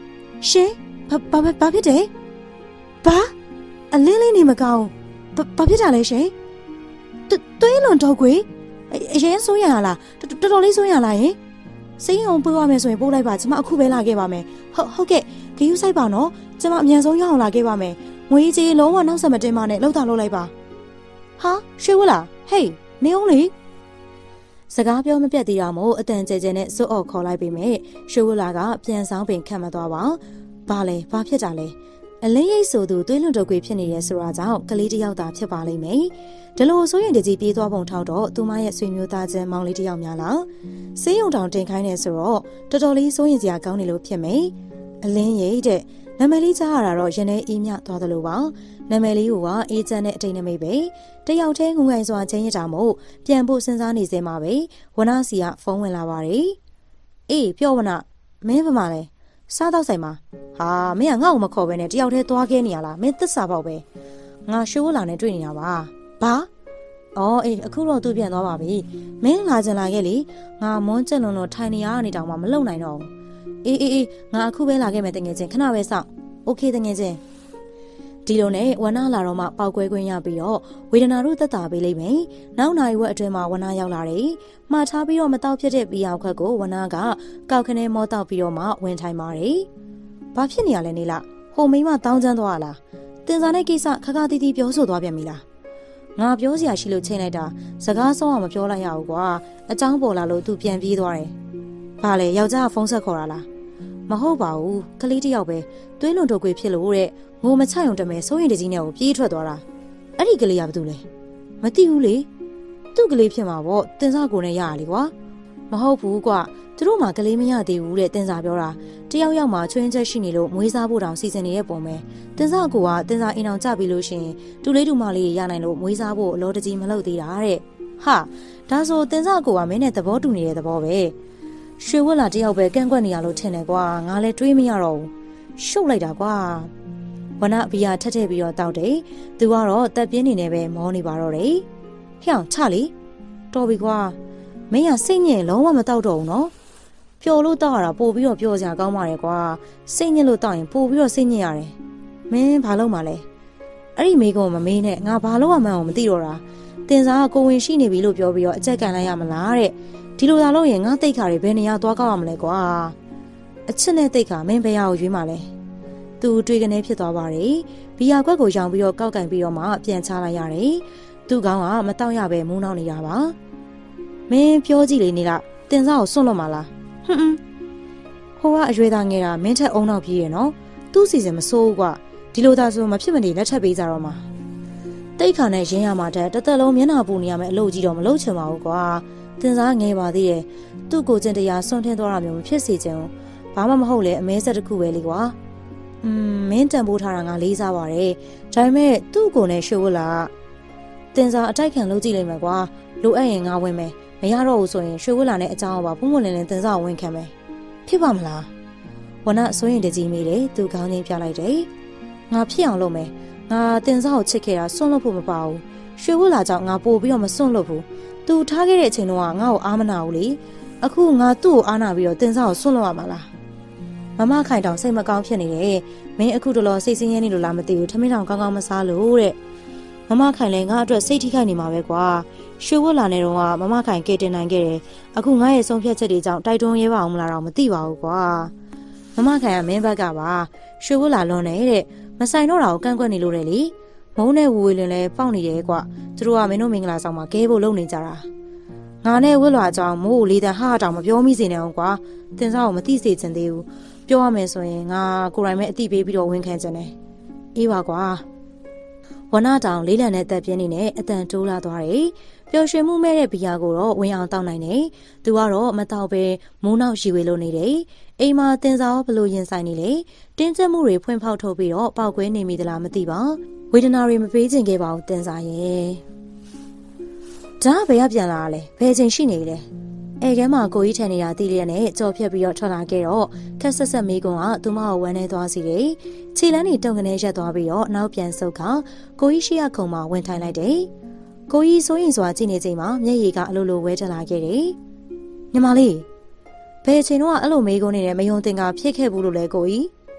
ရှင်ဘာဘာဘာဖြစ်တယ်ဘာအလင်းလေးနေမကောင်းဘာဘာဖြစ်တာလဲရှင်သွေးလွန်တော့ကွေအရင်ဆိုးရလားတော်တော်လေးဆိုးရလားယင်စိတ်အောင်ပို့ရမယ်ဆိုရင်ပို့လိုက်ပါကျမအခုပဲလာခဲ့ပါမယ်ဟုတ်ဟုတ်ကဲ့ဂယူးဆိုင်ပါနော်ကျမအမြန်ဆုံးရအောင်လာခဲ့ပါမယ်ငွေကြီးလုံးဝနောက်ဆက်မတင်ပါနဲ့လောက်တာလောက်လိုက်ပါဟာရွှေဝလားဟေးနေအောင်လေစကားပြောမပြတ်သေးတာမို့အတန်ကျဲကျဲနဲ့စွတ်အော်ခေါ်လိုက်ပေမဲ့ရွှေဝလာကပြန်ဆောင်ပင်ခံမသွားပါဘာလဲဘာဖြစ်တာလဲအလင်းရိပ်ဆိုသူသွေးလွန်တုပ်ကွေးဖြစ်နေရဲဆိုတာကြောင့်ကလေးတစ်ယောက်သာဖြစ်ပါလိမ့်မယ်ဒီလိုဆိုရင်တကြီးပြေးသွားပုံထောက်တော့သူမရဲ့ဆွေမျိုးသားချင်းမောင်လေးတစ်ယောက်များလားဆေးရုံတောင်တင်ခိုင်းနေဆိုတော့တော်တော်လေးစိုးရင်စရာကောင်းနေလို့ဖြစ်မယ်အလင်းရိပ်တဲ့နာမည်လေးကြားရတာတော့ရင်ထဲအေးမြသွားသလိုပါနာမည်လေးကအေးချမ်းတဲ့အတိတ်နမိတ်ပဲတယောက်တည်းငုံငိုင်စွာချင်းရတာမို့ပြန်ဖို့စဉ်းစားနေစဲမှာပဲဝနစီကဖုန်းဝင်လာပါတယ်အေးပြောဝနမင်းဘာမှလဲစားတော့ဆိုင်မှာဟာမင်းကငါ့ကိုမခေါ်ပဲနဲ့တယောက်တည်းသွားခဲနေရလားမင်းသစ္စာပေါက်ပဲငါရှိုးလာနဲ့တွေ့နေတာပါဘာအော်အေးအခုတော့သူပြန်သွားပါပြီမင်းလာကြလာခဲ့လေငါမွန်းကျက်လွန်လွန်ထိုင်နေရနေတောင်မှမလုံနိုင်တော့ဘူးအေးအေးအေးငါအခုပဲလာခဲ့မယ်တကယ်ချင်းခဏပဲစောင့်โอเคတကယ်ချင်းဒီလိုနဲ့ဝနာလာတော့မှပေါက်ကွဲခွင့်ရပြီးတော့ဝေဒနာတို့သက်သာပေးလိမ့်မယ်နောက်နိုင်ဝက်အတွင်းမှာဝနာရောက်လာတယ်မှားထားပြီးတော့မတောက်ဖြစ်တဲ့ဘီယာခွက်ကိုဝနာကကောက်ခနဲမောတောက်ပြီးတော့မှဝင်ထိုင်ပါတယ်ဘာဖြစ်နေရလဲနေလားဟိုမိမတောင်းချမ်းသွားလားတင်စားတဲ့ကိစ္စခါခါတီးတီးပြောဆိုသွားပြန်ပြီလားငါပြောစရာရှိလို့ချိန်လိုက်တာစကားဆုံးအောင်မပြောလိုက်ရဘူးကွာအကြောင်းပေါ်လာလို့သူပြန်ပြေးသွားတယ်ဘာလဲယောက်ျားကဖုန်းဆက်ခေါ်တာလားမဟုတ်ပါဘူးကလေးတစ်ယောက်ပဲသွေးလွန်တုပ်ကွေးဖြစ်လို့တဲ့ငိုမချရုံတမဲစိုးရင်တကြီးနဲ့ကိုပြေးထွက်သွားတာအဲ့ဒီကလေးကဘာတူလဲမသိဘူးလေသူ့ကလေးဖြစ်မှာပေါ့တင်စားကိုနဲ့ရရလေကွာမဟုတ်ဘူးကွာသူတို့မှကလေးမရသေးဘူးတဲ့တင်စားပြောတာတယောက်ယောက်မှချွင်းချက်ရှိနေလို့မွေးစားဖို့တောင်စီစဉ်နေတဲ့ပုံပဲတင်စားကိုကတင်စားအိမ်အောင်ကြပြီလို့ရှင်တူလေးတူမလေးရနိုင်လို့မွေးစားဖို့အလောတကြီးမလုပ်သေးတာတဲ့ဟာဒါဆိုတင်စားကိုကမင်းနဲ့သဘောတူနေတဲ့သဘောပဲရွှေဝက်လာတယောက်ပဲကန့်ကွက်နေရလို့ထင်တယ်ကွာငါလည်းတွေးမရတော့ဘူးရှုပ်လိုက်တာကွာဝနဘီယာထက်ထည့်ပြီးတော့တောက်တယ်သူကတော့တက်ပြင်းနေနေပဲမောနေပါတော့တယ်ဟဲ့အောင်ချလေတော်ပြီကွာမင်းကစိတ်ညစ်လုံးဝမတောက်တော့ဘူးနော်ပျော်လို့တောက်ရတာပို့ပြီးတော့ပျော်စရာကောင်းပါတယ်ကွာစိတ်ညစ်လို့တောက်ရင်ပို့ပြီးတော့စိတ်ညစ်ရတယ်မင်းဘာလုပ်မှလဲအဲ့ဒီမိကုံမမေးနဲ့ငါဘာလုပ်ရမှန်းမသိတော့တာတင်စားကကိုဝင်ရှိနေပြီလို့ပြောပြီးတော့အကြက်ကန်လိုက်ရမလားတဲ့ဒီလိုသာလို့ရင်ငါတိတ်ခါတွေဘယ်နေရာသွားကောက်ရမလဲကွာအချစ်နဲ့တိတ်ခါမင်းဘယ်ရကိုရွေးမှလဲသူတွေးကနေဖြစ်သွားပါတယ်ဘီယာခွက်ကိုရောင်ပြီးတော့ကောက်ကင်ပြီးတော့မှပြန်ချလိုက်ရတယ်သူကောင်းကမတောက်ရပဲမူးနှောင်းနေတာပါမင်းပြောကြည့်လေနေလားတင်စားကိုစွန့်လွတ်မှာလားဟွန်းဟိုကအရွယ်သားငယ်တာမင်းထက်အုံနောက်ပြေးရနော်သူ့စီစဉ်မစိုးဘူးကွာဒီလိုသာဆိုမဖြစ်မနေလက်ထပ်ပေးကြတော့မှာတိတ်ခါနဲ့ရင်းရမှာတဲ့တသက်လုံးမျက်နှာပူနေရမယ်အလုပ်ကြီးတော့မလုပ်ချင်ပါဘူးကွာတင်စားငယ်ပါသေးတယ်သူ့ကိုကျင်တရားဆွန့်ထင်းသွားတာမျိုးမဖြစ်စေချင်ဘူးဘာမှမဟုတ်လေအမဲဆက်တစ်ခုပဲလေကွာอืมမင်းတန်ဖိုးထားတာငါလေးစားပါတယ်ဒါပေမဲ့သူ့ကိုနဲ့ရှိုးဝလာတင်စားအတိုက်ခံလုပ်ကြည့်လိုက်မယ်ကွာလိုအပ်ရင်ငါဝင်မယ်မရတော့ဘူးဆိုရင်ရွှေဝလာနဲ့အကြောင်းပါပုံမလင်းလင်းတင်စားဝင်ခံမယ်ဖြစ်ပါမလားဝနဆိုရင်တကြီးမိတယ်သူခေါင်းချင်းပြလိုက်တယ်ငါဖြစ်အောင်လုပ်မယ်ငါတင်စားကိုချစ်ခဲ့တာစွန့်လွတ်ဖို့မပါဘူးရွှေဝလာကြောင့်ငါပို့ပြီးတော့မစွန့်လွတ်ဘူးသူထားခဲ့တဲ့အချိန်တုန်းကငါ့ကိုအားမနာဘူးလေအခုငါသူ့ကိုအားနာပြီးတော့တင်စားကိုစွန့်လွတ်ရမှာလားမမခိုင်တောင်စိတ်မကောင်းဖြစ်နေတယ်မင်းအခုတော်တော်စိတ်ဆင်းရဲနေလို့လားမသိဘူးထမင်းတောင်ကောင်းကောင်းမစားလို့တဲ့မမခိုင်လည်းငါအတွက်စိတ်ထိခိုက်နေမှာပဲကွာရွှေဝက်လာနေတော့ကမမခိုင်ကဲတင်နိုင်ခဲ့တယ်အခုငါရဲ့ဆုံးဖြတ်ချက်တွေကြောင့်တိုက်တွန်းရဲပါအောင်မလားတော့မသိပါဘူးကွာမမခိုင်ကမင်းဘက်ကပါရွှေဝက်လာလွန်နေတဲ့မဆိုင်တော့တာကိုကန့်ကွက်နေလို့တယ်လေမုန်းနဲ့ဝူဝေလင်လဲပေါက်နေတယ်ကွာသူတို့ကမင်းတို့မင်္ဂလာဆောင်မှာကဲဖို့လုပ်နေကြတာငါနဲ့ဝက်လာအကြောင်းမိုးလေးတန်ဟာတောင်မပြောမိစေနဲ့အောင်ကွာတင်စားကိုမသိစေချင်သေးဘူးပြောရမယ်ဆိုရင်ငါကိုယ်တိုင်ပဲအတိပေးပြီးတော့ဝန်ခံချင်တယ်အေးပါကွာဝနတောင်လေးလံနဲ့တက်ပြင်းနေနဲ့အတန်တိုးလာသွားတယ်ပျော်ရွှင်မှုမဲ့တဲ့ဘီယာကိုတော့ဝင်အောင်တောက်နိုင်တယ်သူကတော့မတောက်ပဲမိုးနောက်ရီဝေလို့နေတယ်အိမ်မှာတင်စားဘလို့ရင်ဆိုင်နေလေတင်းကျပ်မှုတွေဖွင့်ဖောက်ထုတ်ပြီးတော့ပောက်ကွဲနေမိသလားမသိပါဝေဒနာတွေမပေးချင်ခဲ့ပါဘူးတင်စားရဲ့ဒါဘယ်ကပြန်လာလဲဘယ်ချိန်ရှိနေလဲအဲကဲမှာကိုကြီးထန်နေတာတီးလျက်နဲ့ကြော်ဖြတ်ပြီးတော့ထွက်လာခဲ့တော့ခက်ဆက်ဆက်မေးကွန်းကသူမကိုဝမ်းနေသွားစီတယ်ခြေလမ်းတွေတုံကနေရက်သွားပြီးတော့နောက်ပြန်ဆုတ်ခါကိုကြီးရှိရခုံမှာဝင်ထိုင်လိုက်တယ်ကိုကြီးစိုးရင်စွာကြည့်နေချိန်မှာမျက်ရည်ကအလိုလိုဝဲထလာခဲ့တယ်ညီမလေးဘယ်ချိန်တော့အဲ့လိုမေးကွန်းနေနဲ့မယုံတင်ကဖြစ်ခဲ့ဘူးလို့လဲကိုကြီး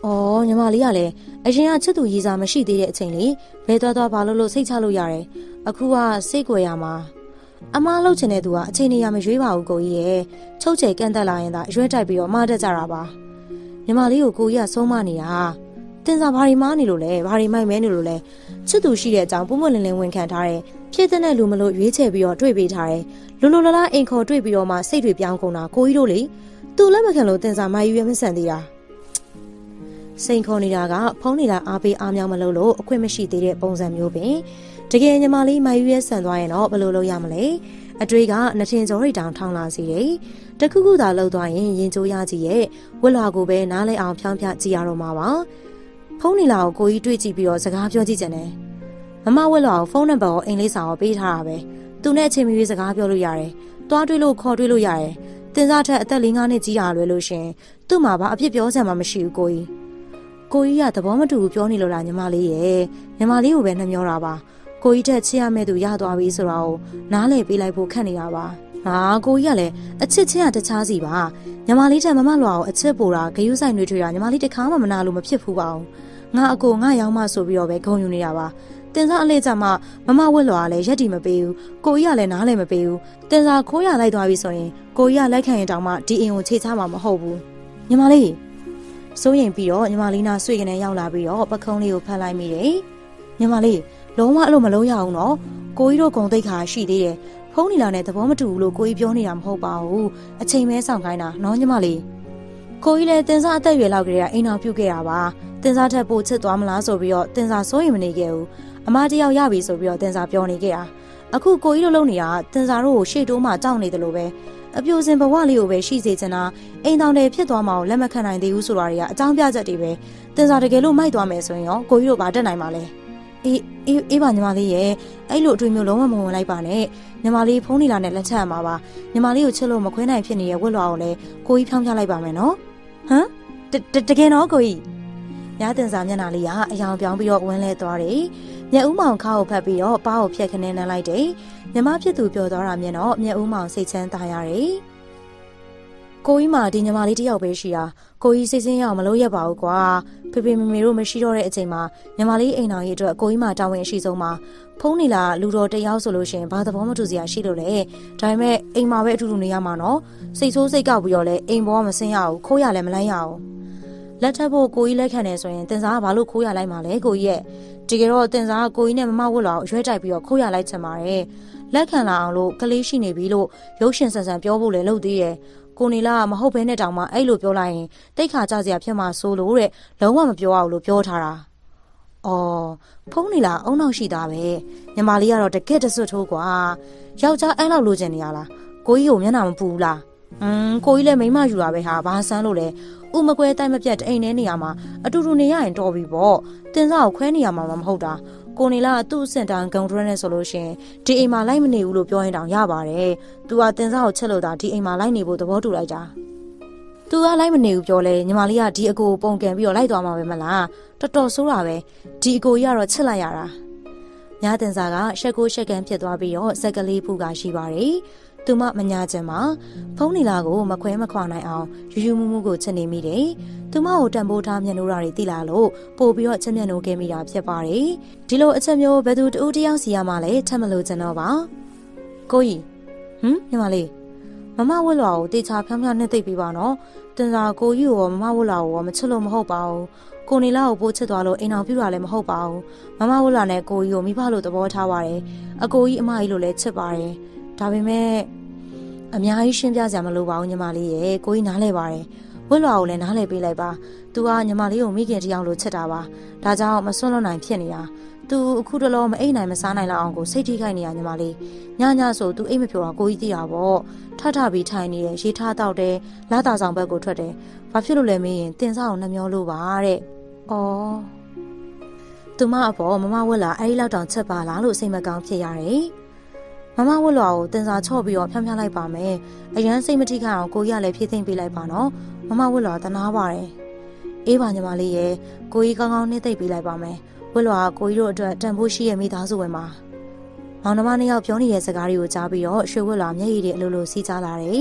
အော်ညီမလေးကလည်းအရင်ကချစ်သူရည်စားမရှိသေးတဲ့အချိန်လေးဘဲသွားသွားဘာလို့လို့စိတ်ချလို့ရတယ်အခုကစိတ်ကြွယ်ရမှာအမားလှုပ်ချင်တဲ့သူကအချိန်နေရမရွေးပါဘူးကိုကြီးရဲ့ချုပ်ချယ်ကန့်တက်လာရင်သာရွှဲတိုက်ပြီးတော့မှားတတ်ကြတာပါညီမလေးကိုကိုကြီးကဆုံးမနေတာတင်စားဘာရီမားနေလို့လဲဘာရီမိုက်မဲနေလို့လဲချစ်သူရှိတဲ့အကြောင်းပုံမှန်လင်းလင်းဝန်ခံထားတယ်ဖြစ်တဲ့လူမလို့ရွေးချယ်ပြီးတော့တွေ့ပေးထားတယ်လူလူလလားအိမ်ခေါ်တွေ့ပြီးတော့မှစိတ်တွေပြောင်းကုန်တာကိုကြီးတို့လေသူလက်မခံလို့တင်စားမယူရမဆန်သေးတာစိန်ခေါ်နေတာကဖုံးနေတာအားပေးအားမြောင်းမလို့လို့အခွင့်မရှိသေးတဲ့ပုံစံမျိုးပင်တကယ်ညီမလေးမယူရဲဆန်သွားရင်တော့ဘယ်လိုလုပ်ရမလဲအတွေ့ကနှထင်ကြောရိတောင်ထောင်းလာစီတယ်တခုခုသာလှုပ်သွားရင်ရင်ကျိုးရကြီးရဲ့ဝက်လာကိုပဲနားလဲအောင်ဖြောင်းဖြကြည့်ရတော့မှာပါဖုန်းနီလာကိုကိုကြီးတွေ့ကြည့်ပြီးတော့စကားပြောကြည့်ကြတယ်မမဝက်လာကိုဖုန်းနံပါတ်ကိုအိမ်လေးစာကိုပေးထားတာပဲသူနဲ့အချိန်မီစကားပြောလို့ရတယ်တွားတွေ့လို့ခေါ်တွေ့လို့ရတယ်တင်စားထက်အသက်လေးငါးနှစ်ကြီးရလွယ်လို့ရှင်သူ့မှာဘာအဖြစ်ပြောစရာမှမရှိဘူးကိုကြီးကိုကြီးကသဘောမတူဘူးပြောနေလို့လားညီမလေးရဲ့ညီမလေးကိုပဲနှမျောတာပါကိုကြီးတက်ချစ်ရမဲ့သူရသွားပြီဆိုတော့နားလေပေးလိုက်ဖို့ခက်နေတာပါဟာကိုကြီးကလည်းအချစ်ချင်းကတခြားစီပါညီမလေးတက်မမလွာကိုအချစ်ပိုတာဂယုဆိုင်တွေထွေတာညီမလေးတခါမှမနာလို့မဖြစ်ဘူးပါဘူးငါအကိုငါရောက်မှဆိုပြီးတော့ပဲဂုံယူနေတာပါတင်စားအလေးကြမှာမမဝက်လွာကလည်းရက်တီမပေးဘူးကိုကြီးကလည်းနားလည်းမပေးဘူးတင်စားခိုးရလိုက်သွားပြီဆိုရင်ကိုကြီးကလက်ခံရင်တောင်မှဒီအိမ်ကိုခြေချမှာမဟုတ်ဘူးညီမလေးစိုးရင်ပြီးတော့ညီမလေးနာဆွေကနေရောက်လာပြီးတော့ပခုံးလေးကိုဖတ်လိုက်မိတယ်ညီမလေးလုံးဝအဲ့လိုမလုံးရအောင်နော်ကိုကြီးတို့ဂုံတိတ်ခါရှိသေးတယ်ဖုန်းနီလာနဲ့သဘောမတူဘူးလို့ကိုကြီးပြောနေတာမဟုတ်ပါဘူးအချိန်မဲဆောင်ခိုင်းတာနော်ညီမလေးကိုကြီးလည်းတင်စားအသက်ရွယ်လောက်ကလေးကအိမ်အောင်ပြုတ်ခဲ့တာပါတင်စားထက်ပိုချစ်သွားမလားဆိုပြီးတော့တင်စားစိုးရင်မနေခဲ့ဘူးအမတယောက်ရပြီဆိုပြီးတော့တင်စားပြောနေခဲ့တာအခုကိုကြီးတို့လုံနေတာတင်စားတို့ကိုရှေ့တိုးမှကြောက်နေတယ်လို့ပဲအပြိုစင်ဘဝလေးကိုပဲရှိစေချင်တာအိမ်တောင်တွေဖြစ်သွားမှလက်မခံနိုင်သေးဘူးဆိုတာတွေကအကြောင်းပြချက်တွေပဲတင်စားတကယ်လို့မိုက်သွားမယ်ဆိုရင်ရောကိုကြီးတို့ဘာတက်နိုင်မှာလဲအေးအေးအေးပါညီမလေးရဲ့အဲ့လိုအတွေ့မျိုးလုံးဝမဝင်လိုက်ပါနဲ့ညီမလေးဖုန်းနီလာနဲ့လက်ချက်ရမှာပါညီမလေးကိုချစ်လို့မခွဲနိုင်ဖြစ်နေတဲ့ဝက်လွာကိုလည်းကိုကြီးဖြောင်းပြလိုက်ပါမယ်နော်ဟမ်တကယ်တော့ကိုကြီးညတင်စာမျက်နှာလေးကအယောင်ပြောင်းပြီးတော့ဝန်းလဲသွားတယ်မျက်ဦးမောင်ခါကိုဖတ်ပြီးတော့ပါးကိုဖြက်ခနဲနှမ်းလိုက်တယ်ညီမဖြစ်သူပြောသွားတာမြင်တော့မျက်ဦးမောင်စိတ်ချမ်းသာရတယ်ကိုကြီးမှဒီညီမလေးတယောက်ပဲရှိတာကိုကြီးစိတ်ဆင်းရအောင်မလုပ်ရပါဘူးကွာဖေဖေမေမေတို့မရှိတော့တဲ့အချိန်မှာညီမလေးအိမ်တော်ကြီးအတွက်ကိုကြီးမှတာဝန်အရှိဆုံးပါဖုန်းနေလာလူတော်တယောက်ဆိုလို့ရှိရင်ဘာသဘောမတူစရာရှိလို့လဲဒါပေမဲ့အိမ်မှာပဲအထူးထူနေရမှာနော်စိတ်ဆိုးစိတ်ကောက်ပြီးတော့လဲအိမ်ပေါ်ကမစင်းရအောင်ခိုးရလဲမလိုက်ရအောင်လက်ထပ်ဖို့ကိုကြီးလက်ခံနေဆိုရင်တင်စားကဘာလို့ခိုးရလိုက်မှာလဲကိုကြီးရဲ့တကယ်တော့တင်စားကကိုကြီးနဲ့မမဝတ်လာအောင်ရွှဲတိုက်ပြီးတော့ခိုးရလိုက်ချင်ပါတယ်လက်ခံလာအောင်လို့ကလေးရှိနေပြီလို့ရုပ်ရှင်ဆန်ဆန်ပြောဖို့လဲလုပ်သေးရဲ့ကိုနေလာမဟုတ်ဘဲနဲ့တောင်မှအဲ့လိုပြောလိုက်ရင်တိတ်ခါကြစရာဖြစ်မှာဆိုလို့တဲ့လုံးဝမပြောအောင်လို့ပြောထားတာ။အော်ဖုန်းနေလာအုံနောက်ရှိတာပဲ။ညီမလေးကတော့တကက်တဆွတ်ထိုးကွာ။ယောက်ျားအဲ့လောက်လိုချင်နေရလား။ကိုကြီးကိုမျက်နှာမပူဘူးလား။อืมကိုကြီးလည်းမိမယူတာပဲဟာဘာဆန်းလို့လဲ။ဥမကွဲတိုက်မပြတ်အိမ်ထဲနေရမှာအတူတူနေရရင်တော်ပြီပေါ့။တင်စားကိုခွဲနေရမှာမဟုတ်တာ။ကိုနေလာသူ့စင်တန်ဂုံဒရနဲ့ဆိုလို့ရှင်ဒီအိမ်မှာလိုက်မနေဘူးလို့ပြောရင်တောင်ရပါတယ်။ तू ကတင်စားကိုချက်လို့တာဒီအိမ်မှာလိုက်နေဖို့သဘောတူလိုက်တာ။ तू ကလိုက်မနေဘူးပြောလဲညီမလေးကဒီအကိုပုံကန်ပြီးတော့လိုက်သွားမှာပဲမလား။တော်တော်ဆိုးတာပဲ။ဒီအကိုကြီးကတော့ချက်လိုက်ရတာ။ညတင်စားကရှက်ကိုရှက်ကန်ဖြစ်သွားပြီးတော့စက်ကလေးဖူကရှိပါတယ်။သူမမညာချင်မှာဖုန်းနီလာကိုမခွဲမခွာနိုင်အောင်ယူယူမှုမှုကိုချက်နေမိတယ်။သူမကိုတန်ဖိုးထားမျက်နှာတွေတိလာလို့ပို့ပြီးတော့ချက်မျက်နှာခဲ့မိတာဖြစ်ပါတယ်။ဒီလိုအချက်မျိုးဘယ်သူတူတယောက်စီရမှလည်းထပ်မလို့ကျွန်တော်ပါ။ကိုကြီးဟမ်ညီမလေးမမဝက်လွာကိုတေချာဖြောင်းဖြောင်းနဲ့သိပ်ပြီးပါနော်။တင်စာကိုကြီးကိုမမဝက်လွာကိုမချစ်လို့မဟုတ်ပါဘူး။ကိုနေလာကိုပို့ချစ်သွားလို့အိမ်အောင်ပြူတာလည်းမဟုတ်ပါဘူး။မမဝက်လွာနဲ့ကိုကြီးကိုမိဘလို့သဘောထားပါတယ်။အကိုကြီးအမကြီးလို့လည်းချစ်ပါတယ်။ဒါပေမဲ့အများကြီးရှင်းပြစရာမလိုပါဘူးညီမလေးရဲ့ကိုကြီးနားလဲပါတယ်ဝက်လွာကိုလည်းနားလဲပေးလိုက်ပါသူကညီမလေးကိုမိခင်တယောက်လိုချစ်တာပါဒါကြောင့်မစွန့်လွတ်နိုင်ဖြစ်နေတာသူအခုတလောမအိမ်နိုင်မစားနိုင်လောက်အောင်ကိုစိတ်ထိခိုက်နေရညီမလေးညညဆိုသူအိမ်မဖြိုတာကိုကြီးသိတာပေါ့ထထပြီးထိုင်နေတယ်ရေထားတော့တယ်လာတာဆောင်ဘက်ကိုထွက်တယ်ဘာဖြစ်လို့လဲမေးရင်တင်စားအောင်နှမျောလို့ပါတဲ့ဩသူမအပေါ်မမဝက်လာအဲ့ဒီလောက်တောင်ချက်ပါလားလို့စိတ်မကောင်းဖြစ်ရတယ်မမဝက်လွာကိုတင်စာချော့ပြီးတော့ဖြန်းဖြန်းလိုက်ပါမယ်အရန်စိတ်မထိခိုက်အောင်ကိုကြီးကလည်းဖြည့်သိမ့်ပေးလိုက်ပါနော်မမဝက်လွာတနာပါတယ်အေးပါညီမလေးရဲ့ကိုကြီးကောင်းကောင်းနှိမ့်သိမ့်ပေးလိုက်ပါမယ်ဝက်လွာကကိုကြီးတို့အတွက်တန်ဖိုးရှိရဲ့မိသားစုဝင်ပါမောင်နှမနှစ်ယောက်ပြောနေတဲ့စကားတွေကိုကြားပြီးတော့ရွှေဝက်လွာမျက်ရည်တွေအလိုလိုစီးကြလာတယ်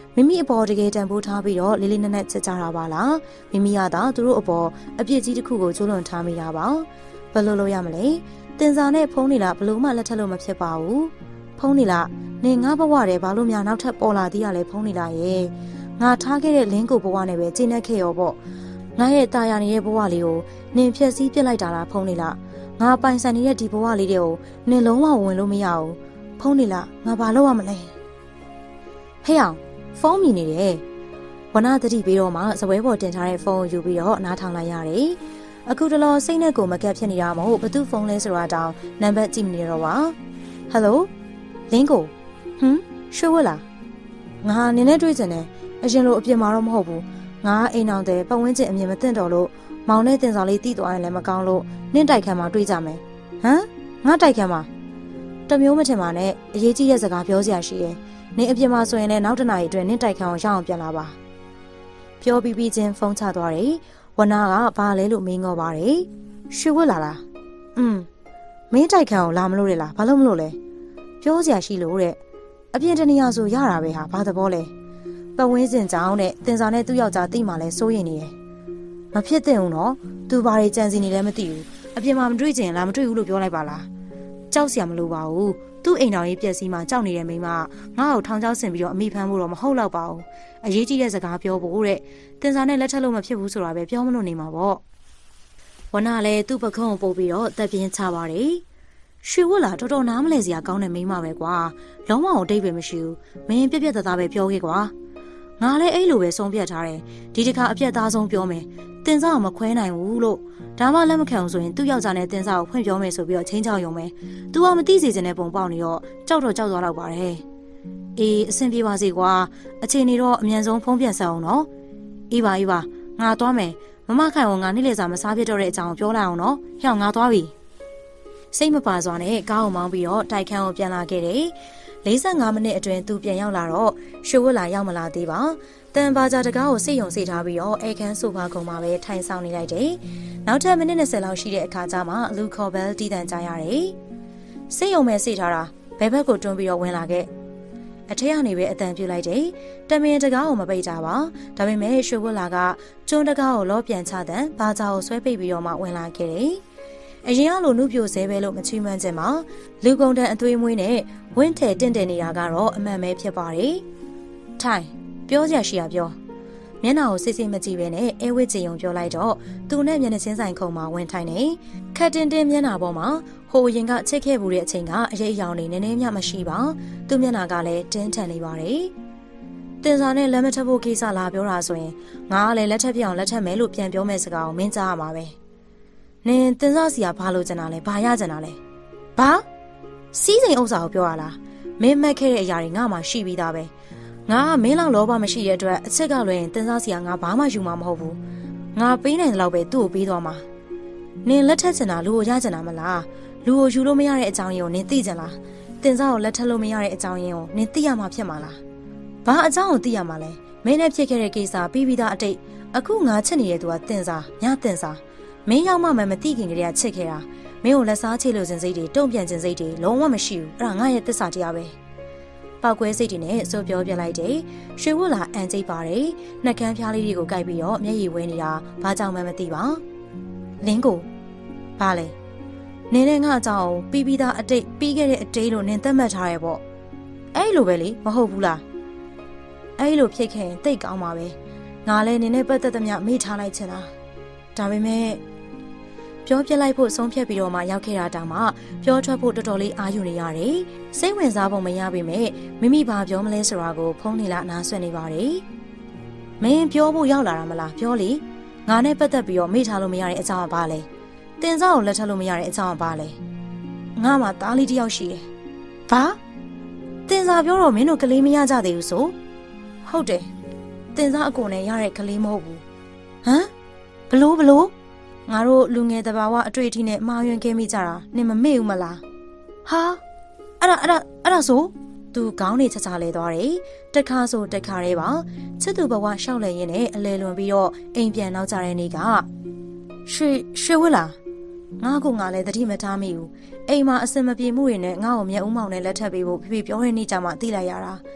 မိမိအပေါ်တကယ်တန်ဖိုးထားပြီးတော့လေးလေးနက်နက်ချက်ကြတာပါလားမိမိကသာသူတို့အပေါ်အပြစ်ကြီးတစ်ခုကိုကျူးလွန်ထားမိတာပါဘယ်လိုလုပ်ရမလဲတင်စာနဲ့ဖုန်းနေလားဘလို့မှလက်ထက်လို့မဖြစ်ပါဘူးဖုန်းနေလားနေငါဘဝတည်းဘာလို့များနောက်ထပ်ပေါ်လာသေးရလဲဖုန်းနေလားရဲ့ငါထားခဲ့တဲ့လင်းကိုဘဝနဲ့ပဲကျင်းနေခဲ့ရောပေါ့ငါရဲ့တာယာနေတဲ့ဘဝလေးကိုနင်ဖြည့်ဆည်းပြစ်လိုက်တာလားဖုန်းနေလားငါပိုင်ဆိုင်နေတဲ့ဒီဘဝလေးတွေကိုနင်လုံးဝဝင်လို့မရဘူးဖုန်းနေလားငါဘာလုပ်ရမလဲဟဲ့အောင်ဖုန်းမြည်နေတယ်ဝနာတတိပြီးတော့မှစပွဲပေါ်တင်ထားတဲ့ဖုန်းကိုယူပြီးတော့နားထောင်လိုက်ရတယ်အခုတလောစိတ်နဲ့ကိုမကက်ဖြစ်နေတာမဟုတ်ဘသူဖုန်းလဲဆိုတာတောင်နံပါတ်ကြည့်မနေတော့ပါဟယ်လိုလင်းကိုဟမ်ရွှေဝက်လားငါနင်းနဲ့တွေ့ချင်တယ်အရင်လိုအပြစ်မှာတော့မဟုတ်ဘူးငါအိမ်အောင်တဲ့ပတ်ဝန်းကျင်အမြင်မသိတော့လို့မောင်နဲ့တင်ဆောင်လေးတီးသွားရင်လည်းမကောင်းလို့နင့်တိုက်ခန်းမှာတွေ့ကြမယ်ဟမ်ငါတိုက်ခန်းမှာတမျိုးမထင်ပါနဲ့အရေးကြီးတဲ့စကားပြောစရာရှိရဲ့နင်အပြစ်မှာဆိုရင်လည်းနောက်တစ်နာရီအတွင်းနင့်တိုက်ခန်းကိုရအောင်ပြန်လာပါပြောပြီးပြီးချင်းဖုန်းချသွားတယ်ဝနာကဘာလဲလို့မေးငေါ်ပါတယ်ရွှေဝက်လာလားอืมမင်းတိုက်ခန်းကိုလာမလို့လေလားဘာလို့မလို့လဲပြောစရာရှိလို့တဲ့အပြင်တနေရာဆိုရတာပဲဟာဘာသဘောလဲပတ်ဝန်းကျင်ကြောင်းနဲ့တင်စာနဲ့သူ့ယောက်ျားတိမှလဲစိုးရင်နေတယ်မဖြစ်သင့်ဘူးနော်သူဘာတွေကြံစီနေလဲမသိဘူးအပြင်မှာမတွေ့ချင်လားမတွေ့ဘူးလို့ပြောလိုက်ပါလားကြောက်စရာမလိုပါဘူးသူ့အိမ်တော်ကြီးပြက်စီးမှကြောက်နေတဲ့မိန်းမငါ့ကိုထောင်ချောက်ဆင်ပြီးတော့အမိဖမ်းဖို့တော့မဟုတ်တော့ပါဘူးအရေးကြီးတဲ့စကားပြောဖို့တဲ့တင်စာနဲ့လက်ထပ်လို့မဖြစ်ဘူးဆိုတာပဲပြောမလို့နေမှာပေါ့ဝနာလည်းသူ့ပခုံးကိုပို့ပြီးတော့တက်ပြင်းချပါတယ်ရွှေဝက်လာတော်တော်နားမလဲစရာကောင်းတဲ့မိန်းမပဲကွာလုံးဝအတိတ်ပဲမရှိဘူးမင်းပြက်ပြက်သားသားပဲပြောခဲ့ကွာငါလည်းအဲ့လိုပဲဆုံးဖြတ်ထားတယ်ဒီတစ်ခါအပြက်သားဆုံးပြောမယ်တင်စားကိုမခွဲနိုင်ဘူးလို့ဒါမှလက်မခံဘူးဆိုရင်သူ့ယောက်ျားနဲ့တင်စားကိုဖွင့်ပြောမယ်ဆိုပြီးတော့ချင်းချောက်ရုံပဲ။ तू ကမသိစေချင်တဲ့ပုံပေါက်နေတော့ကြောက်တော့ကြောက်သွားတော့ပါတယ်။အေးအဆင်ပြေပါစေကွာအချိန်နေတော့အမြန်ဆုံးဖုန်းပြန်ဆက်အောင်နော်။အေးပါအေးပါငါသွားမယ်မမခိုင်ကငါနေ့လေစာမစားဖြစ်တော့တဲ့အကြောင်းပြောလိုက်အောင်နော်။ဟဲ့ငါသွားပြီ။စိတ်မပါစွာနဲ့ကားကိုမောင်းပြီးတော့တိုက်ခန်းကိုပြန်လာခဲ့တယ်။၄၅မိနစ်အတွင်းသူပြန်ရောက်လာတော့ရွှေဝက်လာရောက်မလာသေးပါ။တန်ပါကြတကားကိုစိတ်ယုံစိတ်ထားပြီးတော့အဲခန်းဆိုဖာကုံမှာပဲထိုင်ဆောင်နေလိုက်တယ်။နောက်ထပ်မိနစ်၂၀လောက်ရှိတဲ့အခါကျမှလူခေါ်ဘဲတီးတန်ကြရတယ်။စိတ်ယုံမဲ့စိတ်ထားတာဘယ်ဘက်ကိုတွန်းပြီးတော့ဝင်လာခဲ့။အထက်ကနေပဲအတန်ပြလိုက်တယ်။တမင်တကားကိုမပိတ်ကြပါ။ဒါပေမဲ့ရွှေဝက်လာကကျွန်းတကားကိုလောပြန်ချတဲ့ဘာသာကိုဆွဲပိတ်ပြီးတော့မှဝင်လာခဲ့တယ်။အရင်ကလိုနှုတ်ပြိုစဲပဲလို့မချီးမွမ်းခြင်းမှာလူကုန်တန်အသွေးမွေးနဲ့ဝင်းထဲတင့်တယ်နေတာကတော့အမှန်ပဲဖြစ်ပါတယ်။ထိုင်ပြောစရာရှိရပြောမျက်နှာကိုစိတ်စိတ်မကြည့်ပဲနဲ့အဲဝစ်ကြည်ုံပြောလိုက်တော့သူနဲ့မျက်နှာချင်းဆိုင်ခုံမှာဝင်ထိုင်နေခက်တင်တင်မျက်နှာပေါ်မှာဟိုရင်ကချစ်ခဲ့မှုတဲ့အချိန်ကအရေးအယောင်နေနည်းနည်းမျှမရှိပါသူမျက်နှာကလည်းတင်းထန်နေပါတယ်တင်စာနဲ့လက်မထပ်ဖို့ကိစ္စလာပြောတာဆိုရင်ငါကလည်းလက်ထပ်ပြအောင်လက်ထပ်မယ်လို့ပြန်ပြောမဲ့စကားကိုမင်းကြားရမှာပဲနင်တင်စာစီကဘာလို့ကျန်တာလဲဘာရကျန်တာလဲဘာစီးစိမ်ဥစ္စာကိုပြောရလားမင်းမက်ခဲ့တဲ့အရာတွေငါမှရှိပြီးသားပဲငါကမင်းလောက်လောဘမရှိတဲ့အတွက်အချက်ကလွယ်ရင်တင်စားစီကငါဘာမှယူမှာမဟုတ်ဘူးငါပေးနိုင်တဲ့လောက်ပဲသူ့ကိုပေးသွားမှာနင်လက်ထက်ချင်တာလူကိုရချင်တာမလားလူကိုယူလို့မရတဲ့အကြောင်းရင်းကိုနင်သိချင်လားတင်စားကိုလက်ထက်လို့မရတဲ့အကြောင်းရင်းကိုနင်သိရမှာဖြစ်မှာလားဘာအကြောင်းကိုသိရမှာလဲမင်းနဲ့ဖြစ်ခဲ့တဲ့ကိစ္စပြီးပြီးသားအတိတ်အခုငါချစ်နေတဲ့သူကတင်စားညတင်စားမင်းရောက်မှမသိခင်ကတည်းကချစ်ခဲ့တာမင်းကိုလက်စားချေလို့ခြင်းစိတ်တွေတုံ့ပြန်ခြင်းစိတ်တွေလုံးဝမရှိဘူးအဲ့ဒါငါရဲ့သစ္စာတရားပဲပောက်ကွဲစိတ်တွေနဲ့စိုးပြောပြလိုက်တယ်ရွှေဝက်လာအန်ကျိတ်ပါတယ်နှက်ကန်းဖျားလေးတွေကိုကိုက်ပြီးတော့မျက်ရည်ဝဲနေတာဘာကြောင့်မှမသိပါလင်းကိုဘာလဲနင်းနဲ့ငါအကြောင်းပြီးပြီးသားအတိတ်ပြီးခဲ့တဲ့အတိတ်လို့နင်းသတ်မှတ်ထားရပေါ့အဲ့လိုပဲလေမဟုတ်ဘူးလားအဲ့လိုဖြစ်ခဲ့ရင်တိတ်ကောင်းပါပဲငါလည်းနင်းနဲ့ပတ်သက်သမျှမေ့ထားလိုက်ချင်တာဒါပေမဲ့ပြောပြလိုက်ဖို့ဆုံးဖြတ်ပြီးတော့မှရောက်ခဲ့တာတောင်မှပြောထွက်ဖို့တော်တော်လေးအာရုံနေရတယ်။စိတ်ဝင်စားဖို့မရပေမဲ့မိမိဘာပြောမလဲဆိုတာကိုဖုန်းနေလာနားဆွနေပါတယ်။မင်းပြောဖို့ရောက်လာတာမလားပြောလေ။ငါနဲ့ပတ်သက်ပြီးတော့မေ့ထားလို့မရတဲ့အကြောင်းကဘာလဲ။တင်စားကိုလက်ထပ်လို့မရတဲ့အကြောင်းကဘာလဲ။ငါမှသားလေးတစ်ယောက်ရှိတယ်။ဘာ။တင်စားပြောတော့မင်းတို့ကလေးမရကြသေးဘူးဆို။ဟုတ်တယ်။တင်စားအကိုနဲ့ရတဲ့ကလေးမဟုတ်ဘူး။ဟမ်ဘလို့ဘလို့ငါတို့လူငယ်တဘာဝအတွေ့အထိနဲ့မှားယွင်းခဲ့မိကြတာနင်မမေ့ဘူးမလားဟာအဲ့ဒါအဲ့ဒါအဲ့ဒါဆိုသူခေါင်းနေချာချာလဲသွားတယ်တခါဆိုတခါရဲပါချစ်သူဘဝရှောက်လဲရင်းနဲ့အလဲလွန်ပြီးတော့အိမ်ပြန်နောက်ကြတဲ့နေ့ကရွှေရွှေဝက်လာငါကငါလည်းတတိမထားမိဘူးအိမ်မှာအစင်မပြေမှုတွေနဲ့ငါ့ကိုမျက်ဦးမောင်နဲ့လက်ထပ်ပေးဖို့ဖေဖေပြောတဲ့နေ့ကျမှသိလိုက်ရတာ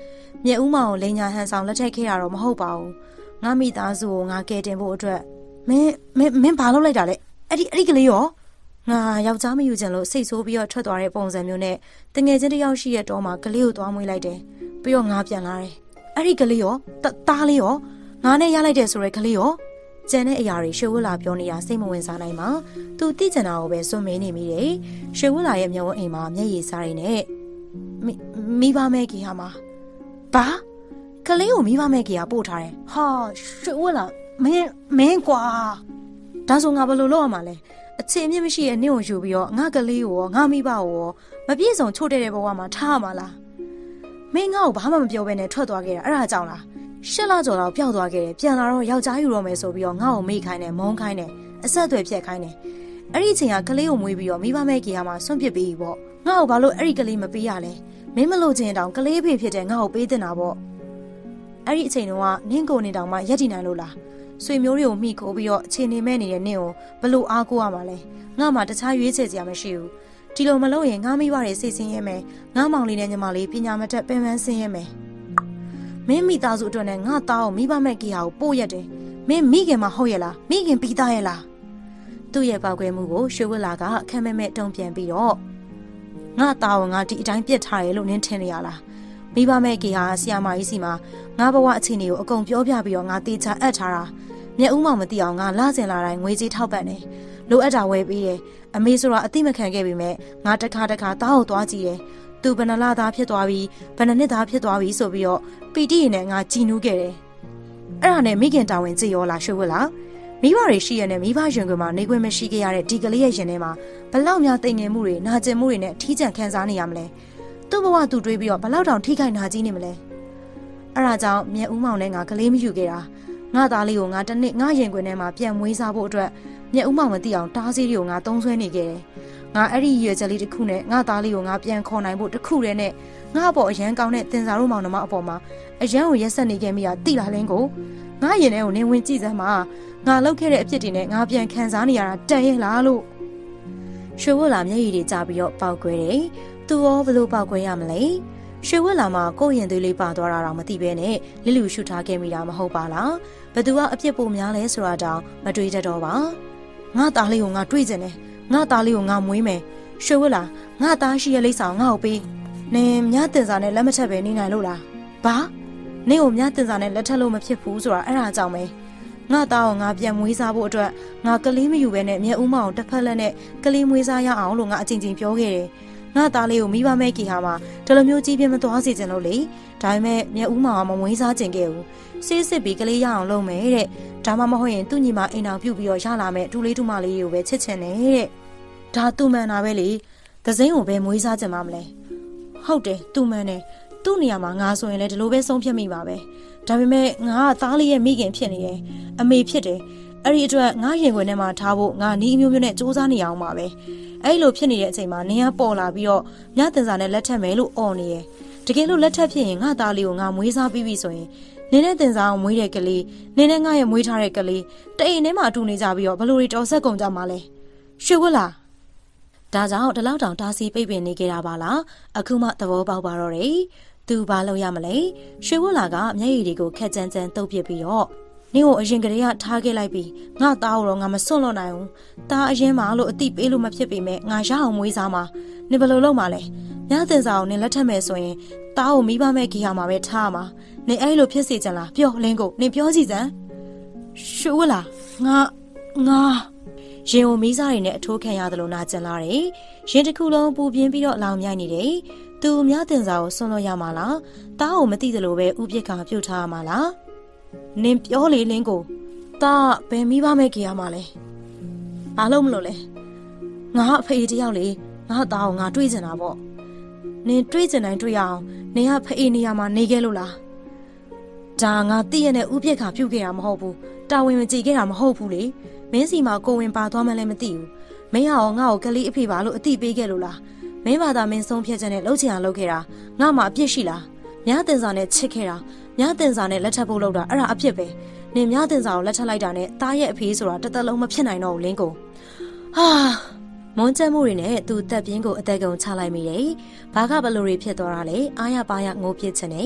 မြက်ဦးမောင်ကိုလိန်ညာဟန်ဆောင်လက်ထပ်ခဲ့တာတော့မဟုတ်ပါဘူးငါမိသားစုကိုငါကယ်တင်ဖို့အတွက်မင်းမင်းမင်းဘာလုပ်လိုက်တာလဲအဲ့ဒီအဲ့ဒီကလေးရောငါယောက်ျားမယူချင်လို့စိတ်ဆိုးပြီးတော့ထွက်သွားတဲ့ပုံစံမျိုးနဲ့တငယ်ချင်းတစ်ယောက်ရှိတဲ့တော့မှကလေးကိုသွားမွေးလိုက်တယ်ပြီးတော့ငါပြန်လာတယ်အဲ့ဒီကလေးရောတားလေးရောငါနဲ့ရလိုက်တယ်ဆိုရဲကလေးရောကျန်တဲ့အရာတွေရွှေဝလာပြောနေတာစိတ်မဝင်စားနိုင်ပါသူသိကျင်တာကိုပဲစွန့်မင်းနေမိတယ်ရွှေဝလာရဲ့မျက်ဝန်းအိမ်မှာမျက်ရည်စားရည်နဲ့မိဘမဲကြီးဟာမှာဘာကလေးကိုမိဘမဲကြီးကပို့ထားတယ်ဟာရွှေဝလာမင်းမင်းကွာဒါဆိုငါဘယ်လိုလုပ်ရမှာလဲအခြေအမြင့်မရှိရဲ့နင့်ကိုယူပြီးတော့ငါကလေးကိုရောငါမိဘကိုရောမပြည့်စုံချို့တဲ့တဲ့ဘဝမှာထားရမှာလားမင်းငါ့ကိုဘာမှမပြောဘဲနဲ့ထွက်သွားခဲ့တာအဲ့ဒါကြောင့်လားရှစ်လကျော်တော့ပျောက်သွားခဲ့တယ်ပြန်လာတော့ယောက်ျားယူတော့မယ်ဆိုပြီးတော့ငါ့ကိုမေ့ခိုင်းတယ်မုန်းခိုင်းတယ်အဆက်အသွယ်ဖြတ်ခိုင်းတယ်အဲ့ဒီအချိန်ကကလေးကိုမွေးပြီးတော့မိဘမဲကြီးဟာမှာဆွန့်ပစ်ပြီးပေါ့ငါ့ကိုဘာလို့အဲ့ဒီကလေးမပေးရလဲမင်းမလို့ချင်းတောင်ကလေးဖေဖြစ်တဲ့ငါ့ကိုပေးတင်တာပေါ့အဲ့ဒီအချိန်တုန်းကနင်းကိုနေတောင်မှရက်တည်နိုင်လို့လားဆွေမျိုးတွေကိုမိခိုးပြီးတော့အခြေအနေမဲ့နေတဲ့နင့်ကိုဘလို့အားကိုးရမှာလဲငါမှတခြားရွေးချယ်စရာမရှိဘူးဒီလိုမလုပ်ရင်ငါမိဘတွေစိတ်ဆင်းရဲမယ်ငါမောင်လေးနဲ့ညီမလေးပညာမတတ်ပင်ပန်းဆင်းရဲမယ်မင်းမိသားစုအတွက်နဲ့ငါသားကိုမိဘမဲ့ကြီးဟာကိုပို့ရတယ်မင်းမိခင်မဟုတ်ရဲ့လားမိခင်ပြီးသားရဲ့လားသူ့ရဲ့ပောက်ကွဲမှုကိုရွှေဝလာကအခက်မဲ့မဲ့တုံ့ပြန်ပြီးတော့ငါသားကိုငါဒီအတိုင်းပြစ်ထားရလို့နင်းထင်နေရလားမိဘမဲ့ကြီးဟာဆီယာမာကြီးစီမှာငါဘဝအခြေအနေကိုအကုန်ပြောပြပြီးတော့ငါတေချာအပ်ထားတာမျက်ဦးမောင်မသိအောင်ငါလာစင်လာတိုင်းငွေကြေးထောက်ပံ့တယ်လိုအပ်တာဝယ်ပေးတယ်အမေဆိုတာအတိမခံခဲ့ပေမဲ့ငါတခါတခါတားကိုသွားကြည့်တယ်သူဘဏ္ဍလာသားဖြစ်သွားပြီးဘဏ္ဍနှစ်သားဖြစ်သွားပြီးဆိုပြီးတော့ပီတိရင်နဲ့ငါကြည်နူးခဲ့တယ်အဲ့ဒါနဲ့မိခင်တာဝန်ကြည်ရောလားရွှေဝလားမိဘတွေရှိရတဲ့မိဘရင်ခွင်မှာနေခွင့်မရှိခဲ့ရတဲ့ဒီကလေးရဲ့ရင်ထဲမှာဘလောက်များတိမ်ငင်မှုတွေနာကျင်မှုတွေနဲ့ထီးကျန်ခံစားနေရမလဲသူ့ဘဝသူတွေးပြီးတော့ဘလောက်တောင်ထိခိုက်နာကြီးနေမလဲအဲ့ဒါကြောင့်မြက်ဦးမောင်နဲ့ငါကလေးမယူခဲ့တာငါသားလေးကိုငါတနေ့ငါရင်ခွင်ထဲမှာပြန်မွေးစားဖို့အတွက်မြက်ဦးမောင်မသိအောင်တားဆီးတွေကိုငါသုံးဆွဲနေခဲ့တယ်ငါအဲ့ဒီရွယ်ချက်လေးတစ်ခုနဲ့ငါသားလေးကိုငါပြန်ခေါ်နိုင်ဖို့တစ်ခုတည်းနဲ့ငါ့အပေါ်အရန်ကောင်းတဲ့တင်စားတို့မောင်နှမအပေါ်မှာအရန်ကိုရက်ဆက်နေခဲ့မိတာတိလာလင်းကိုငါရင်ထဲကိုနင်းဝင်ကြည့်စမ်းပါငါလုပ်ခဲ့တဲ့အဖြစ်တွေနဲ့ငါပြန်ခံစားနေရတာတန်ရဲ့လားလို့ရွှေဝတ်လာမျက်ရည်တွေကျပြီးတော့ပေါက်ကွဲတယ်သူရောဘလို့ပေါက်ကွဲရမလဲရွှေဝတ်လာမှာကိုယ့်ရင်သွေးလေးပါသွားတာတော့မသိဘဲနဲ့လီလူရှုထားခဲ့မိတာမဟုတ်ပါလားဘသူကအပြစ်ပိုများလဲဆိုတာတောင်မတွေးတတ်တော့ပါငါသားလေးကိုငါတွေးကျင်တယ်ငါသားလေးကိုငါမွေးမယ်ရွှေဝတ်လာငါသားရှိရဲ့လိပ်ဆောင်ငါ့ကိုပေးနင်မြတင်စာနဲ့လက်မထက်ပဲနေနိုင်လို့လားဘာနင်ကိုမြတင်စာနဲ့လက်ထက်လို့မဖြစ်ဘူးဆိုတာအဲ့ဒါကြောင့်ပဲငါသားကိုငါပြန်မွေးစားဖို့အတွက်ငါကလေးမယူဘဲနဲ့မြက်ဦးမအောင်တစ်ဖက်လက်နဲ့ကလေးမွေးစားရအောင်လို့ငါအချင်းချင်းပြောခဲ့တယ်ငါသားလေးကိုမိဘမဲ့ကြီးဟာမှာဒီလိုမျိုးကြီးပြင်းမသွားစေချင်လို့လေဒါပေမဲ့မြက်ဦးမအောင်မမွေးစားချင်ခဲ့ဘူးစေးစစ်ပြီးကလေးရအောင်လုပ်မယ်တဲ့ဒါမှမဟုတ်ရင်သူ့ညီမအိမ်အောင်ပြုတ်ပြီးတော့ရလာမယ်ဒူလေးဒူမလေးတွေကိုပဲချစ်ချင်တယ်တဲ့ဒါသူ့မှန်တာပဲလေသစိမ်းကိုပဲမွေးစားချင်မှာမလဲဟုတ်တယ်သူ့မှန်တယ်သူ့နေရာမှာငါဆိုရင်လည်းဒီလိုပဲဆုံးဖြတ်မိပါပဲဒါပေမဲ့ငါကသားလေးရဲ့မိခင်ဖြစ်နေတယ်အမေဖြစ်တယ်အဲ့ဒီအတွက်ငါရင်ခွင်ထဲမှာထားဖို့ငါနီးအမျိုးမျိုးနဲ့စူးစမ်းနေအောင်ပါပဲအဲ့လိုဖြစ်နေတဲ့အချိန်မှာနင်ကပေါ်လာပြီးတော့မြတင်စာနဲ့လက်ထပ်မယ်လို့អော်နေရယ်တကယ်လို့လက်ထပ်ဖြစ်ရင်ငါသားလေးကိုငါမွေးစားပြီးပြီဆိုရင်နင်းနဲ့တင်စားအောင်မွေးတဲ့ကလေးနင်းနဲ့ငါရဲ့မွေးထားတဲ့ကလေးတအိမ်ထဲမှာအတူနေကြပြီးတော့ဘလို့တွေတော်ဆက်ကုန်ကြမှာလဲရွှေဝတ်လားဒါကြောင့်ဒီလောက်တောင်တားဆီးပိတ်ပင်နေကြတာပါလားအခုမှသဘောပေါက်ပါတော့တယ်သူဘာလုပ်ရမလဲရွှေဝတ်လာကမျက်ရည်တွေကိုခက်ကြမ်းကြမ်းတုပ်ပစ်ပြီးတော့နင်းကိုအရင်ကတည်းကထားခဲ့လိုက်ပြီးငါသားကိုတော့ငါမစွန့်လွတ်နိုင်ဘူးသားအရင်မှလို့အတိပေးလို့မဖြစ်ပေမဲ့ငါရအောင်မွေးစားမှာနင်ဘယ်လိုလုပ်မှာလဲညတင်စာကိုနင်လက်ထပ်မယ်ဆိုရင်သားကိုမိဘမဲ့ကြီးဟာမှာပဲထားမှာနင်အဲ့လိုဖြစ်စေချင်လားပြောလင်းကိုနင်ပြောကြည့်စမ်းရွှေဝတ်လာငါငါရင်ကိုမီးစားတွေနဲ့အထိုးခံရတယ်လို့နာကျင်လာတယ်ရင်တစ်ခုလုံးပူပြင်းပြီးတော့လောင်မြိုက်နေတယ်သူမြတင်စာကိုစွန့်လို့ရမှာလားသားကိုမသိသလိုပဲဥပြစ်ခါပြုတ်ထားရမှာလားနင်ပြောလေလင်းကိုသားဘယ်မိဘမဲ့ကြရမှာလဲဘာလို့မလို့လဲငါအဖေတယောက်လေငါသားကိုငါတွေးချင်တာပေါ့နင်တွေးချင်တိုင်းတွေးရအောင်နင်ကဖေးနေရမှာနေခဲ့လို့လားဒါငါသိရတဲ့ဥပြစ်ခါပြုတ်ခဲ့တာမဟုတ်ဘူးတာဝန်မကြည့်ခဲ့တာမဟုတ်ဘူးလေမင်းစီမှာကိုဝင်ပါသွားမှလည်းမသိဘူးမင်းရောငါ့ကိုကလေးအဖေပါလို့အတိပေးခဲ့လို့လားမင်းဘာသာမင်းဆုံးဖြတ်ချက်နဲ့လှုပ်ချင်အောင်လုပ်ခဲ့တာငါမှအပြစ်ရှိလားမြားတင်စာနဲ့ချစ်ခဲ့တာမြားတင်စာနဲ့လက်ထပ်ဖို့လုပ်တာအဲ့ဒါအပြစ်ပဲနင်မြားတင်စာကိုလက်ထပ်လိုက်တာနဲ့တားရဲ့အဖေဆိုတာတသက်လုံးမဖြစ်နိုင်တော့ဘူးလင်းကိုဟာမွန်းကျက်မှုတွေနဲ့သူတက်ပြင်းကိုအသက်ကုန်ချလိုက်မိတယ်ဘာကဘလို့တွေဖြစ်သွားတာလဲအားရပါရငိုပြစ်ချင်တယ်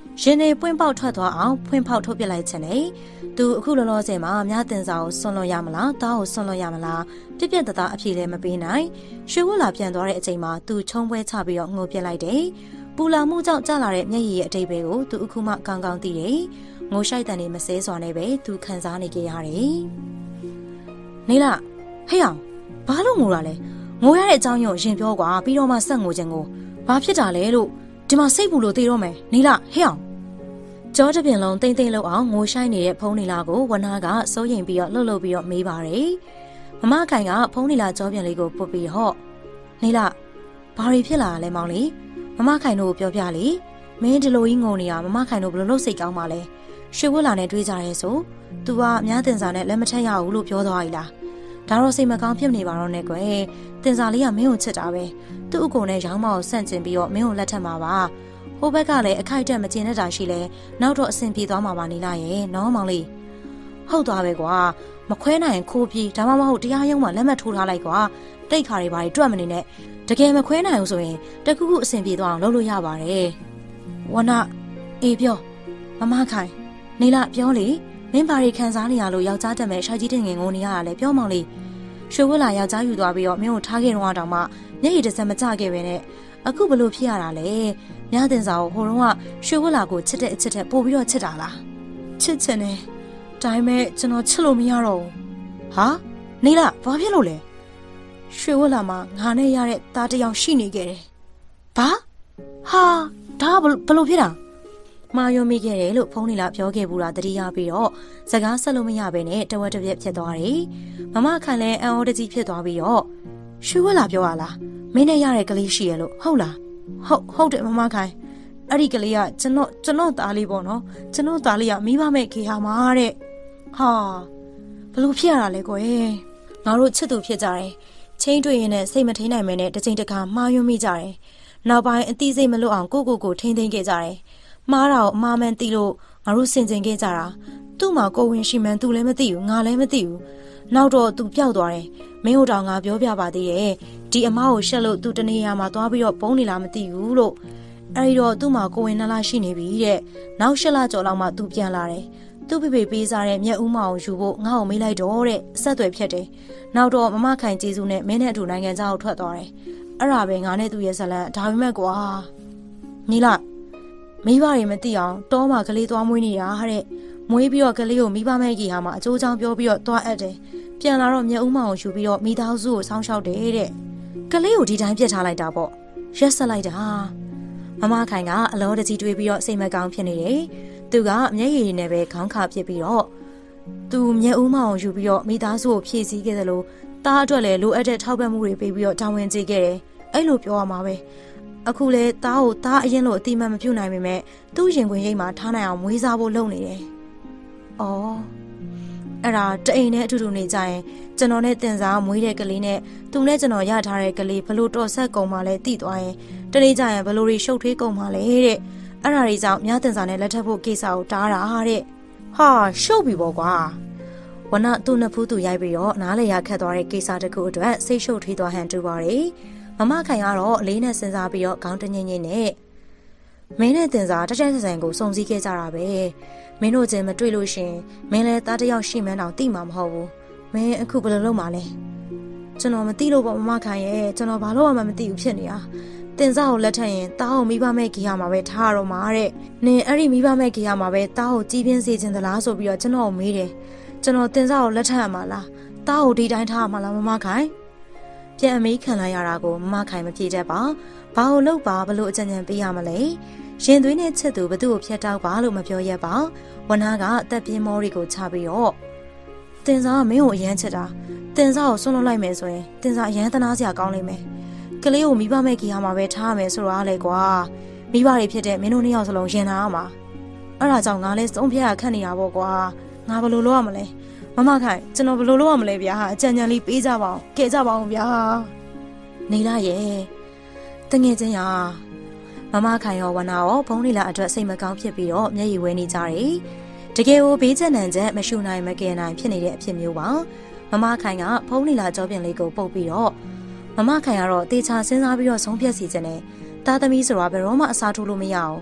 ရှင်နေပွင့်ပေါက်ထွက်သွားအောင်ဖွင့်ဖောက်ထုတ်ပစ်လိုက်ခြင်းနဲ့သူအခုလောလောဆယ်မှာအများတင်စာကိုဆွန်လွန်ရမလားတားကိုဆွန်လွန်ရမလားပြက်ပြက်တသားအဖြေလည်းမပေးနိုင်ရွှေဝလာပြန်သွားတဲ့အချိန်မှာသူချုံပွဲချပြီးတော့ငိုပြစ်လိုက်တယ်ပူလာမှုကြောင့်ကျလာတဲ့မျက်ရည်ရဲ့အတိတ်ပဲကိုသူအခုမှကောင်းကောင်းသိတယ်ငိုရှိုက်တန်နေမစဲစွာနဲ့ပဲသူခံစားနေကြရတယ်နေလားဟေးအောင်ဘာလို့ငိုရလဲငိုရတဲ့အကြောင်းကိုရင်ပြောကွာပြီးတော့မှဆက်ငိုခြင်းကိုဘာဖြစ်တာလဲလို့ဒီမှာစိတ်ပူလို့သိတော့မယ်နေလားဟေးအောင်ကြောတပြင်လုံးတိမ့်တိမ့်လောက်အောင်ငိုရှိုင်းနေတဲ့ဖုံးနီလာကိုဝနာကစိုးရင်ပြီးတော့လှုပ်လှုပ်ပြီးတော့မေးပါတယ်မမခိုင်ကဖုံးနီလာကြောပြင်လေးကိုပုတ်ပြီးဟော့နေလားဘာတွေဖြစ်လာလဲမောင်လေးမမခိုင်တို့ပြောပြလေမင်းဒီလိုကြီးငုံနေတာမမခိုင်တို့ဘယ်လိုလုပ်စိတ်ကောင်းပါလဲရွှေဝက်လာနဲ့တွေးကြရဲဆို तू ကအများတင်စာနဲ့လက်မထက်ရဘူးလို့ပြောသွား ਈ လားဒါတော့စိတ်မကောင်းဖြစ်နေပါတော့နဲ့ကွယ်တင်စာလေးကမင်းကိုချစ်တာပဲသူ့အကိုနဲ့ရောင်းမကိုဆန့်ကျင်ပြီးတော့မင်းကိုလက်ထက်မှာပါဟိုဘက်ကလည်းအခိုက်အတန့်မကျင်တတ်တာရှိလဲနောက်တော့အဆင်ပြေသွားမှာပါနေလားရဲ့နော်မောင်လေးဟုတ်သွားပဲကွာမခွဲနိုင်ရင်ခိုးပြီးဒါမှမဟုတ်တရားရုံးမှာလက်မှတ်ထိုးထားလိုက်ကွာတိတ်ခါတွေပါတွက်မနေနဲ့တကယ်မခွဲနိုင်ဘူးဆိုရင်တခုခုအဆင်ပြေသွားအောင်လုပ်လို့ရပါတယ်ဝနအေးပြောမမခိုင်နေလားပြောလေမင်းဘာတွေခံစားနေရလို့ယောက်ျားတက်မဲ့ရှိုက်ကြီးတင်ငင်ငိုနေရတာလဲပြောမောင်လေးရွှေဝက်လာယောက်ျားယူသွားပြီးတော့မင်းကိုထားခဲ့တော့တောင်မှမျက်ရည်တစ်စက်မကျခဲ့ပဲနဲ့အခုဘလို့ဖြစ်ရတာလဲမြားတင်စာကိုဟိုတုန်းကရွှေဝက်လာကိုချစ်တဲ့အချစ်တဲ့ပို့ပြီးတော့ချစ်တာလားချစ်ချင်တယ်ဒါပေမဲ့ကျွန်တော်ချစ်လို့မရတော့ဘူးဟာနေလားဘာဖြစ်လို့လဲရွှေဝက်လာမှာငါနဲ့ရတဲ့သားတစ်ယောက်ရှိနေခဲ့တယ်ဘာဟာဒါဘလို့ဖြစ်တာမာယုံမိခဲ့တယ်လို့ဖုန်းနေလာပြောခဲ့ဘူးလားတတိယပြီးတော့စကားဆက်လို့မရဘဲနဲ့တဝက်တစ်ပြက်ဖြစ်သွားတယ်မမခိုင်လည်းအံ့ဩတကြီးဖြစ်သွားပြီးတော့ရွှေဝက်လာပြောရလားမင်းနဲ့ရတဲ့ကလေးရှိရလို့ဟုတ်လားဟုတ်ဟုတ်တယ်မမခိုင်အဲ့ဒီကလေးကကျွန်တော်ကျွန်တော်သားလေးပေါ့နော်ကျွန်တော်သားလေးကမိဘမဲ့ခေဟာမှာတဲ့ဟာဘလို့ဖြစ်ရတာလဲကွယ်ငါတို့ချစ်သူဖြစ်ကြတယ်ချင်းတွေ့ရင်လည်းစိတ်မထိန်နိုင်မဲနဲ့တစ်ချိန်တစ်ခါမှားယွင်းမိကြတယ်နောက်ပိုင်းအတိစိတ်မလွတ်အောင်ကိုကိုကိုထိန်းသိမ်းခဲ့ကြတယ်မှားတာကိုအမှားမှန်သိလို့ငါတို့စင်ကြင်ခဲ့ကြတာသူ့မှာကိုဝင်ရှိမှန်းသူလည်းမသိဘူးငါလည်းမသိဘူးနောက်တော့သူပျောက်သွားတယ်မင်းတို့တောင်ငါပြောပြပါသေးတယ်ဒီအမကိုရှက်လို့သူတနေရာမှာသွားပြီးတော့ပုံးနေလားမသိဘူးလို့အဲဒီတော့သူ့မှာကိုဝင်နှလားရှိနေပြီတဲ့နောက်ရှက်လာကြော်လောက်မှသူပြန်လာတယ်သူ့ဖေဖေပေးစားတဲ့မျက်ဥမအောင်ယူဖို့ငါ့ကိုမေးလိုက်တော့တဲ့အဆက်အသွယ်ဖြစ်တယ်နောက်တော့မမခိုင်ကျေးဇူးနဲ့မင်းနဲ့အတူနိုင်ငံခြားကိုထွက်သွားတယ်အဲ့ဒါပဲငါနဲ့သူ့ရဲ့ဇလန်ဒါပေမဲ့ကွာနီလာမိဘတွေမသိအောင်တောမှာကလေးသွားမွေးနေတာတဲ့မွေးပြီးတော့ကလေးကိုမိဘမဲ့ကြီးဟာမှာအကျိုးချောင်းပြောပြီးတော့သွားအပ်တယ်ပြန်လာတော့မျက်ဥမအောင်ယူပြီးတော့မိသားစုကိုစောင်းရှောက်တယ်တဲ့ကလေးကိုဒီတိုင်းပြစ်ထားလိုက်တာပေါ့ရက်ဆက်လိုက်တာမမခိုင်ကအလောတကြီးတွေးပြီးတော့စိတ်မကောင်းဖြစ်နေတယ်သူကမျက်ရည်နဲ့ပဲခေါင်းခါဖြစ်ပြီးတော့သူမျက်ဥမအောင်ယူပြီးတော့မိသားစုကိုဖြည့်ဆည်းခဲ့တယ်လို့တားအတွက်လည်းလိုအပ်တဲ့ထောက်ပံ့မှုတွေပေးပြီးတော့တာဝန်ကျေခဲ့တယ်အဲ့လိုပြောရမှာပဲအခုလေတားကိုတားအရင်လိုအတိမတ်မပြုတ်နိုင်ပေမဲ့သူ့ရင်ခွင်ရိပ်မှာထားနိုင်အောင်မွေးစားဖို့လုပ်နေတယ်။အော်အဲ့ဒါတအိမ်နဲ့အတူတူနေကြရင်ကျွန်တော်နဲ့တင်စားမွေးတဲ့ကလေးနဲ့သူနဲ့ကျွန်တော်ရထားတဲ့ကလေးဘလို့တော်ဆက်ကုန်မှလဲတိသွားရင်တနေ့ကျရင်ဘလို့တွေရှုပ်ထွေးကုန်မှလဲတဲ့အဲ့ဒါတွေကြောင့်မြတင်စားနဲ့လက်ထပ်ဖို့ကိစ္စကိုတားတာတဲ့ဟာရှုပ်ပြီပေါ့ကွာဝနသူ့နှစ်ဖူးသူရိုက်ပြီးတော့နားလေရခတ်သွားတဲ့ကိစ္စတခုအတွက်စိတ်ရှုပ်ထွေးသွားဟန်တူပါတယ်မမခိုင်ကတော့အလေးနဲ့စဉ်းစားပြီးတော့ခေါင်းတညင်းညင်းနဲ့မင်းနဲ့တင်စားတတက်ဆန်ကိုစုံစည်းခဲ့ကြတာပဲမင်းတို့ချင်းမတွေ့လို့ရှင်မင်းလည်းသားတယောက်ရှိမှန်းတော့သိမှာမဟုတ်ဘူးမင်းအခုဘယ်လိုလုပ်မှာလဲကျွန်တော်မသိလို့ပေါ့မမခိုင်ရဲ့ကျွန်တော်ဘာလို့မှမသိဘူးဖြစ်နေတာတင်စားကိုလက်ထပ်ရင်တားကိုမိဘမဲ့ကြီးရမှာပဲထားရတော့မှာတဲ့နင်အဲ့ဒီမိဘမဲ့ကြီးရမှာပဲတားကိုကြီးပြင်းစေခြင်းသလားဆိုပြီးတော့ကျွန်တော်ကိုမေးတယ်ကျွန်တော်တင်စားကိုလက်ထပ်ရမှာလားတားကိုဒီတိုင်းထားရမှာလားမမခိုင်ပြန်အမေးခံလိုက်ရတာကိုမမခိုင်မပြေတတ်ပါဘာလို့လောက်ပါဘလို့အကြံဉာဏ်ပေးရမလဲရင်သွေးနဲ့ချစ်သူဘသူ့ကိုဖျက်တောက်ပါလို့မပြောရပါဝနာကအသက်ပြင်းမောတွေကိုချပြီးတော့တင်စားကမင်းကိုအရန်ချစ်တာတင်စားကိုဆွန့်လွတ်လိုက်မယ်ဆိုရင်တင်စားအရန်သနာစရာကောင်းလိမ့်မယ်ကလေးကိုမိဘမဲ့ကြီးဟာမှာပဲထားရမယ်ဆိုတော့လေကွာမိဘတွေဖြစ်တဲ့မင်းတို့နှစ်ယောက်စလုံးရင်နာရမှာအဲ့ဒါကြောင့်ငါလည်းစုံဖြတ်ရခက်နေတာပေါ့ကွာငါဘယ်လိုလုပ်ရမလဲမမခိုင်ကျွန်တော်ဘယ်လိုလုပ်ရမလဲဗျာအကြံဉာဏ်လေးပေးကြပါအောင်ကဲကြပါအောင်ဗျာနေလာရဲ့တငယ်ချင်းရမမခိုင်ရောဝနာရောဘုံနေလာအတွက်စိတ်မကောင်းဖြစ်ပြီးတော့မျက်ရည်ဝဲနေကြတယ်တကယ်ကိုဘေးချက်နံချက်မရှုနိုင်မကယ်နိုင်ဖြစ်နေတဲ့အဖြစ်မျိုးပါမမခိုင်ကဘုံနေလာကြောပြင်လေးကိုပုတ်ပြီးတော့မမခိုင်ကတော့တေချာစဉ်းစားပြီးတော့ဆုံးဖြတ်စီခြင်းနဲ့သားသမီးဆိုတာဘယ်တော့မှအစားထိုးလို့မရအောင်မ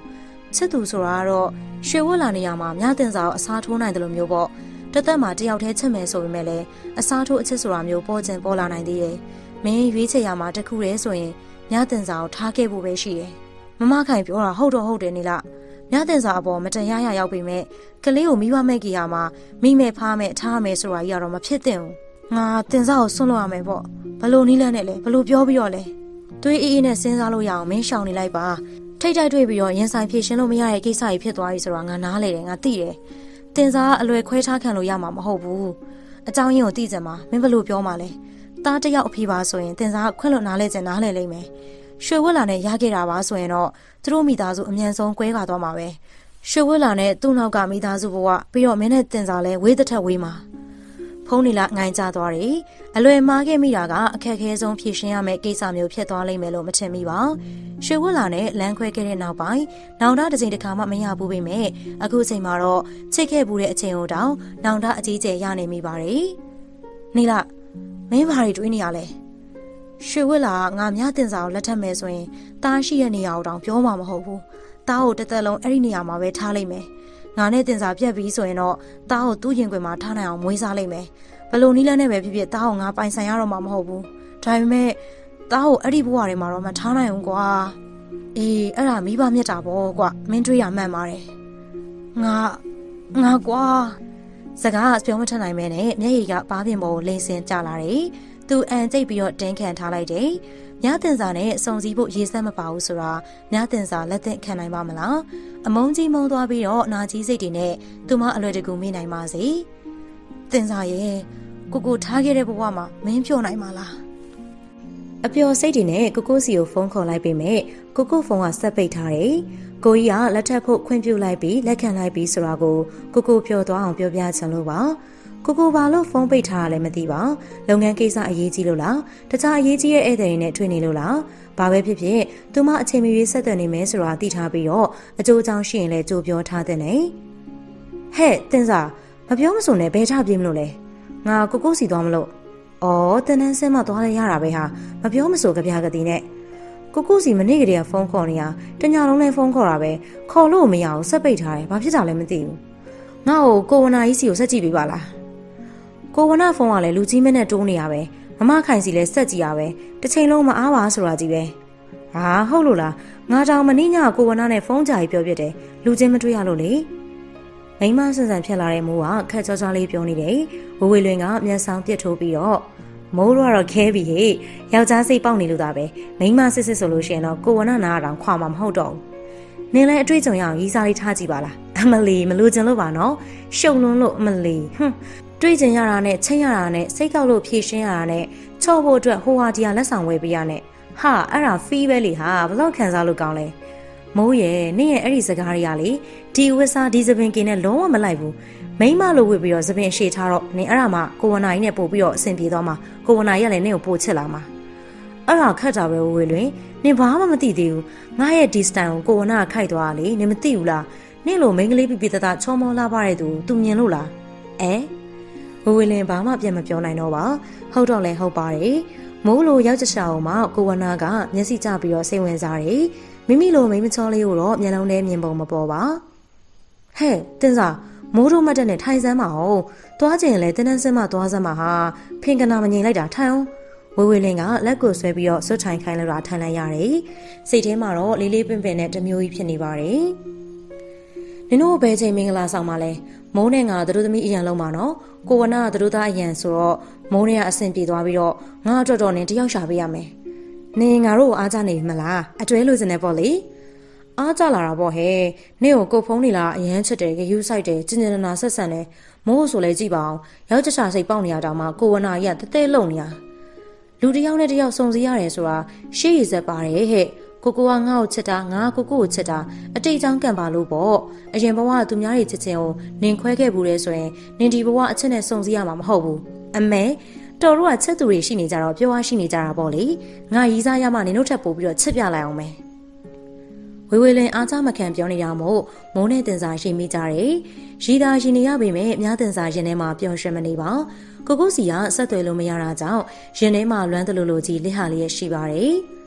ချစ်သူဆိုတာကတော့ရွှေဝက်လာနေရမှာမြတင်စာကိုအစားထိုးနိုင်တယ်လို့မျိုးပေါ့တသက်မှာတယောက်တည်းချစ်မယ်ဆိုပေမဲ့လည်းအစားထိုးအချစ်ဆိုတာမျိုးပေါ်ကျင်ပေါ်လာနိုင်သေးတယ်မင်းရွေးချယ်ရမှာတခုတည်းဆိုရင်မြတင်စာကိုထားခဲ့ဖို့ပဲရှိတယ်မမခိုင်ပြောတာဟုတ်တော့ဟုတ်တယ်နေလားမြတင်စာအပေါ်မတန်ရရရောက်ပေမဲ့ကလေးကိုမိဘမဲ့ကြီးရမှာမိမဲ့ဖားမဲ့ထားမယ်ဆိုတာကြီးကတော့မဖြစ်သင့်ဘူးငါတင်စာကိုဆွန့်လို့ရမယ်ပေါ့ဘလို့နီးလန်းနဲ့လဲဘလို့ပြောပြီးတော့လဲသွေးအေးအေးနဲ့စဉ်းစားလို့ရအောင်မင်းရှောင်နေလိုက်ပါထိတ်တိုက်တွေ့ပြီးတော့ရင်ဆိုင်ဖြည့်ရှင်းလို့မရတဲ့ကိစ္စကြီးဖြစ်သွားပြီဆိုတော့ငါနားလေတယ်ငါသိတယ်တင်စာကအလွယ်ခွဲထားခံလို့ရမှာမဟုတ်ဘူးအကြောင်းရင်းကိုသိကြမှာမင်းဘလို့ပြောမှာလဲတားတယောက်အဖေပါဆိုရင်တင်စာကခွင့်လွတ်နားလဲချင်နားလဲလိမ့်မယ်ရွှေဝက်လာနဲ့ရခဲ့တာပါဆိုရင်တော့သူတို့မိသားစုအမြန်ဆုံးကွဲခွာသွားမှာပဲရွှေဝက်လာနဲ့သူ့နောက်ကမိသားစုဘဝပြီးတော့မင်းနဲ့တင်စာလဲဝေးတစ်ထက်ဝေးမှာဖုန်းနေလာငိုင်းကြသွားတယ်အလွယ်မှားခဲ့မိတာကအခက်အခဲဆုံးဖြေရှင်းရမယ့်ကိစ္စမျိုးဖြစ်သွားလိမ့်မယ်လို့မထင်မိပါရွှေဝက်လာနဲ့လမ်းခွဲခဲ့တဲ့နောက်ပိုင်းနောင်တတစ်ချိန်တစ်ခါမှမရဘူးပေမဲ့အခုချိန်မှာတော့ချစ်ခဲ့ဘူးတဲ့အချိန်ကိုတောင်နောင်တအကြီးကျယ်ရနေမိပါတယ်နေလားမင်းဘာတွေတွေးနေရလဲရွှေဝက်လာငါမြတင်စာကိုလက်ထပ်မယ်ဆိုရင်တားရှိတဲ့နေရာကိုတောင်ပြောမှာမဟုတ်ဘူးတားကိုတစ်သက်လုံးအဲ့ဒီနေရာမှာပဲထားလိုက်မယ်ငါနဲ့တင်စာပြက်ပြီးဆိုရင်တော့တားကိုသူ့ရင်ခွင်မှာထားနိုင်အောင်မွေးစားလိုက်မယ်ဘလို့နီးလန်းနဲ့ပဲဖြစ်ဖြစ်တားကိုငါပိုင်ဆိုင်ရတော့မှာမဟုတ်ဘူးဒါပေမဲ့တားကိုအဲ့ဒီဘဝတွေမှာတော့မထားနိုင်ဘူးကွာအေးအဲ့ဒါမိဘမြတ်တာပေါ့ကွာမင်းတွေးရမှန်ပါတယ်ငါငါကွာစကားပြောမထနိုင်မဲနဲ့မျက်ရည်ကဘားပြင်ပေါ်ကိုလိမ့်စင်ကျလာတယ်သူအန်ကျိတ်ပြီးတော့တင်းခံထားလိုက်တယ်မြတင်စာနဲ့စုံစည်းဖို့ရေးစက်မပါဘူးဆိုတာမြတင်စာလက်သင့်ခံနိုင်ပါမလားအမုန်းကြီးမုန်းသွားပြီးတော့နာကြီးစိတ်တွေနဲ့သူမအလွယ်တကူမိနိုင်ပါစေတင်စာရဲ့ကိုကိုထားခဲ့တဲ့ဘဝမှာမင်းပြောနိုင်မှာလားအပျော်စိတ်တွေနဲ့ကိုကိုစီကိုဖုန်းခေါ်လိုက်ပေမဲ့ကိုကိုဖုန်းကဆက်ပိတ်ထားတယ်ကိုကြီးကလက်ထပ်ဖို့ခွင့်ပြုလိုက်ပြီးလက်ခံလိုက်ပြီးဆိုတာကိုကိုကိုပြောသွားအောင်ပြောပြချင်လို့ပါကိုကိုဘာလို့ဖုန်းပိတ်ထားရလဲမသိပါလုပ်ငန်းကိစ္စအရေးကြီးလို့လားတခြားအရေးကြီးတဲ့ဧည့်သည်တွေနဲ့တွေ့နေလို့လားဘာပဲဖြစ်ဖြစ်သူမအချိန်မရွေးဆက်သွယ်နေမယ်ဆိုတာသိထားပြီးတော့အကျိုးအကြောင်းရှိရင်လည်းကြိုပြောထားတဲ့နဲ့ဟဲ့တင်စာမပြောမစုံနဲ့ဘယ်ထပြေးမလို့လဲငါကိုကိုစီသွားမလို့အော်တန်းတန်းဆင်းမသွားလဲရတာပဲဟာမပြောမစုံကြပြားကတိနဲ့ကိုကိုစီမနေ့ကတည်းကဖုန်းခေါ်နေရတညလုံးလဲဖုန်းခေါ်တာပဲခေါ်လို့မရအောင်ဆက်ပိတ်ထားတယ်ဘာဖြစ်တာလဲမသိဘူးငါ့ကိုကိုဝနာကြီးစီကိုဆက်ကြည့်ပေးပါလားကိုဝနာဖုန်းကလည်းလူကြီးမင်းနဲ့တိုးနေရပဲမမခိုင်စီလည်းဆက်ကြည့်ရပဲတစ်ချိန်လုံးမအားပါဆိုတာကြီးပဲဟာဟုတ်လို့လားငါတောင်မနေ့ညကိုဝနာနဲ့ဖုန်းကြာကြီးပြောပြတယ်လူချင်းမတွေ့ရလို့လေမိမဆန်ဆန်ဖြစ်လာတဲ့မိုးကခက်ကြောကြောလေးပြောနေတယ်ဝဝေလွင်ကမျက်စောင်းပြစ်ထိုးပြီးတော့မိုးတော့ခဲပြီဟေ့ယောက်ျားစိတ်ပေါက်နေလို့ဒါပဲမိမစစ်စစ်ဆိုလို့ရှိရင်တော့ကိုဝနာနာတောင်ခွာမှာမဟုတ်တော့ဘူးနင်လည်းအတွေ့အကြုံရအောင်ရီးစားလေးထားကြည့်ပါလားအမလီမလို့ကျင်လို့ပါနော်ရှုံလွန်းလို့အမလီဟွန်းတွေးကျင်ရတာနဲ့ချင်းရတာနဲ့စိတ်ကောက်လို့ဖြည့်ရှင်းရတာနဲ့ချော့ဖို့အတွက်ဟိုဟာဒီဟာလက်ဆောင်ဝယ်ပေးရနဲ့ဟာအဲ့ဒါဖီးပဲလေဟာဘလောက်ခံစားလို့ကောင်းလဲမိုးရဲ့နင့်ရဲ့အဲ့ဒီစကားတွေကလေဒီဝစ်စားဒီစပင်ကင်းနဲ့လုံးဝမလိုက်ဘူးမိမလိုဝစ်ပြီးတော့စပင်ရှေ့ထားတော့နင်အဲ့ဒါမှကိုဝနာကြီးနဲ့ပို့ပြီးတော့အဆင်ပြေသွားမှာကိုဝနာကြီးကလည်းနင့်ကိုပို့ချစ်လာမှာအဲ့ဒါခက်တာပဲဝေလွင်နင်ဘာမှမသိသေးဘူးငါရဲ့ဒီစတိုင်ကိုကိုဝနာခိုက်သွားတာလေနင်မသိဘူးလားနင့်လိုမိန်းကလေးပြပြတတချောမောလာပါတဲ့သူသူမြင်လို့လားအဲဝဝေလင်ဘာမှပြန်မပြောနိုင်တော့ပါဟုတ်တော့လဲဟုတ်ပါတယ်မိုးလိုရောက်ချရှာအောင်မှကိုဝနာကမျက်စိကျပြီးတော့စိတ်ဝင်စားတယ်မိမိလိုမိမချောလေးကိုတော့မျက်လုံးထဲမြင်ပုံမပေါ်ပါဟဲ့တင်စာမိုးတို့မတ်တက်နဲ့ထိုင်စမ်းပါအောင်သွားကျင်လဲတင်းတန်းစင်းမသွားစမ်းပါဟာဖင်ကနာမငြိမ်လိုက်တာထိုင်အောင်ဝဝေလင်ကလက်ကိုဆွဲပြီးတော့ဆွတ်ထိုင်ခိုင်းလာတာထိုင်လိုက်ရတယ်စိတ်ထဲမှာတော့လေးလေးပင်ပင်နဲ့တမျိုးကြီးဖြစ်နေပါတယ်နင်တို့ဘယ်ချိန်မင်္ဂလာဆောင်ပါလဲမိုးနဲ့ငါတို့သမီးအရန်လုံးပါနော်ကိုဝနာကတို့သားအရန်ဆိုတော့မိုးနဲ့ကအဆင်ပြေသွားပြီးတော့ငါအတွက်တော့နင်တယောက်ရှာပေးရမယ်နင်ငါတို့ကိုအားကြနေမလားအတွဲလို့စနေပေါ့လေအားကြလာတာပေါ့ဟဲ့နင့်ကိုကိုဖုံးနေလားအရန်ချစ်တယ်ဂယူးဆိုင်တယ်ကျင်ကျင်နာဆက်ဆန်တယ်မိုးဆိုလဲကြည့်ပါအောင်ယောက်ျားစိတ်ပေါက်နေရတာမှကိုဝနာကြီးကတဲတဲလုံနေရလူတယောက်နဲ့တယောက်စုံစီရတယ်ဆိုတာရှေ့ရည်ဆက်ပါတယ်ဟဲ့ကိုကိုကငါ့ကိုချစ်တာငါကိုကိုကိုချစ်တာအတိတ်ကြောင့်ကံပါလို့ပေါ့အရင်ဘဝကသူများတွေချစ်ချင်းကိုနင်ခွဲခဲ့ဘူးလေဆိုရင်နင်ဒီဘဝအချစ်နဲ့စုံစီရမှာမဟုတ်ဘူးအမေတော်တို့ကချစ်သူတွေရှိနေကြတော့ပြောရရှိနေကြတာပေါ့လေငါရီးစားရမှနင်တို့ထပ်ပို့ပြီးတော့ချစ်ပြလိုက်အောင်မယ်ဝေဝေလင်အားကြမခံပြောနေတာမို့မိုးနဲ့တင်စာရှိမိကြတယ်ရီးသားရှင်နေရပေမဲ့မြားတင်စာရင်ထဲမှာပျော်ရွှင်မနေပါကိုကိုစီကဆက်သွယ်လို့မရတာကြောင့်ရင်ထဲမှာလွမ်းတလူလူကြီးလက်ဟာလေးရှိပါတယ်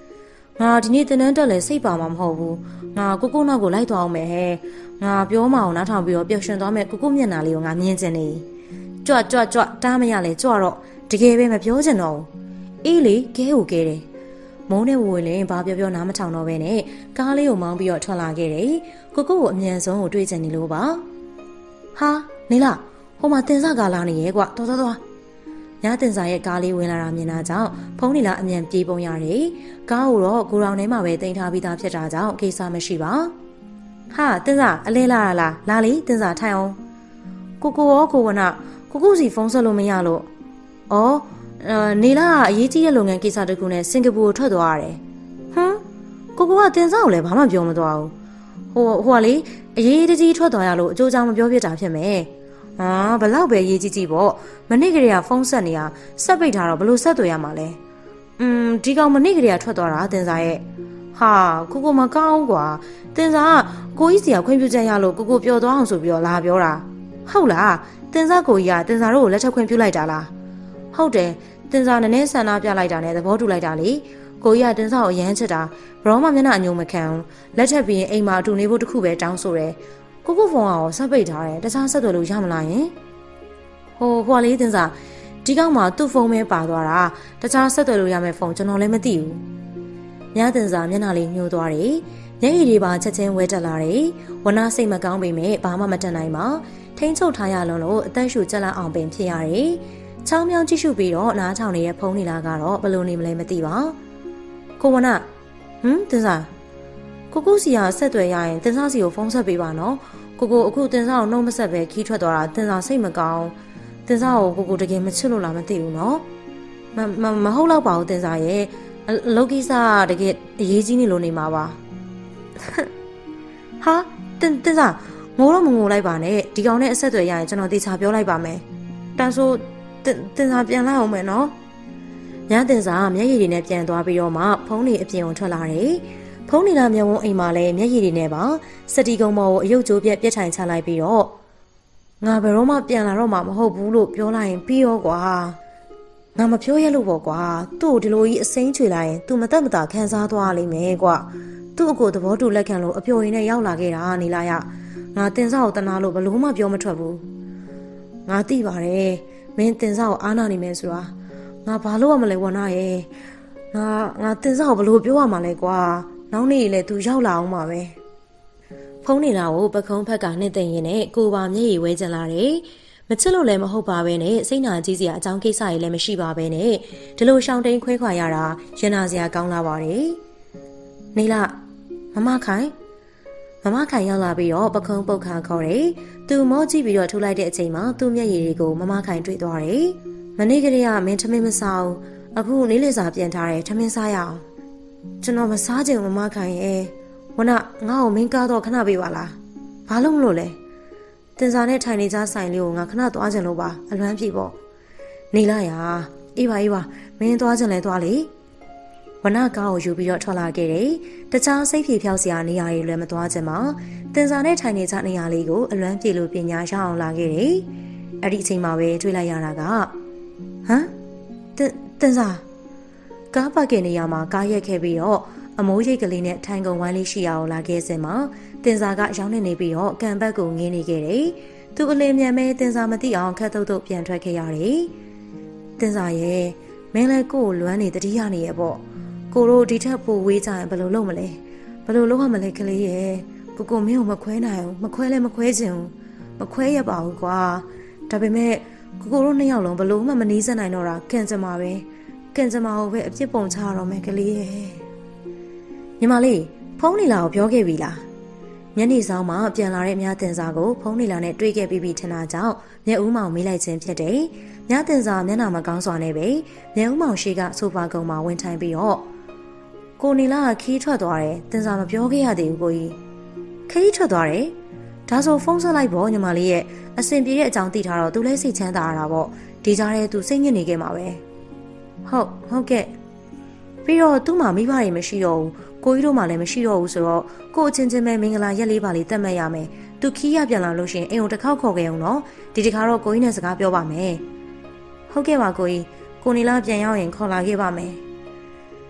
ငါဒီနေ့တနန်းတက်လဲစိတ်ပါမှာမဟုတ်ဘူးငါကိုကိုနောက်ကိုလိုက်သွားအောင်မယ်ဟဲ့ငါပြောမအောင်နားထောင်ပြီးတော့ပျော်ရွှင်သွားမယ်ကိုကိုမျက်နှာလေးကိုငါမြင်ချင်နေကြွကြွကြွတားမရလဲကြွတော့တကယ်ပဲမပြောချင်တော့ဘူးအေးလေကဲကိုကဲတယ်မုန်းနဲ့ဝဝင်လင်းဘာပြောပြောနားမထောင်တော့ပဲနဲ့ကားလေးကိုမောင်းပြီးတော့ထွက်လာခဲ့တယ်ကိုကိုကိုအမြန်ဆုံးကိုတွေ့ချင်နေလို့ပါဟာနေလားဟိုမှာတင်စားကားလာနေရဲ့ကွာတော်တော်တော်ညတင်စားရဲ့ကားလေးဝင်လာတာမြင်တာကြောင့်ဖုန်းနေလားအမြန်ပြေးပုံရတယ်ကားကိုတော့ကိုရောင်ထဲမှာပဲတင်ထားပြီးသားဖြစ်တာကြောင့်ကိစ္စမရှိပါဟာတင်စားအလဲလာလားလာလေတင်စားထိုင်အောင်ကိုကိုရောကိုဝနကိုကိုစီဖုန်းဆက်လို့မရလို့ဩနေလားအရေးကြီးတဲ့လုပ်ငန်းကိစ္စတခုနဲ့စင်ကာပူကိုထွက်သွားရတယ်ဟမ်ကိုကိုကတင်စားကိုလည်းဘာမှပြောမသွားဘူးဟိုဟိုကလေအရေးတကြီးထွက်သွားရလို့အကျိုးကြောင့်မပြောပြတာဖြစ်မယ်ဟာဘလောက်ပဲရေးကြီးကြီးပေါ့မနေ့ကလေးကဖုန်းဆက်နေတာဆက်ပိတ်ထားတော့ဘလို့ဆက်သွယ်ရမှာလဲอืมဒီကောင်မနေ့ကလေးကထွက်သွားတာတင်စားရဲ့ဟာကိုကိုမကောင်းကွာတင်စားကကိုကြီးစီကခွင့်ပြုချက်ရလို့ကိုကိုပျော်သွားအောင်ဆိုပြီးတော့လာပြောတာဟုတ်လားတင်စားကိုကြီးကတင်စားတို့ကိုလက်ထပ်ခွင့်ပြုလိုက်တာလားဟုတ်တယ်တင်စားနည်းနည်းဆန္ဒပြလိုက်တာနဲ့သဘောတူလိုက်တာလေကိုကြီးကတင်စားကိုရမ်းချစ်တာဘရောမှမျက်နှာအညိုမခံဘူးလက်ထပ်ပြီးရင်အိမ်မှာအတူနေဖို့တခုပဲတောင်းဆိုတယ်ကိုကိုဖုန်းအောင်ဆက်ပိတ်ထားတယ်တခြားဆက်သွယ်လို့ရမလားယင်ဟိုဟွာလေးတင်စားဒီကောင်မှသူ့ဖုန်းပဲပါသွားတာတခြားဆက်သွယ်လို့ရမယ့်ဖုန်းကျွန်တော်လည်းမသိဘူးညတင်စားမျက်နှာလေးညှိုးသွားတယ်မျက်ရည်တွေပါချက်ချင်းဝဲတက်လာတယ်ဝနာစိတ်မကောင်းပေမဲ့ဘာမှမတတ်နိုင်ပါထိန်းချုပ်ထားရလုံးလို့အသက်ရှူကျက်လောက်အောင်ပင်ဖြစ်ရတယ်ချောင်းမြောင်းကြည့်ရှုပြီးတော့နားထောင်နေတဲ့ဖုန်းနေလာကတော့ဘယ်လိုနေမလဲမသိပါကိုဝနာဟမ်တင်စားကိုကိုစီကဆက်သွယ်ရရင်တင်စားစီကိုဖုန်းဆက်ပေးပါနော်ကိုကိုအခုတင်စားကိုနှုတ်မဆက်ပဲခီးထွက်သွားတာတင်စားစိတ်မကောင်းတင်စားကိုကိုကိုတကယ်မချစ်လို့လားမသိဘူးနော်မမမဟုတ်တော့ပါဘူးတင်စားရဲ့အလုပ်ကိစ္စတကယ်အရေးကြီးနေလို့နေမှာပါဟာတင်တင်စားငိုတော့မငိုလိုက်ပါနဲ့ဒီကောင်နဲ့အဆက်အသွယ်ရရင်ကျွန်တော်တေချာပြောလိုက်ပါမယ်တန်းဆိုတင်တင်စားပြန်လိုက်အောင်မယ်နော်ညတင်စားမျက်ရည်တွေနဲ့ပြန်သွားပြီးတော့မှဖုန်းတွေအပြင်ကိုထွက်လာတယ်ဖုန်းနေတာမျက်ဝန်းအိမ်မှာလည်းမျက်ရည်တွေနဲ့ပါစတီကုံပေါ်ကိုအယုတ်ကျိုးပြက်ပြက်ထိုင်ချလိုက်ပြီးတော့ငါဘယ်တော့မှပြန်လာတော့မှမဟုတ်ဘူးလို့ပြောလိုက်ရင်ပြီးရောကွာငါမပြောရလို့ပေါ့ကွာသူ့ကိုဒီလိုကြီးအစိမ်းချွေလိုက်ရင် तू မတက်မတာခံစားသွားလိမ့်မယ်ကွာသူ့အကိုသဘောတူလက်ခံလို့အပျော်ရည်နဲ့ရောက်လာခဲ့တာနေလားရငါတင်စားကိုတနာလို့ဘလို့မှပြောမထွက်ဘူးငါသိပါတယ်မင်းတင်စားကိုအားနာနေမယ်ဆိုတာငါဘာလို့ရမလဲဝနာရဲ့ငါငါတင်စားကိုဘလို့ပြောရမှာလဲကွာနောက်နေ့လေ तू ရောက်လာအောင်ပါပဲဖုန်းနေလာကိုပခုံးဖက်ကနှစ်သိမ့်ရင်နဲ့ကိုပါမျက်ရည်ဝဲကျလာတယ်မချစ်လို့လည်းမဟုတ်ပါပဲနဲ့စိတ်နာကြီးစရာအကြောင်းကိစ္စကြီးလည်းမရှိပါပဲနဲ့ဒီလိုရှောင်းတိန်ခွဲခွာရတာရင်နာစရာကောင်းလာပါတယ်နေလားမမခိုင်မမခိုင်ရောက်လာပြီးတော့ပခုံးပုတ်ခါခေါ်တယ်သူမောကြည့်ပြီးတော့ထိုးလိုက်တဲ့အချိန်မှာသူ့မျက်ရည်တွေကိုမမခိုင်တွေ့သွားတယ်မနေ့ကလေးကမင်းထမင်းမစားဘူးအခုနေ့လည်စာပြန်ထားတယ်ထမင်းစားရအောင်ကျွန်တော်မစားချင်ဘူးမမခိုင်ရဲ့ဝနငါ့ကိုမင်းကားတော့ခဏပေးပါလားဘာလို့မလို့လဲတင်စားနဲ့ထိုင်နေကြဆိုင်လေးကိုငါခဏသွားချင်လို့ပါအလွမ်းပြေပေါ့နေလာရအေးပါအေးပါမင်းသွားချင်လဲသွားလေဝနကားကိုယူပြီးတော့ထွက်လာခဲ့တယ်တခြားစိတ်ဖြေဖြောက်စရာနေရာတွေလည်းမသွားချင်ပါတင်စားနဲ့ထိုင်နေကြနေရာလေးကိုအလွမ်းပြေလို့ပညာရအောင်လာခဲ့တယ်အဲ့ဒီအချိန်မှာပဲတွေ့လိုက်ရတာကဟမ်တင်တင်စားကားပတ်ကနေရာမှာကားရက်ခဲ့ပြီးတော့အမိုးရိတ်ကလေးနဲ့ထိုင်ကုန်ဝိုင်းလေးရှိအောင်လာခဲ့စင်မှာတင်စားကရောင်းနေနေပြီးတော့ကံဘက်ကိုငင်းနေခဲ့တယ်။သူအလင်းမြန်မဲတင်စားမသိအောင်ခက်တုတ်တုတ်ပြန်ထွက်ခဲ့ရတယ်။တင်စားရဲ့မင်းလည်းကိုကိုလွမ်းနေတတိယနေရဲ့ပေါ့။ကိုတို့ဒီထက်ပိုဝေးကြရင်ဘယ်လိုလုပ်မလဲ။ဘယ်လိုလုပ်ရမလဲကလေးရဲ့။ကိုကိုမင်းကိုမခွဲနိုင်ဘူး။မခွဲလည်းမခွဲချင်ဘူး။မခွဲရပါဘူးကွာ။ဒါပေမဲ့ကိုကိုတို့နှစ်ယောက်လုံးဘယ်လိုမှမနှီးစက်နိုင်တော့တာကံကြမ္မာပဲ။ကံကြမ္မာကိုပဲအပြစ်ပုံချရတော့မယ်ကလေးရဲ့။ညီမလေးဖုန်းနေလာကိုပြောခဲ့ပြီလားညနေဆောင်မှာပြန်လာတဲ့မြတင်စာကိုဖုန်းနေလာနဲ့တွေ့ခဲ့ပြီးပြီထင်တာကြောင့်မျက်ဦးမောင်မေးလိုက်ခြင်းဖြစ်တယ်မြတင်စာမျက်နှာမကောင်းစွာနဲ့ပဲမျက်ဦးမောင်ရှိကဆိုဖာကုံမှာဝင်ထိုင်ပြီးတော့ကိုနေလာကခီးထွက်သွားတယ်တင်စာမပြောခဲ့ရသေးဘူးကိုကြီးခီးထွက်သွားတယ်ဒါဆိုဖုန်းဆက်လိုက်ပေါ့ညီမလေးရဲ့အဆင်ပြေတဲ့အကြောင်းသိထားတော့သူလည်းစိတ်ချမ်းသာရတာပေါ့ဒီကြားထဲသူစိတ်ညစ်နေခဲ့မှာပဲဟုတ်ဟုတ်ကဲ့ပြီးတော့သူ့မှာမိဘတွေမရှိတော့ဘူးကိုကြီးတို့မှလည်းမရှိတော့ဘူးဆိုတော့ကိုအချင်းချင်းပဲမင်္ဂလာရက်လေးပါလေးတက်မှတ်ရမယ်သူခီးရပြန်လာလို့ရှိရင်အိမ်ကိုတစ်ခေါက်ခေါ်ခဲ့အောင်နော်ဒီတစ်ခါတော့ကိုကြီးနဲ့စကားပြောပါမယ်ဟုတ်ကဲ့ပါကိုကြီးကိုနေလာပြန်ရောက်ရင်ခေါ်လာခဲ့ပါမယ်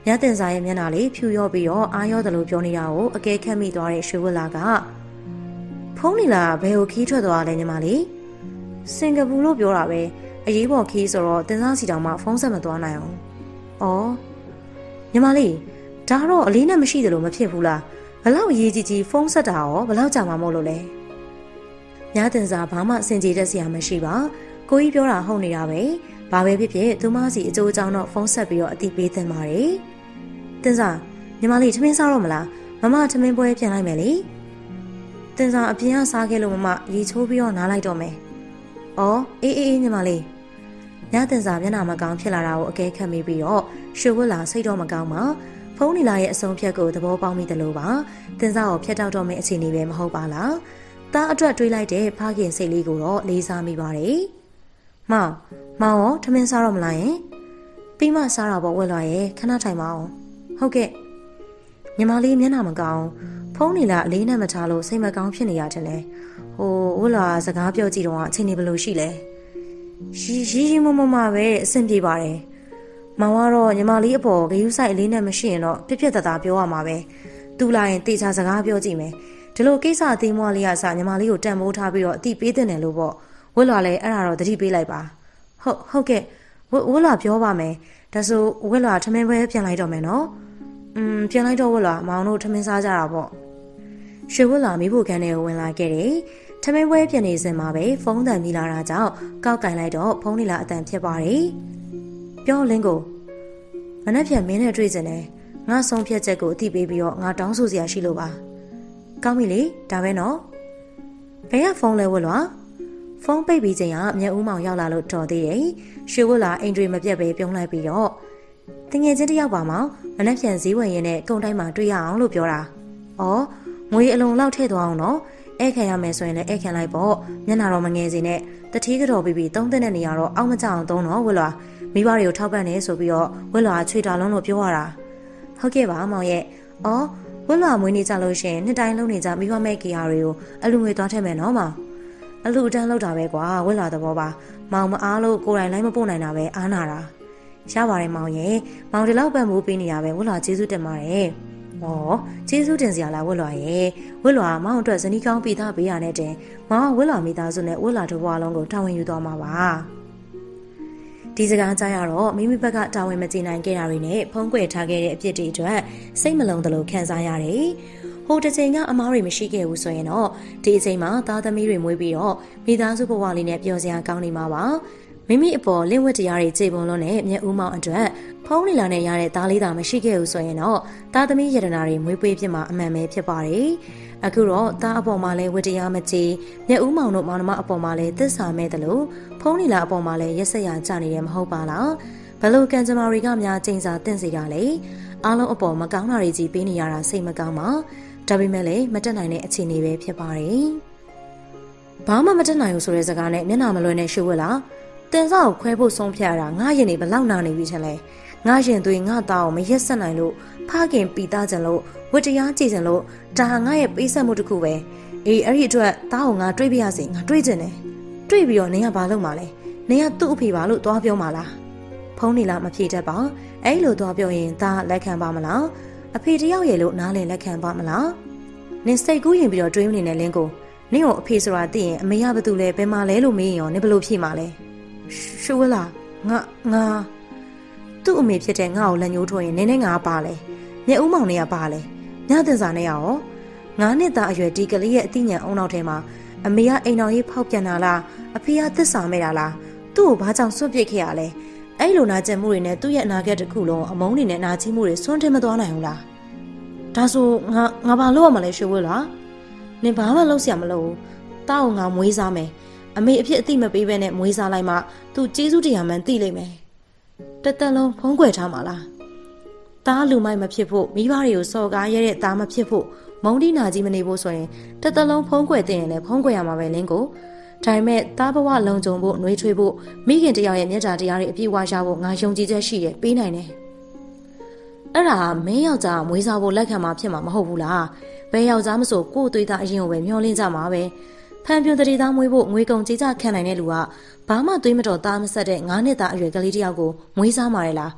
ညတင်စာရဲ့မျက်နှာလေးဖြူရောပြီးတော့အာရောတယ်လို့ပြောနေတာကိုအကဲခတ်မိသွားတဲ့ရွှေဝက်လာကဖုန်းနီလာဘယ်ကိုခီးထွက်သွားလဲညီမလေးစင်ကာပူလို့ပြောတာပဲအရေးပေါ်ခီးဆိုတော့တင်စားစီတောင်မှဖုန်းဆက်မသွားနိုင်အောင်။အော်ညီမလေးဒါတော့အလေးနဲ့မရှိတယ်လို့မဖြစ်ဘူးလားဘလောက်အရေးကြီးကြီးဖုန်းဆက်တာရောဘလောက်ကြာမှမို့လို့လဲ။ညတင်စာဘာမှစင်ကြေတဲ့ဆရာမရှိပါကိုကြီးပြောတာဟုတ်နေတာပဲဘာပဲဖြစ်ဖြစ်သူမစီအကျိုးအကြောင်းတော့ဖုန်းဆက်ပြီးတော့အတိပေးသင့်ပါတယ်။တင်စာညီမလေးထမင်းစားတော့မလားမမထမင်းပွဲပြန်လိုက်မယ်လေ။တင်စာအပြင်ကစားခဲ့လို့မမရေချိုးပြီးတော့နားလိုက်တော့မယ်။အော်အေးအေးအေးညီမလေးညတင်စာမျက်နှာမကောင်းဖြစ်လာတာကိုအကဲခတ်မိပြီးတော့ရွှေဝက်လာစိတ်တော့မကောင်းပါဖုန်းနီလာရဲ့အဆုံးဖြတ်ကိုသဘောပေါက်မိတယ်လို့ပါတင်စာကိုဖျက်တောက်တော့မယ့်အခြေအနေပဲမဟုတ်ပါလားတားအတွက်တွေးလိုက်တဲ့ဖခင်စိတ်လေးကိုတော့လေးစားမိပါတယ်မောင်မောင်ရောထမင်းစားတော့မလားယင်ပြီးမှစားတာပေါ့ဝက်လာရဲ့ခဏထိုင်ပါအောင်ဟုတ်ကဲ့ညီမလေးမျက်နှာမကောင်းဖုန်းနီလာအလေးနဲ့မထားလို့စိတ်မကောင်းဖြစ်နေရတယ်လေဟိုဝက်လာစကားပြောကြည့်တော့အချိန်နေဘယ်လိုရှိလဲရီရီရီမမမပဲအဆင်ပြေပါတယ်မောင်ကတော့ညီမလေးအပေါ်ဂယုဆိုင်အလေးနဲ့မရှိရင်တော့ပြက်ပြက်တသားပြောရမှာပဲသူလာရင်တေချာစကားပြောကြည့်မယ်ဒီလိုကိစ္စအသေးမွားလေးကစညီမလေးကိုတန်ဖိုးထားပြီးတော့အတိပေးတင်တယ်လို့ပေါ့ဝက်လာလဲအဲ့ဒါတော့တတိပေးလိုက်ပါဟုတ်ဟုတ်ကဲ့ဝက်ဝက်လာပြောပါမယ်ဒါဆိုဝက်လာထမင်းပွဲပြန်လိုက်တော့မယ်နော်อืมပြန်လိုက်တော့ဝက်လာမောင်တို့ထမင်းစားကြတာပေါ့ရွှေဝက်လာမိဖို့ခန်းထဲကိုဝင်လာခဲ့တယ်ထမင်းပွဲပြန်နေစင်မှာပဲဖုန်းတန်မိလာတာကြောင့်ကောက်ကင်လိုက်တော့ဖုန်းလေးလာအတန်ဖြစ်ပါတယ်ပြောလင်းကိုမနှက်ပြန်မင်းနဲ့တွေ့စင်တယ်ငါဆုံးဖြတ်ချက်ကိုအတိပေးပြီးတော့ငါတောင်းဆိုစရာရှိလို့ပါကောင်းပြီလေဒါပဲနော်ဘယ်ကဖုန်းလဲဝက်လာဖုန်းပိတ်ပြီးချိန်ကမျက်ဦးမောင်ရောက်လာလို့တော်သေးတယ်ရွှေဝက်လာအိမ်တွေမပြတ်ပဲပြုံးလိုက်ပြီးတော့တငယ်ချင်းတယောက်ပါမောင်မနှက်ပြန်ဈေးဝင်ရင်းနဲ့ကုန်းတိုင်းမှာတွေ့ရအောင်လို့ပြောတာဩငွေအလုံးလောက်ထည့်သွားအောင်နော်အဲ့ခံရမယ်ဆိုရင်လည်းအဲ့ခံလိုက်ပေါ့မျက်နှာတော့မငယ်စေနဲ့တတိကတော်ပြီးပြီးသုံးတဲ့နေရာတော့အောက်မကျအောင်သုံးတော့ဝက်လာမိဘတွေကိုထောက်ပံ့နေဆိုပြီးတော့ဝက်လာချွေတာလုံးလို့ပြောရတာဟုတ်ကဲ့ပါမောင်ရဲ့အော်ဝက်လာမွေးနေကြလို့ရှင်နှစ်တိုင်းလုံးနေကြမိဘမဲ့ကေယာတွေကိုအလူငွေသွားထည့်မယ်နော်မောင်အလူအတန်းလောက်တာပဲကွာဝက်လာသဘောပါမောင်မအားလို့ကိုယ်တိုင်လိုက်မပို့နိုင်တာပဲအားနာတာရပါတယ်မောင်ရဲ့မောင်ဒီလောက်ပံ့ပိုးပေးနေရပဲဝက်လာကျေးဇူးတင်ပါတယ်ဩကျေးဇူးတင်စရာလားဝက်လာရဲ့ဝက်လာမောင်အတွက်ဇနီးကောင်းပြီးသားပေးရတဲ့တင်မောင်ကဝက်လာမိသားစုနဲ့ဝက်လာတို့ဘွားလုံးကိုတာဝန်ယူသွားမှာပါဒီစကားကြားရတော့မိမိဘက်ကတာဝန်မကျေနိုင်ခဲ့တာတွေနဲ့ဖုံးကွယ်ထားခဲ့တဲ့အပြစ်တွေအတွက်စိတ်မလုံးသလိုခံစားရတယ်ဟိုတစ်ချိန်ကအမားတွေမရှိခဲ့ဘူးဆိုရင်တော့ဒီအချိန်မှာသားသမီးတွေမွေးပြီးတော့မိသားစုဘဝလေးနဲ့ပျော်စရာကောင်းနေမှာပါမိမိအပေါ်လင့်ဝတ်တရားတွေခြေပုံလုံးနဲ့မျက်ဦးမောင်အတွက်ဖုံးနေလာနဲ့ရတဲ့သားလေးသာမရှိခဲ့ဘူးဆိုရင်တော့သားသမီးယတနာတွေမွေးပွေးဖြစ်မှာအမှန်ပဲဖြစ်ပါတယ်အခုတော့သားအပေါ်မှာလဲဝတ္တရားမကြီးမျက်ဦးမောင်တို့မောင်နှမအပေါ်မှာလဲသစ္စာမဲ့တယ်လို့ဖုံးနေလာအပေါ်မှာလဲရက်စက်ရကြနေတယ်မဟုတ်ပါလားဘလို့ကံကြမ္မာတွေကများကျိန်စာတင့်စေတာလေအားလုံးအပေါ်မကောင်းတာတွေကြီးပေးနေရတာစိတ်မကောင်းပါဒါပေမဲ့လည်းမတက်နိုင်တဲ့အခြေအနေပဲဖြစ်ပါတယ်ဘာမှမတက်နိုင်ဘူးဆိုတဲ့စကားနဲ့မျက်နှာမလွှဲနဲ့ရှုပ်ဝက်လာတင်စားကိုခွဲဖို့ဆုံးဖြတ်ရတာငါရင်နေဘလောက်နာနေပြီထင်လဲငါရင်သွေးငါသားကိုမရက်ဆက်နိုင်လို့ဖခင်ပီသားကြလို့ဝတ္တရားကြည်ကြလို့ဒါငါရဲ့ပေးဆက်မှုတစ်ခုပဲအေးအဲ့ဒီအတွက်သားကိုငါတွေးပြရစီငါတွေးကျင်တယ်တွေးပြီးတော့နင်ကဘာလုပ်မှာလဲနင်ကသူ့အဖေပါလို့သွားပြောမှာလားဖုန်းနေလားမဖြေတတ်ပါအဲ့လိုသွားပြောရင်သားလက်ခံပါမလားအဖေတယောက်ရဲ့လို့နားလည်လက်ခံပါမလားနင်စိတ်ကူးရင်ပြီးတော့တွေးမနေနဲ့လင်းကိုနင့်ကိုအဖေဆိုတာသိရင်အမေကဘာတူလဲဘယ်မှာလဲလို့မေးရင်ရောနင်ဘယ်လိုဖြေမှာလဲရှူဝလာငါငါသူ့အမေဖြစ်တဲ့ငါ့ကိုလက်ညှိုးထိုးရင်နင်းနဲ့ငါပါလဲမျက်ဦးမောင်နဲ့ကပါလဲညတင်စာနဲ့ရောငါးနှစ်သားအရွယ်ဒီကလေးရဲ့အသိဉာဏ်အုံနောက်ထဲမှာအမေကအိမ်တော်ကြီးဖောက်ပြန်တာလားအဖေကသစ္စာမဲ့တာလားသူ့ကိုဘာကြောင့်စွန့်ပစ်ခဲ့ရလဲအဲ့လိုနာကျင်မှုတွေနဲ့သူ့ရဲ့အနာဂတ်တစ်ခုလုံးအမုန်းတွေနဲ့နာကျင်မှုတွေစွန့်ထင်မသွားနိုင်ဘူးလားဒါဆိုငါငါဘာလုပ်ရမှာလဲရွှေဝဲလားနင်ဘာမှလုပ်စရာမလိုဘူးတောက်ငါမွေးစားမယ်အမေအဖြစ်အသိမပေးဘဲနဲ့မွေးစားလိုက်မှသူကျေးဇူးတရားမှန်သိလိမ့်မယ်တသက်လုံးဖုံးကွယ်ထားမှာလားတားလူမိုက်မဖြစ်ဖို့မိဘတွေကိုစော်ကားရတဲ့တားမဖြစ်ဖို့မုန်းတိနာကြီးမနေဖို့ဆိုရင်တသက်လုံးဖုံးကွယ်တဲ့ရင်လည်းဖုံးကွယ်ရမှာပဲလင်းကိုဒါပေမဲ့တားဘဝလုံခြုံဖို့နှွေးထွေးဖို့မိခင်တယောက်ရဲ့မျက်နှာတရားတွေအပြည့်အဝရဖို့ငါယုံကြည်ချက်ရှိတယ်ပေးနိုင်တယ်အဲ့ဒါမင်းယောက်ျားမွေးစားဖို့လက်ခံမှာဖြစ်မှာမဟုတ်ဘူးလားဘယ်ယောက်ျားမဆိုကိုယ်သွေးသားအရင်ကိုပဲမျောလင့်ကြမှာပဲဖန်ပြွန်တရေသားမွေးဖို့ငွေကုန်ကြေးကြခံနိုင်တဲ့လူကဘာမှသွေးမတော်သားမဆက်တဲ့ငါးနှစ်သားအရွယ်ကလေးတယောက်ကိုမွေးစားမှာလေလား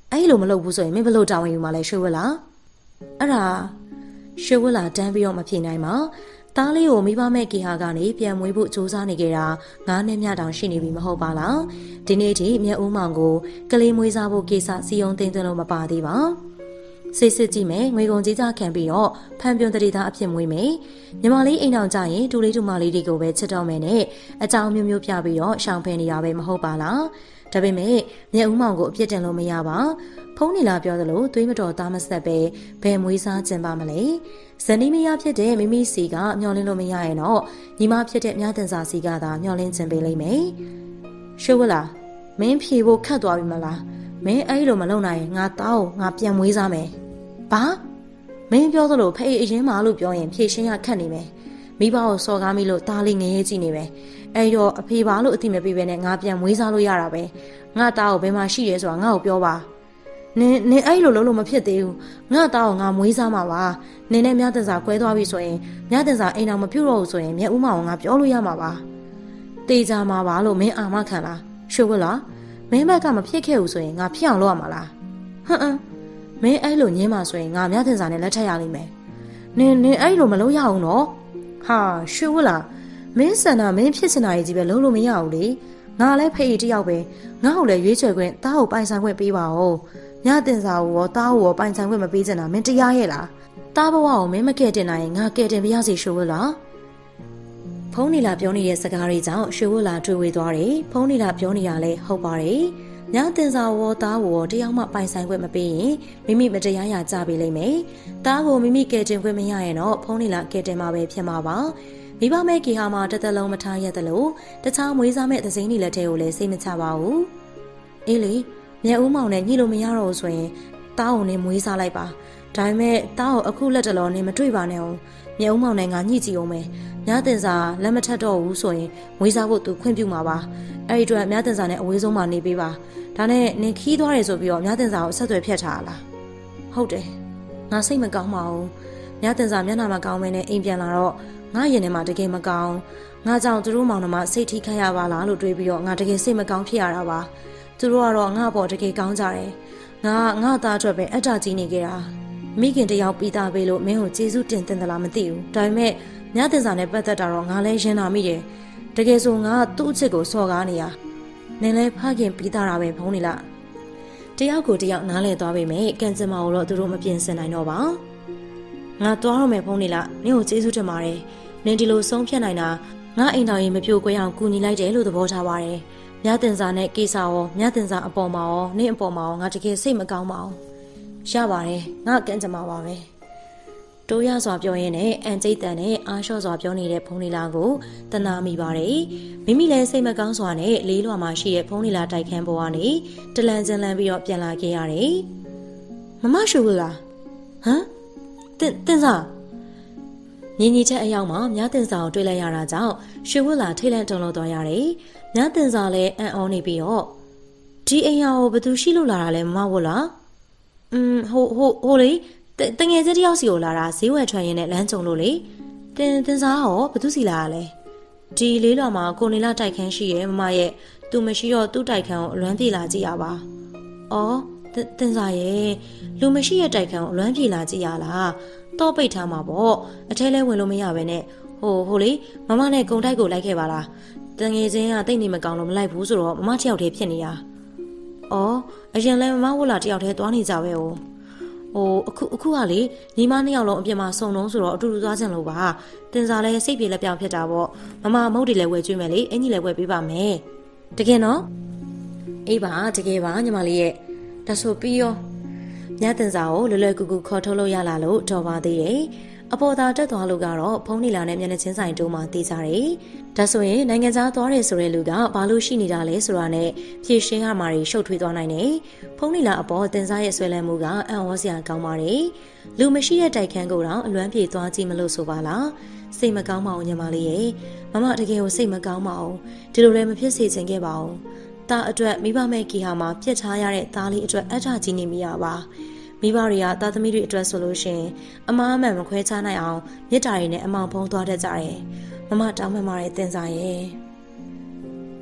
အဲ့လိုမလုပ်ဘူးဆိုရင်မင်းဘလို့တာဝန်ယူမှလဲရွှေဝက်လာအဲ့ဒါရွှေဝက်လာတန်းပြီးတော့မဖြေနိုင်ပါသားလေးကိုမိဘမဲ့ကေဟာကနေပြန်မွေးဖို့စူးစမ်းနေကြတာငါးနှစ်မြတောင်ရှိနေပြီမဟုတ်ပါလားဒီနေ့ထိမြတ်ဦးမောင်ကိုကလေးမွေးစားဖို့ကိစ္စစီယုံသိမ်းသွင်းလို့မပါသေးပါစစ်စစ်ကြည့်မယ်ငွေကုန်ကြီးကြခံပြီးတော့ဖန်ပြုံတရီသားအဖြစ်မွေးမယ်ညီမလေးအိမ်အောင်ကြရင်တူလေးတူမလေးတွေကိုပဲချစ်တော့မယ်နဲ့အကြောင်းမျိုးမျိုးပြပြီးတော့ရှောင်ဖယ်နေရပဲမဟုတ်ပါလားဒါပေမဲ့မြတ်ဦးမောင်ကိုအပြစ်တင်လို့မရပါဖုံးနေလာပြောသလိုသွေးမတော်သားမဆက်ပဲဘယ်မွေးစားကျင်ပါမလဲဇနီးမယားဖြစ်တဲ့မိမိစီကမျောလင်းလို့မရရင်တော့ညီမဖြစ်တဲ့မြတ်တင်စာစီကသာမျောလင်းခြင်းပေးလိမ့်မယ်ရွှေဝက်လာမင်းဖြေဖို့ခတ်သွားပြီမလားမင်းအဲ့လိုမလုပ်နိုင်ရင်ငါတောင်းငါပြန်မွေးစားမယ်ဘာမင်းပြောသလိုဖေးအရင်မှလို့ပြောရင်ဖြေရှင်းရခက်နေမယ်မိဘကိုစော်ကားမိလို့သားလေးငရဲကြည့်နေမယ်အဲ့တော့အဖေပါလို့အတိမပေးပဲနဲ့ငါပြန်မွေးစားလို့ရတာပဲငါသားကိုဘယ်မှာရှိရဲဆိုတာငါ့ကိုပြောပါနင်နင်အဲ့လိုလုံးလို့မဖြစ်သေးဘူးငါသားကိုငါမွေးစားမှာပါနင်နဲ့မြတ်တင်စာကွဲသွားပြီဆိုရင်မြတ်တင်စာအိမ်အောင်မပြုတ်တော့ဘူးဆိုရင်မြတ်ဦးမအောင်ငါပြောလို့ရမှာပါတေးကြမှာပါလို့မင်းအာမခံလားရွှေဝက်လားမင်းဘက်ကမဖြစ်ခဲ့ဘူးဆိုရင်ငါဖြစ်အောင်လုပ်ရမှာလားဟမ်အမ်မင်းအဲ့လိုညင်းမှာဆိုရင်ငါမြတ်တင်စာနဲ့လက်ထပ်ရလိမ့်မယ်နင်နင်အဲ့လိုမလုပ်ရအောင်နော်ဟာရွှေဝက်လားမင်းစန္ဒမင်းဖြစ်ချင်တာကြီးပဲလုံးလို့မရဘူးလေငါလည်းဖေးတယောက်ပဲငါ့ကိုလည်းရွေးချယ်ခွင့်တားကိုပိုင်ဆိုင်ခွင့်ပေးပါဦးညတင်စာကိုရောတားကိုရောပိုင်ဆိုင်ခွင့်မပေးချင်တာမင်းတရားရဲ့လားတားဘဝကိုမင်းမကဲ့တင်နိုင်ရင်ငါကဲ့တင်ပြရစီရွှေဝက်လားဖုန်းနီလာပြောနေတဲ့စကားတွေကြောင့်ရွှေဝက်လာတွေ့ဝေသွားတယ်ဖုန်းနီလာပြောနေတာလည်းဟုတ်ပါတယ်ညတင်စာဝေါ်သားဝေါ်တယောက်မှပိုင်ဆိုင်ခွင့်မပေးရင်မိမိမတရားရကြပေးလိမ့်မယ်တားကိုမိမိကဲ့တင်ခွင့်မရရင်တော့ဖုန်းနီလာကဲ့တင်မှာပဲဖြစ်မှာပါမိဘမဲ့ကေဟာမှာတသက်လုံးမထားရသလိုတခြားမွေးစားမဲ့သစိမ်းတွေလက်ထဲကိုလည်းစိတ်မချပါဘူးအေးလေမြတ်ဦးမောင်နဲ့ညှိလို့မရတော့ဘူးဆိုရင်တားကိုနေမွေးစားလိုက်ပါဒါပေမဲ့တားကိုအခုလက်တလောနေမတွေ့ပါနဲ့အောင်မြတ်ဦးမောင်နဲ့ငါညှိကြည့်အောင်မယ်ညတင်စာလက်မထက်တော့ဘူးဆိုရင်မွေးစားဖို့သူခွင့်ပြုမှာပါအဲ့ဒီအတွက်ညတင်စာနဲ့အဝေးဆုံးမှာနေပေးပါဒါနဲ့နင်ခီးသွားတယ်ဆိုပြီးတော့ညတင်စာကိုဆက်သွယ်ဖြတ်ထားလားဟုတ်တယ်ငါစိတ်မကောင်းပါဘူးညတင်စာမျက်နှာမကောင်းမဲနဲ့အိမ်ပြန်လာတော့ငါရင်ထဲမှာတကယ်မကောင်းငါကြောင့်သူတို့မောင်နှမစိတ်ထိခိုက်ရပါလားလို့တွေးပြီးတော့ငါတကယ်စိတ်မကောင်းဖြစ်ရတာပါသူတို့ကတော့ငါ့ဘောတကယ်ကောင်းကြတယ်ငါငါသားအတွက်ပဲအတကြီးနေကြတာမိခင်တယောက်ပြီးသားပေးလို့မင်းကိုကျေးဇူးတင်တင်သလားမသိဘူးဒါပေမဲ့ညတင်စာနဲ့ပတ်သက်တာတော့ငါလည်းရင်နာမိတယ်တကယ်ဆိုငါသူ့အချစ်ကိုစော်ကားနေရနင်လည်းဖခင်ပြီးသားတာပဲဖုံးနေလားတယောက်ကိုတယောက်နားလဲသွားပေမဲ့ကန်စင်မာကိုတော့သူတို့မပြင်ဆင်နိုင်တော့ပါငါသွားတော့မယ်ဖုံးနေလားနင်ကိုကျေးဇူးတင်ပါတယ်နင်ဒီလိုဆုံးဖြတ်နိုင်တာငါအိမ်တော်ရင်မပြိုကွဲအောင်ကူညီလိုက်တယ်လို့သဘောထားပါတယ်မြတ်တင်စာနဲ့ကိစ္စရောမြတ်တင်စာအပေါ်မှာရောနင့်အပေါ်မှာရောငါတကယ်စိတ်မကောင်းပါဘူးရပါတယ်ငါကန့်ကြမှာပါပဲတိုးရစွာပြောရင်းနဲ့အန်ကျိတ်တန်နဲ့အားလျှော့စွာပြောနေတဲ့ဖုန်းလီလာကိုတနာမိပါတယ်မိမိလည်းစိတ်မကောင်းစွာနဲ့လေးလွှာမှာရှိတဲ့ဖုန်းလီလာတိုက်ခန်းပေါ်ကနေတလန်ကျန်လန်ပြီးတော့ပြန်လာခဲ့ရတယ်မမရှူလားဟမ်တင်တင်စာညီညီချက်အရောက်မှာမြတ်တင်စာကိုတွေ့လိုက်ရတာကြောင့်ရွှေဝက်လာထိတ်လန့်တုန်လှုပ်သွားရတယ်မြတ်တင်စာလည်းအံ့ဩနေပြီးတော့ဒီအိမ်ရောဘသူရှိလို့လာတာလဲမမဝတ်လားอืมဟိုဟိုဟိုလေတငယ်ချင်းတယောက်စီကိုလာတာဈေးဝယ်ထွက်ရင်းနဲ့လမ်းကြုံလို့လေတင်တင်စာရောဘသူစီလာရလဲဒီလေးလွာမှာကိုနေလာတိုက်ခန်းရှိရဲ့မမရဲ့သူမရှိတော့သူ့တိုက်ခန်းကိုအလွမ်းပြေလာကြည့်ရပါအော်တင်စာရဲ့လူမရှိရဲ့တိုက်ခန်းကိုအလွမ်းပြေလာကြည့်ရလားတော့ပိတ်ထားမှာပေါ့အထဲလဲဝင်လို့မရပဲနဲ့ဟိုဟိုလေမမနဲ့ဂုံတိုက်ကိုလိုက်ခဲ့ပါလားတငယ်ချင်းကတိတ်နေမကောင်းလို့မလိုက်ဘူးဆိုတော့မမတယောက်တည်းဖြစ်နေတာအော်အရင်လဲမမဝတ်လာတယောက်တည်းသွားနေကြပဲဟိုဟိုအခုအခုကလေညီမနှစ်ယောက်လုံးအပြင်မှာစုံလုံးဆိုတော့အတူတူသွားကြလို့ပါတင်စားလဲစိတ်ပြေလက်ပြောင်ဖြစ်တာပေါ့မမမုတ်တွေလည်းဝယ်ကျွေးမယ်လေအင်ကြီးလည်းဝယ်ပေးပါမယ်တကယ်နော်အေးပါတကယ်ပါညီမလေးရဲ့ဒါဆိုပြီးရောညတင်စာကိုလွယ်လွယ်ကူကူခေါ်ထုတ်လို့ရလာလို့တော်ပါသေးတယ်အပေါ်သာတက်သွားလို့ကတော့ဖုန်းနီလာနဲ့မျက်နှာချင်းဆိုင်တိုးမှတေးကြတယ်ဒါဆိုရင်နိုင်ငံသားသွားတယ်ဆိုတဲ့လူကဘာလို့ရှိနေတာလဲဆိုတာနဲ့ဖြည့်ရှင်းရမှာတွေရှုပ်ထွေးသွားနိုင်တယ်ဖုန်းနီလာအပေါ်တင်စားရဲ့ဆွဲလန်းမှုကအံ့ဩစရာကောင်းပါတယ်လူမရှိတဲ့တိုက်ခန်းကိုတော့အလွမ်းပြေသွားကြည့်မလို့ဆိုပါလားစိတ်မကောင်းပါဘူးညီမလေးရဲ့မမတကယ်ကိုစိတ်မကောင်းပါဘူးဒီလိုလည်းမဖြစ်စေချင်ခဲ့ပါဘူးတာအတွက်မိဘမဲ့ကြီးဟာမှာပြစ်ထားရတဲ့သားလေးအတွက်အထကြီးနေမိရပါမိဘတွေကသားသမီးတွေအတွက်ဆိုလို့ရှိရင်အမားအမှန်မခွဲခြားနိုင်အောင်မြစ်တာတွေနဲ့အမောင်ဖုံးသွားတတ်ကြတယ်မမတောင်းမှန်ပါတယ်တင်စားရဲ့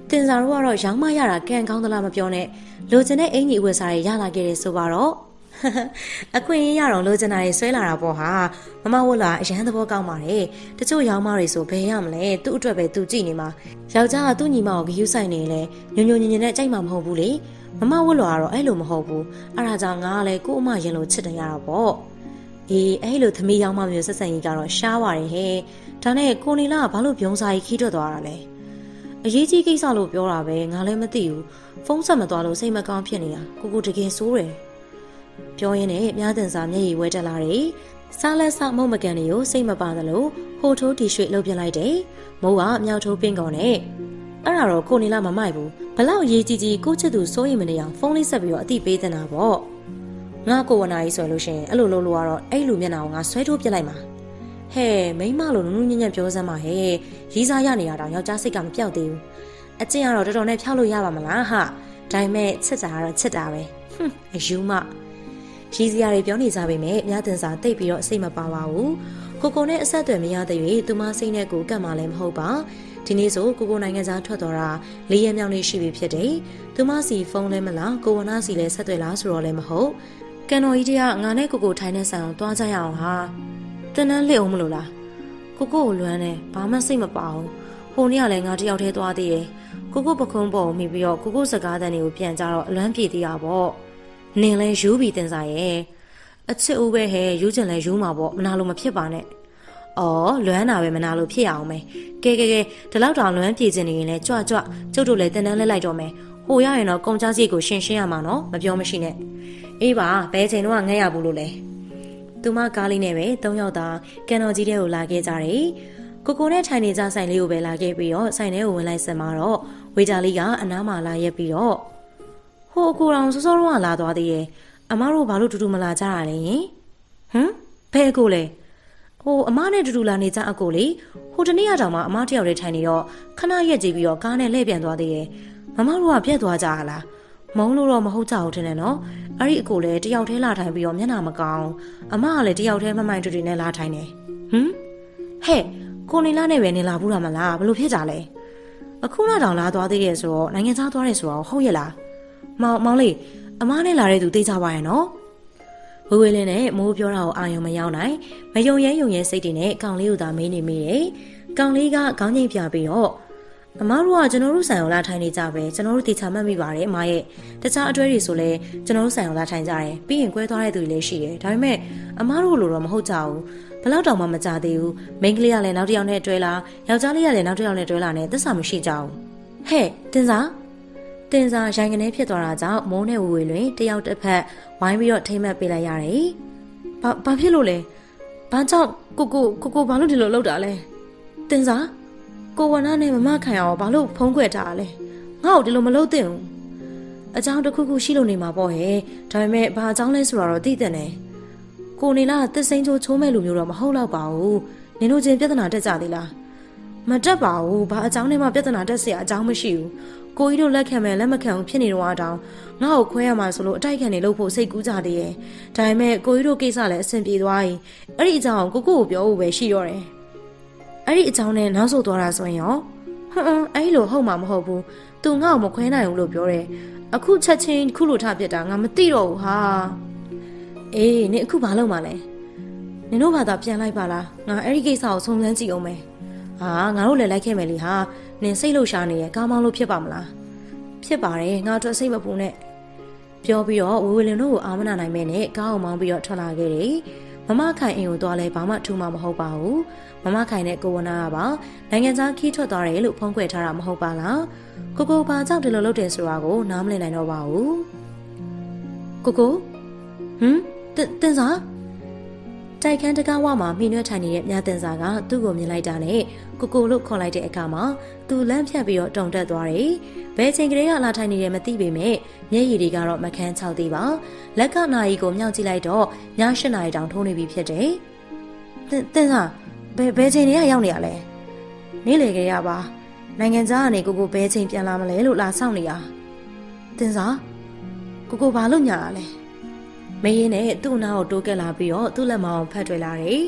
တင်စာတို့ကတော့ရောင်းမရတာကံကောင်းသလားမပြောနဲ့လိုချင်တဲ့အင်ကြီးဝယ်စားရရလာခဲ့တယ်ဆိုပါတော့အခွင့်အရေးရတော့လိုချင်တာတွေဆွဲလာတာပေါ့ဟာမမဝတ်လာအရန်သဘောကောင်းပါတယ်တချို့ရောင်းမတွေဆိုဘယ်ရမလဲသူ့အတွက်ပဲသူကြည့်နေမှာယောက်ျားကသူ့ညီမကိုဂယူးဆိုင်နေလေညွညွညင်ညင်နဲ့ကြိုက်မှာမဟုတ်ဘူးလေမမဝတ်လာကတော့အဲ့လိုမဟုတ်ဘူးအဲ့ဒါကြောင့်ငါကလည်းကို့အမရင်လို့ချစ်တယ်ရတာပေါ့အေးအဲ့လိုသမီးရောင်းမမျိုးဆက်ဆံရေးကတော့ရှားပါတယ်ဟဲ့ဒါနဲ့ကိုနေလာကဘာလို့ပြုံးစားကြီးခီးထွက်သွားတာလဲအရေးကြီးကိစ္စလို့ပြောတာပဲငါလည်းမသိဘူးဖုန်းဆက်မသွားလို့စိတ်မကောင်းဖြစ်နေတာကိုကိုတကယ်ဆိုးတယ်ပြောရင်းနဲ့မြားတင်စာမျက်ရည်ဝဲတက်လာတယ်စားလက်စမုံမကန်တွေကိုစိတ်မပါသလိုဟိုထိုးတီရွှေ့လှုပ်ပြလိုက်တယ်မိုးကမြောက်ထိုးပင်းကုန်နဲ့အဲ့ဒါတော့ကိုနေလာမမိုက်ဘူးဘလောက်ရေးကြီးကြီးကိုချစ်သူစိုးရိမ်မနေအောင်ဖုန်းလေးဆက်ပြီးတော့အတိပေးတင်တာပေါ့ငါကိုဝနာကြီးဆိုလို့ရှိရင်အဲ့လိုလုပ်လို့ကတော့အဲ့လူမျက်နှာကိုငါဆွဲထိုးပြလိုက်မှာဟဲ့မိမလိုနုနုညံ့ညံ့ပြောစမ်းပါဟဲ့ရီးစားရနေတာတော့ယောက်ျားစိတ်ကမပြောက်သေးဘူးအကျင့်ကတော့တော်တော်နဲ့ဖျောက်လို့ရပါမလားဟာဒါပေမဲ့ချစ်တာကတော့ချစ်တာပဲဟွန်းအယူမရီးစရာတွေပြောနေကြပေမဲ့မြတ်တင်စာတိတ်ပြီးတော့စိတ်မပါပါဘူးကိုကိုနဲ့အဆက်အသွယ်မရတဲ့၍သူမစိတ်နဲ့ကိုကတ်မှလည်းမဟုတ်ပါဒီနေ့ဆိုကိုကိုနိုင်ငံသားထွက်တော်တာလေးရက်မြောက်နေ့ရှိပြီဖြစ်တယ်သူမစီဖုန်းလဲမလားကိုဝနာစီလဲဆက်သွယ်လားဆိုတော့လည်းမဟုတ်ကန်တော်ကြီးတည်းကငါနဲ့ကိုကိုထိုင်နေဆိုင်အောင်တွားကြရအောင်ဟာတန်းတန်းလစ်အောင်မလို့လားကိုကိုကိုလွမ်းနေဘာမှစိတ်မပါဘူးဟိုနေ့ကလည်းငါတယောက်တည်းသွားသေးတယ်ကိုကိုပခုံးပေါ်မိပြီးတော့ကိုကိုစကားတန်တွေကိုပြန်ကြတော့အလွမ်းပြေသေးတာပေါ့နင်လဲယူပြီးတင်စားရဲ့အချစ်ဦးပဲဟဲ့ယူချင်လဲယူမှာပေါ့မနာလို့မဖြစ်ပါနဲ့အော်လွမ်းတာပဲမနာလို့ဖြစ်အောင်မယ်ကဲကဲကဲဒီလောက်တောင်လွမ်းပြေခြင်းနေရင်လဲကြွကြွကျုပ်တို့လည်းတန်းတန်းလဲလိုက်တော့မယ်ဟိုရရင်တော့ကုန်ကြစီကိုရှင်းရှင်းရမှာနော်မပြောမရှိနဲ့အေးပါဘယ်ချိန်တော့ငဲ့ရဘူးလို့လဲသူမကားလေးနဲ့ပဲသုံးယောက်သာကန်တော်ကြီးတဲ့ကိုလာခဲ့ကြတယ်ကိုကိုနဲ့ထိုင်နေကြဆိုင်လေးကိုပဲလာခဲ့ပြီးတော့ဆိုင်ထဲကိုဝင်လိုက်စမှာတော့ဝေဂျာလေးကအနားမှာလာရက်ပြီးတော့ဟိုအကူတော်စောစောတော့လာသွားသေးရဲ့အမတို့ဘာလို့တူတူမလာကြတာလဲဟင်ဟမ်ဘယ်အကူလဲဟိုအမနဲ့တူတူလာနေကြအကူလေဟိုတနေ့ကတောင်မှအမတယောက်တည်းထိုင်နေတော့ခဏရက်ကြည့်ပြီးတော့ကားနဲ့လှည့်ပြန်သွားသေးရဲ့မမတို့ကပြက်သွားကြလားမုံလို့တော့မဟုတ်ကြဘူးထင်တယ်နော်အဲ့ဒီအကူလည်းတယောက်တည်းလာထိုင်ပြီးတော့မျက်နှာမကောင်းအမကလည်းတယောက်တည်းမမိုင်တူတူနဲ့လာထိုင်နေဟမ်ဟဲ့ကိုနေလာနဲ့ပဲနေလာဘူးတာမလားဘလို့ဖြစ်ကြလဲအခုလာတောင်လာသွားသေးတယ်ဆိုတော့နိုင်ငံသားသွားတယ်ဆိုတော့ဟုတ်ရဲ့လားမောင်မောင်လေးအမနဲ့လာတဲ့သူသိကြပါရဲ့နော်ဝေဝေလင်းနဲ့မိုးပြောတာကိုအာရုံမရောက်နိုင်မယုံရဲယုံရဲစိတ်တွေနဲ့ကောင်လေးကိုသာမေးနေမိတယ်ကောင်လေးကခေါင်းငိမ့်ပြပြီးတော့အမတို့ကကျွန်တော်တို့ဆိုင်အောင်လာထိုင်နေကြပဲကျွန်တော်တို့တေချာမှတ်မိပါတယ်အမရဲ့တခြားအတွဲတွေဆိုလဲကျွန်တော်တို့ဆိုင်အောင်လာထိုင်ကြတယ်ပြီးရင်ကွဲသွားတဲ့သူတွေလည်းရှိတယ်ဒါပေမဲ့အမတို့လိုတော့မဟုတ်ကြဘူးဘလောက်တောင်မှမကြသေးဘူးမိန်းကလေးကလည်းနောက်တစ်ယောက်နဲ့တွဲလာယောက်ျားလေးကလည်းနောက်တစ်ယောက်နဲ့တွဲလာနဲ့သစ္စာမရှိကြဘူးဟဲ့တင်စားတင်စားရိုင်းကနေဖြစ်သွားတာကြောင့်မိုးနဲ့ဝေဝေလွင်တယောက်တစ်ဖက်ဝိုင်းပြီးတော့ထိမ့်မှတ်ပေးလိုက်ရတယ်ဘာဘာဖြစ်လို့လဲဘာကြောင့်ကိုကိုကိုကိုဘာလို့ဒီလိုလုပ်တာလဲတင်စားကိုဝနာနဲ့မမခံရအောင်ဘာလို့ဖုံးကွယ်ထားတာလဲငါ့ကိုဒီလိုမလုပ်သင့်ဘူးအကြောင်းတစ်ခုခုရှိလို့နေမှာပေါ့ဟဲ့ဒါပေမဲ့ဘာအကြောင်းလဲဆိုတာတော့သိတဲ့နဲ့ကိုနေလားသစ်စိမ့်ချိုးချိုးမဲ့လူမျိုးတော့မဟုတ်တော့ပါဘူးနင်တို့ချင်းပြဿနာတက်ကြသေးလားမတက်ပါဘူးဘာအကြောင်းနဲ့မှပြဿနာတက်เสียအကြောင်းမရှိဘူးကိုကြီးတို့လက်ခံမဲ့လက်မခံဘူးဖြစ်နေတော့အတောင်ငါ့ကိုခွဲရမှာဆိုလို့အတိုက်ခံနေလို့ဖို့စိတ်ကူးကြသေးရဲ့ဒါပေမဲ့ကိုကြီးတို့ကိစ္စလည်းအဆင်ပြေသွားရင်အဲ့ဒီအကြောင်းကိုကိုကိုပြောဖို့ပဲရှိတော့တယ်အဲ့ဒီအကြောင်းနဲ့နောက်ဆုတ်သွားတာဆိုရင်ရောဟွန်းအဲ့လိုဟုတ်မှာမဟုတ်ဘူးသူငါ့ကိုမခွဲနိုင်ဘူးလို့ပြောတယ်အခုချက်ချင်းခုလိုထပြစ်တာငါမသိတော့ဘူးဟာအေးနင်အခုဘာလုပ်မှလဲနင်တို့ဘာသာပြန်လိုက်ပါလားငါအဲ့ဒီကိစ္စကိုစုံစမ်းကြည့်အောင်မယ်ဟာငါတို့လည်းလိုက်ခဲ့မယ်လေဟာနင်စိတ်လှုပ်ရှားနေရကားမောင်းလို့ဖြစ်ပါမလားဖြစ်ပါတယ်ငါတို့စိတ်မပူနဲ့ပြောပြီးတော့ဝေဝေလင်တို့ကိုအာမနာနိုင်မဲ့နဲ့ကားအောင်မောင်းပြီးတော့ထွက်လာခဲ့တယ်မမခိုင်အိမ်ကိုသွားလဲဘာမှထူမှမဟုတ်ပါဘူးမမခိုင်နဲ့ကိုဝနာကပါနိုင်ငံသားခီးထွက်သွားတယ်လို့ဖုံးကွယ်ထားတာမဟုတ်ပါလားကိုကိုဘာကြောင့်ဒီလိုလုပ်တယ်ဆိုတာကိုနားမလည်နိုင်တော့ပါဘူးကိုကိုဟမ်တင်စားတိုက်ခန်းတကားဝမှာမိနွဲထိုင်နေတဲ့မြတင်စားကသူ့ကိုမြင်လိုက်တာနဲ့ကိုကိုလို့ခေါ်လိုက်တဲ့အခါမှာသူလန့်ဖြတ်ပြီးတော့တုန်တက်သွားတယ်။ဘယ်ချိန်ကလေးကလာထိုင်နေတယ်မသိပေမဲ့မျက်ရည်တွေကတော့မခန်းချောက်သေးပါ။လက်ကနာရီကိုမြောက်ကြည့်လိုက်တော့ည၈နာရီတောင်ထိုးနေပြီဖြစ်တယ်။တင်တင်စားဘယ်ဘယ်ချိန်တွေကရောက်နေရလဲ။နေ့လေကလေးကပါနိုင်ငံသားကနေကိုကိုဘယ်ချိန်ပြန်လာမလဲလို့လာဆောင်နေရ။တင်စားကိုကိုဘာလို့ညာလာလဲ။မင်းနဲ့သူ့နာကိုတိုးကက်လာပြီးတော့သူ့လက်မောင်းဖတ်ထွေလာတယ်။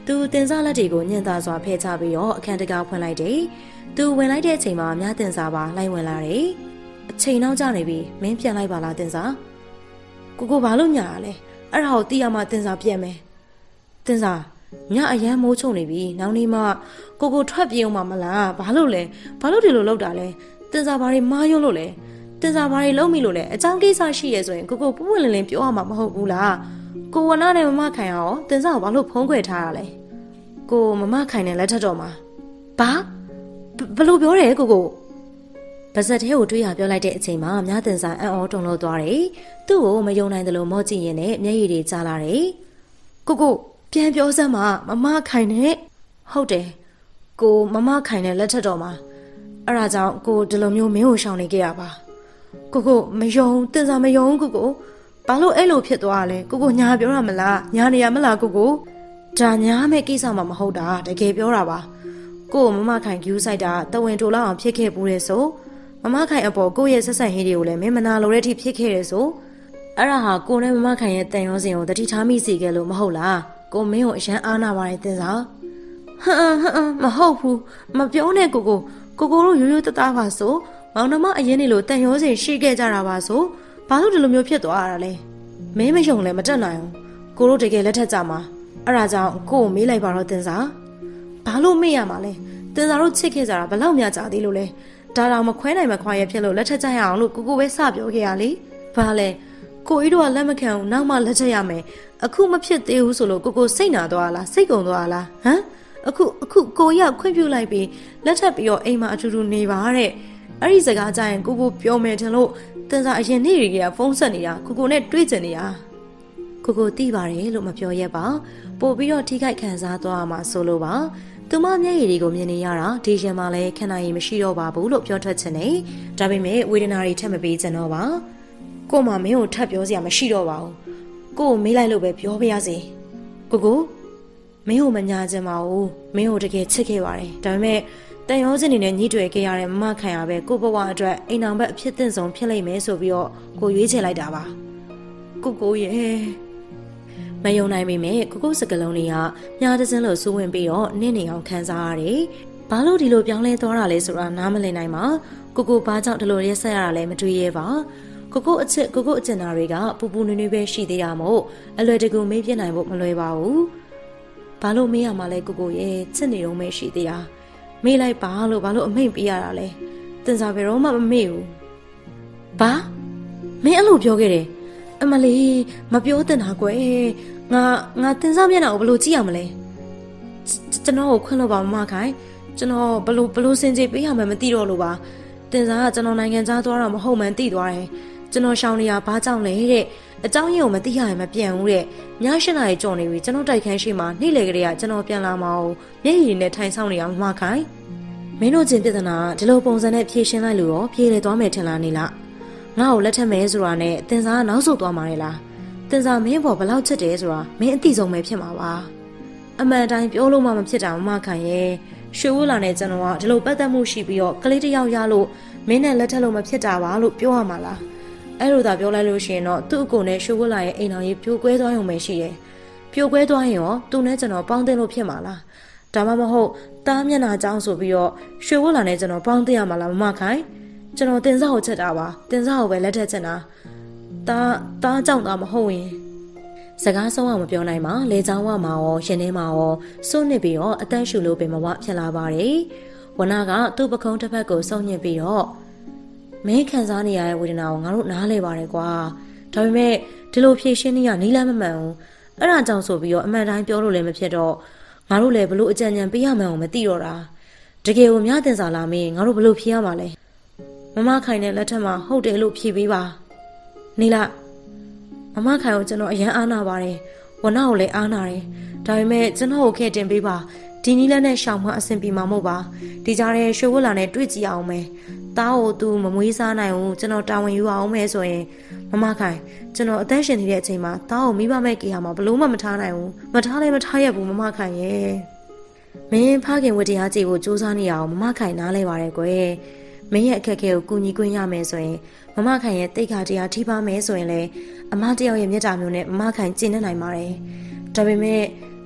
သူတင်စားလက်တွေကိုညှင်သာစွာဖဲချပြီးတော့အခန်းတကာဖွင့်လိုက်တယ်သူဝင်လိုက်တဲ့အချိန်မှာအများတင်စားပါလိုက်ဝင်လာတယ်အချိန်နောက်ကျနေပြီမင်းပြန်လိုက်ပါလားတင်စားကိုကိုဘာလို့ညာရလဲအဲ့ဒါကိုတီးရမှတင်စားပြန်မယ်တင်စားညအရန်မိုးချုံနေပြီနောက်နေ့မှကိုကိုထွက်ပြေးအောင်မလားဘာလို့လဲဘာလို့ဒီလိုလုပ်တာလဲတင်စားဘာတွေမားရုံလို့လဲတင်စားဘာတွေလုံးမိလို့လဲအကြောင်းကိစ္စရှိရဲဆိုရင်ကိုကိုပူပွင့်လင်းလင်းပြောရမှာမဟုတ်ဘူးလားကိုဝနာနဲ့မမခိုင်အောင်တင်စားကိုဘာလို့ဖုံးခွဲထားရလဲကိုမမခိုင်နဲ့လက်ထက်တော့မှာဘာဘလို့ပြောတယ်ကိုကိုပါဇက်သေးကိုတွေးရပြောလိုက်တဲ့အချိန်မှာအများတင်စားအံ့ဩတုန်လှုပ်သွားတယ်သူ့ကိုမယုံနိုင်တယ်လို့မော့ကြည့်ရင်နဲ့မျက်ရည်တွေကျလာတယ်ကိုကိုပြန်ပြောစမ်းမမမခိုင်နဲ့ဟုတ်တယ်ကိုမမခိုင်နဲ့လက်ထက်တော့မှာအဲ့ဒါကြောင့်ကိုဒီလိုမျိုးမင်းကိုရှောင်နေကြရပါကိုကိုမယုံတင်စားမယုံကိုကိုဘာလို့အဲ့လိုဖြစ်သွားလဲကိုကိုညာပြောရမလားညာနေရမလားကိုကိုဒါညာမဲ့ကိစ္စမှမဟုတ်တာတကယ်ပြောတာပါကိုမမခိုင်ကျူးဆိုင်တာတဝင်တိုလောက်အောင်ဖြစ်ခဲ့ဘူးလေဆိုမမခိုင်အပေါ်ကိုရဲ့ဆက်ဆံရေးတွေကိုလည်းမင်းမနာလိုတဲ့အထိဖြစ်ခဲ့တယ်ဆိုအဲ့ဒါဟာကိုနဲ့မမခိုင်ရဲ့တန်ရုံးစင်ကိုတတိထားမိစေခဲ့လို့မဟုတ်လားကိုမင်းကိုအရန်အားနာပါတယ်တင်စားဟမ်ဟမ်မဟုတ်ဘူးမပြောနဲ့ကိုကိုကိုကိုတို့ရိုးရိုးတသားပါဆိုမောင်နှမအရင်နေလို့တန်ရုံးစင်ရှိခဲ့ကြတာပါဆိုဘာလို့ဒီလိုမျိုးဖြစ်သွားတာလဲမင်းမယုံလည်းမတက်နိုင်ဘူးကိုတို့တကယ်လက်ထက်ကြမှာအဲ့ဒါကြောင့်ကိုကိုမေးလိုက်ပါတော့တင်စားဘာလို့မေ့ရမှာလဲတင်စားတို့ချစ်ခဲ့ကြတာဘလောက်များကြာသေးလို့လဲဒါတော့မခွဲနိုင်မခွာရဖြစ်လို့လက်ထက်ကြရအောင်လို့ကိုကိုပဲစပြောခဲ့ရလေဘာလဲကိုကြီးတို့ကလက်မခံဘူးနောက်မှလက်ချက်ရမယ်အခုမဖြစ်သေးဘူးဆိုလို့ကိုကိုစိတ်နာသွားလားစိတ်ကုန်သွားလားဟမ်အခုအခုကိုကြီးကခွင့်ပြုလိုက်ပြီးလက်ထက်ပြီးတော့အိမ်မှာအထူးထူးနေပါတဲ့အဲ့ဒီစကားကြရင်ကိုကိုပြောမယ်ထင်လို့တင်စားအရင်နေ့တွေကဖုန်းဆက်နေတာကိုကိုနဲ့တွေ့ကြနေတာကိုကိုသိပါတယ်လို့မပြောရက်ပါပို့ပြီးတော့ထိခိုက်ခံစားသွားမှာဆိုလို့ပါသူမမျက်ရည်တွေကိုမြင်နေရတာဒီရင်မှာလည်းခဏရည်မရှိတော့ပါဘူးလို့ပြောထွက်ချင်တယ်ဒါပေမဲ့ဝေဒနာတွေထပ်မပေးချင်တော့ပါကို့မှာမင်းကိုထပ်ပြောစရာမရှိတော့ပါဘူးကို့ကိုမေးလိုက်လို့ပဲပြောပြရစီကိုကိုမင်းကိုမညာချင်ပါဘူးမင်းကိုတကယ်ချစ်ခဲ့ပါတယ်ဒါပေမဲ့တန်ရောစင်နေနဲ့ညှိတွေ့ခဲ့ရတဲ့မမခံရပဲကို့ဘဝအတွက်အိမ်အောင်ဘက်အဖြစ်သင့်ဆုံးဖြစ်လိမ့်မယ်ဆိုပြီးတော့ကိုရွေးချယ်လိုက်တာပါကိုကိုရဲ့မယုံနိုင်ပေမဲ့ကိုကိုစကလုံးတွေကညားတစင်းလို့စူးဝင်ပြီးတော့နင့်နေအောင်ခံစားရတယ်။ဘာလို့ဒီလိုပြောင်းလဲသွားတာလဲဆိုတာနားမလည်နိုင်ပါ။ကိုကိုဘာကြောင့်ဒီလိုရက်ဆက်ရတာလဲမတွေးရဲပါ။ကိုကိုအချစ်ကိုကိုအကျဉ်းသားတွေကပူပူနွေ့နွေ့ပဲရှိသေးတာမို့အလွယ်တကူမေးပြနိုင်ဖို့မလွယ်ပါဘူး။ဘာလို့မေးရမှာလဲကိုကိုရဲ့ချစ်နေတော့မေးရှိသေးတာ။မေးလိုက်ပါလို့ဘာလို့အမိန့်ပေးရတာလဲ။တင်စားဘယ်တော့မှမမေ့ဘူး။ဘာမင်းအဲ့လိုပြောခဲ့တယ်။အမလီမပြောတင်တာကွယ်ငါငါတင်စားမျက်နှာကိုဘယ်လိုကြည့်ရမလဲကျွန်တော်ကိုခွင့်လို့ပါမမခိုင်ကျွန်တော်ဘယ်လိုဘယ်လိုစင်ကြေးပေးရမှန်းမသိတော့လို့ပါတင်စားကကျွန်တော်နိုင်ငံခြားသွားတာမဟုတ်မှန်းသိသွားတယ်ကျွန်တော်ရှောင်းနေရဘာကြောင့်လဲတဲ့အကြောင်းရင်းကိုမသိရရင်မပြန်ဘူးတဲ့ည၈နာရီကြော်နေပြီကျွန်တော်တိုက်ခန်းရှိမှနေ့လေကလေးကကျွန်တော်ပြန်လာမအောင်မျက်ရည်နဲ့ထိုင်ဆောင်နေရမမခိုင်မင်းတို့ချင်းပြဿနာဒီလိုပုံစံနဲ့ဖြေရှင်းလိုက်လို့ရောဖြေလေသွားမယ်ထင်လားနေလားငါ့ကိုလက်ထက်မဲဆိုတာနဲ့တင်စားကနောက်ဆုတ်သွားမှာလေလားတင်စားမင်းဘောဘလောက်ချစ်တယ်ဆိုတာမင်းအသိဆုံးပဲဖြစ်မှာပါအမှန်တိုင်းပြောလို့မှမဖြစ်တာမမခံရဲ့ရွှေဝလာနဲ့ကျွန်တော်ကဒီလိုပတ်သက်မှုရှိပြီးတော့ကလေးတစ်ယောက်ရလို့မင်းနဲ့လက်ထက်လို့မဖြစ်တာပါလို့ပြောရမှာလားအဲ့လိုသာပြောလိုက်လို့ရှိရင်တော့သူ့အကိုနဲ့ရွှေဝလာရဲ့အိမ်တော်ကြီးပြိုကွဲသွားရုံပဲရှိတယ်ပြိုကွဲသွားရင်ရောသူနဲ့ကျွန်တော်ပေါင်းတင်လို့ဖြစ်မှာလားဒါမှမဟုတ်တားမျက်နှာကြောင်းဆိုပြီးတော့ရွှေဝလာနဲ့ကျွန်တော်ပေါင်းတင်ရမှာလားမမခိုင်ကျွန်တော်တင်စားကိုချက်တာပါတင်စားကိုပဲလက်ထက်ချင်တာတားတားကြောင့်တာမဟုတ်ရင်စကားဆုံးအောင်မပြောနိုင်ပါလေချောင်းဝမှာရောရှင်ထဲမှာရောစိုးနစ်ပြီးတော့အတန်းရှူလို့ပင်မဝဖြစ်လာပါတယ်ဝနာကသူ့ပခုံးတစ်ဖက်ကိုစုံညစ်ပြီးတော့မင်းခံစားနေရတဲ့ဝေဒနာကိုငါတို့နားလဲပါတယ်ကွာဒါပေမဲ့ဒီလိုဖြည့်ရှင်းနေရနီးလမ်းမမှန်ဘူးအဲ့ဒါကြောင့်ဆိုပြီးတော့အမှန်တိုင်းပြောလို့လည်းမဖြစ်တော့ငါတို့လည်းဘလို့အကြံဉာဏ်ပေးရမှန်းမသိတော့တာတကယ်ကိုမြတင်စားလာမင်းငါတို့ဘလို့ဖြေရမှာလဲမမခိုင်တဲ့လက်ထက်မှာဟုတ်တယ်လို့ဖြေပေးပါနေလားမမခိုင်ကိုကျွန်တော်အရန်အားနာပါတယ်ဝနာကိုလည်းအားနာတယ်ဒါပေမဲ့ကျွန်တော်ကိုခဲ့တင်ပေးပါဒီနီးလက်နဲ့ရှောင်းမအဆင်ပြေမှာမဟုတ်ပါဒီကြားထဲရွှေဝလာနဲ့တွေ့ကြည့်အောင်မယ်တားကိုသူမမွေးစားနိုင်ဘူးကျွန်တော်တာဝန်ယူအောင်မယ်ဆိုရင်မမခိုင်ကျွန်တော်အသက်ရှင်နေတဲ့အချိန်မှာတားကိုမိဘမဲ့ကေဟာမှာဘလို့မှမထားနိုင်ဘူးမထားလည်းမထားရဘူးမမခိုင်ရဲ့မင်းဖခင်ဝတ္တရားကြည့်ဖို့စူးစမ်းနေရအောင်မမခိုင်နားလဲပါတယ်ကွယ်မင်းရဲ့အခက်အခဲကိုကူညီခွင့်ရမယ်ဆိုရင်မမခိုင်ရဲ့တိတ်ခါတရားထိပါမယ်ဆိုရင်လေအမတယောက်ရဲ့မျက်တာမျိုးနဲ့မမခိုင်ကျင့်နေနိုင်ပါတယ်ဒါပေမဲ့မ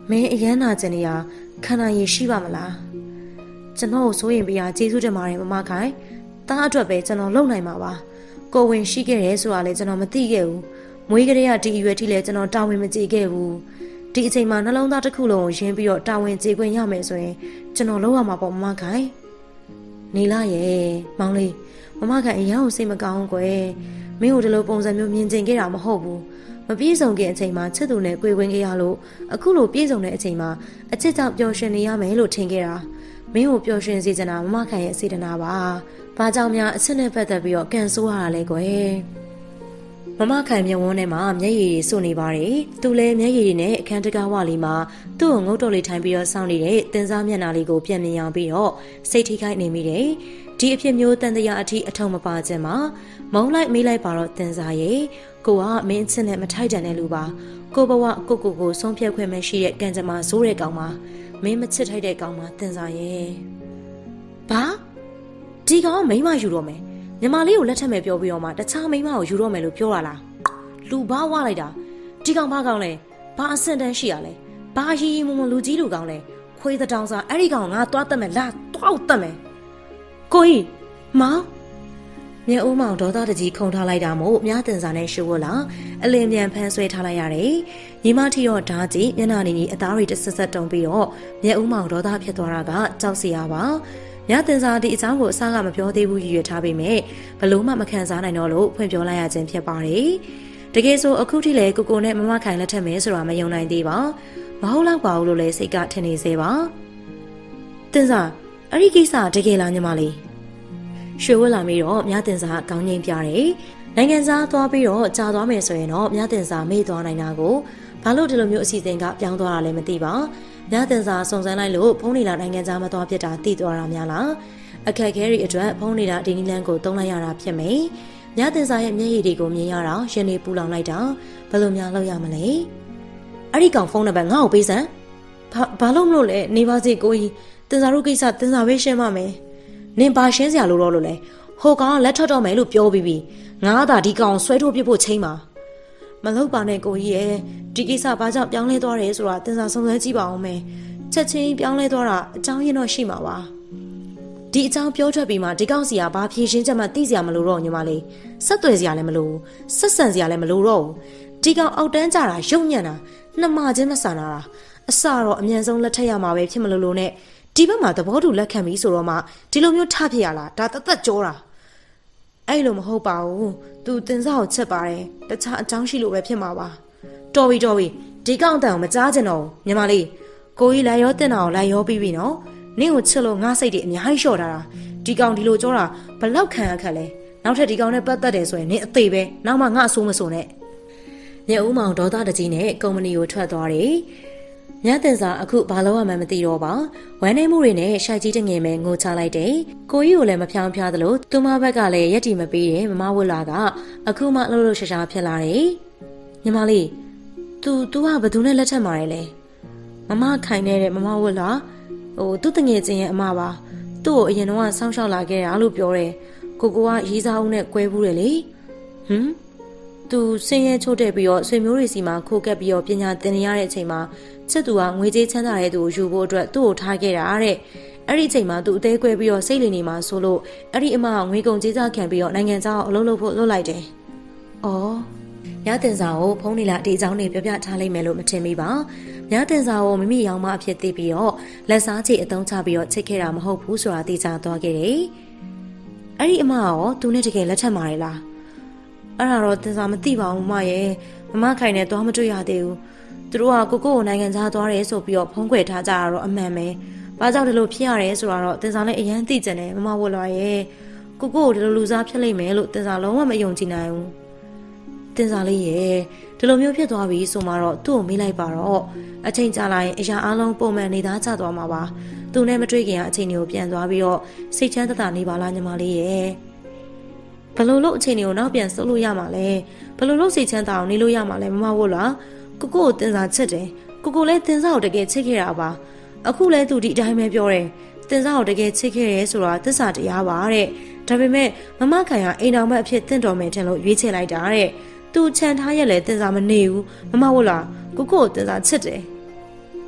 မင်းအရန်နာကျင်နေရခန္ဓာရည်ရှိပါမလားကျွန်တော်ကိုစိုးရင်ပြရကျေးဇူးတင်ပါတယ်မမခိုင်တားအတွက်ပဲကျွန်တော်လုပ်နိုင်မှာပါကိုဝင်ရှိခဲ့ရဲဆိုတာလည်းကျွန်တော်မသိခဲ့ဘူးမွေးကလေးကဒီအရွယ်ထိလည်းကျွန်တော်တာဝန်မကျေခဲ့ဘူးဒီအချိန်မှာနှလုံးသားတစ်ခုလုံးကိုရင်းပြီးတော့တာဝန်ကျေခွင့်ရမယ်ဆိုရင်ကျွန်တော်လုပ်ရမှာပေါ့မမခိုင်နေလာရဲ့မောင်လေးမမခိုင်အရန်ကိုစိတ်မကောင်းကွယ်မင်းတို့ဒီလိုပုံစံမျိုးမြင်ကျင်ခဲ့တာမဟုတ်ဘူးမပြေဆုံးခင်အချိန်မှာချစ်သူနဲ့ကြွေဝင်ခဲ့ရလို့အခုလိုပြေဆုံးတဲ့အချိန်မှာအချစ်ကြောင့်ပျော်ရွှင်နေရမယ်လို့ထင်ခဲ့တာမင်းကိုပျော်ရွှင်စေချင်တာမမခိုင်ရဲ့စေတနာပါဘာကြောင့်များအချစ်နဲ့ပတ်သက်ပြီးတော့ကန်ဆိုးရတာလဲကွယ်မမခိုင်မျက်ဝန်းထဲမှာမျက်ရည်တွေစွနေပါတယ်သူလည်းမျက်ရည်တွေနဲ့အခန်းတကားဝလေးမှာသူ့ကိုငုတ်တော်လေးထိုင်ပြီးတော့စောင့်နေတဲ့တင်စားမျက်နှာလေးကိုပြန်မြင်အောင်ပြီးတော့စိတ်ထိခိုက်နေမိတယ်ဒီအဖြစ်မျိုးတန်တရားအထိအထုံမပါခြင်းမှာမုံလိုက်မေးလိုက်ပါတော့တင်စားရဲ့ကိုကမင်းအချစ်နဲ့မထိုက်တန်တဲ့လူပါကိုဘဝကိုကိုကိုဆုံးဖြတ်ခွင့်မရှိတဲ့ကံကြမ္မာဆိုးတဲ့ကောင်ပါမင်းမချစ်ထိုက်တဲ့ကောင်ပါတင်စားရဲ့ဘာဒီကောင်မိမယူတော့မယ်ညီမလေးကိုလက်ထပ်မယ်ပြောပြီးတော့မှတခြားမိမကိုယူတော့မယ်လို့ပြောတာလားလူဘာဝလိုက်တာဒီကောင်ဘာကောင်လဲဘာအဆင့်တန်းရှိရလဲဘာရီရီမုံမလူကြီးလူကောင်လဲခွေးတောင်စားအဲ့ဒီကောင်ငါသွားတက်မယ်လာသွားတက်မယ်ကိုကြီးမောင်မြေဦးမောင်ဒေါသတကြီးခုန်ထားလိုက်တာမို့မြားတင်စာနဲ့ရှုပ်ဝလာအလင်းမြန်ဖမ်းဆွဲထားလိုက်ရတယ်ညီမထီတော့ဓာကြီးမျက်နှာနေကြီးအသားတွေတဆက်ဆက်တုံပြီးတော့မြေဦးမောင်ဒေါသဖြစ်သွားတာကကြောက်စရာပါမြားတင်စာဒီအကြောင်းကိုအစားကမပြောသေးဘူးရည်ရွယ်ထားပေမဲ့ဘလို့မှမခံစားနိုင်တော့လို့ဖွင့်ပြောလိုက်ရခြင်းဖြစ်ပါတယ်တကယ်ဆိုအခုထိလေကိုကိုနဲ့မမခိုင်လက်ထက်မဲဆိုတာမယုံနိုင်သေးပါမဟုတ်တော့ပါဘူးလို့လည်းစိတ်ကထင်နေသေးပါတင်စာအဲ့ဒီကိစ္စတကယ်လားညီမလေးရွှေဝက်လာပြီးတော့မြားတင်စာကောင်းငိမ့်ပြတယ်နိုင်ငံသားသွားပြီးတော့ကြာသွားမယ်ဆိုရင်တော့မြားတင်စာမေ့သွားနိုင်တာကိုဘာလို့ဒီလိုမျိုးအစီအစဉ်ကပြောင်းသွားတာလဲမသိပါမြားတင်စာစုံစမ်းလိုက်လို့ဖုန်းနေတာနိုင်ငံသားမသွားဖြစ်တာသိသွားတာများလားအခက်အခဲတွေအတွက်ဖုန်းနေတာဒီနည်းလမ်းကိုသုံးလိုက်ရတာဖြစ်မယ်မြားတင်စာရဲ့မျက်ရည်တွေကိုမြင်ရတာရင်တွေပူလောင်လိုက်တာဘယ်လိုများလုပ်ရမလဲအဲ့ဒီကောင်ဖုန်းနံပါတ်ငါ့ကိုပေးစမ်းဘာဘာလို့မလို့လဲနေပါစေကိုကြီးတင်စာတို့ကိစ္စတင်စာပဲရှင်းပါမယ်နင်ဘာရှင်းစရာလိုတော့လို့လဲဟိုကောင်ကလက်ထွက်တော့မယ်လို့ပြောပြီးပြီငါသာဒီကောင်ဆွဲထုတ်ပြဖို့ချိန်ပါမလုပ်ပါနဲ့ကိုကြီးရဲ့ဒီကိစ္စဘာကြောင့်ပြောင်းလဲသွားတယ်ဆိုတာတင်စာစုံစမ်းကြည့်ပါအောင်မယ်ချက်ချင်းပြောင်းလဲသွားတာအကြောင်းရင်းတော့ရှိမှာပါဒီအကြောင်းပြောထွက်ပြီးမှဒီကောင်စီကဘာဖြေရှင်းချက်မှသိစရာမလိုတော့ညီမလေးဆက်သွယ်စရာလည်းမလိုဆက်ဆံစရာလည်းမလိုတော့ဘူးဒီကောင်အောက်တန်းကြတာရုံညံ့တာနှမချင်းမဆန်တာအစတော့အမြန်ဆုံးလက်ထက်ရမှာပဲဖြစ်မလို့လို့နဲ့ဒီဘက်မှာသဘောတူလက်ခံပြီးဆိုတော့မှဒီလိုမျိုးထဖြစ်ရလားဒါတသက်ကြောတာအဲ့လိုမဟုတ်ပါဘူးသူတင်စားကိုချက်ပါတယ်တခြားအကြောင်းရှိလို့ပဲဖြစ်မှာပါတော်ပြီတော်ပြီဒီကောင်တန်ကိုမကြားချင်တော့ဘူးညီမလေးကိုကြီးလိုက်ရောတင်တာကိုလိုက်ရောပြီးပြီနော်နင့်ကိုချစ်လို့ငါစိတ်တွေအများကြီးလျှော့ထားတာဒီကောင်ဒီလိုကြောတာဘလောက်ခံရခက်လဲနောက်ထပ်ဒီကောင်နဲ့ပတ်သက်တယ်ဆိုရင်နင့်အသေးပဲနောက်မှငါအဆိုးမဆိုနဲ့ညဦးမောင်ဒေါသတကြီးနဲ့ကုမ္ပဏီကိုထွက်သွားတယ်မြတ်တင်စာအခုဘာလို့မှမသိတော့ပါဝမ်းနေမှုတွေနဲ့ရှိုက်ကြီးတငယ်မဲငိုချလိုက်တယ်ကိုကြီးကိုလည်းမဖြောင်းဖျားသလိုသူမဘက်ကလည်းရက်တီမပေးတယ်မမဝတ်လာကအခုမှလှုပ်လှုပ်ရှားရှားဖြစ်လာတယ်ညီမလေး तू तू ကဘယ်သူနဲ့လက်ထပ်มาလဲမမခိုင်နေတဲ့မမဝတ်လာဟိုသူ့တငယ်ချင်းရဲ့အမပါသူ့ကိုအရင်တော့ဆောင်းလျှောက်လာခဲ့တာလို့ပြောတယ်ကိုကိုကရေးစားဦးနဲ့ကွဲဘူးတယ်လေဟမ်သူဆင်းရဲချို့တဲ့ပြီးတော့ဆွေမျိုးတွေစီမှာခိုးကပ်ပြီးတော့ပညာသင်နေရတဲ့အချိန်မှာချစ်သူကငွေကြေးချမ်းသာတဲ့သူကိုယူဖို့အတွက်သူ့ကိုထားခဲ့တာတဲ့အဲ့ဒီအချိန်မှာသူအသေးကွဲပြီးတော့စိတ်လီနေမှာဆိုလို့အဲ့ဒီအမကငွေကုန်ကြေးစားခံပြီးတော့နိုင်ငံခြားအလုပ်လုပ်ဖို့လုပ်လိုက်တယ်။အော်ညတင်စာကိုဖုန်းနေလာဒီအကြောင်းတွေပြောပြထားလိုက်မယ်လို့မထင်မိပါ။ညတင်စာကိုမိမိရောင်မအဖြစ်သိပြီးတော့လက်စားချေအတုံးချပြီးတော့ချစ်ခဲ့တာမဟုတ်ဘူးဆိုတာသိချသွားခဲ့တယ်။အဲ့ဒီအမကရောသူနဲ့တကယ်လက်ထပ်มาလေလား။အဲ့ဒါတော့တင်စာမသိပါဘူးမရဲ့မမခိုင်နဲ့သွားမတွေ့ရသေးဘူးသူတို့ကကိုကိုကိုနိုင်ငံခြားသွားတယ်ဆိုပြီးတော့ဖုံးကွယ်ထားကြတာတော့အမှန်ပဲဘာကြောင့်ဒီလိုဖြစ်ရတယ်ဆိုတာတော့တင်စာလည်းအရင်သိကြတယ်မမဝတ်လာရဲ့ကိုကိုကိုဒီလိုလူစားဖြစ်လိမ့်မယ်လို့တင်စာလုံးဝမယုံကြည်နိုင်ဘူးတင်စာလေးရဲ့ဒီလိုမျိုးဖြစ်သွားပြီဆိုမှတော့သူ့ကိုမေးလိုက်ပါတော့အချိန်ကြာလာရင်အရာအလုံးပုံမှန်နေသားကျသွားမှာပါသူနဲ့မတွေ့ခင်ကအချိန်တွေကိုပြန်သွားပြီးတော့စိတ်ချမ်းသာနေပါလားညီမလေးရဲ့ဘယ်လိုလုပ်အချိန်တွေကိုနောက်ပြန်ဆုပ်လို့ရမှာလဲဘယ်လိုလုပ်စိတ်ချမ်းသာအောင်နေလို့ရမှာလဲမမဝတ်လားကိုကိုကိုတင်စာချစ်တယ်ကိုကိုလည်းတင်စာကိုတကယ်ချစ်ခဲ့တာပါအခုလည်းသူဒီအတိုင်းပဲပြောတယ်တင်စာကိုတကယ်ချစ်ခဲ့ရဲဆိုတာသစ္စာတရားပါတဲ့ဒါပေမဲ့မမခိုင်ကအိမ်တော်မက်အဖြစ်တင့်တော်မယ်ထင်လို့ရွေးချယ်လိုက်တာတဲ့သူခြံထားရက်လဲတင်စာမနေဘူးမမဝတ်လားကိုကိုကိုတင်စာချစ်တယ်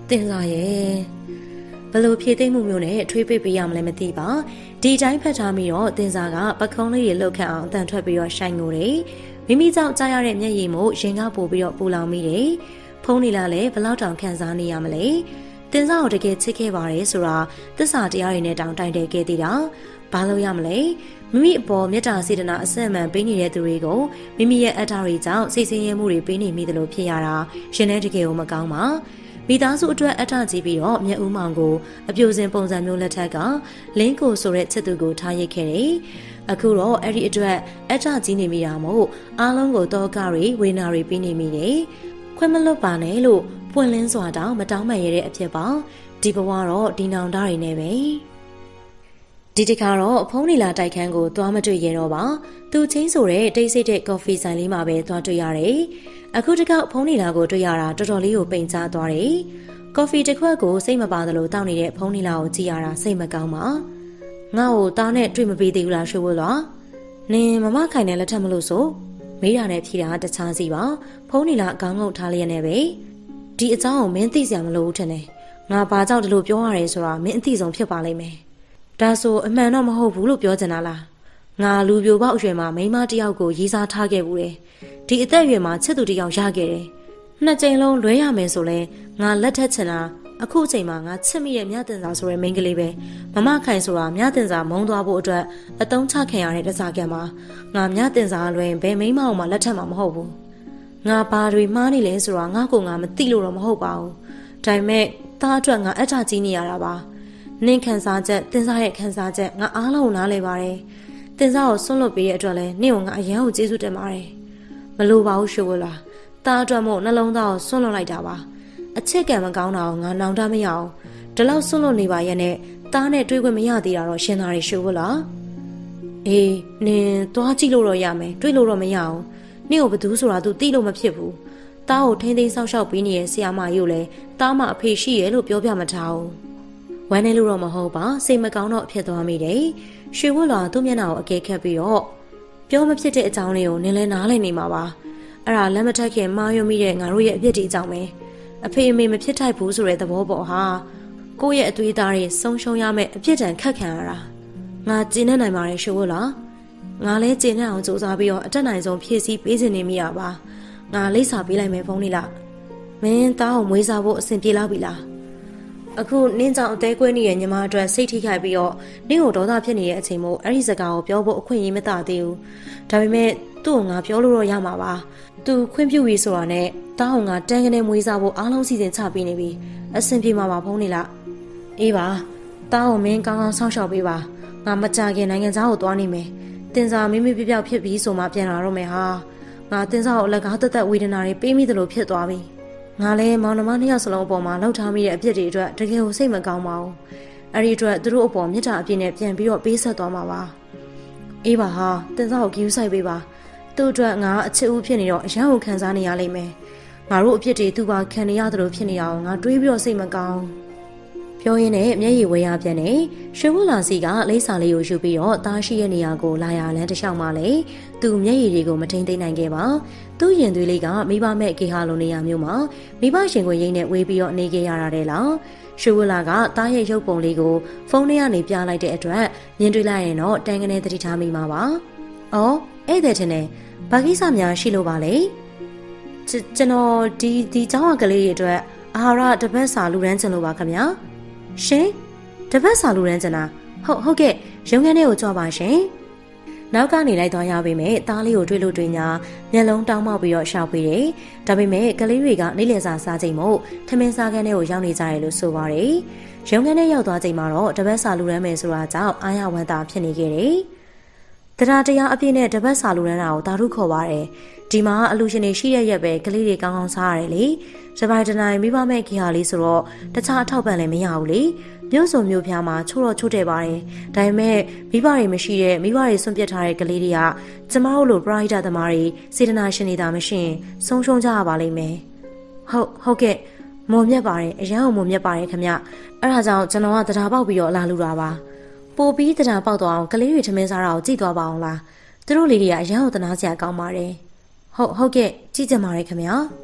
တင်စားရဲ့ဘလို့ဖြည့်သိမ့်မှုမျိုးနဲ့ထွေးပိတ်ပေးရမလဲမသိပါဒီတိုင်းဖတ်ထားပြီးတော့တင်စားကပခုံးလေးတွေလှုပ်ခတ်အောင်အတန်ထွက်ပြီးတော့ရှိုင်းငိုတယ်မိမိကြောင့်ကြားရတဲ့မျက်ရည်မို့ရင်ကပို့ပြီးတော့ပူလောင်မိတယ်ဖုံးနေလာလဲဘလောက်တောင်ခံစားနေရမလဲတင်စားကိုတကယ်ချစ်ခဲ့ပါတယ်ဆိုတာသစ္စာတရားတွေနဲ့တောင်တိုင်တယ်ခဲ့သေးတာဘာလို့ရမလဲမိမိအပေါ်မေတ္တာစေတနာအစအမှန်ပေးနေတဲ့သူတွေကိုမိမိရဲ့အတ္တတွေကြောင့်စိတ်ဆင်းရဲမှုတွေပေးနေမိသလိုဖြစ်ရတာရှင်နဲ့တကယ်ကိုမကောင်းပါမိသားစုအတွက်အထကြီးပြီးတော့မြတ်ဦးမောင်ကိုအပြိုစင်ပုံစံမျိုးလက်ထက်ကလင်းကိုဆိုတဲ့ချစ်သူကိုထားရစ်ခဲ့တယ်။အခုတော့အဲ့ဒီအတွက်အထကြီးနေမိတာမို့အားလုံးကိုတောကတွေဝေနာတွေပြီးနေမိတယ်။ခွင့်မလွတ်ပါနဲ့လို့ပွင့်လင်းစွာတောင်မတောင်းမှန်ရတဲ့အဖြစ်ပါဒီဘဝတော့ဒီနောင်တတွေနဲ့ပဲ။ဒီတခါတော့ဖုန်းနီလာတိုက်ခန်းကိုသွားမတွေ့ရတော့ပါသူချင်းဆိုတဲ့တိတ်ဆိတ်တဲ့ကော်ဖီဆိုင်လေးမှာပဲသွားတွေ့ရတယ်အခုတကောက်ဖုန်းနီလာကိုတွေ့ရတာတော်တော်လေးကိုပိန်ချသွားတယ်ကော်ဖီတစ်ခွက်ကိုစိတ်မပါသလိုတောက်နေတဲ့ဖုန်းနီလာကိုကြည့်ရတာစိတ်မကောင်းပါငါ့ကိုတားနဲ့တွေ့မပေးသေးဘူးလားရွှေဝတ်လားနင်မမခိုင်နဲ့လက်ထပ်မလို့ဆိုမေးတာနဲ့ဖြေတာတခြားစီပါဖုန်းနီလာအကောင်းငုံထားလျက်နဲ့ပဲဒီအကြောင်းကိုမင်းသိစရာမလိုဘူးထင်တယ်ငါဘာကြောင့်ဒီလိုပြောရရဲဆိုတာမင်းအသိဆုံးဖြစ်ပါလိမ့်မယ်ဒါဆိုအမှန်တော့မဟုတ်ဘူးလို့ပြောချင်တာလားငါလူပြိုပေါက်အရွယ်မှာမိန်းမတစ်ယောက်ကိုရေးစားထားခဲ့ဘူးတယ်ဒီအသက်အရွယ်မှာချစ်သူတစ်ယောက်ရခဲ့တယ်နှစ်ကြိမ်လုံးလွဲရမယ်ဆိုလဲငါလက်ထက်ချင်တာအခုအချိန်မှာငါချစ်မိတဲ့မြတ်တင်စာဆိုတဲ့မိန်းကလေးပဲမမခိုင်ဆိုတာမြတ်တင်စာမုံသွားဖို့အတွက်အတုံးချခံရတဲ့တစားကံမှာငါမြတ်တင်စာလွယ်ဘယ်မိန်းမအောင်မှလက်ထက်မှာမဟုတ်ဘူးငါဘာတွေမှားနေလဲဆိုတာငါကငါမသိလို့တော့မဟုတ်ပါဘူးဒါပေမဲ့သားအတွက်ငါအထကြီးနေရတာပါနင့်ခံစားချက်တင်စားရဲ့ခံစားချက်ငါအားလုံးနားလည်ပါတယ်တင်စားကိုဆွန့်လွတ်ပေးတဲ့အတွက်လည်းနင့်ကိုငါအရန်ကိုကျေးဇူးတင်ပါတယ်မလိုပါဘူးရှိုးဝလာတားအတွက်မို့နှလုံးသားကိုဆွန့်လွတ်လိုက်တာပါအချစ်ကံမကောင်းတာကိုငါနောင်တမရအောင်ဒီလောက်ဆွန့်လွတ်နေပါရဲ့နဲ့တားနဲ့တွေ့ခွင့်မရသေးတာတော့ရှင်းသားတွေရှိုးဝလာအေးနင်သွားကြည့်လို့တော့ရမယ်တွေ့လို့တော့မရအောင်နင့်ကိုဘသူဆိုတာ तू သိလို့မဖြစ်ဘူးတားကိုထိန်းသိမ်းဆောက်ရှောက်ပေးနေတဲ့ဆရာမကြီးကိုလည်းတားမအဖေရှိရဲ့လို့ပြောပြမထားဘူးဝမ်းနေလို့တော့မဟုတ်ပါစိတ်မကောင်းတော့ဖြစ်သွားမိတယ်ရွှေဝတ်လာသူ့မျက်နှာကိုအကဲခတ်ပြီးတော့ပြောမဖြစ်တဲ့အကြောင်းလေးကိုနင်းလဲနားလည်နေမှာပါအဲ့ဒါလက်မထက်ခင်မှားယွမိတဲ့ငါတို့ရဲ့အပြစ်တွေအကြောင်းပဲအဖေအမေမဖြစ်ထိုက်ဘူးဆိုတဲ့သဘောပေါ့ဟာကိုယ့်ရဲ့အသွေးသားတွေဆုံးရှုံးရမယ့်အပြစ်ဒဏ်ခတ်ခံရတာငါကျင်းနေနိုင်ပါတယ်ရွှေဝတ်လာငါလဲကျင်းနေအောင်စူးစမ်းပြီးတော့အတက်နိုင်ဆုံးဖြည့်ဆည်းပေးစင်နေမိရပါငါလိပ်စာပေးလိုက်မယ်ဖုန်းလေးလားမင်းသားကိုမွေးစားဖို့အဆင်ပြေလောက်ပြီလားအခုနင်းကြောင့်အသေးကွဲနေတဲ့ညီမအတွက်စိတ်ထိခိုက်ပြီးတော့နင်းကိုဒေါသဖြစ်နေတဲ့အချိန်မို့အဲ့ဒီစကားကိုပြောဖို့အခွင့်အရေးမတသေးဘူးဒါပေမဲ့သူ့ကိုငါပြောလို့တော့ရမှာပါသူခွင့်ပြုပြီးဆိုတာနဲ့တားအောင်ငါတန်းကနေမွေးစားဖို့အားလုံးစီစဉ်ချပေးနေပြီအဆင်ပြေမှာပါဖုန်းနေလားအေးပါတားအောင်မင်းကောင်းကောင်းဆောက်ရှောက်ပေးပါငါမကြခင်နိုင်ငံသားကိုသွားနေမယ်တင်စာမိမိပြပြောက်ဖြစ်ပြီးဆိုမှပြန်လာတော့မယ်ဟာငါတင်စာကိုအလကားတက်တက်ဝေဒနာတွေပေးမိသလိုဖြစ်သွားပြီငါလည်းမောင်နှမနှစ်ယောက်စလုံးအပေါ်မှာလှုပ်ထားမိတဲ့အပြစ်တွေအတွက်တကယ်ကိုစိတ်မကောင်းပါဘူး။အဲ့ဒီအတွက်သူတို့အပေါ်မေတ္တာအပြည့်နဲ့ပြန်ပြီးတော့ပေးဆက်သွားမှာပါ။အေးပါဟာတင်စားကိုကြည့်ဆိုင်ပေးပါ။သူ့အတွက်ငါအချစ်ဦးဖြစ်နေတော့အရန်ကိုခံစားနေရလိမ့်မယ်။ငါတို့အပြစ်တွေသူ့ဘာခံနေရသလိုဖြစ်နေအောင်ငါတွေးပြီးတော့စိတ်မကောင်း။ပြောရင်းနဲ့မျက်ရည်ဝဲရပြန်နေရွှေဝလာစီကလိပ်စာလေးကိုယူပြီးတော့တားရှိရဲ့နေရာကိုလာရလန်းတစ်လျှောက်မှလေသူမျက်ရည်တွေကိုမထိန်သိမ်းနိုင်ခဲ့ပါသူ့ရင်သွေးလေးကမိဘမဲ့ကေဟာလိုနေရာမျိုးမှာမိဘရှင်ကိုရိမ့်နဲ့ဝေးပြီးတော့နေခဲ့ရတာတဲ့လားရွှေဝလာကတားရဲ့ရုပ်ပုံလေးကိုဖုန်းထဲကနေပြလိုက်တဲ့အတွက်မြင်တွေ့လိုက်ရင်တော့တန်းကနေသတိထားမိမှာပါအော်အဲ့တဲ့တင်ဘာကိစ္စများရှိလို့ပါလဲကျွန်တော်ဒီဒီเจ้าကလေးတွေအတွက်အာဟာရတပတ်စာလူရန်ချင်လို့ပါခင်ဗျာရှင်တပတ်စာလူရန်ချင်တာဟုတ်ဟုတ်ကဲ့ရုံးခန်းထဲကိုကြွပါရှင်နောက်ကနေလိုက်သွားရပေမဲ့သားလေးကိုတွေ့လို့တွေ့ညာမျက်လုံးတောင်းမောက်ပြီးတော့ရှောက်ပေးတယ်ဒါပေမဲ့ကလေးတွေကနေ့လယ်စာစားချိန်မို့ထမင်းစားခန်းထဲကိုရောက်နေကြတယ်လို့ဆိုပါတယ်ရုံးခန်းထဲရောက်သွားချိန်မှာတော့တပတ်စာလူရန်မယ်ဆိုတာကြောင့်အားရဝမ်းသာဖြစ်နေခဲ့တယ်တရားတရားအပြည့်နဲ့တပတ်စာလူရန်တာကိုတာထုခေါ်ပါတယ်ဒီမှာအလူရှင်တွေရှိရရက်ပဲကလေးတွေကောင်းကောင်းစားရတယ်လေတပိုင်တနိုင်မိဘမဲ့ခေဟာလေးဆိုတော့တခြားအထောက်ပံ့လည်းမရဘူးလေမြို့စုံမြို့ဖျားမှာချို့တော့ချို့တယ်ပါတယ်ဒါပေမဲ့မိဘတွေမရှိတဲ့မိဘတွေဆွန့်ပစ်ထားတဲ့ကလေးတွေကကျမတို့လိုပရိုက်တာသမားတွေစေတနာရှင်နေတာမရှိရင်ဆုံးရှုံးကြရပါလိမ့်မယ်ဟုတ်ဟုတ်ကဲ့မုံမြတ်ပါတယ်အရန်ကိုမုံမြတ်ပါတယ်ခင်ဗျအဲ့ဒါကြောင့်ကျွန်တော်ကတရားပေါက်ပြီးတော့လာလူတာပါပို့ပြီးတရားပေါက်သွားအောင်ကလေးတွေထမင်းစားတာကိုကြည့်သွားပါအောင်လားသူတို့လေးတွေကအရန်ကိုတနာစရာကောင်းပါတယ်ဟုတ်ဟုတ်ကဲ့ကြည့်ကြပါရခင်ဗျာ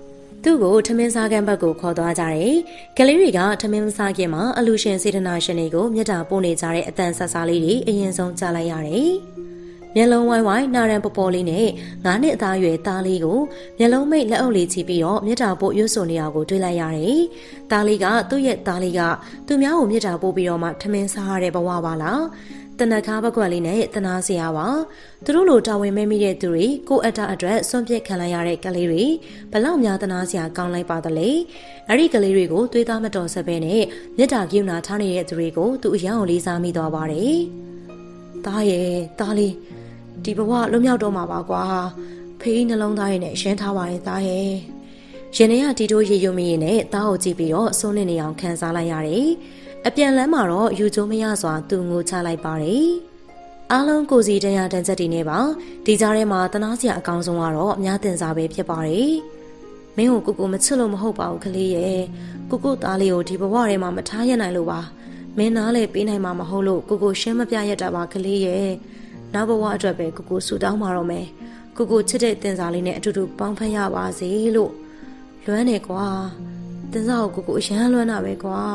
သူ့ကိုထမင်းစားကန်ဘက်ကိုခေါ်သွားကြတယ်ကလေးတွေကထမင်းစားခင်မှာအလူရှင်စေတနာရှင်တွေကိုမြတ်တာပို့နေကြတဲ့အတန်ဆက်စားလေးတွေအရင်ဆုံးကြားလိုက်ရတယ်မျက်လုံးဝိုင်းဝိုင်းနာရန်ပေါ်ပေါ်လေးနဲ့ငါးနှစ်အသားအရွယ်သားလေးကိုမျက်လုံးမိတ်လက်အုပ်လေးချပြီးတော့မြတ်တာပို့ရွတ်ဆိုနေတာကိုတွေ့လိုက်ရတယ်။သားလေးကသူ့ရဲ့သားလေးကသူများကိုမြတ်တာပို့ပြီးတော့မှထမင်းစားရတဲ့ဘဝပါလား။တနခါဘကွက်လေးနဲ့တနာစရာပါ။သူတို့လိုတာဝန်မဲမိတဲ့သူတွေကိုအတ္တအတွက်စွန့်ပစ်ခံလိုက်ရတဲ့ကလေးတွေဘလောက်များတနာစရာကောင်းလိုက်ပါသလဲ။အဲ့ဒီကလေးတွေကိုသွေးသားမတော်ဆက်ပဲနဲ့မြတ်တာကိူနာထားနေတဲ့သူတွေကိုသူအယံကိုလေးစားမိသွားပါတယ်။သားရဲ့သားလေးဒီဘဝလွတ်မြောက်တော့မှာပါကွာဖေးနှလုံးသားရည်နဲ့ရှင်းထားပါရဲ့သားရဲ့ရင်ထဲကတီတိုးရေယုံမီရင်နဲ့သားကိုကြည့်ပြီးတော့စိုးနေနေအောင်ခံစားလိုက်ရတယ်အပြန်လမ်းမှာတော့ယူချိုးမရစွာသူငိုချလိုက်ပါတယ်အားလုံးကိုစီတရားတန်းချက်တွေနဲ့ပါဒီကြားထဲမှာတနာစရာအကောင်းဆုံးကတော့အများတင်စားပဲဖြစ်ပါတယ်မင်းကိုကိုကိုမချစ်လို့မဟုတ်ပါဘူးကလေးရဲ့ကိုကိုသားလေးကိုဒီဘဝထဲမှာမထားရနိုင်လို့ပါမင်းနားလေပေးနိုင်မှာမဟုတ်လို့ကိုကိုရှင်းမပြရတတ်ပါကလေးရဲ့နောက်ဘဝအတွက်ပဲကိုကိုဆူတောင်းပါတော့မယ်ကိုကိုချစ်တဲ့တင်စားလေးနဲ့အတူတူပေါင်းဖက်ရပါစေလို့လွမ်းနေကွာတင်စားကိုကိုကိုအရန်လွမ်းတာပဲကွာ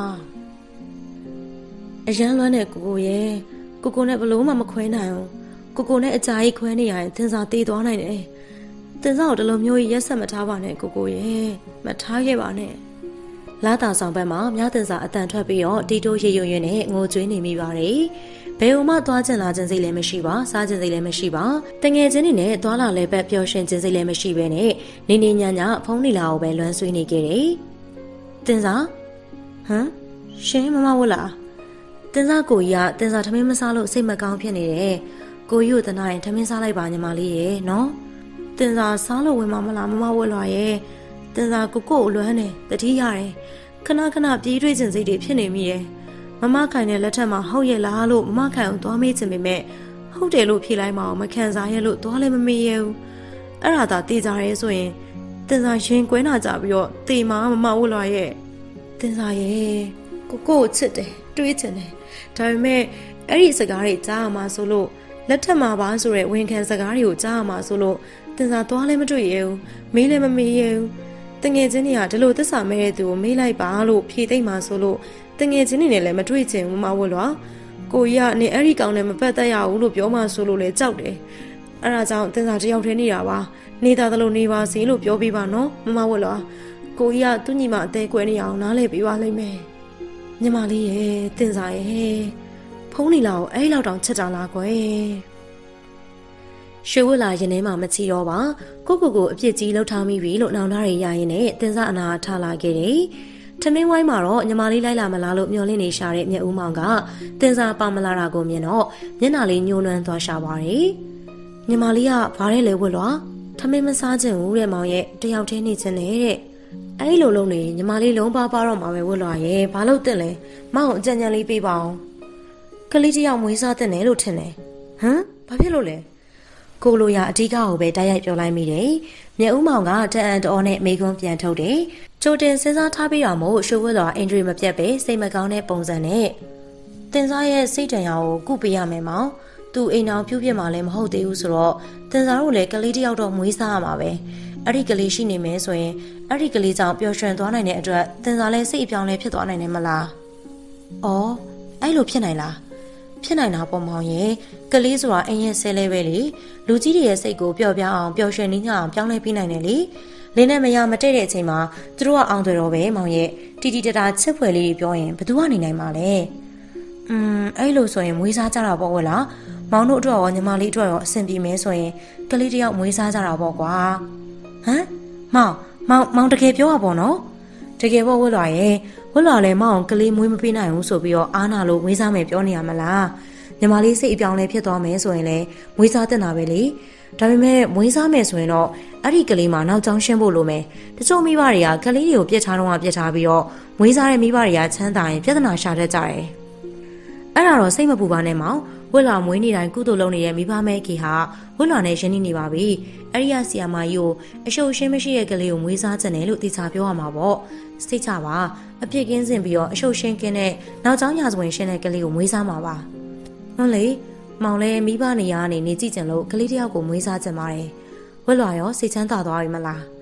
အရန်လွမ်းနေကိုကိုရဲ့ကိုကိုနဲ့ဘလို့မှမခွဲနိုင်ဘူးကိုကိုနဲ့အကြာကြီးခွဲနေရရင်တင်စားတေးသွားနိုင်တယ်တင်စားကိုဒီလိုမျိုးကြီးရက်ဆက်မထားပါနဲ့ကိုကိုရဲ့မထားခဲ့ပါနဲ့လာတာဆောင်ဘက်မှာမြတင်စားအတန်ထွက်ပြီးတော့တီတိုးရေယုံရွနဲ့ငိုကြွေးနေမိပါတယ်ဘယ်ဟိုမှသွားကျင်လာခြင်းစိတ်လည်းမရှိပါစားခြင်းစိတ်လည်းမရှိပါတငယ်ချင်းတွေနဲ့သွားလာလဲဘက်ပျော်ရွှင်ခြင်းစိတ်လည်းမရှိပဲနဲ့နေနေညညဖုန်းလီလာကိုပဲလွမ်းဆွေးနေခဲ့တယ်တင်စားဟမ်ရှင်မမဝတ်လားတင်စားကိုကြီးကတင်စားထမင်းမစားလို့စိတ်မကောင်းဖြစ်နေတယ်ကိုကြီးကိုတနာရင်ထမင်းစားလိုက်ပါညီမလေးရဲ့နော်တင်စားစားလို့ဝင်မမလားမမဝတ်လာရဲ့တင်စားကိုကိုကိုလွမ်းနေတတိရတယ်ခဏခဏပြေးတွေ့ခြင်းစိတ်တွေဖြစ်နေမိတယ်မမခိုင်တဲ့လက်ထက်မှာဟုတ်ရဲ့လားလို့မမခိုင်အောင်သွားမေးချင်ပေမဲ့ဟုတ်တယ်လို့ဖြေလိုက်မအောင်မခံစားရလို့သွားလည်းမမေးရဘူးအဲ့ဒါသာတေးကြရဲဆိုရင်တင်စားရင်ကွဲနာကြပြီးတော့တေမာမမဝတ်လာရဲ့တင်စားရဲ့ကိုကိုကိုချစ်တယ်တွေးချင်တယ်ဒါပေမဲ့အဲ့ဒီစကားတွေကြားရမှာဆိုလို့လက်ထက်မှာပါဆိုတဲ့ဝန်ခံစကားတွေကိုကြားရမှာဆိုလို့တင်စားသွားလည်းမတွေ့ရဘူးမေးလည်းမမေးရဘူးတငယ်ချင်းတွေကဒီလိုသစ္စာမဲ့တဲ့သူကိုမေးလိုက်ပါလို့ဖြေသိမ့်မှာဆိုလို့တငယ်ချင်းတွေနဲ့လည်းမတွေ့ချင်ဘူးမဝတ်လားကိုကြီးကနေအဲ့ဒီကောင်နဲ့မပတ်သက်ရဘူးလို့ပြောမှဆိုလို့လည်းကြောက်တယ်အဲ့ဒါကြောင့်တင်စားတယောက်တည်းနေတာပါနေတာသလိုနေပါစေလို့ပြောပြပါနော်မမဝတ်လားကိုကြီးကသူ့ညီမအသေးကွဲနေအောင်နားလဲပေးပါလိမ့်မယ်ညီမလေးရဲ့တင်စားရဲ့ဖုန်းနေလာကိုအဲ့လောက်တောင်ချက်တာလားကွယ်ရွှေဝတ်လာရင်ထဲမှာမချီတော့ပါကိုကိုကိုအပြစ်ကြီးလှုပ်ထားမိပြီလို့နောင်သားတွေရရင်နဲ့တင်စားအနာထားလာခဲ့တယ်ထမင်းဝိုင်းမှာတော့ညီမလေးလိုက်လာမလားလို့မျှော်လင့်နေရှာတဲ့မြတ်ဦးမောင်ကတင်စားပါမလာတာကိုမြင်တော့မျက်နှာလေးညှိုးနှွမ်းသွားရှာပါတယ်ညီမလေးကဘာလဲလဲဝတ်လွာထမင်းမစားချင်ဘူးတဲ့မောင်ရဲ့တယောက်တည်းနေချင်တယ်တဲ့အဲ့လိုလုံးနေညီမလေးလုံးပါပါတော့မှာပဲဝတ်လွာရဲ့ဘာလို့တင်လဲမောင်အကြံဉာဏ်လေးပေးပါအောင်ကလေးတယောက်မွေးစားတင်တယ်လို့ထင်တယ်ဟမ်ဘာဖြစ်လို့လဲကိုလိုရအဓိကကိုပဲတိုက်ရိုက်ပြောလိုက်မိတယ်မြတ်ဦးမောင်ကတအံတော်နဲ့မိခွန်းပြန်ထုတ်တယ်ကြိုတင်စဉ်းစားထားပြီးတော့မို့ရွှေဝတ်တော်အင်ဒရီမပြတ်ပဲစိတ်မကောင်းတဲ့ပုံစံနဲ့တင်စားရဲ့စိတ်တန်ရာကိုကုပေးရမယ်မောင်သူအိမ်အောင်ပြုတ်ပြစ်မှလည်းမဟုတ်သေးဘူးဆိုတော့တင်စားတို့လည်းကလေးတယောက်တော့မွေးစားရမှာပဲအဲ့ဒီကလေးရှိနေမယ်ဆိုရင်အဲ့ဒီကလေးကြောင့်ပျော်ရွှင်သွားနိုင်တဲ့အတွက်တင်စားလည်းစိတ်အပြောင်းလဲဖြစ်သွားနိုင်တယ်မလားအော်အဲ့လိုဖြစ်နိုင်လားဖြစ်နိုင်တာပေါ့မောင်ရဲ့ကလေးဆိုတာအိမ်ရဲ့ဆဲလဲပဲလေလူကြီးတွေရဲ့စိတ်ကိုပျော်ပြအောင်ပျော်ရွှင်နေကြအောင်ပြောင်းလဲပေးနိုင်တယ်လေလင်းနဲ့မရမတည့်တဲ့အချိန်မှာသူတို့ကအောင်တွေတော့ပဲမောင်ရဲ့တီတီတတာချစ်ဖွယ်လေးပြောရင်ဘယ်သူကနေနိုင်မှာလဲอืมအဲ့လိုဆိုရင်မွေးစားကြတာပေါ့ဝဲလားမောင်တို့အတွက်ရောညီမလေးအတွက်ရောအဆင်ပြေမယ်ဆိုရင်ကလေးတယောက်မွေးစားကြတာပေါ့ကွာဟမ်မောင်မောင်မောင်တကယ်ပြောရပါတော့တကယ်ပေါ့ဝဲလာရဲ့ဝဲလာလဲမောင်ကလေးမွေးမပေးနိုင်ဘူးဆိုပြီးတော့အားနာလို့မွေးစားမယ်ပြောနေရမလားညီမလေးစိတ်အပြောင်းလဲဖြစ်သွားမယ်ဆိုရင်လည်းမွေးစားတင်တာပဲလေဒါပေမဲ့မွေးစားမယ်ဆိုရင်တော့အဲ့ဒီကလေးမှာနောက်ကြောင်းရှင်းဖို့လိုမယ်တချို့မိဘတွေကကလေးတွေကိုပြစ်ထားတော့ပြစ်ထားပြီးတော့မွေးစားတဲ့မိဘတွေကချမ်းသာရင်ပြဿနာရှာတတ်ကြတယ်အဲ့ဒါတော့စိတ်မပူပါနဲ့မောင်ဝက်လာမွေးနေတိုင်းကုသိုလ်လုပ်နေတဲ့မိဘမဲကေဟာဝက်လာနဲ့ရင်းနှီးနေပါပြီအဲ့ဒီကဆီယာမကြီးကိုအရှုပ်ရှင်းမရှိတဲ့ကလေးကိုမွေးစားခြင်းတယ်လို့သိချပြောရမှာပေါ့စိတ်ချပါအပြစ်ကင်းစင်ပြီးတော့အရှုပ်ရှင်းကင်းတဲ့နောက်ကြောင်းညာစွင်ရှင်းတဲ့ကလေးကိုမွေးစားမှာပါဟုတ်လေမောင်လည်းမိဘနေရာကနေနေကြည့်ကြလို့ကလေးတယောက်ကိုမွေးစားခြင်းပါတယ်ဝက်လာရောစိတ်ချမ်းသာသွားပြီမလား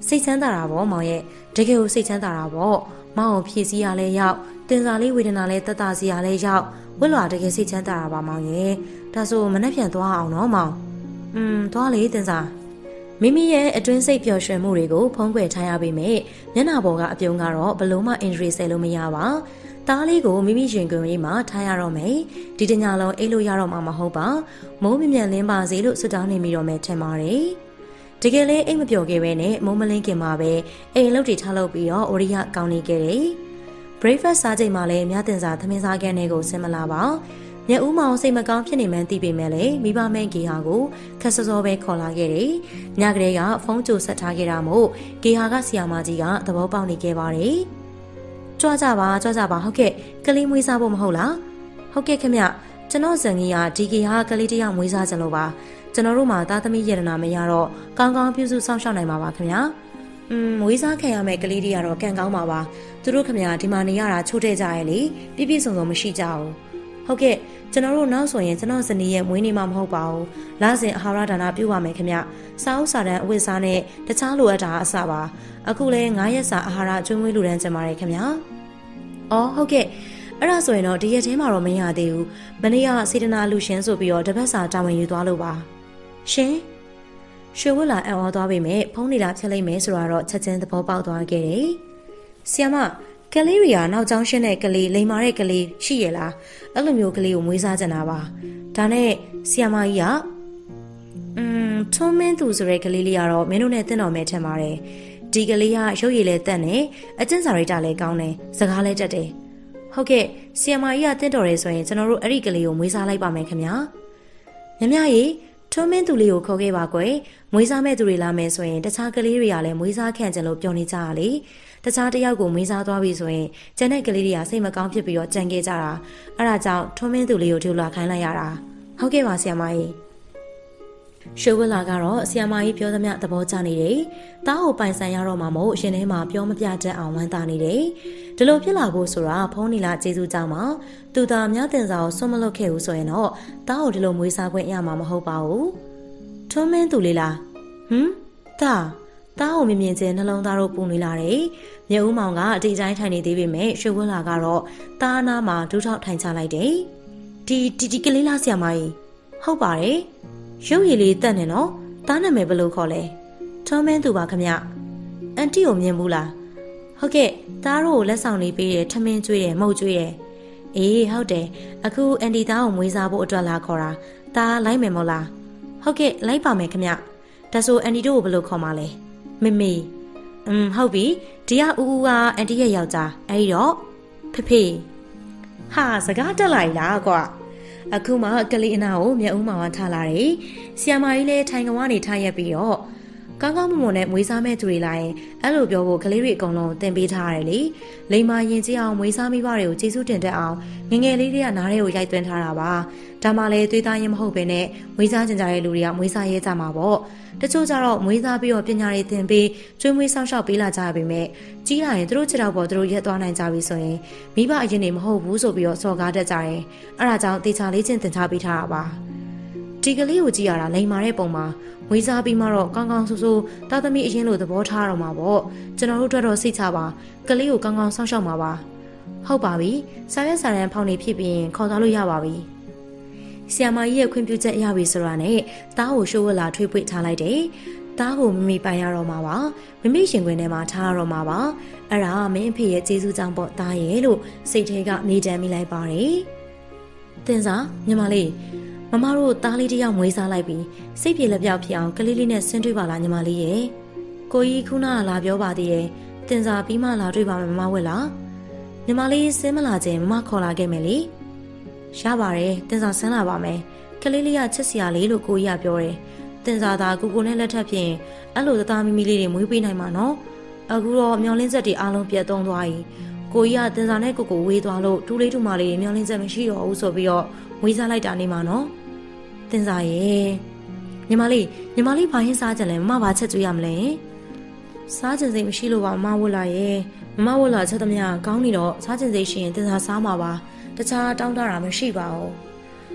စိတ်ချမ်းသာတာပေါ့မောင်ရဲ့တကယ်ကိုစိတ်ချမ်းသာတာပေါ့မောင်ကိုဖြည့်ဆည်းရလဲရောက်တင်စားလေးဝေဒနာလဲတက်တာစီရလဲရောက်ဝစ်လွာတကယ်စိတ်ချမ်းသာတာပါမောင်ရဲ့ဒါဆိုမနှက်ပြန်သွားအောင်နော်မောင်อืมသွားလေတင်စားမိမိရဲ့အတွင်းစိတ်ပျော်ရွှင်မှုတွေကိုဖုံးကွယ်ထားရပေမဲ့မျက်နှာပေါ်ကအပြုံးကတော့ဘလို့မှအင်ဒရီဆဲလို့မရပါသားလေးကိုမိမိရင်ခွင်လေးမှာထားရတော့မယ်ဒီတညလုံးအိတ်လို့ရတော့မှာမဟုတ်ပါမိုးမြမြန်လင်းပါစေလို့ဆုတောင်းနေမိတော့မယ်ထင်ပါတယ်တကယ်လည်းအိတ်မပျော်ခဲ့ပဲနဲ့မိုးမလင်းခင်မှာပဲအိမ်လုတ်တွေထားလုပ်ပြီးတော့အိုရီယာကောင်းနေခဲ့တယ် breakfast စားချိန်မှာလည်းမြတင်စာသမင်းစားခန်းထဲကိုဆင်းမလာပါညဦးမောင်စိတ်မကောင်းဖြစ်နေမှန်းသိပေမဲ့လည်းမိဘမဲဂေဟာကိုခက်စောစောပဲခေါ်လာခဲ့တယ်ညကလေးကဖုန်းကြိုဆက်ထားခဲ့တာမို့ဂေဟာကဆီယာမကြီးကသဘောပေါက်နေခဲ့ပါတယ်ကြွားကြပါကြွားကြပါဟုတ်ကဲ့ကလေးမွေးစားဖို့မဟုတ်လားဟုတ်ကဲ့ခင်ဗျကျွန်တော်ဇန်ကြီးကဒီဂေဟာကလေးတယောက်မွေးစားကြလို့ပါကျွန်တော်တို့မှာသားသမီးရတနာမရတော့ကောင်းကောင်းပြုစုစောင့်ရှောက်နိုင်ပါပါခင်ဗျာอืมမွေးစားခံရမယ့်ကလေးတွေကတော့ကံကောင်းပါပါသူတို့ခင်ဗျာဒီမှာနေရတာချိုးတဲ့ကြရဲ့လေပြည့်ပြည့်စုံစုံမရှိကြဘူးဟုတ်ကဲ့ကျွန်တော်တို့နောက်ဆိုရင်ကျွန်တော်ဇနီးရဲ့မွေးနေ့မှမဟုတ်ပါဘူးလစဉ်အာဟာရဒါနပြုပါမယ်ခင်ဗျစာအုပ်စာတမ်းအဝတ်စားနဲ့တခြားလိုအပ်တာအစပါအခုလဲငါးရက်စာအာဟာရကျွေးမွေးလူတန်းကျင်ပါတယ်ခင်ဗျအော်ဟုတ်ကဲ့အဲ့ဒါဆိုရင်တော့ဒီရက်ထဲမှာတော့မရသေးဘူးမနေ့ကစေတနာလူရှင်ဆိုပြီးတော့တပတ်စာတာဝန်ယူသွားလို့ပါရှင်ရွှေဝတ်လာအံ့ဩသွားပေမဲ့ဖုန်းနေတာဖြတ်လိုက်မယ်ဆိုတော့ချက်ချင်းသဘောပေါက်သွားခဲ့တယ်ဆီယမကလေးတွေကနောက်ကျောင်းရှင်းတဲ့ကလေးလိမ်မာတဲ့ကလေးရှိရလားအဲ့လိုမျိုးကလေးကိုမွေးစားကြတာပါဒါနဲ့ဆီယမကြီးကอืมထုံးမင်းသူဆိုတဲ့ကလေးလေးကတော့မင်းတို့နဲ့တင့်တော်မဲထင်ပါတယ်ဒီကလေးကရုပ်ရည်လည်းတက်နေအကျင့်စာရိတ္တလည်းကောင်းတယ်စကားလည်းတက်တယ်ဟုတ်ကဲ့ဆီယမကြီးကတင့်တော်တယ်ဆိုရင်ကျွန်တော်တို့အဲ့ဒီကလေးကိုမွေးစားလိုက်ပါမယ်ခင်ဗျာမြမကြီးထုံးမင်းသူလေးကိုခေါ်ခဲ့ပါကွယ်မွေးစားမဲ့သူတွေလာမယ်ဆိုရင်တခြားကလေးတွေကလည်းမွေးစားခံကြလို့ပြောနေကြရလေတခြားတယောက်ကိုမွေးစားသွားပြီဆိုရင်ကျန်တဲ့ကလေးတွေကစိတ်မကောင်းဖြစ်ပြီးတော့ကြံခဲ့ကြတာအဲ့ဒါကြောင့်ထုံးမင်းသူလေးကိုထုတ်လာခိုင်းလိုက်ရတာဟုတ်ကဲ့ပါဆီယမကြီးရွှေဝလာကတော့ဆီယမကြီးပြောသမျှသဘောကျနေတယ်။တားကိုပိုင်ဆိုင်ရတော့မှမို့ရှင်ထဲမှာပြောမပြတတ်အောင်ဝမ်းသာနေတယ်။ဒီလိုဖြစ်လာဖို့ဆိုတာဖုန်းနီလာကျေးဇူးကြောင့်မှသူသာမြတ်တင်စာကိုဆွတ်မလုပ်ခဲ့ဘူးဆိုရင်တော့တားကိုဒီလိုမွေးစားခွင့်ရမှာမဟုတ်ပါဘူး။ထွန်းမင်းသူလေးလားဟမ်တားတားကိုမြင်မြင်ချင်းနှလုံးသားတို့ပူနေလာတယ်။မြဦးမောင်ကအတိအကျထိုင်နေသေးပေမဲ့ရွှေဝလာကတော့တားနာမှာဒူးထောက်ထိုင်ချလိုက်တယ်။ဒီဒီဒီကလေးလားဆီယမကြီးဟုတ်ပါတယ်။ရုပ်ရည်လေးတက်နေနော်တားနာမည်ဘယ်လိုခေါ်လဲထုံးမင်းသူပါခမအန်တီကိုမြင်ဘူးလားဟုတ်ကဲ့တားတို့ကိုလက်ဆောင်လေးပေးတယ်ထမင်းကျွေးတယ်မုတ်ကျွေးတယ်အေးဟုတ်တယ်အခုအန်တီသားကိုမွေးစားဖို့အတွက်လာခေါ်တာတားလိုက်မယ်မဟုတ်လားဟုတ်ကဲ့လိုက်ပါမယ်ခမဒါဆိုအန်တီတို့ကိုဘယ်လိုခေါ်မှာလဲမမေอืมဟုတ်ပြီဒီကဦးဦးကအန်တီရဲ့ယောက်ျားအဲ့ဒီတော့ဖေဖေဟာစကားတက်လိုက်လားကွာအခုမှကလေးအနာကိုမျက်ဦးမောင်ကထားလာတယ်။ဆီယမာကြီးလည်းထိုင်ကဝါနေထားရက်ပြီးတော့ကောင်းကောင်းမွန်မွန်နဲ့မွေးစားမဲ့သူတွေလာရင်အဲ့လိုပြောဖို့ကလေးတွေအကုန်လုံးသင်ပေးထားရတယ်လေ။လိမ္မာရင်ကြီးအောင်မွေးစားမိဘတွေကိုကျေးဇူးတင်တတ်အောင်ငငယ်လေးတွေကနားတွေကိုရိုက်သွင်းထားတာပါ။ဒါမှလည်းသွေးသားရင်မဟုတ်ဘဲနဲ့မွေးစားကြကြတဲ့လူတွေကမွေးစားရဲကြမှာပေါ့။တချို့ကြတော့မွေးစားပြီးတော့ပညာတွေသင်ပေးကျွေးမွေးဆောင်ရှောက်ပေးလာကြပေမဲ့ကြီးလာရင်သူတို့ခြေထောက်ပေါ်သူတို့ရက်သွားနိုင်ကြပြီဆိုရင်မိဘအရင်နေမဟုတ်ဘူးဆိုပြီးတော့စော်ကားတတ်ကြတယ်။အဲ့ဒါကြောင့်တေချာလေးချင်းသင်ထားပေးထားတာပါ။ဒီကလေးကိုကြည့်ရတာလိမ်မာတဲ့ပုံမှာမွေးစားပြီးမှတော့ကောင်းကောင်းဆိုးဆိုးတာသမီအရင်လိုသဘောထားတော့မှာပေါ့ကျွန်တော်တို့အတွက်တော့စိတ်ချပါကလေးကိုကောင်းကောင်းစောင့်ရှောက်မှာပါဟုတ်ပါပြီဆာရက်ဆာရန်ဖောင်နေဖြစ်ပြီးရင်ခေါ်သွားလို့ရပါပြီဆီယမာကြီးရဲ့ခွင့်ပြုချက်ရပြီဆိုတာနဲ့တားကိုရှိုးဝက်လာထွေးပွေထားလိုက်တယ်တားကိုမမိပိုင်ရတော့မှာပါမမိရှင်ခွင်ထဲမှာထားရတော့မှာပါအဲ့ဒါမင်းအဖေရဲ့ကျေးဇူးကြောင့်ပေါ့တားရဲ့လို့စိတ်ထဲကနေတမ်းမိလိုက်ပါတယ်တင်စားညီမလေးမမတို့သားလေးတယောက်မွေးစားလိုက်ပြီးစိတ်ပြေလက်ပြောက်ဖြစ်အောင်ကလေးလေးနဲ့ဆင်းတွေ့ပါလားညီမလေးရဲ့ကိုကြီးခုနကလာပြောပါသေးတယ်တင်စားပြီးမှလာတွေ့ပါမယ်မမဝက်လားညီမလေးဆင်းမလာခြင်းမမခေါ်လာခဲ့မယ်လေရပါတယ်တင်စားဆင်းလာပါမယ်ကလေးလေးကချစ်စရာလေးလို့ကိုကြီးကပြောတယ်တင်စားသာကိုကိုနဲ့လက်ထပ်ဖြင့်အဲ့လိုသားမီမီလေးတွေမွေးပေးနိုင်မှာနော်အခုတော့မျောလင်းဆက်တွေအားလုံးပြတ်သုံးသွားပြီကိုကြီးကတင်စားနဲ့ကိုကိုဝေးသွားလို့တူလေးတူမလေးတွေမျောလင်းဆက်မရှိတော့ဘူးဆိုပြီးတော့မွေးစားလိုက်တာနေမှာနော်တင်စားရဲ့ညီမလေးညီမလေးဘာရင်စားကြလဲမမဘာချက်ကျွေးရမလဲစားကြင်စိတ်မရှိလို့ပါမမဝတ်လာရဲ့မမဝတ်လာချက်သမျှကောင်းနေတော့စားကြင်စိတ်ရှိရင်တင်စားစားမှာပါတခြားတောင်းတတာမရှိပါဘူးဖ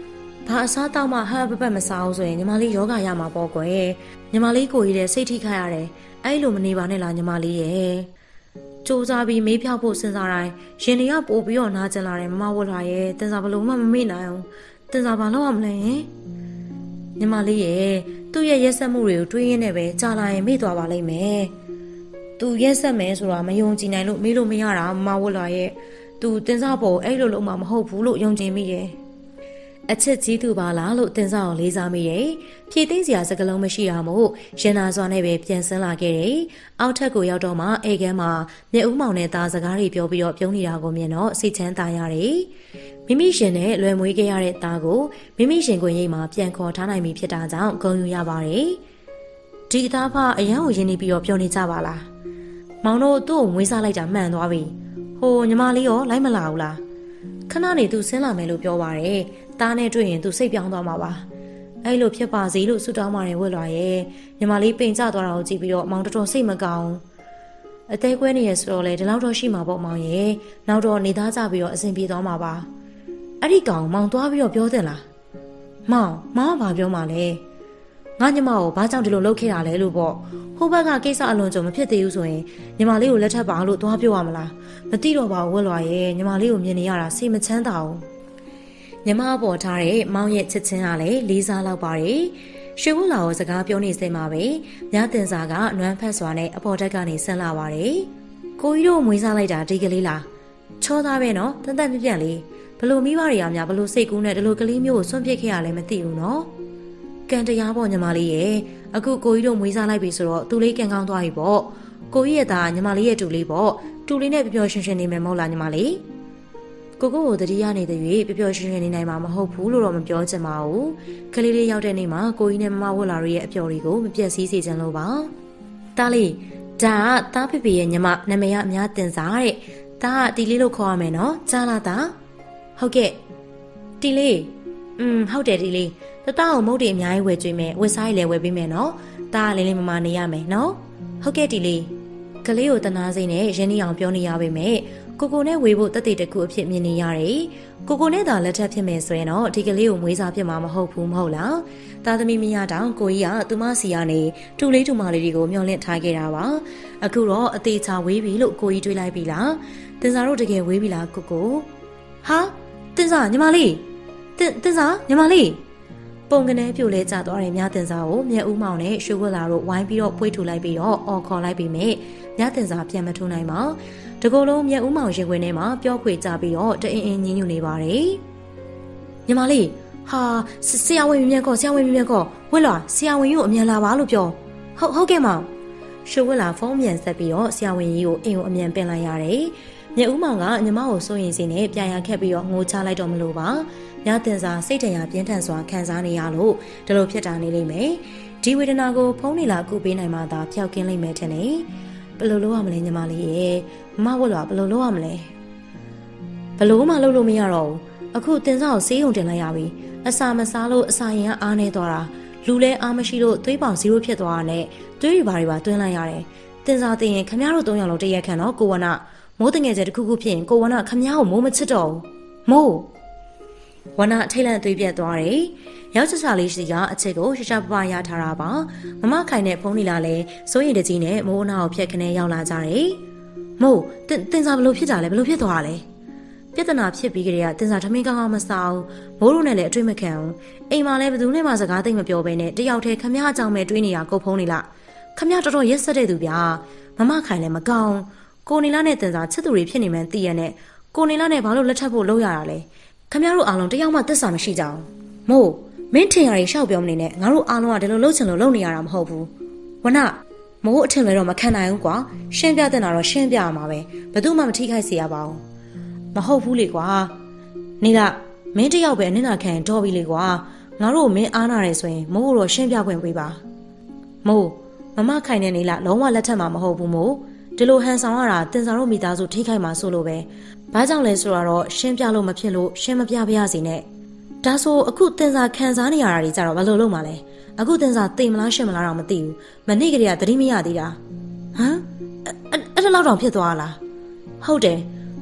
ဘာအစားတောက်မှဟာပပတ်မစားအောင်ဆိုရင်ညီမလေးယောဂရမှာပေါ့ကွယ်ညီမလေးကိုကြီးတဲ့စိတ်ထိခိုက်ရတယ်အဲ့လိုမနေပါနဲ့လားညီမလေးရဲ့စူးစားပြီးမေးဖြောက်ဖို့စဉ်းစားတိုင်းရင်တွေကပို့ပြီးတော့နားကျင်လာတယ်မမဝတ်လာရဲ့တင်စားဘလို့မှမမေ့နိုင်အောင်တင်စားဘာလုပ်ရမလဲညီမလေးရဲ့သူ့ရဲ့ရက်ဆက်မှုတွေကိုတွေးရင်းနဲ့ပဲကြာလာရင်မေ့သွားပါလိမ့်မယ်သူရက်ဆက်မယ်ဆိုတာမယုံကြည်နိုင်လို့မေးလို့မရတာမမဝတ်လာရဲ့သူတင်စားပေါ်အဲ့လိုလုံးမှမဟုတ်ဘူးလို့ယုံကြည်မိတယ်အချစ်ကြီးသူပါလားလို့တင်စားအောင်လေးစားမိတယ်ဖြည့်သိမ်းစရာစကားလုံးမရှိတာမို့ရင်နာစွာနဲ့ပဲပြန်ဆင်းလာခဲ့တယ်အောက်ထပ်ကိုရောက်တော့မှအိမ်ကမ်းမှာမျက်ဦးမောင်နဲ့သားစကားတွေပြောပြီးတော့ပြုံးနေတာကိုမြင်တော့စိတ်ချမ်းသာရတယ်မိမိရှင်နဲ့လွယ်မွေးခဲ့ရတဲ့သားကိုမိမိရှင်ကိုရိတ်မှာပြန်ခေါ်ထားနိုင်ပြီဖြစ်တာကြောင့်ဂုဏ်ယူရပါတယ်ဒီသားဖအရန်ကိုရင်းနေပြီးတော့ပြောနေကြပါလားမောင်တို့သူ့ကိုမွေးစားလိုက်တာမှန်သွားပြီဟိုညီမလေးရောလိုက်မလာဘူးလားခဏနေသူဆင်းလာမယ်လို့ပြောပါတယ်သားနဲ့တွေ့ရင်သူစိတ်ပြောင်းသွားမှာပါအဲ့လိုဖြစ်ပါစေလို့ဆုတောင်းပါတယ်ဝတ်လာရဲ့ညီမလေးပိန်ကျသွားတာကိုကြည့်ပြီးတော့မောင်တော်တော်စိတ်မကောင်းအသေးကွဲနေရဆိုတော့လေဒီလောက်တော့ရှိမှာပေါ့မောင်ရဲ့နောက်တော့နေသားကြပြီးတော့အဆင်ပြေသွားမှာပါအဲ့ဒီကောင်မောင်သွားပြီးတော့ပြောတင်လားမောင်မောင်ကဘာပြောမှလဲငါညီမကိုဘာကြောင့်ဒီလိုလုပ်ခဲ့တာလဲလို့ပေါ့ဟိုဘက်ကကိစ္စအလွန်ကြုံမဖြစ်သေးဘူးဆိုရင်ညီမလေးကိုလက်ထပ်ပါလို့သွားပြောရမလားမသိတော့ပါဘူးဝတ်လာရဲ့ညီမလေးကိုမြင်နေရတာစိတ်မချမ်းသာဘူးညီမပေါ်ထားတဲ့မောင်ရဲ့ချစ်ချင်းကလည်းလေးစားလောက်ပါတယ်ရွှေဝလာကိုစကားပြောနေစင်မှာပဲညတင်စာကနွမ်းဖက်စွာနဲ့အပေါ်တက်ကနေဆင်းလာပါတယ်ကိုကြီးတို့မွေးစားလိုက်တာဒီကလေးလားချောသားပဲနော်တန်တန်ပြပြလေးဘလို့မိဘတွေကများဘလို့စိတ်ကူးနဲ့ဒီလိုကလေးမျိုးကိုဆွန့်ပစ်ခဲ့ရလဲမသိဘူးနော်ကံတရားပေါ့ညီမလေးရဲ့အခုကိုကြီးတို့မွေးစားလိုက်ပြီဆိုတော့သူလေးကံကောင်းသွားပြီပေါ့ကိုကြီးရဲ့သားညီမလေးရဲ့တူလေးပေါ့တူလေးနဲ့ပျော်ပျော်ရွှင်ရွှင်နေမယ်မဟုတ်လားညီမလေးကိုကိုကိုတတိယနေတဲ့၍ပျော်ပျော်ရွှင်ရွှင်နေနိုင်မှာမဟုတ်ဘူးလို့တော့မပြောချင်ပါဘူးကလေးလေးရောက်တဲ့နေ့မှာကိုကြီးနဲ့မမဝတ်လာရဲ့အပျော်တွေကိုမပြတ်စည်းစေချင်လို့ပါတားလေးဒါကတားဖေဖေရဲ့ညီမနာမည်ကအများတင်စားတဲ့ဒါကတီလေးလို့ခေါ်ရမယ်နော်ကြားလားတာဟုတ်ကဲ့တီလေးอืมဟုတ်တယ်တီလေးတသားကိုမုတ်တွေအများကြီးဝယ်ကျွေးမယ်ဝက်စားရည်လည်းဝယ်ပေးမယ်နော်ဒါကလေးလေးမမနေရမယ်နော်ဟုတ်ကဲ့တီလေးကလေးကိုတနာစိမ့်နဲ့ရင်းနှီးအောင်ပြောနေရပါမယ်ကိုကိုနဲ့ဝေဖို့တက်တဲ့တခုအဖြစ်မြင်နေရတယ်ကိုကိုနဲ့သာလက်ထပ်ဖြစ်မယ်ဆိုရင်တော့ဒီကလေးကိုမွေးစားဖြစ်မှာမဟုတ်ဘူးမဟုတ်လားသားသမီးမရတောင်ကိုကြီးကသူမစီကနေတူလေးတူမလေးတွေကိုမျှော်လင့်ထားခဲ့တာပါအခုတော့အသေးချာဝေးပြီလို့ကိုကြီးတွေးလိုက်ပြီလားတင်စားတို့တကယ်ဝေးပြီလားကိုကိုဟာတင်စားညီမလေးတင်တင်စားညီမလေးပုံကနေပြိုလဲကျသွားတယ်မြတင်စားကိုမျက်ဦးမောင်နဲ့ရွှေဝက်လာတို့ဝိုင်းပြီးတော့ဖွေးထူလိုက်ပြီးတော့အော်ခေါ်လိုက်ပြီးမြမြတင်စားပြန်မထူနိုင်ပါတကူလုံးမျက်ဦးမောင်ရင်ခွင်ထဲမှာပျော့ခွေကြပြီးတော့တအင်းအင်းညင်းညူနေပါတယ်ညီမလေးဟာဆရာဝန်မြင်ကောဆရာဝန်မြင်ကောဝက်လာဆရာဝန်ကြီးကိုအမြန်လာပါလို့ပြောဟုတ်ဟုတ်ကဲ့မောင်ရွှေဝက်လာဖုန်းမြန်ဆက်ပြီးတော့ဆရာဝန်ကြီးကိုအိမ်ကိုအမြန်ပင်လိုက်ရတယ်မျက်ဦးမောင်ကညီမကိုစိုးရင်စီနဲ့ပြန်ရခက်ပြီးတော့ငိုချလိုက်တော့မလို့ပါညတင်စာစိတ်ထင်ရပြင်းထန်စွာခံစားနေရလို့ဒီလိုဖြစ်တာနေလိမ့်မယ်ဒီဝေဒနာကိုဖုန်းနေလာကုပေးနိုင်မှသာဖျောက်ကင်းလိမ့်မယ်ထင်တယ်ဘယ်လိုလုပ်ရမလဲညီမလေးရဲ့မမဝတ်လာဘယ်လိုလုပ်ရမလဲဘယ်လိုမှလုပ်လို့မရတော့ဘူးအခုတင်စားကိုဆေးရုံတင်လိုက်ရပြီအစာမစားလို့အစာရင်ကအားနေသွားတာလူလဲအားမရှိလို့သွေးပေါင်ဇီရိုဖြစ်သွားတာနဲ့သွေးတွေဘာတွေပါတွင်းလိုက်ရတယ်တင်စားတင်ရင်ခမရတို့သုံးယောက်လုံးတရက်ခန့်တော့ကိုဝနာမိုးတငယ်ကျတစ်ခုခုဖြစ်ရင်ကိုဝနာခမရကိုမိုးမချစ်တော့ဘူးမိုးဝနာထိတ်လန့်သွေးပြတ်သွားတယ်ရောက်ချချလေးရှိကအချစ်ကိုရှရှာပပရထားတာပါမမခိုင်နဲ့ဖုန်းလီလာလဲစိုးရင်တကြီးနဲ့မိုးအနာကိုဖြတ်ခနဲ့ရောက်လာကြတယ်မို့တင်တင်စားဘလို့ဖြစ်တာလဲဘလို့ဖြစ်သွားတာလဲပြဿနာဖြစ်ပြီးကြတဲ့ကတင်စားထမင်းကောင်းကောင်းမစားဘူးမိုးတို့နဲ့လည်းအတွေ့မခံဘူးအိမ်မှာလည်းဘယ်သူနဲ့မှစကားသိမ့်မပြောဘဲနဲ့တယောက်တည်းခမရအကြောင်းပဲတွေးနေတာကိုဖုန်းနေလားခမရတော်တော်ရက်ဆက်တဲ့သူဗျာမမခိုင်လည်းမကောင်းကိုနေလာနဲ့တင်စားချစ်သူတွေဖြစ်နေမှန်းသိရနဲ့ကိုနေလာနဲ့ဘာလို့လက်ထပ်ဖို့လုပ်ရတာလဲခမရတို့အားလုံးတယောက်မှသစ္စာမရှိကြအောင်မို့မင်းထင်ရည်ရှောက်ပြောမနေနဲ့ငါတို့အားလုံးကဒီလိုလှုပ်ချင်လို့လုပ်နေရတာမဟုတ်ဘူးဝနမိုးအထင်လည်းတော့မခံနိုင်ဘူးကွာရှင်းပြတဲ့နာတော့ရှင်းပြရမှာပဲဘယ်သူမှမထိခိုက်စေရပါဘူးမဟုတ်ဘူးလေကွာနေကမင်းတယောက်ပဲအနစ်နာခံတော့ပြီလေကွာငါတို့မင်းအားနာတယ်ဆိုရင်မိုးတော့ရှင်းပြခွင့်ပေးပါမိုးမမခိုင်နေနေလားလုံးဝလက်ထက်မှာမဟုတ်ဘူးမို့ဒီလိုဟန်ဆောင်ရတာတင်စားတို့မိသားစုထိခိုက်မှာဆိုလို့ပဲဘာကြောင့်လဲဆိုတော့ရှင်းပြလို့မဖြစ်လို့ရှင်းမပြပြရစီနဲ့ဒါဆိုအခုတင်စားခံစားနေရတာတွေကြတော့ဘာလို့လုပ်မှာလဲအခုတင်စားတိမ်မလားရှင်းမလားတော့မသိဘူးမနေ့ကတည်းကသတိမရသေးတာဟမ်အဲ့ဒါလောက်တောင်ဖြစ်သွားလားဟုတ်တယ်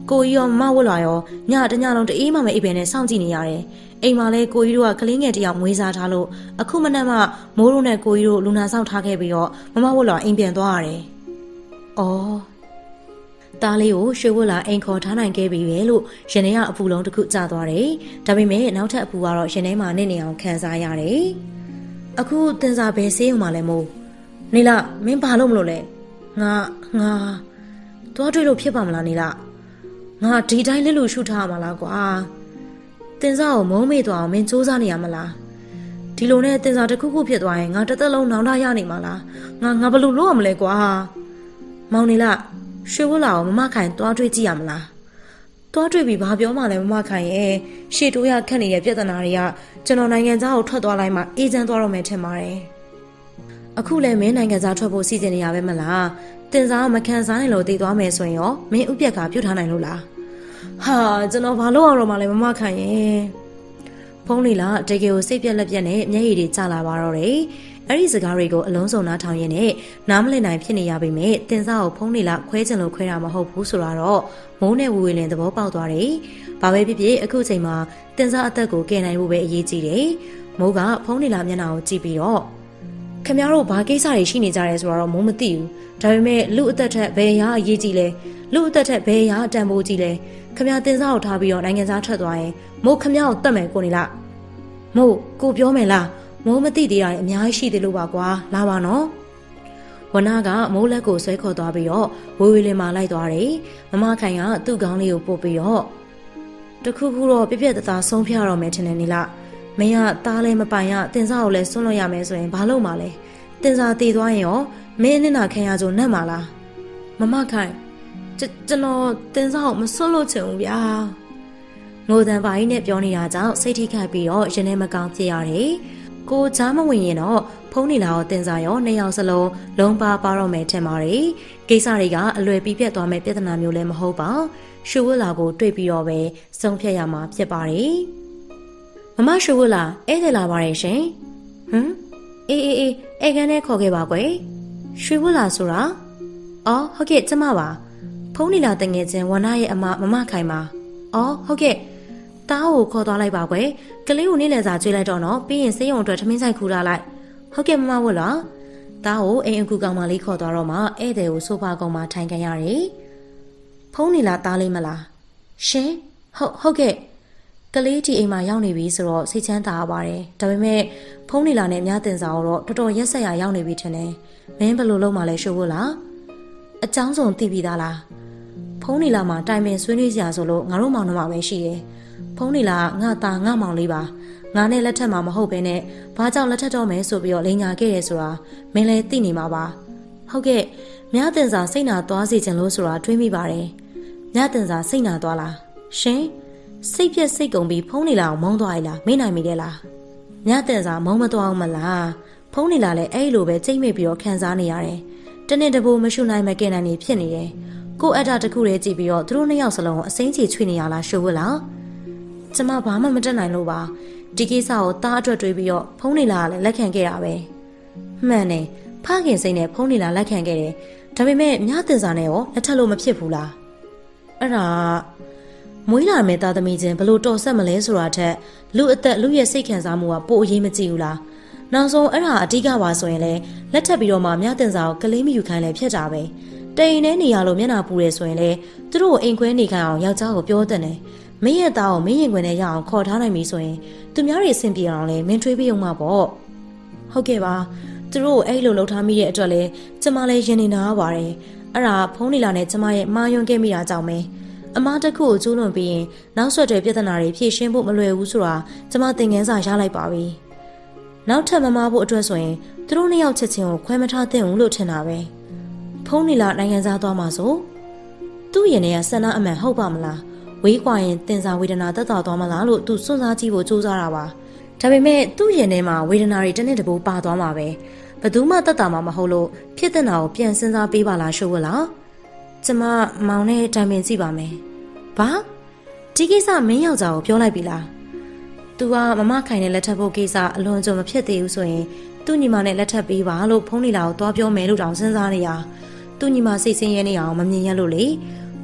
ကိုကြီးရောမမဝတ်လာရောညတညလုံးတအေးမှမအိပ်ပဲနဲ့စောင့်ကြည့်နေရတယ်အိမ်မှာလဲကိုကြီးတို့ကကလေးငယ်တယောက်မွေးစားထားလို့အခုမနက်မှမိုးတို့နဲ့ကိုကြီးတို့လူနာဆောင်ထားခဲ့ပြီးတော့မမဝတ်လာအိမ်ပြန်သွားရတယ်။အော်တားလေးကိုရွှေဝတ်လာအိမ်ခေါ်ထားနိုင်ခဲ့ပြီပဲလို့ရင်ထဲကအပူလုံးတစ်ခုကျသွားတယ်။ဒါပေမဲ့နောက်ထပ်အပူကတော့ရင်ထဲမှာနေနေအောင်ခံစားရတယ်။အခုတင်စားဘယ်ဆေးရုံမှာလဲမို့နေလားမင်းဘာလို့မလို့လဲငါငါသွားတွေ့လို့ဖြစ်ပါမလားနေလားငါဒီတိုင်းလေးလို့ရှုထားမှာလားကွာတင်စားကိုမုန်းမေ့သွားအောင်မင်းစူးစမ်းနေရမလားဒီလိုနဲ့တင်စားတစ်ခုခုဖြစ်သွားရင်ငါတစ်သက်လုံးနောင်တရနေမှာလားငါငါဘယ်လိုလုပ်ရမလဲကွာမောင်နေလားရွှေဝတ်လာကိုမမခိုင်သွားတွေ့ကြည့်ရမလားသွားတွေ့ပြီးဘာပြောမှလဲမမခိုင်ရဲ့ရှေ့တိုးရခက်နေတဲ့ပြဿနာတွေကကျွန်တော်နိုင်ငံသားကိုထွက်သွားလိုက်မှအေးချမ်းသွားတော့မယ်ထင်ပါတယ်အခုလည်းမင်းနိုင်ငံသားထွက်ဖို့စီစဉ်နေရပဲမလားတင်စားမခံစားနိုင်လို့တည်သွားမယ်ဆိုရင်ရောမင်းဥပြက်ကပြုတ်ထားနိုင်လို့လားဟာကျွန်တော်ဘာလို့အောင်တော့မှလဲမမခိုင်ရဲ့ဖုန်းလေးလားတကယ်ကိုစိတ်ပြက်လက်ပြက်နဲ့မျက်ရည်တွေကျလာပါတော့တယ်အဲ့ဒီစကားတွေကိုအလုံးစုံနားထောင်ရင်းနဲ့နားမလည်နိုင်ဖြစ်နေရပေမဲ့တင်စားကိုဖုန်းလေးလားခွဲချင်လို့ခွဲတာမဟုတ်ဘူးဆိုတော့မိုးနဲ့ဝူဝေလင်သဘောပေါက်သွားတယ်ဘာပဲဖြစ်ဖြစ်အခုချိန်မှာတင်စားအသက်ကိုကယ်နိုင်ဖို့ပဲအရေးကြီးတယ်မိုးကဖုန်းလေးလားမျက်နှာကိုကြည့်ပြီးတော့ခင်ဗျားတို့ဘာကိစ္စတွေရှိနေကြရဲဆိုတော့မိုးမသိဘူးဒါပေမဲ့လူအသက်ထက်ဘယ်ရာအရေးကြီးလဲလူအသက်ထက်ဘယ်ရာအတန်ဖိုးကြီးလဲခင်ဗျားတင်စားကိုထားပြီးတော့နိုင်ငံသားထွက်သွားရင်မိုးခင်ဗျားကိုတတ်မယ်ကိုနေလားမို့ကိုပြောမယ်လားမိုးမသိသေးတာအများကြီးရှိသေးလို့ပါကွာလာပါနော်ဝနာကမိုးလက်ကိုဆွဲခေါ်သွားပြီးတော့ဝေဝေလင်မာလိုက်သွားတယ်မမခိုင်ကသူ့ခေါင်းလေးကိုပို့ပြီးတော့တခုခုတော့ပြပြတသားဆုံးဖြတ်ရတော့မယ်ထင်တယ်နီလားမင်းကသားလည်းမပိုင်ရတင်စားကိုလည်းဆွန့်လို့ရမယ်ဆိုရင်ဘာလုပ်မှာလဲတင်စားတည်သွားရင်ရောမင်းနဲ့နာခံရကြုံနဲ့မှာလားမမခိုင်ကျွန်တော်တင်စားကိုမဆွန့်လို့ချင်ဘူးဗျာငိုတန်ပါကြီးနဲ့ပြောနေတာကြောင့်စိတ်ထိခိုက်ပြီးတော့ရင်ထဲမကောင်းဖြစ်ရတယ်ကိုချားမဝင်ရင်တော့ဖုန်းနေလာတော့တင်စားရောနှစ်ယောက်စလုံးလုံးပါပါတော့မယ်ထင်ပါတယ်ကိစ္စတွေကအလွယ်ပြီးပြတ်သွားမယ့်ပြဿနာမျိုးလည်းမဟုတ်ပါရှူဝတ်လာကိုတွေ့ပြီးတော့ပဲဆုံးဖြတ်ရမှာဖြစ်ပါတယ်မမရှူဝတ်လာဧည့်သည်လာပါတယ်ရှင်ဟမ်အေးအေးအေးဧကန်နဲ့ခေါ်ခဲ့ပါကွယ်ရွှေဝတ်လာဆိုတာအော်ဟုတ်ကဲ့ကျမပါဖုန်းနေလာတငယ်ချင်းဝနာရဲ့အမမမခိုင်ပါအော်ဟုတ်ကဲ့တားကိုခေါ်သွားလိုက်ပါကွယ်ကလေးကိုနေ့လည်စာကျွေးလိုက်တော့နော်ပြီးရင်စေးရုံအတွက်ထမင်းဆိုင်ခူထားလိုက်ဟုတ်ကဲ့မမဝတ်လာတားကိုအိမ်အကူကောင်မလေးခေါ်သွားတော့မှဧည့်သည်ကိုဆိုဖာကောင်မှာထိုင်ခံရတယ်ဖုန်းနေလာတားလေးမလားရှင်ဟုတ်ဟုတ်ကဲ့ကလေးဒီအိမ်မှာရောက်နေပြီဆိုတော့စိတ်ချမ်းသာပါတယ်ဒါပေမဲ့ဖုန်းနေလာနဲ့မြားတင်စာတော့တော်တော်ရက်ဆက်ရရောက်နေပြီထင်တယ်မင်းဘယ်လိုလုပ်မှလဲရှို့ဖို့လားအကြောင်းစုံသိပြီးသားလားဖုန်းနေလာမှာတိုင်ပင်ဆွေးနွေးစရာဆိုလို့ငါတို့မောင်နှမပဲရှိတယ်ဖုန်းနေလာငါသားငါမောင်လေးပါငါနဲ့လက်ထက်မှာမဟုတ်ဘဲနဲ့ဘာကြောင့်လက်ထက်တော့မယ်ဆိုပြီးတော့လိန်ညာခဲ့ရဲဆိုတာမင်းလည်းသိနေမှာပါဟုတ်ကဲ့မြားတင်စာစိတ်နာသွားစီခြင်းလို့ဆိုတာတွေးမိပါတယ်မြားတင်စာစိတ်နာသွားလားရှင်စိတ်ပြက်စိတ်ကုန်ပြီးဖုန်းနေလာအောင်မုန်းသွားရလားမေးနိုင်မိတယ်လားမြားတင်စာမုန်းမသွားအောင်မလားဖုန်းနေလာလဲအဲ့လိုပဲကြိတ်မိပြီးတော့ခံစားနေရတယ်တနေ့တပိုးမရှုနိုင်မကဲနိုင်နေဖြစ်နေတယ်ကိုအတ္တတခုလေးကြည့်ပြီးတော့သူတို့နှစ်ယောက်စလုံးကိုအစိမ့်ချီချွေနေရလားရှုပ်ဝတ်လားကျမဘာမှမတက်နိုင်လို့ပါဒီကိစ္စကိုတားအတွက်တွေးပြီးတော့ဖုန်းနေလာလည်းလက်ခံခဲ့တာပဲမှန်တယ်ဖခင်စိတ်နဲ့ဖုန်းနေလာလက်ခံခဲ့တယ်ဒါပေမဲ့မြားတင်စာနဲ့ရောလက်ထပ်လို့မဖြစ်ဘူးလားအဲ့ဒါမွေးလာမဲ့သားသမီးချင်းဘလို့တော်ဆက်မလဲဆိုတာထက်လူအသက်လူရဲ့စိတ်ခံစားမှုကပိုအရေးမကြီးဘူးလားနောက်ဆုံးအဲ့ဒါအဓိကပါဆိုရင်လည်းလက်ထပ်ပြီးတော့မှမြတင်စာကိုကလေးမယူခိုင်းလဲဖြစ်တာပဲတိန်နဲ့နေရလို့မျက်နှာပူတယ်ဆိုရင်လည်းသူတို့ကိုအိမ်ခွဲနေခိုင်းအောင်ယောက်ျားကိုပြောတဲ့နဲ့မင်းရဲ့သားကိုမင်းရင်ခွင်နဲ့ရအောင်ခေါ်ထားနိုင်ပြီဆိုရင်သူများတွေအဆင်ပြေအောင်လဲမင်းထွေးပြအောင်မှာပေါ့ဟုတ်ကဲ့ပါသူတို့အဲ့လိုလှုပ်ထားမိတဲ့အတွက်လဲကျမလည်းရင်နေနာပါတယ်အဲ့ဒါဖုန်းနေလာနဲ့ကျမရဲ့မာယွန်းခဲ့မိတာကြောင့်ပဲအမားတစ်ခုကိုကျူးလွန်ပြီးရင်နောက်ဆက်တွဲပြဿနာတွေဖြေရှင်းဖို့မလွယ်ဘူးဆိုတာကျမသင်ခန်းစာရလိုက်ပါပြီနောက်ထပ်မမဖို့အတွက်ဆိုရင်သူတို့နှစ်ယောက်ချက်ချင်းကိုခွဲမထားသင့်ဘူးလို့ထင်တာပဲဖုန်းနေလာနိုင်ငံသားသွားမှာဆိုသူ့ရင်ထဲကဆန္ဒအမှန်ဟုတ်ပါမလားဝေးကွာရင်တင်စာဝေဒနာတက်တာသွားမလားလို့သူစွန့်စားကြည့်ဖို့ကြိုးစားတာပါဒါပေမဲ့သူ့ရင်ထဲမှာဝေဒနာတွေတစ်နေ့တစ်ပိုးပါသွားမှာပဲဘယ်သူမှတက်တာမှမဟုတ်လို့ဖြစ်တဲ့နာကိုပြန်စဉ်းစားပေးပါလားရှုပ်ဝတ်လားကျမမောင်နဲ့တိုင်ပင်ကြည့်ပါမယ်ဘာဒီကိစ္စမင်းယောက်ျားကိုပြောလိုက်ပြီလားသူကမမခိုင်နဲ့လက်ထပ်ဖို့ကိစ္စအလွန်ကြုံမဖြစ်သေးဘူးဆိုရင်သူ့ညီမနဲ့လက်ထပ်ပေးပါလို့ဖုန်းနေလာကိုသွားပြောမယ်လို့တောင်စဉ်းစားနေရသူ့ညီမစိတ်ဆင်းရဲနေအောင်မမြင်ရလို့လေဖ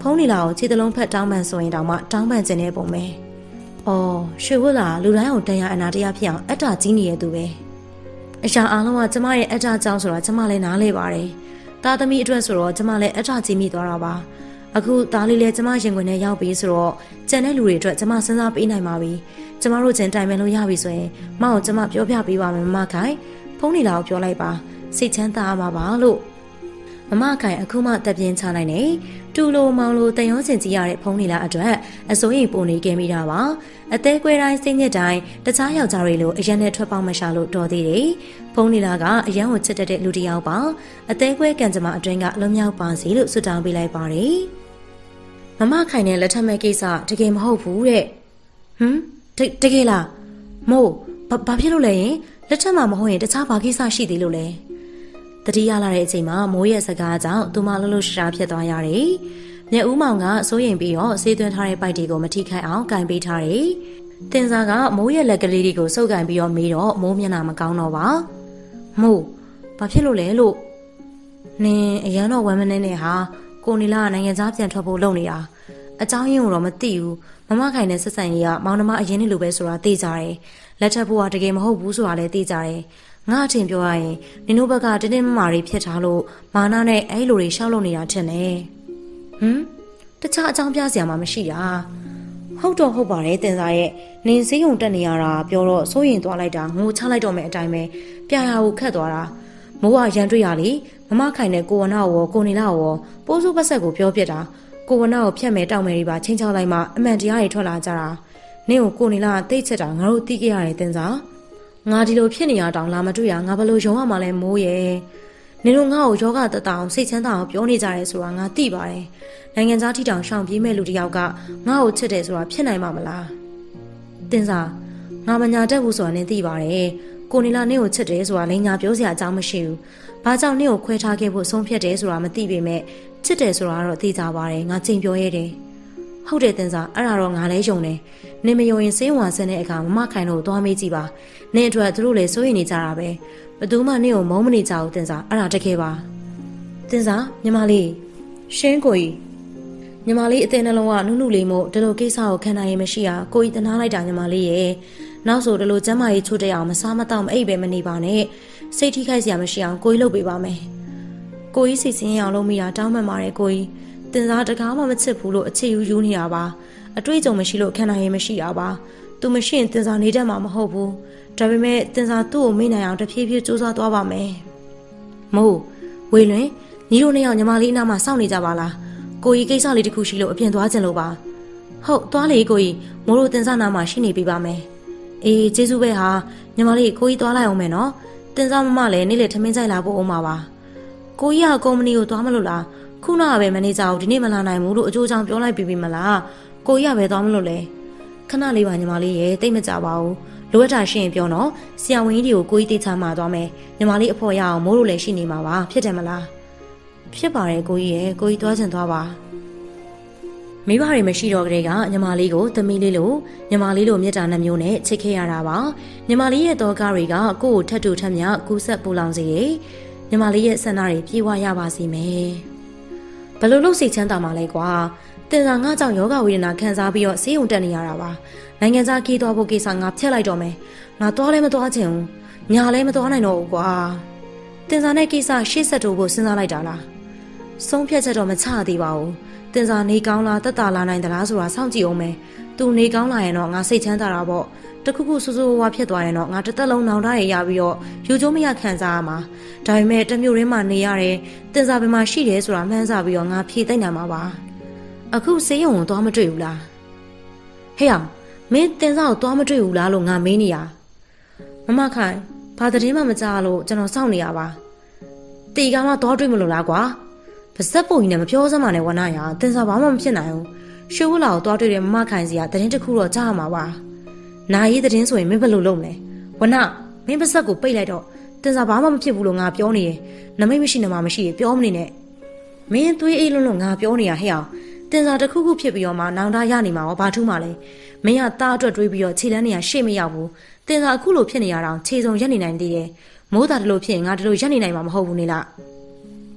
ဖုန်းလီလာကိုခြေတလုံးဖက်တောင်းပန်ဆိုရင်တောင်မှတောင်းပန်ခြင်းနဲ့ပုံပဲ။အော်ရွှေဝတ်လာလူတိုင်းကိုတရားအနာတရားဖြစ်အောင်အတ္တကြီးနေရသူပဲ။အရာအားလုံးကကျမရဲ့အတ္တကြောင့်ဆိုတာကျမလည်းနားလဲပါတယ်။သားသမီးအတွက်ဆိုတော့ကျမလည်းအတ္တကြီးမိသွားတာပါ။အခုသားလေးလည်းကျမရင်ခွင်ထဲရောက်ပြီးဆိုတော့ကျန်တဲ့လူတွေအတွက်ကျမစဉ်းစားပေးနိုင်ပါပြီ။ကျမတို့ချင်းတိုင်ပင်လို့ရပြီဆိုရင်မအောင်ကျမပြောပြပေးပါမယ်မမခိုင်။ဖုန်းလီလာကိုပြောလိုက်ပါစိတ်ချမ်းသာမှာပါလို့မမခိုင်အခုမှတက်ပြင်းချနိုင်တယ်တူလိုမောင်လိုတန်ရုံးစင်ကြီးရတဲ့ဖုန်းလီလာအတွက်အစိုးရိမ်ပုံနေခဲ့မိတာပါအသေးကွဲတိုင်းစိတ်ညစ်တိုင်းတခြားယောက်ျားတွေလိုအရက်နဲ့ထွက်ပေါက်မရှာလို့တော်သေးတယ်ဖုန်းလီလာကအရန်ကိုချစ်တတ်တဲ့လူတစ်ယောက်ပါအသေးကွဲကံကြမ္မာအတွင်းကလွန်မြောက်ပါစီလို့ဆုတောင်းပေးလိုက်ပါတယ်မမခိုင်နဲ့လက်ထပ်မဲ့ကိစ္စတကယ်မဟုတ်ဘူးတဲ့ဟမ်တကယ်လားမို့ဘာဖြစ်လို့လဲရင်လက်ထပ်မှာမဟုတ်ရင်တခြားဘာကိစ္စရှိသေးလို့လဲတတိယလာတဲ့အချိန်မှာမိုးရဲ့စကားကြောင့်သူမလှလှရှားဖြစ်သွားရတယ်။မြက်ဦးမောင်ကစိုးရင်ပြီးတော့ဆေးသွင်းထားတဲ့ပိုက်တွေကိုမထိခိုက်အောင်ကင်ပေးထားတယ်။တင်စားကမိုးရဲ့လက်ကလေးတွေကိုစုပ်ကင်ပြီးတော့မေးတော့မိုးမျက်နှာမကောင်းတော့ပါ။မို့ဘာဖြစ်လို့လဲလို့နင်အရန်တော့ဝမ်းမနေနဲ့ဟာကိုနီလာနိုင်ငံသားပြန်ထွက်ဖို့လုပ်နေတာအเจ้าရင်းကိုတော့မသိဘူးမမခိုင်နဲ့ဆက်ဆံရေးကမောင်နှမအရင်လိုပဲဆိုတာသိကြတယ်လက်ထပ်ဖို့ကတကယ်မဟုတ်ဘူးဆိုတာလည်းသိကြတယ်ငါအထင်ပြောရရင်နင်တို့ဘက်ကတင်းတင်းမာမာတွေဖြစ်ထားလို့မာနနဲ့အဲ့လိုတွေရှောက်လို့နေတာထင်တယ်ဟမ်တခြားအကြောင်းပြစရာမှမရှိတာဟုတ်တော့ဟုတ်ပါတယ်တင်စားရဲ့နင်စိတ်ုံတက်နေရတာပြောတော့စိုးရင်သွားလိုက်တာငိုချလိုက်တော့မယ်အတိုင်းပဲပြရာကိုခတ်သွားတာမိုးကရန်တွေ့ရလေမမခိုင်နဲ့ကိုဝနာရောကိုနေလာရောပိုးစုပတ်ဆက်ကိုပြောပြတာကိုဝနာကိုဖြတ်မယ်တောက်မယ်တွေပါချင်းချောက်လိုက်မှအမှန်တရားတွေထွက်လာကြတာနင့်ကိုကိုနေလာတိတ်ချက်တာငါတို့သိကြရတယ်တင်စားငါဒီလိုဖြစ်နေရတောင်လာမတွေ့ရငါဘလို့ရုံရမှာလဲမိုးရဲ့နင်တို့ငါ့ကိုယောဂတတအောင်စိတ်ချမ်းသာအောင်ပြောနေကြရဲဆိုတာငါသိပါတယ်နိုင်ငံသားထီတောင်ရှောင်ပြေးမဲ့လူတစ်ယောက်ကငါ့ကိုချစ်တယ်ဆိုတာဖြစ်နိုင်မှာမလားတင်စားငါမညာတတ်ဘူးဆိုတာနင်သိပါတယ်ကိုနေလာနင့်ကိုချစ်တယ်ဆိုတာလည်းညာပြောစရာအကြောင်းမရှိဘူးဘာကြောင့်နင့်ကိုခွဲထားခဲ့ဖို့ဆုံးဖြတ်တယ်ဆိုတာမသိပေမဲ့ချစ်တယ်ဆိုတာတော့သိကြပါတယ်ငါချိန်ပြောရတယ်ဟုတ်တယ်တင်စားအဲ့ဒါတော့ငါလည်းယုံတယ်နင်မယုံရင်စေးဝါဆင်းတဲ့အခါမမခိုင်တို့သွားမေးကြည့်ပါနင်အတွက်သူတို့လည်းစိုးရိမ်နေကြတာပဲဘယ်သူမှနင့်ကိုမုန်းမနေကြဘူးတင်စားအဲ့ဒါတကယ်ပါတင်စားညီမလေးရှင်းကိုကြီးညီမလေးအသေးနှလုံးကနုနုလေးမို့ဒီလိုကိစ္စကိုခံနိုင်ရင်မရှိရကိုကြီးတနာလိုက်တာညီမလေးရဲ့နောက်ဆိုဒီလိုကျမ်းမာရေးချိုးတဲ့အောင်မစားမတော့မအိပ်ပဲမနေပါနဲ့စိတ်ထိခိုက်စရာမရှိအောင်ကိုကြီးလုပ်ပေးပါမယ်ကိုကြီးစိတ်ဆင်းရအောင်လုပ်မိတာတောင်းပန်ပါတယ်ကိုကြီးတင်စားတကားမှမချစ်ဘူးလို့အခြေယူယူနေတာပါအတွေ့အကြုံမရှိလို့ခံနိုင်ရင်မရှိတာပါသူမရှိရင်တင်စားနေတတ်မှာမဟုတ်ဘူးဒါပေမဲ့တင်စားသူ့ကိုမေ့နိုင်အောင်တဖြည်းဖြည်းစူးစမ်းသွားပါမယ်မို့ဝေလွင်ညီတို့နှစ်ယောက်ညီမလေးအနားမှာစောင့်နေကြပါလားကိုကြီးကိစ္စလေးတစ်ခုရှိလို့အပြင်သွားခြင်းလို့ပါဟုတ်သွားလေကိုကြီးမိုးတို့တင်စားနားမှာရှိနေပြီပါမယ်အေးကျေးဇူးပဲဟာညီမလေးကိုကြီးသွားလိုက်အောင်မယ်နော်တင်စားမမလည်းနေ့လေထမင်းကြိုက်လာဖို့အောင်ပါပါကိုကြီးကကုမ္ပဏီကိုသွားမလို့လားခုနကပဲမနေကြဘူးဒီနေ့မလာနိုင်ဘူးလို့အကျိုးချောင်းပြောလိုက်ပြီးပြီမလားကိုကြီးကပဲသွားမလို့လဲခဏလေးပါညီမလေးရေတိတ်မကြပါဘူးလိုအပ်တာရှိရင်ပြောနော်ဆရာဝန်ကြီးတွေကိုကိုကြီးတိတ်ချမှာသွားမယ်ညီမလေးအဖော်ရအောင်မိုးလို့လည်းရှိနေမှာပါဖြစ်တယ်မလားဖြစ်ပါတယ်ကိုကြီးရေကိုကြီးသွားချင်သွားပါမိဘတွေမရှိတော့ကြတဲ့ကညီမလေးကိုသမီးလေးလိုညီမလေးလိုမေတ္တာနှမျိုးနဲ့ချစ်ခဲ့ရတာပါညီမလေးရဲ့တော်ကားတွေကကိုယ့်ကိုထပ်တူထပ်မြကူးဆက်ပူလောင်စေတယ်ညီမလေးရဲ့ဆန္ဒတွေပြေဝရပါစေမယ်ဘယ်လိုလုပ်စိတ်ချမ်းသာမှာလဲကွာတင်စားငါကြောင့်ယောဂဝေဒနာခံစားပြီးတော့ဆေးရုံတက်နေရတာပါနိုင်ငံခြားကြီးသွားဖို့ကိစ္စငါဖျက်လိုက်တော့မယ်ငါသွားလဲမသွားချင်ဘူးညာလဲမသွားနိုင်တော့ဘူးကွာတင်စားနဲ့ကိစ္စရှေ့ဆက်တိုးဖို့စဉ်းစားလိုက်တာလားဆုံးဖြတ်ချက်တော့မချသေးပါဘူးတင်စားနေကောင်းလားတက်တာလာနိုင်သလားဆိုတာစောင့်ကြည့်အောင်မယ်သူနေကောင်းလာရင်တော့ငါစိတ်ချမ်းသာတာပေါ့တခုခုဆူဆူဝါဖြစ်သွားရင်တော့ငါတစ်သက်လုံးနောင်တရရပြီးတော့ယူကျိုးမရခံစားရမှာဒါပေမဲ့တမျိုးရင်းမှနေရတယ်တင်စားဘယ်မှာရှိတယ်ဆိုတာမှန်းစားပြီးတော့ငါဖြေသိမ့်နိုင်မှာပါအခုဆေးရုံကိုသွားမတွေ့ဘူးလားဟဲ့အောင်မင်းတင်စားကိုသွားမတွေ့ဘူးလားလို့ငါမေးနေရမမခိုင်ဘာသတင်းမှမကြားလို့ကျွန်တော်စောင့်နေရပါတီကမှသွားတွေ့မလို့လားကွာပါဇက်ပုံကြီးနဲ့မပြောစမ်းပါနဲ့ဝနာရတင်စားဘာမှမဖြစ်နိုင်ဘူးရှူးလာကိုသွားတွေ့တဲ့မမခိုင်စီကသတင်းတစ်ခုတော့ကြားရမှာပါနာရီသတင်းဆိုရင်မင်းဘယ်လိုလုပ်မလဲဝနာမင်းပါဇက်ကိုပိတ်လိုက်တော့တင်စားဘာမှမဖြစ်ဘူးလို့ငါပြောနေတယ်နမိတ်မရှိနမမရှိပြောမနေနဲ့မင်းသွေးအေးလုံးလို့ငါပြောနေရဟဲ့အောင်တင်စားတစ်ခုခုဖြစ်ပြီးတော့မှနောင်တရနေမှာရောဘာထူးမှလဲမင်းကသားအတွက်တွေးပြီးတော့ခြေလန်းနေရရှေ့မရောက်ဘူးတင်စားအခုလိုဖြစ်နေရအောင်ခြေစုံရက်နေနိုင်သေးတယ်မိုးသားတလို့ဖြစ်ရင်ငါတလို့ရက်နေနိုင်မှာမဟုတ်ဘူးနေလားမ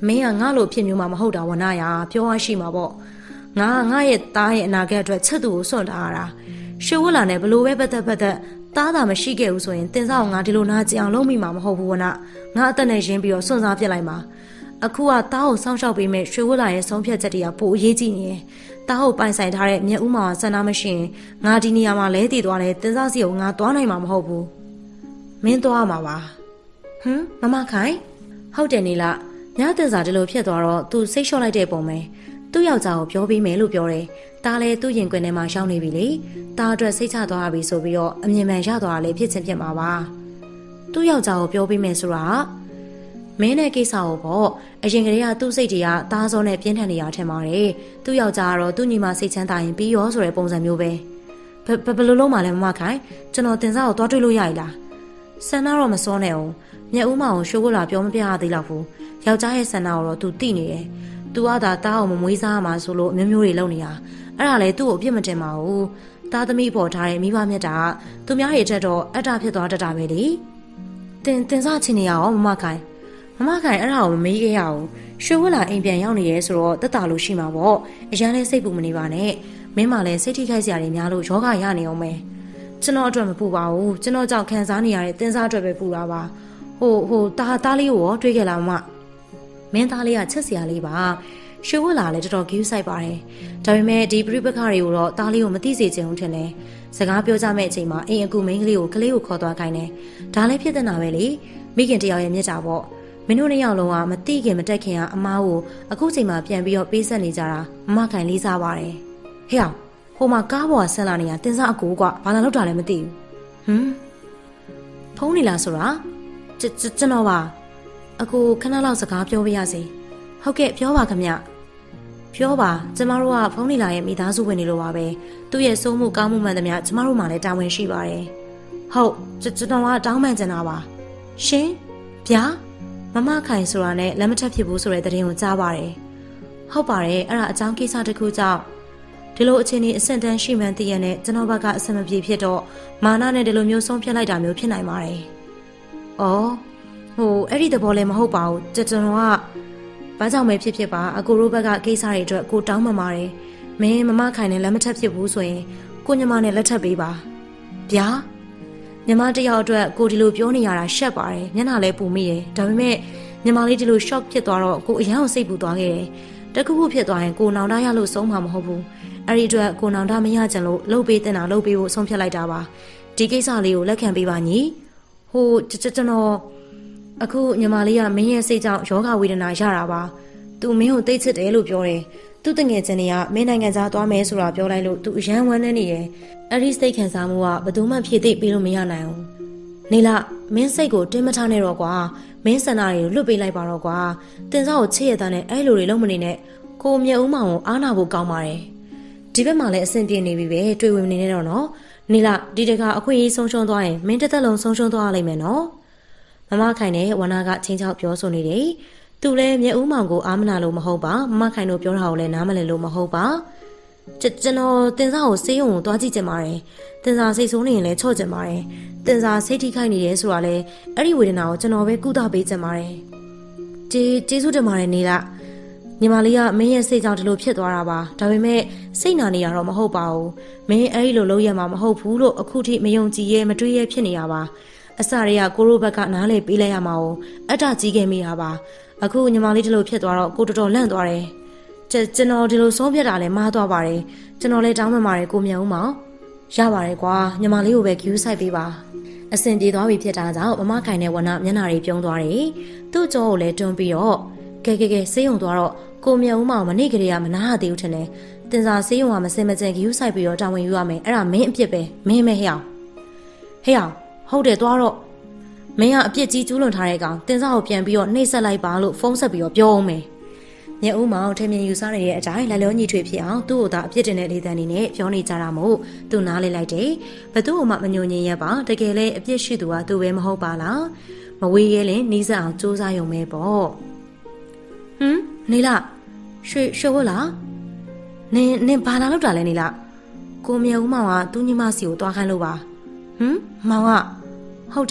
မင်းကငါ့လိုဖြစ်မျိုးမှမဟုတ်တာဝနာရပြောရရှိမှာပေါ့ငါငါရဲ့သားရဲ့အနာဂတ်အတွက်ချက်သူကိုစွန့်ထားရတာရွှေဝက်လာနဲ့ဘလို့ပဲပတ်သက်ပတ်သက်သားသာမရှိခဲ့ဘူးဆိုရင်တင်စားကိုငါဒီလိုနာကြအောင်လုပ်မိမှာမဟုတ်ဘူးဝနာငါအသက်နဲ့ရင်းပြီးတော့စွန့်စားပြစ်လိုက်မှာအခုကသားကိုစောင့်ရှောက်ပေးမဲ့ရွှေဝက်လာရဲ့ဆုံးဖြတ်ချက်တွေကပိုအရေးကြီးနေတယ်သားကိုပိုင်ဆိုင်ထားတဲ့မြက်ဦးမောင်ကဆန္ဒမရှိရင်ငါဒီနေရာမှာလဲတည်သွားတယ်တင်စားစီကိုငါသွားနိုင်မှာမဟုတ်ဘူးမင်းသွားမှာပါဟမ်မမခိုင်ဟုတ်တယ်နေလားညတင်စားဒီလိုဖြစ်သွားတော့သူစိတ်လျှော့လိုက်တဲ့ပုံပဲသူ့ယောက်ျားကိုပြောပေးမယ်လို့ပြောတယ်ဒါလည်းသူ့ရင်ခွင်ထဲမှာရှောင်းနေပြီလေဒါအတွက်စိတ်ချသွားပြီဆိုပြီးတော့အမြင်မှန်ရသွားတာလေဖြစ်ချင်းဖြစ်မှာပါသူ့ယောက်ျားကိုပြောပေးမယ်ဆိုတာမင်းနဲ့ကိစ္စကိုပေါ့အရင်ကတည်းကသူ့စိတ်တွေကသားစောနဲ့ပြင်းထန်နေရထင်ပါတယ်သူ့ယောက်ျားကတော့သူ့ညီမစိတ်ချမ်းသာရင်ပြီးရောဆိုတဲ့ပုံစံမျိုးပဲဘယ်လိုလုပ်မှလဲမမခိုင်ကျွန်တော်တင်စားကိုတွားတွေ့လို့ရည်လားဆန္ဒတော့မစောနဲ့အောင်မြက်ဦးမအောင်ရှိုးဖို့လာပြောမပြရသေးတော့ဘူးယောက်ျားရဲ့ဆန္ဒကိုတော့သူသိနေတယ်သူကသာတားအောင်မမွေးစားမှာဆိုလို့အမျိုးမျိုးတွေလုပ်နေတာအဲ့ဒါလေသူ့ကိုအပြစ်မတင်ပါဘူးသားသမီးပေါ်ထားတဲ့မိဘမြတ်တာသူများရဲ့ချက်တော့အတ္တဖြစ်သွားတတ်တာပဲလေတင်တင်စားချင်နေရအောင်မမခိုင်မမခိုင်အဲ့ဒါကိုမမေးခဲ့ရအောင်ရွှေဝက်လာအိမ်ပြန်ရောက်နေရဲဆိုတော့တက်တာလို့ရှိမှာပေါ့အရန်လေးစိတ်ပူမနေပါနဲ့မင်းမလည်းစိတ်ထိခိုက်စရာတွေများလို့ယောဂရနေအောင်မယ်ကျွန်တော်အတွက်မပူပါဘူးကျွန်တော်ကြောင့်ခံစားနေရတဲ့တင်စားအတွက်ပဲပူတာပါဟိုဟိုတာသားလေးကိုရောတွေးခဲ့လားမမင်းသားလေးကချက်စရာလေးပါရွှေဝက်လာလည်းတော်တော်ဂယူးဆိုင်ပါတယ်ဒါပေမဲ့ဒီပြိပခါတွေကိုတော့သားလေးကိုမသိစေချင်ဘူးထင်တယ်စကားပြောကြမဲ့အချိန်မှာအိမ်အကူမိန်းကလေးကိုကလေးကိုခေါ်သွားခိုင်းတယ်ဒါလည်းဖြစ်တဲ့နာပဲလေမိခင်တယောက်ရဲ့မြတ်တာပေါ့မင်းတို့နှစ်ယောက်လုံးကမသိခင်မတက်ခင်ကအမားကိုအခုချိန်မှာပြန်ပြီးတော့ပေးဆက်နေကြတာမမခိုင်လေးစားပါတယ်ဟဲ့အောင်ဟိုမှာကားပေါ်ကဆက်လာနေတာတင်စားအကူကဘာလာလောက်တာလဲမသိဘူးဟမ်ဖုန်းနေလားဆိုတာကျွန်တော်ပါအကူခဏလောက်စကားပြောပြရစီဟုတ်ကဲ့ပြောပါခင်ဗျပြောပါကျမတို့ကဖုန်းနေလာရဲ့မိသားစုဝင်နေလို့ပါပဲသူ့ရဲ့စိုးမှုကောင်းမှုမှန်သမျှကျမတို့မှလည်းတာဝန်ရှိပါတယ်ဟုတ်ကျွန်တော်ကတောင်းပန်ချင်တာပါရှင်ဗျာမမခိုင်ဆိုတာနဲ့လက်မထက်ဖြစ်ဘူးဆိုတဲ့သတင်းကိုကြားပါတယ်ဟုတ်ပါတယ်အဲ့ဒါအကြောင်းကိစ္စတစ်ခုကြောင့်ဒီလိုအခြေအနေအဆင့်တန်းရှိမှန်းသိရတဲ့ကျွန်တော်ဘက်ကအဆင်မပြေဖြစ်တော့မာနနဲ့ဒီလိုမျိုးဆုံးဖြတ်လိုက်တာမျိုးဖြစ်နိုင်ပါတယ်အော်ဟိုအဲ့ဒီသဘောလည်းမဟုတ်ပါဘူးကျွန်တော်ကဘာကြောင့်ပဲဖြစ်ဖြစ်ပါအကိုတို့ဘက်ကကိစ္စတွေအတွက်ကိုတောင်းပန်ပါတယ်မင်းမမခိုင်နဲ့လက်မထက်ဖြစ်ဘူးဆိုရင်ကိုညီမနဲ့လက်ထပ်ပေးပါဗျာညီမတယောက်အတွက်ကိုဒီလိုပြောနေရတာရှက်ပါတယ်မျက်နှာလည်းပူမိတယ်ဒါပေမဲ့ညီမလေးဒီလို shock ဖြစ်သွားတော့ကိုအရန်ကိုစိတ်ပူသွားခဲ့တယ်တခုခုဖြစ်သွားရင်ကိုနောင်တရလို့ဆုံးမှာမဟုတ်ဘူးအဲ့ဒီအတွက်ကိုနောင်တမရကြလို့လှုပ်ပေးတင်တာလှုပ်ပေးဖို့ဆုံးဖြတ်လိုက်တာပါဒီကိစ္စလေးကိုလက်ခံပေးပါညီဟိုကျွန်တော်အခုညီမလေးကမင်းရဲ့စိတ်ကြောင့်ယောဂဝေဒနာရတာပါသူမင်းကိုသိချစ်တယ်လို့ပြောတယ်သူတငယ်ချင်းတွေကမင်းနိုင်ငံသားသွားမယ်ဆိုတာပြောလိုက်လို့သူအရန်ဝမ်းနေနေတယ်အဲ့ဒီစိတ်ခံစားမှုကဘယ်သူမှဖြည့်သိပ်ပေးလို့မရနိုင်ဘူးနေလားမင်းစိတ်ကိုတင်းမထားနဲ့တော့ကွာမင်းစန္ဒာတွေကိုလွတ်ပေးလိုက်ပါတော့ကွာတင်စားကိုချစ်ရတဲ့နဲ့အဲ့လိုတွေလုံးမနေနဲ့ကိုမြတ်ဦးမောင်ကိုအားနာဖို့ကောင်းပါတယ်ဒီဘက်မှာလည်းအဆင်ပြေနေပြီပဲတွေ့ဝင်နေနေတော့နော်နေလားဒီတကအခွင့်အရေးဆုံးရှုံးသွားရင်မင်းတစ်သက်လုံးဆုံးရှုံးသွားရလိမ့်မယ်နော်မမခိုင်နဲ့ဝနာကချင်းချောက်ပြောဆိုနေတယ်သူလည်းမြတ်ဦးမောင်ကိုအားမနာလို့မဟုတ်ပါမမခိုင်တို့ပြောတာကိုလည်းနားမလည်လို့မဟုတ်ပါကျွန်တော်တင်စားကိုဆေးရုံကိုတွားကြည့်ကြပါတယ်တင်စားစိတ်ဆိုးနေရင်လည်းချော့ကြပါတယ်တင်စားစိတ်ထိခိုက်နေတယ်ဆိုတာလည်းအဲ့ဒီဝေဒနာကိုကျွန်တော်ပဲကုသပေးကြပါတယ်ကျေးကျေးဇူးတင်ပါတယ်နေလားညီမလေးကမင်းရဲ့စိတ်ကြောင့်ဒီလိုဖြစ်သွားတာပါဒါပေမဲ့စိတ်နာနေရတော့မဟုတ်ပါဘူးမင်းအဲ့ဒီလိုလုပ်ရမှာမဟုတ်ဘူးလို့အခုထိမယုံကြည်ရဲမတွေးရဲဖြစ်နေရပါအစတွေကကိုရိုဘက်ကနားလေပေးလိုက်ရမှာ哦အတ္တကြီးခဲ့မိတာပါအခုညီမလေးဒီလိုဖြစ်သွားတော့ကိုတော်တော်လန့်သွားတယ်ကျွန်တော်ဒီလိုဆုံးဖြတ်တာလည်းမှားသွားပါတယ်ကျွန်တော်လည်းတောင်းပန်ပါတယ်ကိုမြတ်ဦးမောင်ရပါတယ်ကွာညီမလေးကိုပဲဂယူးဆိုင်ပေးပါအဆင်ပြေသွားပြီဖြစ်တာကြောင့်မမခိုင်နဲ့ဝနမျက်နှာတွေပြုံးသွားတယ်သူ့ကြောကိုလည်းတွန်းပြီးတော့ကဲကဲကဲဆေးရုံသွားတော့ကိုမြတ်ဦးမောင်မနေ့ကလေးကမနာသေးဘူးထင်တယ်တင်စာဆေးရုံကမစင်မစင်ဂယူးဆိုင်ပြီးတော့တာဝန်ယူရမယ်အဲ့ဒါမင်းအပြစ်ပဲမင်းမဲဟဲ့အောင်ဟဲ့အောင်ဟုတ်တယ်သွားတော့မင်းကအပြစ်ကြီးကျူးလွန်ထားတဲ့ကောင်တင်စားကိုပြန်ပြီးတော့နှိပ်စက်လိုက်ပါလို့ဖုန်းဆက်ပြီးတော့ပြောအောင်မယ်မြတ်ဦးမောင်ထင်မြင်ယူဆနေတဲ့အတိုင်းလက်လုံးညီထွေဖြစ်အောင်သူ့ကိုသာအပြစ်တင်တဲ့လေတန်းနေနဲ့ပြောနေကြတာမို့သူနားလေလိုက်တယ်ဘသူ့ကိုမှမညွန်ညင်ရပါတကယ်လဲအပြစ်ရှိသူကသူပဲမဟုတ်ပါလားမဝေးရဲလင်နီးစပ်အောင်စူးစမ်းရုံပဲပေါ့ဟမ်နေလားရွှေရွှေဝတ်လားနင်နင်ဘာလာလောက်တာလဲနေလားကိုမြတ်ဦးမောင်ကသူ့ညီမစီကိုတွားခိုင်းလို့ပါဟမ်မောင်ကဟုတ်တယ်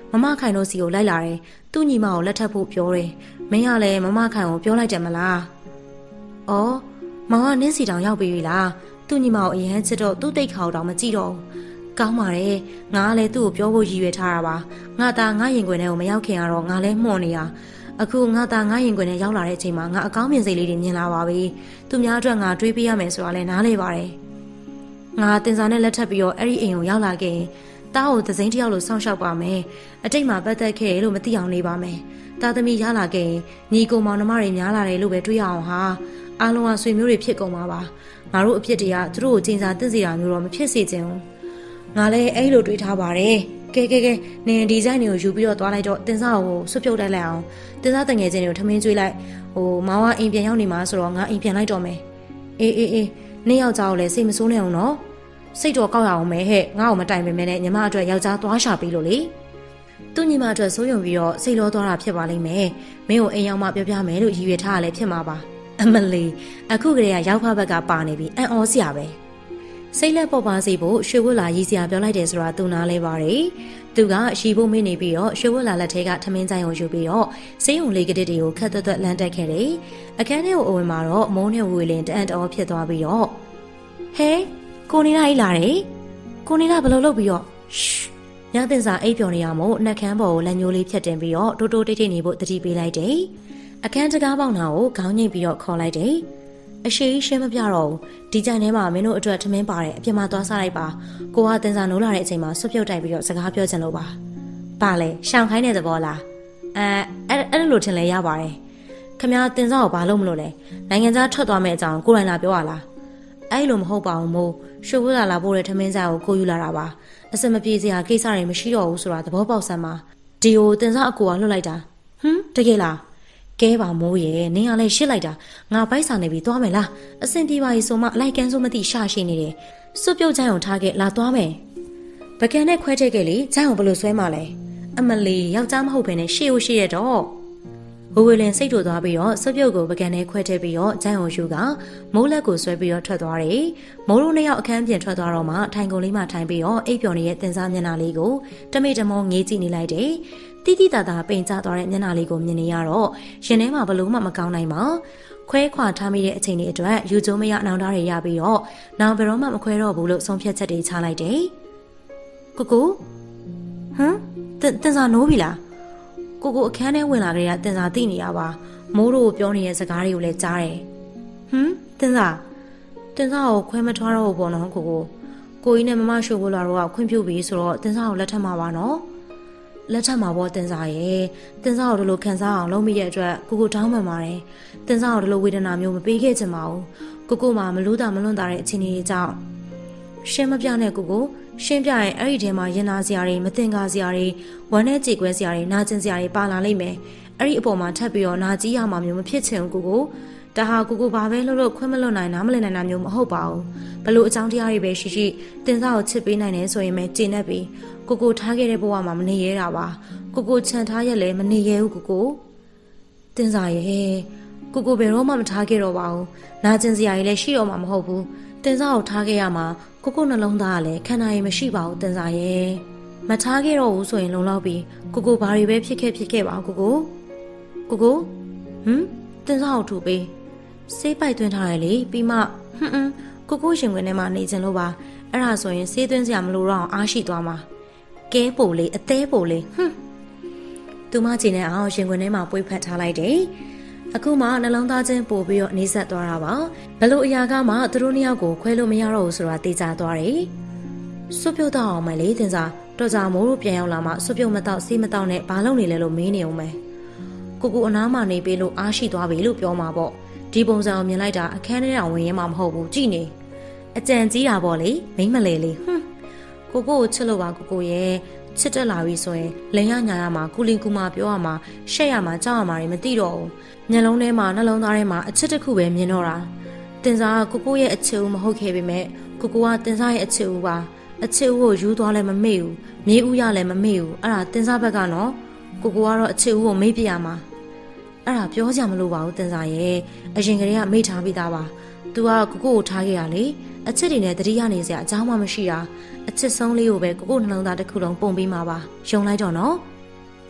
မမခိုင်တို့စီကိုလိုက်လာတယ်သူ့ညီမကိုလက်ထပ်ဖို့ပြောတယ်မင်းကလည်းမမခိုင်ကိုပြောလိုက်တယ်မလားအော်မောင်ကနင်းစီတောင်ရောက်ပြီလားသူ့ညီမကိုအရင်ချစ်တော့သူ့တိတ်ခါတောင်မကြည့်တော့ကောင်းပါတယ်ငါကလည်းသူ့ကိုပြောဖို့ရည်ရွယ်ထားတာပါငါသားငါရင်ခွင်ထဲကိုမရောက်ခင်ကတော့ငါလည်းမှုန်နေရအခုငါသားငါရင်ခွင်ထဲရောက်လာတဲ့အချိန်မှာငါအကောင်းမြင်စိတ်လေးတွေမြင်လာပါပြီသူများအတွက်ငါတွေးပေးရမယ်ဆိုတာလည်းနားလေပါတယ်ငါတင်စားနဲ့လက်ထပ်ပြီးတော့အဲ့ဒီအိမ်ကိုရောက်လာခဲ့တားကိုသစိမ်းတယောက်လိုစောင့်ရှောက်ပါမယ်အတိတ်မှာပတ်သက်ခဲ့လို့မသိအောင်နေပါမယ်တာသမီရလာခဲ့ညီကိုမောင်နှမတွေများလာတယ်လို့ပဲတွေးရအောင်ဟာအားလုံးကဆွေမျိုးတွေဖြစ်ကုန်ပါပါငါတို့အဖြစ်တွေကသူတို့ကိုချိန်စာသိစေတာမျိုးတော့မဖြစ်စေချင်ဘူးငါလည်းအဲ့လိုတွေးထားပါတယ်ကဲကဲကဲနင်ဒီဇိုင်းတွေကိုယူပြီးတော့သွားလိုက်တော့တင်စားကိုဆွတ်ပြုတ်တက်လိုက်အောင်တင်စားတငယ်ချင်းတွေကိုထမင်းကျွေးလိုက်ဟိုမောင်ကအိမ်ပြန်ရောက်နေမှာဆိုတော့ငါအိမ်ပြန်လိုက်တော့မယ်အေးအေးအေးနေ့ယောက်ျားကိုလည်းစိတ်မဆိုးနဲ့အောင်နော်စိတ်တော်ကောက်ရအောင်မဲဟဲ့ငါ့ကိုမတိုင်ပင်မဲနဲ့ညီမအတွက်ယောက်ျားသွားရှာပြီးလို့လေသူ့ညီမအတွက်စိုးရုံပြီးတော့စိတ်လောသွားတာဖြစ်ပါလိမ့်မယ်မင်းကိုအိမ်ရောက်မှပြောပြမယ်လို့ရည်ရွယ်ထားရလဲဖြစ်မှာပါအမလီအခုကလေးကရောက်ဖဘက်ကပါနေပြီအံ့ဩစရာပဲစိတ်လက်ပေါ်ပါစေဖို့ရွှေဝတ်လာရည်စရာပြောလိုက်တယ်ဆိုတာသူနားလဲပါတယ်သူကရှိဖို့မေ့နေပြီးတော့ရွှေဝတ်လာလက်ထဲကထမင်းဆိုင်ကိုယူပြီးတော့စေးုံလေးကတစ်တွေကိုခက်သွက်သွက်လမ်းတက်ခဲ့တယ်အခန်းထဲကိုအဝင်မှာတော့မုန်းနဲ့ဝေလင်တအံ့တော်ဖြစ်သွားပြီးတော့ဟဲကိုနေလိုက်လာတယ်ကိုနေကဘယ်လိုလုပ်ပြီးတော့ညတင်စာအိပ်ပျော်နေရမို့နှက်ခမ်းပေါ်ကိုလက်ညိုးလေးဖြတ်တင်ပြီးတော့တိုးတိုးတိတ်တိတ်နေဖို့တတိပေးလိုက်တယ်အခန်းတကားပေါက်နာကိုခေါင်းငိတ်ပြီးတော့ခေါ်လိုက်တယ်အရှိရှင်းမပြတော့ဘူးဒီကြိုင်ထဲမှာမင်းတို့အတွက်ထမင်းပါတယ်အပြင်မှာသွားစားလိုက်ပါကိုကတင်စာနိုးလာတဲ့အချိန်မှာဆွတ်ပြုတ်တိုက်ပြီးတော့စကားပြောချင်လို့ပါပါလေရှောင်ခိုင်းတဲ့သဘောလားအဲအဲ့အဲ့လိုထင်လဲရပါတယ်ခမတင်စာကိုဘာလို့မလို့လဲနိုင်ငံသားထွက်သွားမယ့်အကြောင်းကိုယ်တိုင်လာပြောရလားအဲ့လိုမဟုတ်ပါဘူးမို့ရွှေဝလာလာပို့တဲ့ထမင်းစားကိုကိုယူလာတာပါအစမပြေစရာကိစ္စတွေမရှိတော့ဘူးဆိုတာသဘောပေါက်စမ်းပါဒီကိုတင်စားအကူကလွတ်လိုက်တာဟမ်တကယ်လားကဲပါမိုးရဲ့နင်ကလည်းရှစ်လိုက်တာငါပိုက်စာနေပြီးသွားမယ်လားအဆင်ပြေပါ၏ဆိုမှအလိုက်ကန်ဆိုမသိရှာရှိနေတယ်စွတ်ပြုတ်ချိုင်းအောင်ထားခဲ့လာသွားမယ်ပကံနဲ့ခွဲထည့်ခဲ့လေချိုင်းအောင်ဘလို့ဆွဲမှလဲအမလီယောက်ျားမဟုတ်ဘဲနဲ့ရှေ့ကိုရှေ့ရတော့ဝဝေလင်စိတ်တူသွားပြီးတော့စွတ်ပြုတ်ကိုပကံနဲ့ခွဲထည့်ပြီးတော့ချိုင်းအောင်ယူကမိုးလက်ကိုဆွဲပြီးတော့ထွက်သွားတယ်မိုးတို့နှစ်ယောက်အခန်းပြင်ထွက်သွားတော့မှထိုင်ကုန်လေးမှထိုင်ပြီးတော့အိပ်ပျော်နေတဲ့တင်စားမျက်နှာလေးကိုတမိတမောငေးကြည့်နေလိုက်တယ်တိတိတသာပိန်ကျသွားတဲ့မျက်နှာလေးကိုမြင်နေရတော့ရင်ထဲမှာဘလို့မှမကောင်းနိုင်ပါခွဲခွာထားမိတဲ့အချိန်လေးအတွက်ယူကျိုးမရနောင်တတွေရပြီးတော့နောင်ဘယ်တော့မှမခွဲတော့ဘူးလို့ဆုံးဖြတ်ချက်တွေချလိုက်တယ်ကိုကိုဟမ်တင်စားနိုးပြီလားကိုကိုအခန်းထဲဝင်လာကြတဲ့တင်စားသိနေရပါမိုးတို့ပြောနေတဲ့စကားတွေကိုလည်းကြားတယ်ဟမ်တင်စားတင်စားကိုခွဲမထွားတော့ဘူးပေါ့နော်ကိုကိုကိုကြီးနဲ့မမရှိုးဘူးလာတော့ခွင့်ပြုပြီဆိုတော့တင်စားကိုလက်ထပ်မှာပါနော်လက်ထပ်မှာပေါ့တင်စားရဲ့တင်စားကိုဒီလိုခံစားအောင်လုပ်မိတဲ့အတွက်ကိုကိုတောင်းပန်ပါတယ်တင်စားကိုဒီလိုဝေဒနာမျိုးမပေးခဲ့ချင်ပါဘူးကိုကိုမှမလို့တာမလွန်တာတဲ့အခြေအနေတွေကြောင့်ရှင်းမပြနဲ့ကိုကိုရှင်းပြရင်အဲ့ဒီထဲမှာရင်နာစရာတွေမတင်ကားစရာတွေဝမ်းနဲ့ကြေကွဲစရာတွေနာကျင်စရာတွေပါလာလိမ့်မယ်အဲ့ဒီအပေါ်မှာထပ်ပြီးတော့နာကြီးရမှာမျိုးမဖြစ်ချင်ဘူးကိုကိုဒါဟာကိုကိုဘာပဲလို့လို့ခွင့်မလွတ်နိုင်နားမလည်နိုင်တာမျိုးမဟုတ်ပါဘူးဘလို့အကြောင်းတရားတွေပဲရှိရှိတင်စားကိုချစ်ပေးနိုင်တယ်ဆိုရင်ပဲကျေနပ်ပြီးကိုကိုထားခဲ့တဲ့ဘဝမှာမနေရတာပါကိုကိုခြံထားရက်လည်းမနေရဘူးကိုကိုတင်စားရဲ့ကိုကိုဘယ်တော့မှမထားခဲ့တော့ပါဘူးနာကျင်စရာတွေလည်းရှိတော့မှာမဟုတ်ဘူးတင်စားကိုထားခဲ့ရမှာကိုကိုနှလုံးသားကလည်းခန္ဓာရည်မရှိပါဘူးတင်စားရဲ့မထားခဲ့တော့ဘူးဆိုရင်လုံလောက်ပြီးကိုကိုဘာတွေပဲဖြစ်ခဲ့ဖြစ်ခဲ့ပါကိုကိုကိုကိုဟမ်တင်စားကိုထူပေးဆေးပိုက်သွင်းထားရလေပြီးမှဟွန်းဟွန်းကိုကိုရှင်ခွင်ထဲမှာနေကြလို့ပါအဲ့ဒါဆိုရင်ဆေးသွင်းစရာမလိုတော့အောင်အားရှိသွားမှာကဲပိုလေအသေးပိုလေဟွန်းသူမကြီးနဲ့အောင်ရှင်ခွင်ထဲမှာပွေးဖက်ထားလိုက်တယ်အခုမှနှလုံးသားချင်းပို့ပြီးတော့နေဆက်သွားတာပါဘလို့အရာကမှသူတို့နှစ်ယောက်ကိုခွဲလို့မရတော့ဘူးဆိုတာသိကြသွားတယ်စွတ်ပြုတ်တော့အောင်မလေးတင်စားတော့ကြမိုးတို့ပြန်ရောက်လာမှစွတ်ပြုတ်မတော့ဆေးမတော့နဲ့ဘာလုပ်နေလဲလို့မင်းနေအောင်မယ်ကိုကိုအနားမှာနေပေးလို့အားရှိသွားပြီလို့ပြောမှာပေါ့ဒီပုံစံကိုမြင်လိုက်တာအခန်းထဲအောင်ဝင်ရမှာမဟုတ်ဘူးကြည်နေအကြံကြီးတာပေါ့လေမိမလေလေဟွန်းကိုကိုကိုချစ်လို့ပါကိုကိုရဲ့ချစ်တက်လာပြီဆိုရင်လိန်ရညာရမှာကူလင်ကူမာပြောရမှာရှက်ရမှာကြောက်ရမှာတွေမသိတော့ဘူးမျက်လုံးထဲမှာနှလုံးသားထဲမှာအချစ်တစ်ခုပဲမြင်တော့တာတင်စားကကိုကိုရဲ့အချစ်ဦးမဟုတ်ခဲ့ပေမဲ့ကိုကိုကတင်စားရဲ့အချစ်ဦးပါအချစ်ဦးကိုယူသွားလဲမမေ့ဘူးမြေဦးရလဲမမေ့ဘူးအဲ့ဒါတင်စားဘက်ကနော်ကိုကိုကတော့အချစ်ဦးကိုမေ့ပြရမှာအဲ့ဒါပြောကြမလို့ပါဘူးတင်စားရဲ့အရင်ကတည်းကမေ့ထားပြီးသားပါသူကကိုကိုကိုထားခဲ့ရလေအချစ်တွေနဲ့တတိယနေစရာအကြောင်းမှမရှိတာအချစ်ဆုံးလေးကိုပဲကိုကိုနှလုံးသားတစ်ခုလုံးပုံပေးမှာပါယုံလိုက်တော့နော်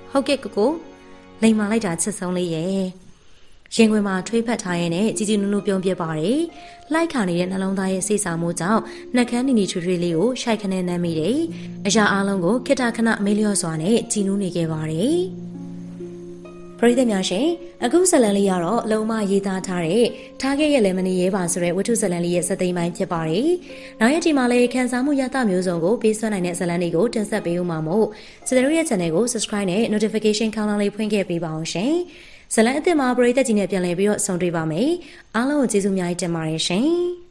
ဟုတ်ကဲ့ကိုကိုလိမ်မာလိုက်တာချစ်ဆုံးလေးရဲ့ရင်ခွင်မှာထွေးဖက်ထားရင်းနဲ့ជីជីနုနုပြုံးပြပါတယ်လိုက်ခါနေတဲ့နှလုံးသားရဲ့စိတ်ဆာမှုကြောင့်နှက်ခမ်းနီနီထွေထွေလေးကိုရှိုက်ခနဲနှမ်းမိတယ်အရာအလုံးကိုခိတခဏမေးလျော့စွာနဲ့ကြည်နူးနေခဲ့ပါတယ်ပရိသတ်များရှင်အခုဇလန်လေးကတော့အလုံးမရေးသားထားတဲ့ထားခဲ့ရဲ့လည်းမနေရဲပါဆိုတဲ့ဝတ္ထုဇလန်လေးရဲ့စက်သိမ်းပိုင်းဖြစ်ပါတယ်။နောက်ရက်ဒီမှာလည်းခန်းစားမှုရသမျိုးစုံကိုပေးစွမ်းနိုင်တဲ့ဇလန်လေးကိုတင်ဆက်ပေးဦးမှာမို့စတဲ့ရဲ့ channel ကို subscribe နဲ့ notification ခေါင်းလောင်းလေးဖွင့်ခဲ့ပေးပါအောင်ရှင်။ဇလန်အသစ်မှာပရိသတ်ကြီးနဲ့ပြန်လည်ပြီးတော့ဆုံတွေ့ပါမယ်။အားလုံးကိုကျေးဇူးများတင်ပါတယ်ရှင်။